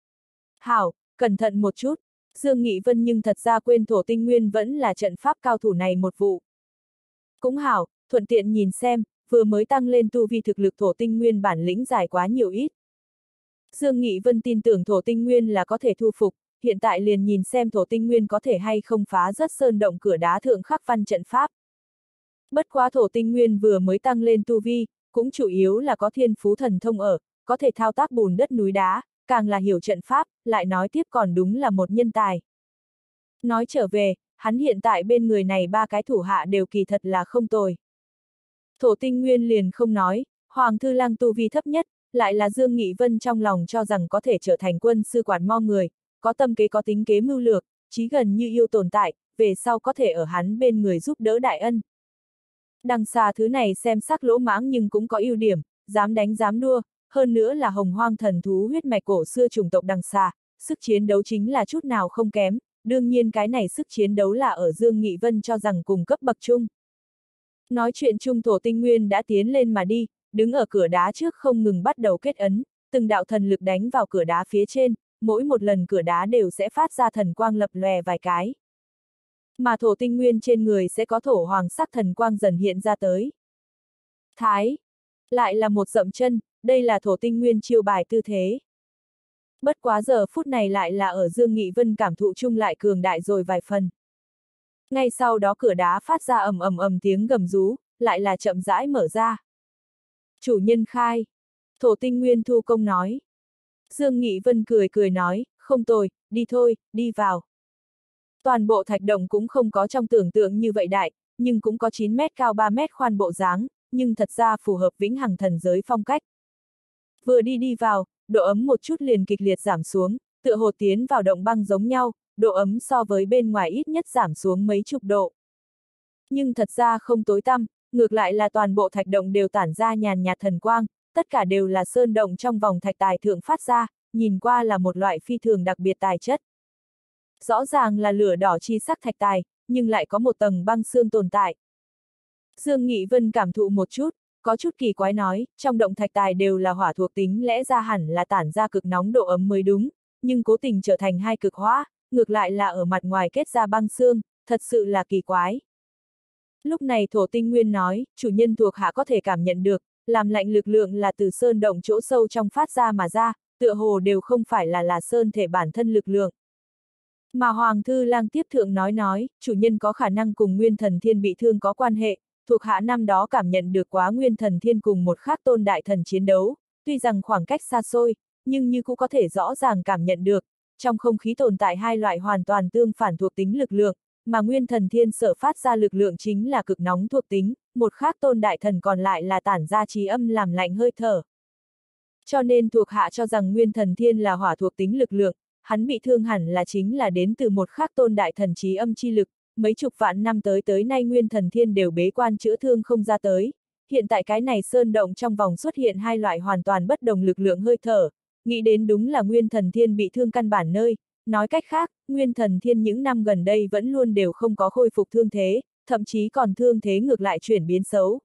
Hảo, cẩn thận một chút, Dương Nghị Vân nhưng thật ra quên thổ tinh nguyên vẫn là trận pháp cao thủ này một vụ. Cũng hảo, thuận tiện nhìn xem, vừa mới tăng lên tu vi thực lực thổ tinh nguyên bản lĩnh giải quá nhiều ít. Dương Nghị Vân tin tưởng thổ tinh nguyên là có thể thu phục, hiện tại liền nhìn xem thổ tinh nguyên có thể hay không phá rất sơn động cửa đá thượng khắc văn trận pháp. Bất quá thổ tinh nguyên vừa mới tăng lên tu vi, cũng chủ yếu là có thiên phú thần thông ở, có thể thao tác bùn đất núi đá, càng là hiểu trận pháp, lại nói tiếp còn đúng là một nhân tài. Nói trở về, hắn hiện tại bên người này ba cái thủ hạ đều kỳ thật là không tồi. Thổ tinh nguyên liền không nói, Hoàng Thư Lang tu vi thấp nhất, lại là Dương Nghị Vân trong lòng cho rằng có thể trở thành quân sư quản mo người, có tâm kế có tính kế mưu lược, chí gần như yêu tồn tại, về sau có thể ở hắn bên người giúp đỡ đại ân. Đằng xà thứ này xem sắc lỗ mãng nhưng cũng có ưu điểm, dám đánh dám đua, hơn nữa là hồng hoang thần thú huyết mạch cổ xưa chủng tộc đằng xà, sức chiến đấu chính là chút nào không kém, đương nhiên cái này sức chiến đấu là ở Dương Nghị Vân cho rằng cùng cấp bậc chung. Nói chuyện chung Thổ Tinh Nguyên đã tiến lên mà đi, đứng ở cửa đá trước không ngừng bắt đầu kết ấn, từng đạo thần lực đánh vào cửa đá phía trên, mỗi một lần cửa đá đều sẽ phát ra thần quang lập lòe vài cái. Mà Thổ Tinh Nguyên trên người sẽ có thổ hoàng sắc thần quang dần hiện ra tới. Thái! Lại là một dậm chân, đây là Thổ Tinh Nguyên chiêu bài tư thế. Bất quá giờ phút này lại là ở Dương Nghị Vân cảm thụ chung lại cường đại rồi vài phần. Ngay sau đó cửa đá phát ra ầm ầm ầm tiếng gầm rú, lại là chậm rãi mở ra. Chủ nhân khai. Thổ Tinh Nguyên thu công nói. Dương Nghị Vân cười cười nói, không tồi, đi thôi, đi vào. Toàn bộ thạch động cũng không có trong tưởng tượng như vậy đại, nhưng cũng có 9 mét cao 3 mét khoan bộ dáng, nhưng thật ra phù hợp vĩnh hằng thần giới phong cách. Vừa đi vào, độ ấm một chút liền kịch liệt giảm xuống, tựa hồ tiến vào động băng giống nhau, độ ấm so với bên ngoài ít nhất giảm xuống mấy chục độ. Nhưng thật ra không tối tăm, ngược lại là toàn bộ thạch động đều tản ra nhàn nhạt thần quang, tất cả đều là sơn động trong vòng thạch tài thượng phát ra, nhìn qua là một loại phi thường đặc biệt tài chất. Rõ ràng là lửa đỏ chi sắc thạch tài, nhưng lại có một tầng băng xương tồn tại. Dương Nghị Vân cảm thụ một chút, có chút kỳ quái nói, trong động thạch tài đều là hỏa thuộc tính lẽ ra hẳn là tản ra cực nóng độ ấm mới đúng, nhưng cố tình trở thành hai cực hỏa, ngược lại là ở mặt ngoài kết ra băng xương, thật sự là kỳ quái. Lúc này Thổ Tinh Nguyên nói, chủ nhân thuộc hạ có thể cảm nhận được, làm lạnh lực lượng là từ sơn động chỗ sâu trong phát ra mà ra, tựa hồ đều không phải là sơn thể bản thân lực lượng. Mà Hoàng Thư Lang tiếp thượng nói, chủ nhân có khả năng cùng Nguyên Thần Thiên bị thương có quan hệ, thuộc hạ năm đó cảm nhận được quá Nguyên Thần Thiên cùng một khác tôn đại thần chiến đấu, tuy rằng khoảng cách xa xôi, nhưng như cũng có thể rõ ràng cảm nhận được, trong không khí tồn tại hai loại hoàn toàn tương phản thuộc tính lực lượng, mà Nguyên Thần Thiên sở phát ra lực lượng chính là cực nóng thuộc tính, một khác tôn đại thần còn lại là tản ra trí âm làm lạnh hơi thở. Cho nên thuộc hạ cho rằng Nguyên Thần Thiên là hỏa thuộc tính lực lượng, hắn bị thương hẳn là chính là đến từ một khác tôn đại thần trí âm chi lực, mấy chục vạn năm tới nay Nguyên Thần Thiên đều bế quan chữa thương không ra tới. Hiện tại cái này sơn động trong vòng xuất hiện hai loại hoàn toàn bất đồng lực lượng hơi thở, nghĩ đến đúng là Nguyên Thần Thiên bị thương căn bản nơi, nói cách khác, Nguyên Thần Thiên những năm gần đây vẫn luôn đều không có khôi phục thương thế, thậm chí còn thương thế ngược lại chuyển biến xấu.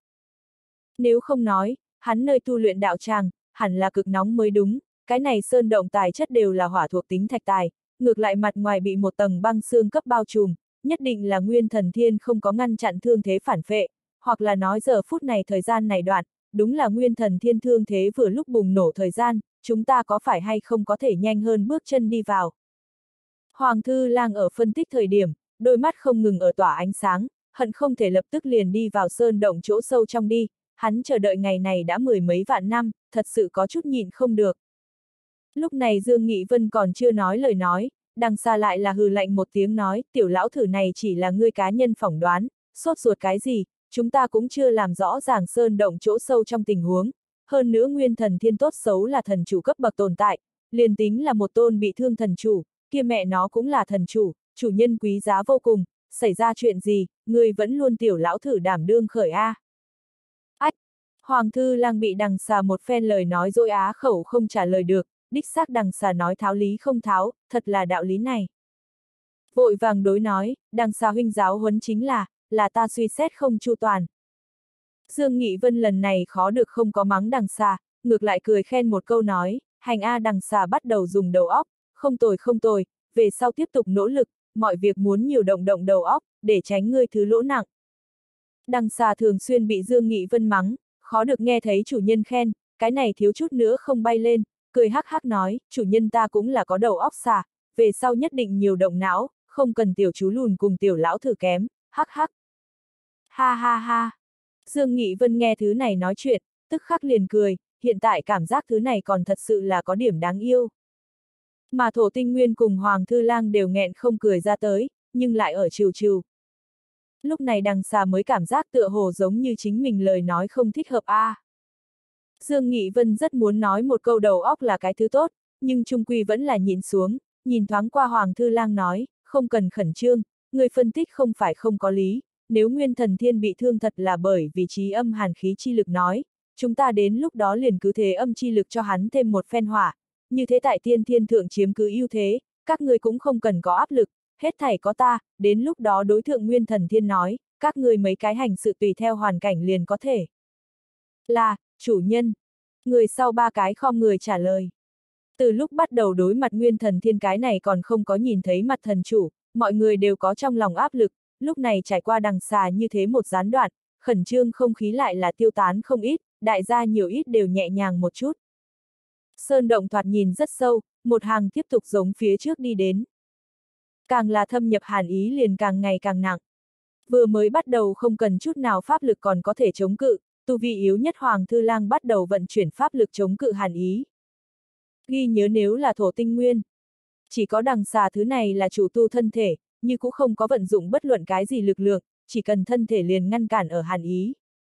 Nếu không nói, hắn nơi tu luyện đạo tràng, hẳn là cực nóng mới đúng, cái này sơn động tài chất đều là hỏa thuộc tính thạch tài, ngược lại mặt ngoài bị một tầng băng xương cấp bao trùm, nhất định là Nguyên Thần Thiên không có ngăn chặn thương thế phản phệ, hoặc là nói giờ phút này thời gian này đoạn, đúng là Nguyên Thần Thiên thương thế vừa lúc bùng nổ thời gian, chúng ta có phải hay không có thể nhanh hơn bước chân đi vào. Hoàng Thư Lang ở phân tích thời điểm, đôi mắt không ngừng ở tỏa ánh sáng, hận không thể lập tức liền đi vào sơn động chỗ sâu trong đi, hắn chờ đợi ngày này đã mười mấy vạn năm, thật sự có chút nhịn không được. Lúc này Dương Nghị Vân còn chưa nói lời nói, đằng xa lại là hừ lạnh một tiếng nói, tiểu lão thử này chỉ là ngươi cá nhân phỏng đoán, sốt ruột cái gì, chúng ta cũng chưa làm rõ ràng sơn động chỗ sâu trong tình huống, hơn nữa Nguyên Thần Thiên tốt xấu là thần chủ cấp bậc tồn tại, liền tính là một tôn bị thương thần chủ, kia mẹ nó cũng là thần chủ, chủ nhân quý giá vô cùng, xảy ra chuyện gì, ngươi vẫn luôn tiểu lão thử đảm đương khởi a. Ách! Hoàng Thư Lang bị đằng xà một phen lời nói dối á khẩu không trả lời được, đích xác đằng xà nói tháo lý không tháo, thật là đạo lý này. Vội vàng đối nói, đằng xà huynh giáo huấn chính là ta suy xét không chu toàn. Dương Nghị Vân lần này khó được không có mắng đằng xà, ngược lại cười khen một câu nói, hành a đằng xà bắt đầu dùng đầu óc, không tồi, về sau tiếp tục nỗ lực, mọi việc muốn nhiều động đầu óc, để tránh ngươi thứ lỗ nặng. Đằng xà thường xuyên bị Dương Nghị Vân mắng, khó được nghe thấy chủ nhân khen, cái này thiếu chút nữa không bay lên, cười hắc hắc nói, chủ nhân ta cũng là có đầu óc xà, về sau nhất định nhiều động não, không cần tiểu chú lùn cùng tiểu lão thử kém, hắc hắc. Ha ha ha. Dương Nghị Vân nghe thứ này nói chuyện, tức khắc liền cười, hiện tại cảm giác thứ này còn thật sự là có điểm đáng yêu. Mà Thổ Tinh Nguyên cùng Hoàng Thư Lang đều nghẹn không cười ra tới, nhưng lại ở trừ trừ. Lúc này đằng xà mới cảm giác tựa hồ giống như chính mình lời nói không thích hợp a. Dương Nghị Vân rất muốn nói một câu đầu óc là cái thứ tốt, nhưng chung quy vẫn là nhìn xuống, nhìn thoáng qua Hoàng Thư Lang nói, không cần khẩn trương, người phân tích không phải không có lý, nếu Nguyên Thần Thiên bị thương thật là bởi vì trí âm hàn khí chi lực nói, chúng ta đến lúc đó liền cứ thế âm chi lực cho hắn thêm một phen hỏa, như thế tại Tiên Thiên Thượng chiếm cứ ưu thế, các ngươi cũng không cần có áp lực, hết thảy có ta, đến lúc đó đối thượng Nguyên Thần Thiên nói, các ngươi mấy cái hành sự tùy theo hoàn cảnh liền có thể. Là, chủ nhân. Người sau ba cái khom người trả lời. Từ lúc bắt đầu đối mặt Nguyên Thần Thiên cái này còn không có nhìn thấy mặt thần chủ, mọi người đều có trong lòng áp lực, lúc này trải qua đằng xà như thế một gián đoạn, khẩn trương không khí lại là tiêu tán không ít, đại gia nhiều ít đều nhẹ nhàng một chút. Sơn động thoạt nhìn rất sâu, một hàng tiếp tục giống phía trước đi đến. Càng là thâm nhập hàn ý liền càng ngày càng nặng. Vừa mới bắt đầu không cần chút nào pháp lực còn có thể chống cự, tu vi yếu nhất Hoàng Thư Lang bắt đầu vận chuyển pháp lực chống cự hàn ý. Ghi nhớ nếu là thổ tinh nguyên. Chỉ có đằng xà thứ này là chủ tu thân thể, nhưng cũng không có vận dụng bất luận cái gì lực lượng, chỉ cần thân thể liền ngăn cản ở hàn ý.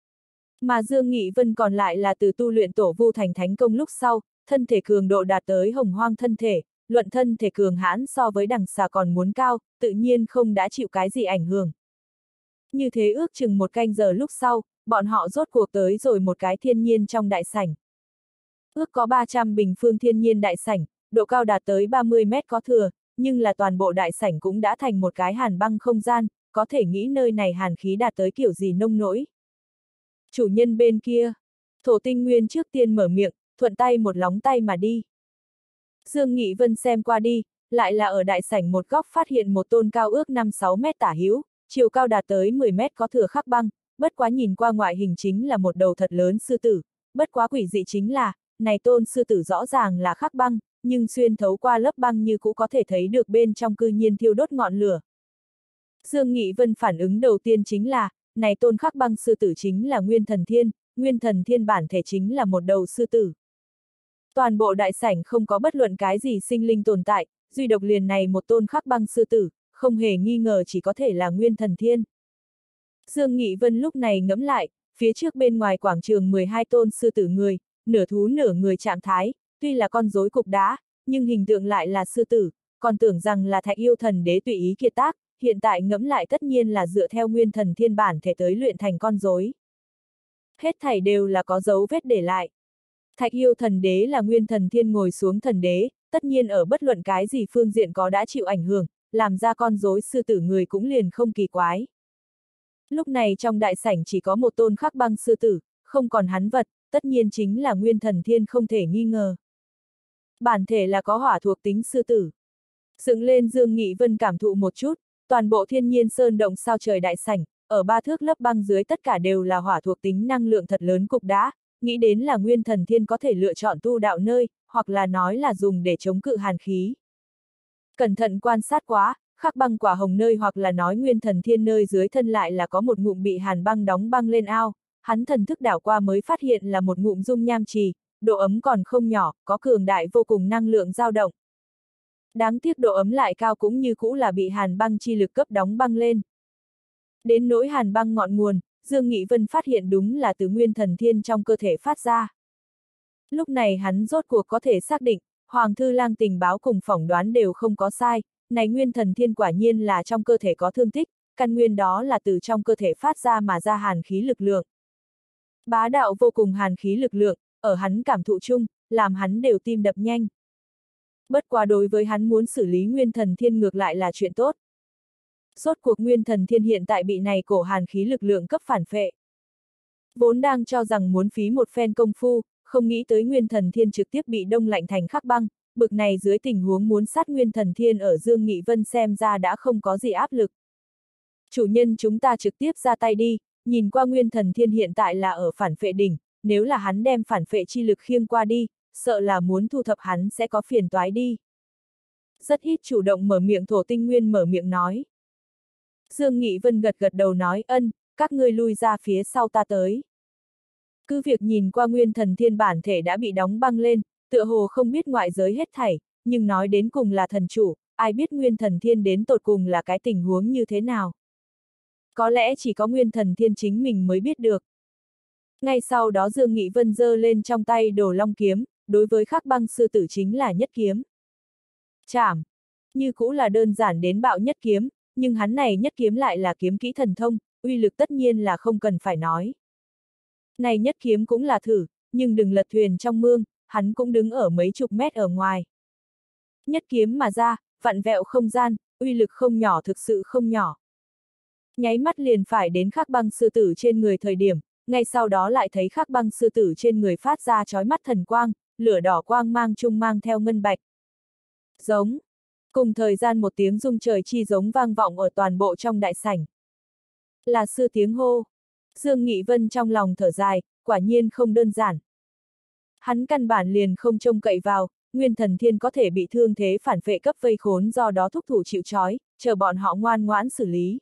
Mà Dương Nghị Vân còn lại là từ tu luyện tổ vu thành thánh công lúc sau, thân thể cường độ đạt tới hồng hoang thân thể, luận thân thể cường hãn so với đằng xà còn muốn cao, tự nhiên không đã chịu cái gì ảnh hưởng. Như thế ước chừng một canh giờ lúc sau, bọn họ rốt cuộc tới rồi một cái thiên nhiên trong đại sảnh. Ước có 300 bình phương thiên nhiên đại sảnh, độ cao đạt tới 30 mét có thừa, nhưng là toàn bộ đại sảnh cũng đã thành một cái hàn băng không gian, có thể nghĩ nơi này hàn khí đạt tới kiểu gì nông nỗi. Chủ nhân bên kia, Thổ Tinh Nguyên trước tiên mở miệng, thuận tay một lóng tay mà đi. Dương Nghị Vân xem qua đi, lại là ở đại sảnh một góc phát hiện một tôn cao ước 5-6 mét tả hữu, chiều cao đạt tới 10 mét có thừa khắc băng, bất quá nhìn qua ngoại hình chính là một đầu thật lớn sư tử, bất quá quỷ dị chính là, này tôn sư tử rõ ràng là khắc băng, nhưng xuyên thấu qua lớp băng như cũng có thể thấy được bên trong cư nhiên thiêu đốt ngọn lửa. Dương Nghị Vân phản ứng đầu tiên chính là, này tôn khắc băng sư tử chính là Nguyên Thần Thiên bản thể chính là một đầu sư tử. Toàn bộ đại sảnh không có bất luận cái gì sinh linh tồn tại, duy độc liền này một tôn khắc băng sư tử, không hề nghi ngờ chỉ có thể là Nguyên Thần Thiên. Dương Nghị Vân lúc này ngẫm lại, phía trước bên ngoài quảng trường 12 tôn sư tử người, nửa thú nửa người trạng thái, tuy là con rối cục đá, nhưng hình tượng lại là sư tử, còn tưởng rằng là Thạch Yêu Thần Đế tùy ý kiệt tác, hiện tại ngẫm lại tất nhiên là dựa theo Nguyên Thần Thiên bản thể tới luyện thành con rối. Hết thảy đều là có dấu vết để lại. Thạch Yêu Thần Đế là Nguyên Thần Thiên ngồi xuống thần đế, tất nhiên ở bất luận cái gì phương diện có đã chịu ảnh hưởng, làm ra con rối sư tử người cũng liền không kỳ quái. Lúc này trong đại sảnh chỉ có một tôn khắc băng sư tử, không còn hắn vật, tất nhiên chính là Nguyên Thần Thiên không thể nghi ngờ. Bản thể là có hỏa thuộc tính sư tử. Dựng lên Dương Nghị Vân cảm thụ một chút, toàn bộ thiên nhiên sơn động sao trời đại sảnh, ở 3 thước lớp băng dưới tất cả đều là hỏa thuộc tính năng lượng thật lớn cục đá, nghĩ đến là Nguyên Thần Thiên có thể lựa chọn tu đạo nơi, hoặc là nói là dùng để chống cự hàn khí. Cẩn thận quan sát quá, khắc băng quả hồng nơi hoặc là nói Nguyên Thần Thiên nơi dưới thân lại là có một ngụm bị hàn băng đóng băng lên ao, hắn thần thức đảo qua mới phát hiện là một ngụm dung nham trì, độ ấm còn không nhỏ, có cường đại vô cùng năng lượng dao động. Đáng tiếc độ ấm lại cao cũng như cũ là bị hàn băng chi lực cấp đóng băng lên. Đến nỗi hàn băng ngọn nguồn, Dương Nghị Vân phát hiện đúng là từ Nguyên Thần Thiên trong cơ thể phát ra. Lúc này hắn rốt cuộc có thể xác định, Hoàng Thư Lang tình báo cùng phỏng đoán đều không có sai, này Nguyên Thần Thiên quả nhiên là trong cơ thể có thương tích, căn nguyên đó là từ trong cơ thể phát ra mà ra hàn khí lực lượng. Bá đạo vô cùng hàn khí lực lượng, ở hắn cảm thụ chung, làm hắn đều tim đập nhanh. Bất quá đối với hắn muốn xử lý Nguyên Thần Thiên ngược lại là chuyện tốt. Rốt cuộc Nguyên Thần Thiên hiện tại bị này cổ hàn khí lực lượng cấp phản phệ. Vốn đang cho rằng muốn phí một phen công phu, không nghĩ tới Nguyên Thần Thiên trực tiếp bị đông lạnh thành khắc băng, bực này dưới tình huống muốn sát Nguyên Thần Thiên ở Dương Nghị Vân xem ra đã không có gì áp lực. Chủ nhân chúng ta trực tiếp ra tay đi, nhìn qua Nguyên Thần Thiên hiện tại là ở phản phệ đỉnh, nếu là hắn đem phản phệ chi lực khiêng qua đi, sợ là muốn thu thập hắn sẽ có phiền toái đi. Rất ít chủ động mở miệng Thổ Tinh Nguyên mở miệng nói. Dương Nghị Vân gật gật đầu nói ân, các ngươi lui ra phía sau ta tới. Cứ việc nhìn qua Nguyên Thần Thiên bản thể đã bị đóng băng lên, tựa hồ không biết ngoại giới hết thảy, nhưng nói đến cùng là thần chủ, ai biết Nguyên Thần Thiên đến tột cùng là cái tình huống như thế nào. Có lẽ chỉ có Nguyên Thần Thiên chính mình mới biết được. Ngay sau đó Dương Nghị Vân giơ lên trong tay Đồ Long kiếm, đối với khắc băng sư tử chính là nhất kiếm. Chảm! Như cũ là đơn giản đến bạo nhất kiếm, nhưng hắn này nhất kiếm lại là kiếm kỹ thần thông, uy lực tất nhiên là không cần phải nói. Này nhất kiếm cũng là thử, nhưng đừng lật thuyền trong mương, hắn cũng đứng ở mấy chục mét ở ngoài. Nhất kiếm mà ra, vặn vẹo không gian, uy lực không nhỏ, thực sự không nhỏ. Nháy mắt liền phải đến Khắc Băng sư tử trên người thời điểm, ngay sau đó lại thấy Khắc Băng sư tử trên người phát ra chói mắt thần quang, lửa đỏ quang mang chung mang theo ngân bạch. Giống. Cùng thời gian một tiếng rung trời chi giống vang vọng ở toàn bộ trong đại sảnh. Là sư tiếng hô. Dương Nghị Vân trong lòng thở dài, quả nhiên không đơn giản. Hắn căn bản liền không trông cậy vào, Nguyên Thần Thiên có thể bị thương thế phản phệ cấp vây khốn, do đó thúc thủ chịu trói, chờ bọn họ ngoan ngoãn xử lý.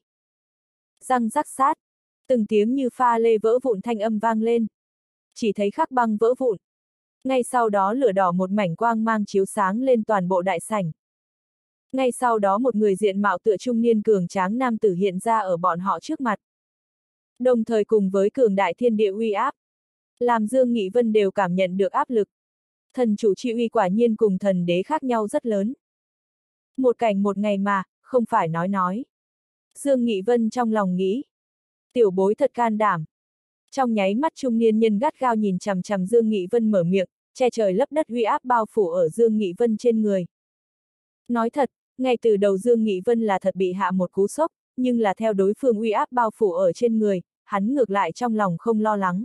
Răng rắc sát, từng tiếng như pha lê vỡ vụn thanh âm vang lên. Chỉ thấy Khắc Băng vỡ vụn. Ngay sau đó lửa đỏ một mảnh quang mang chiếu sáng lên toàn bộ đại sảnh. Ngay sau đó một người diện mạo tựa trung niên cường tráng nam tử hiện ra ở bọn họ trước mặt. Đồng thời cùng với cường đại thiên địa uy áp, làm Dương Nghị Vân đều cảm nhận được áp lực. Thần chủ chi uy quả nhiên cùng thần đế khác nhau rất lớn. Một cảnh một ngày mà, không phải nói. Dương Nghị Vân trong lòng nghĩ. Tiểu bối thật can đảm. Trong nháy mắt trung niên nhân gắt gao nhìn chằm chằm Dương Nghị Vân mở miệng, che trời lấp đất uy áp bao phủ ở Dương Nghị Vân trên người. Nói thật, ngay từ đầu Dương Nghị Vân là thật bị hạ một cú sốc, nhưng là theo đối phương uy áp bao phủ ở trên người, hắn ngược lại trong lòng không lo lắng.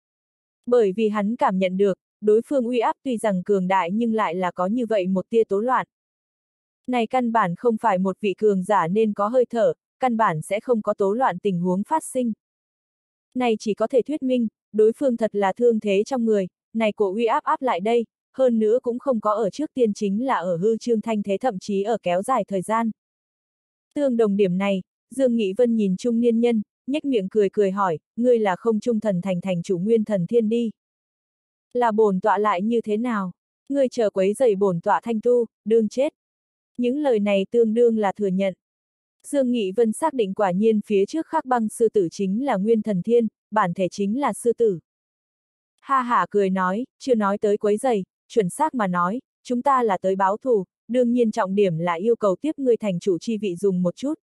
Bởi vì hắn cảm nhận được, đối phương uy áp tuy rằng cường đại nhưng lại là có như vậy một tia tố loạn. Này căn bản không phải một vị cường giả nên có hơi thở, căn bản sẽ không có tố loạn tình huống phát sinh. Này chỉ có thể thuyết minh, đối phương thật là thương thế trong người, này cổ uy áp áp lại đây, hơn nữa cũng không có ở trước tiên chính là ở hư trương thanh thế, thậm chí ở kéo dài thời gian. Tương đồng điểm này, Dương Nghị Vân nhìn trung niên nhân, nhếch miệng cười hỏi, ngươi là không trung thần thành chủ Nguyên Thần Thiên đi. Là bổn tọa lại như thế nào? Ngươi chờ quấy rầy bổn tọa thanh tu, đương chết. Những lời này tương đương là thừa nhận. Dương Nghị Vân xác định quả nhiên phía trước Khắc Băng sư tử chính là Nguyên Thần Thiên, bản thể chính là sư tử. Ha hả cười nói, chưa nói tới quấy rầy, chuẩn xác mà nói, chúng ta là tới báo thù, đương nhiên trọng điểm là yêu cầu tiếp ngươi thành chủ chi vị dùng một chút.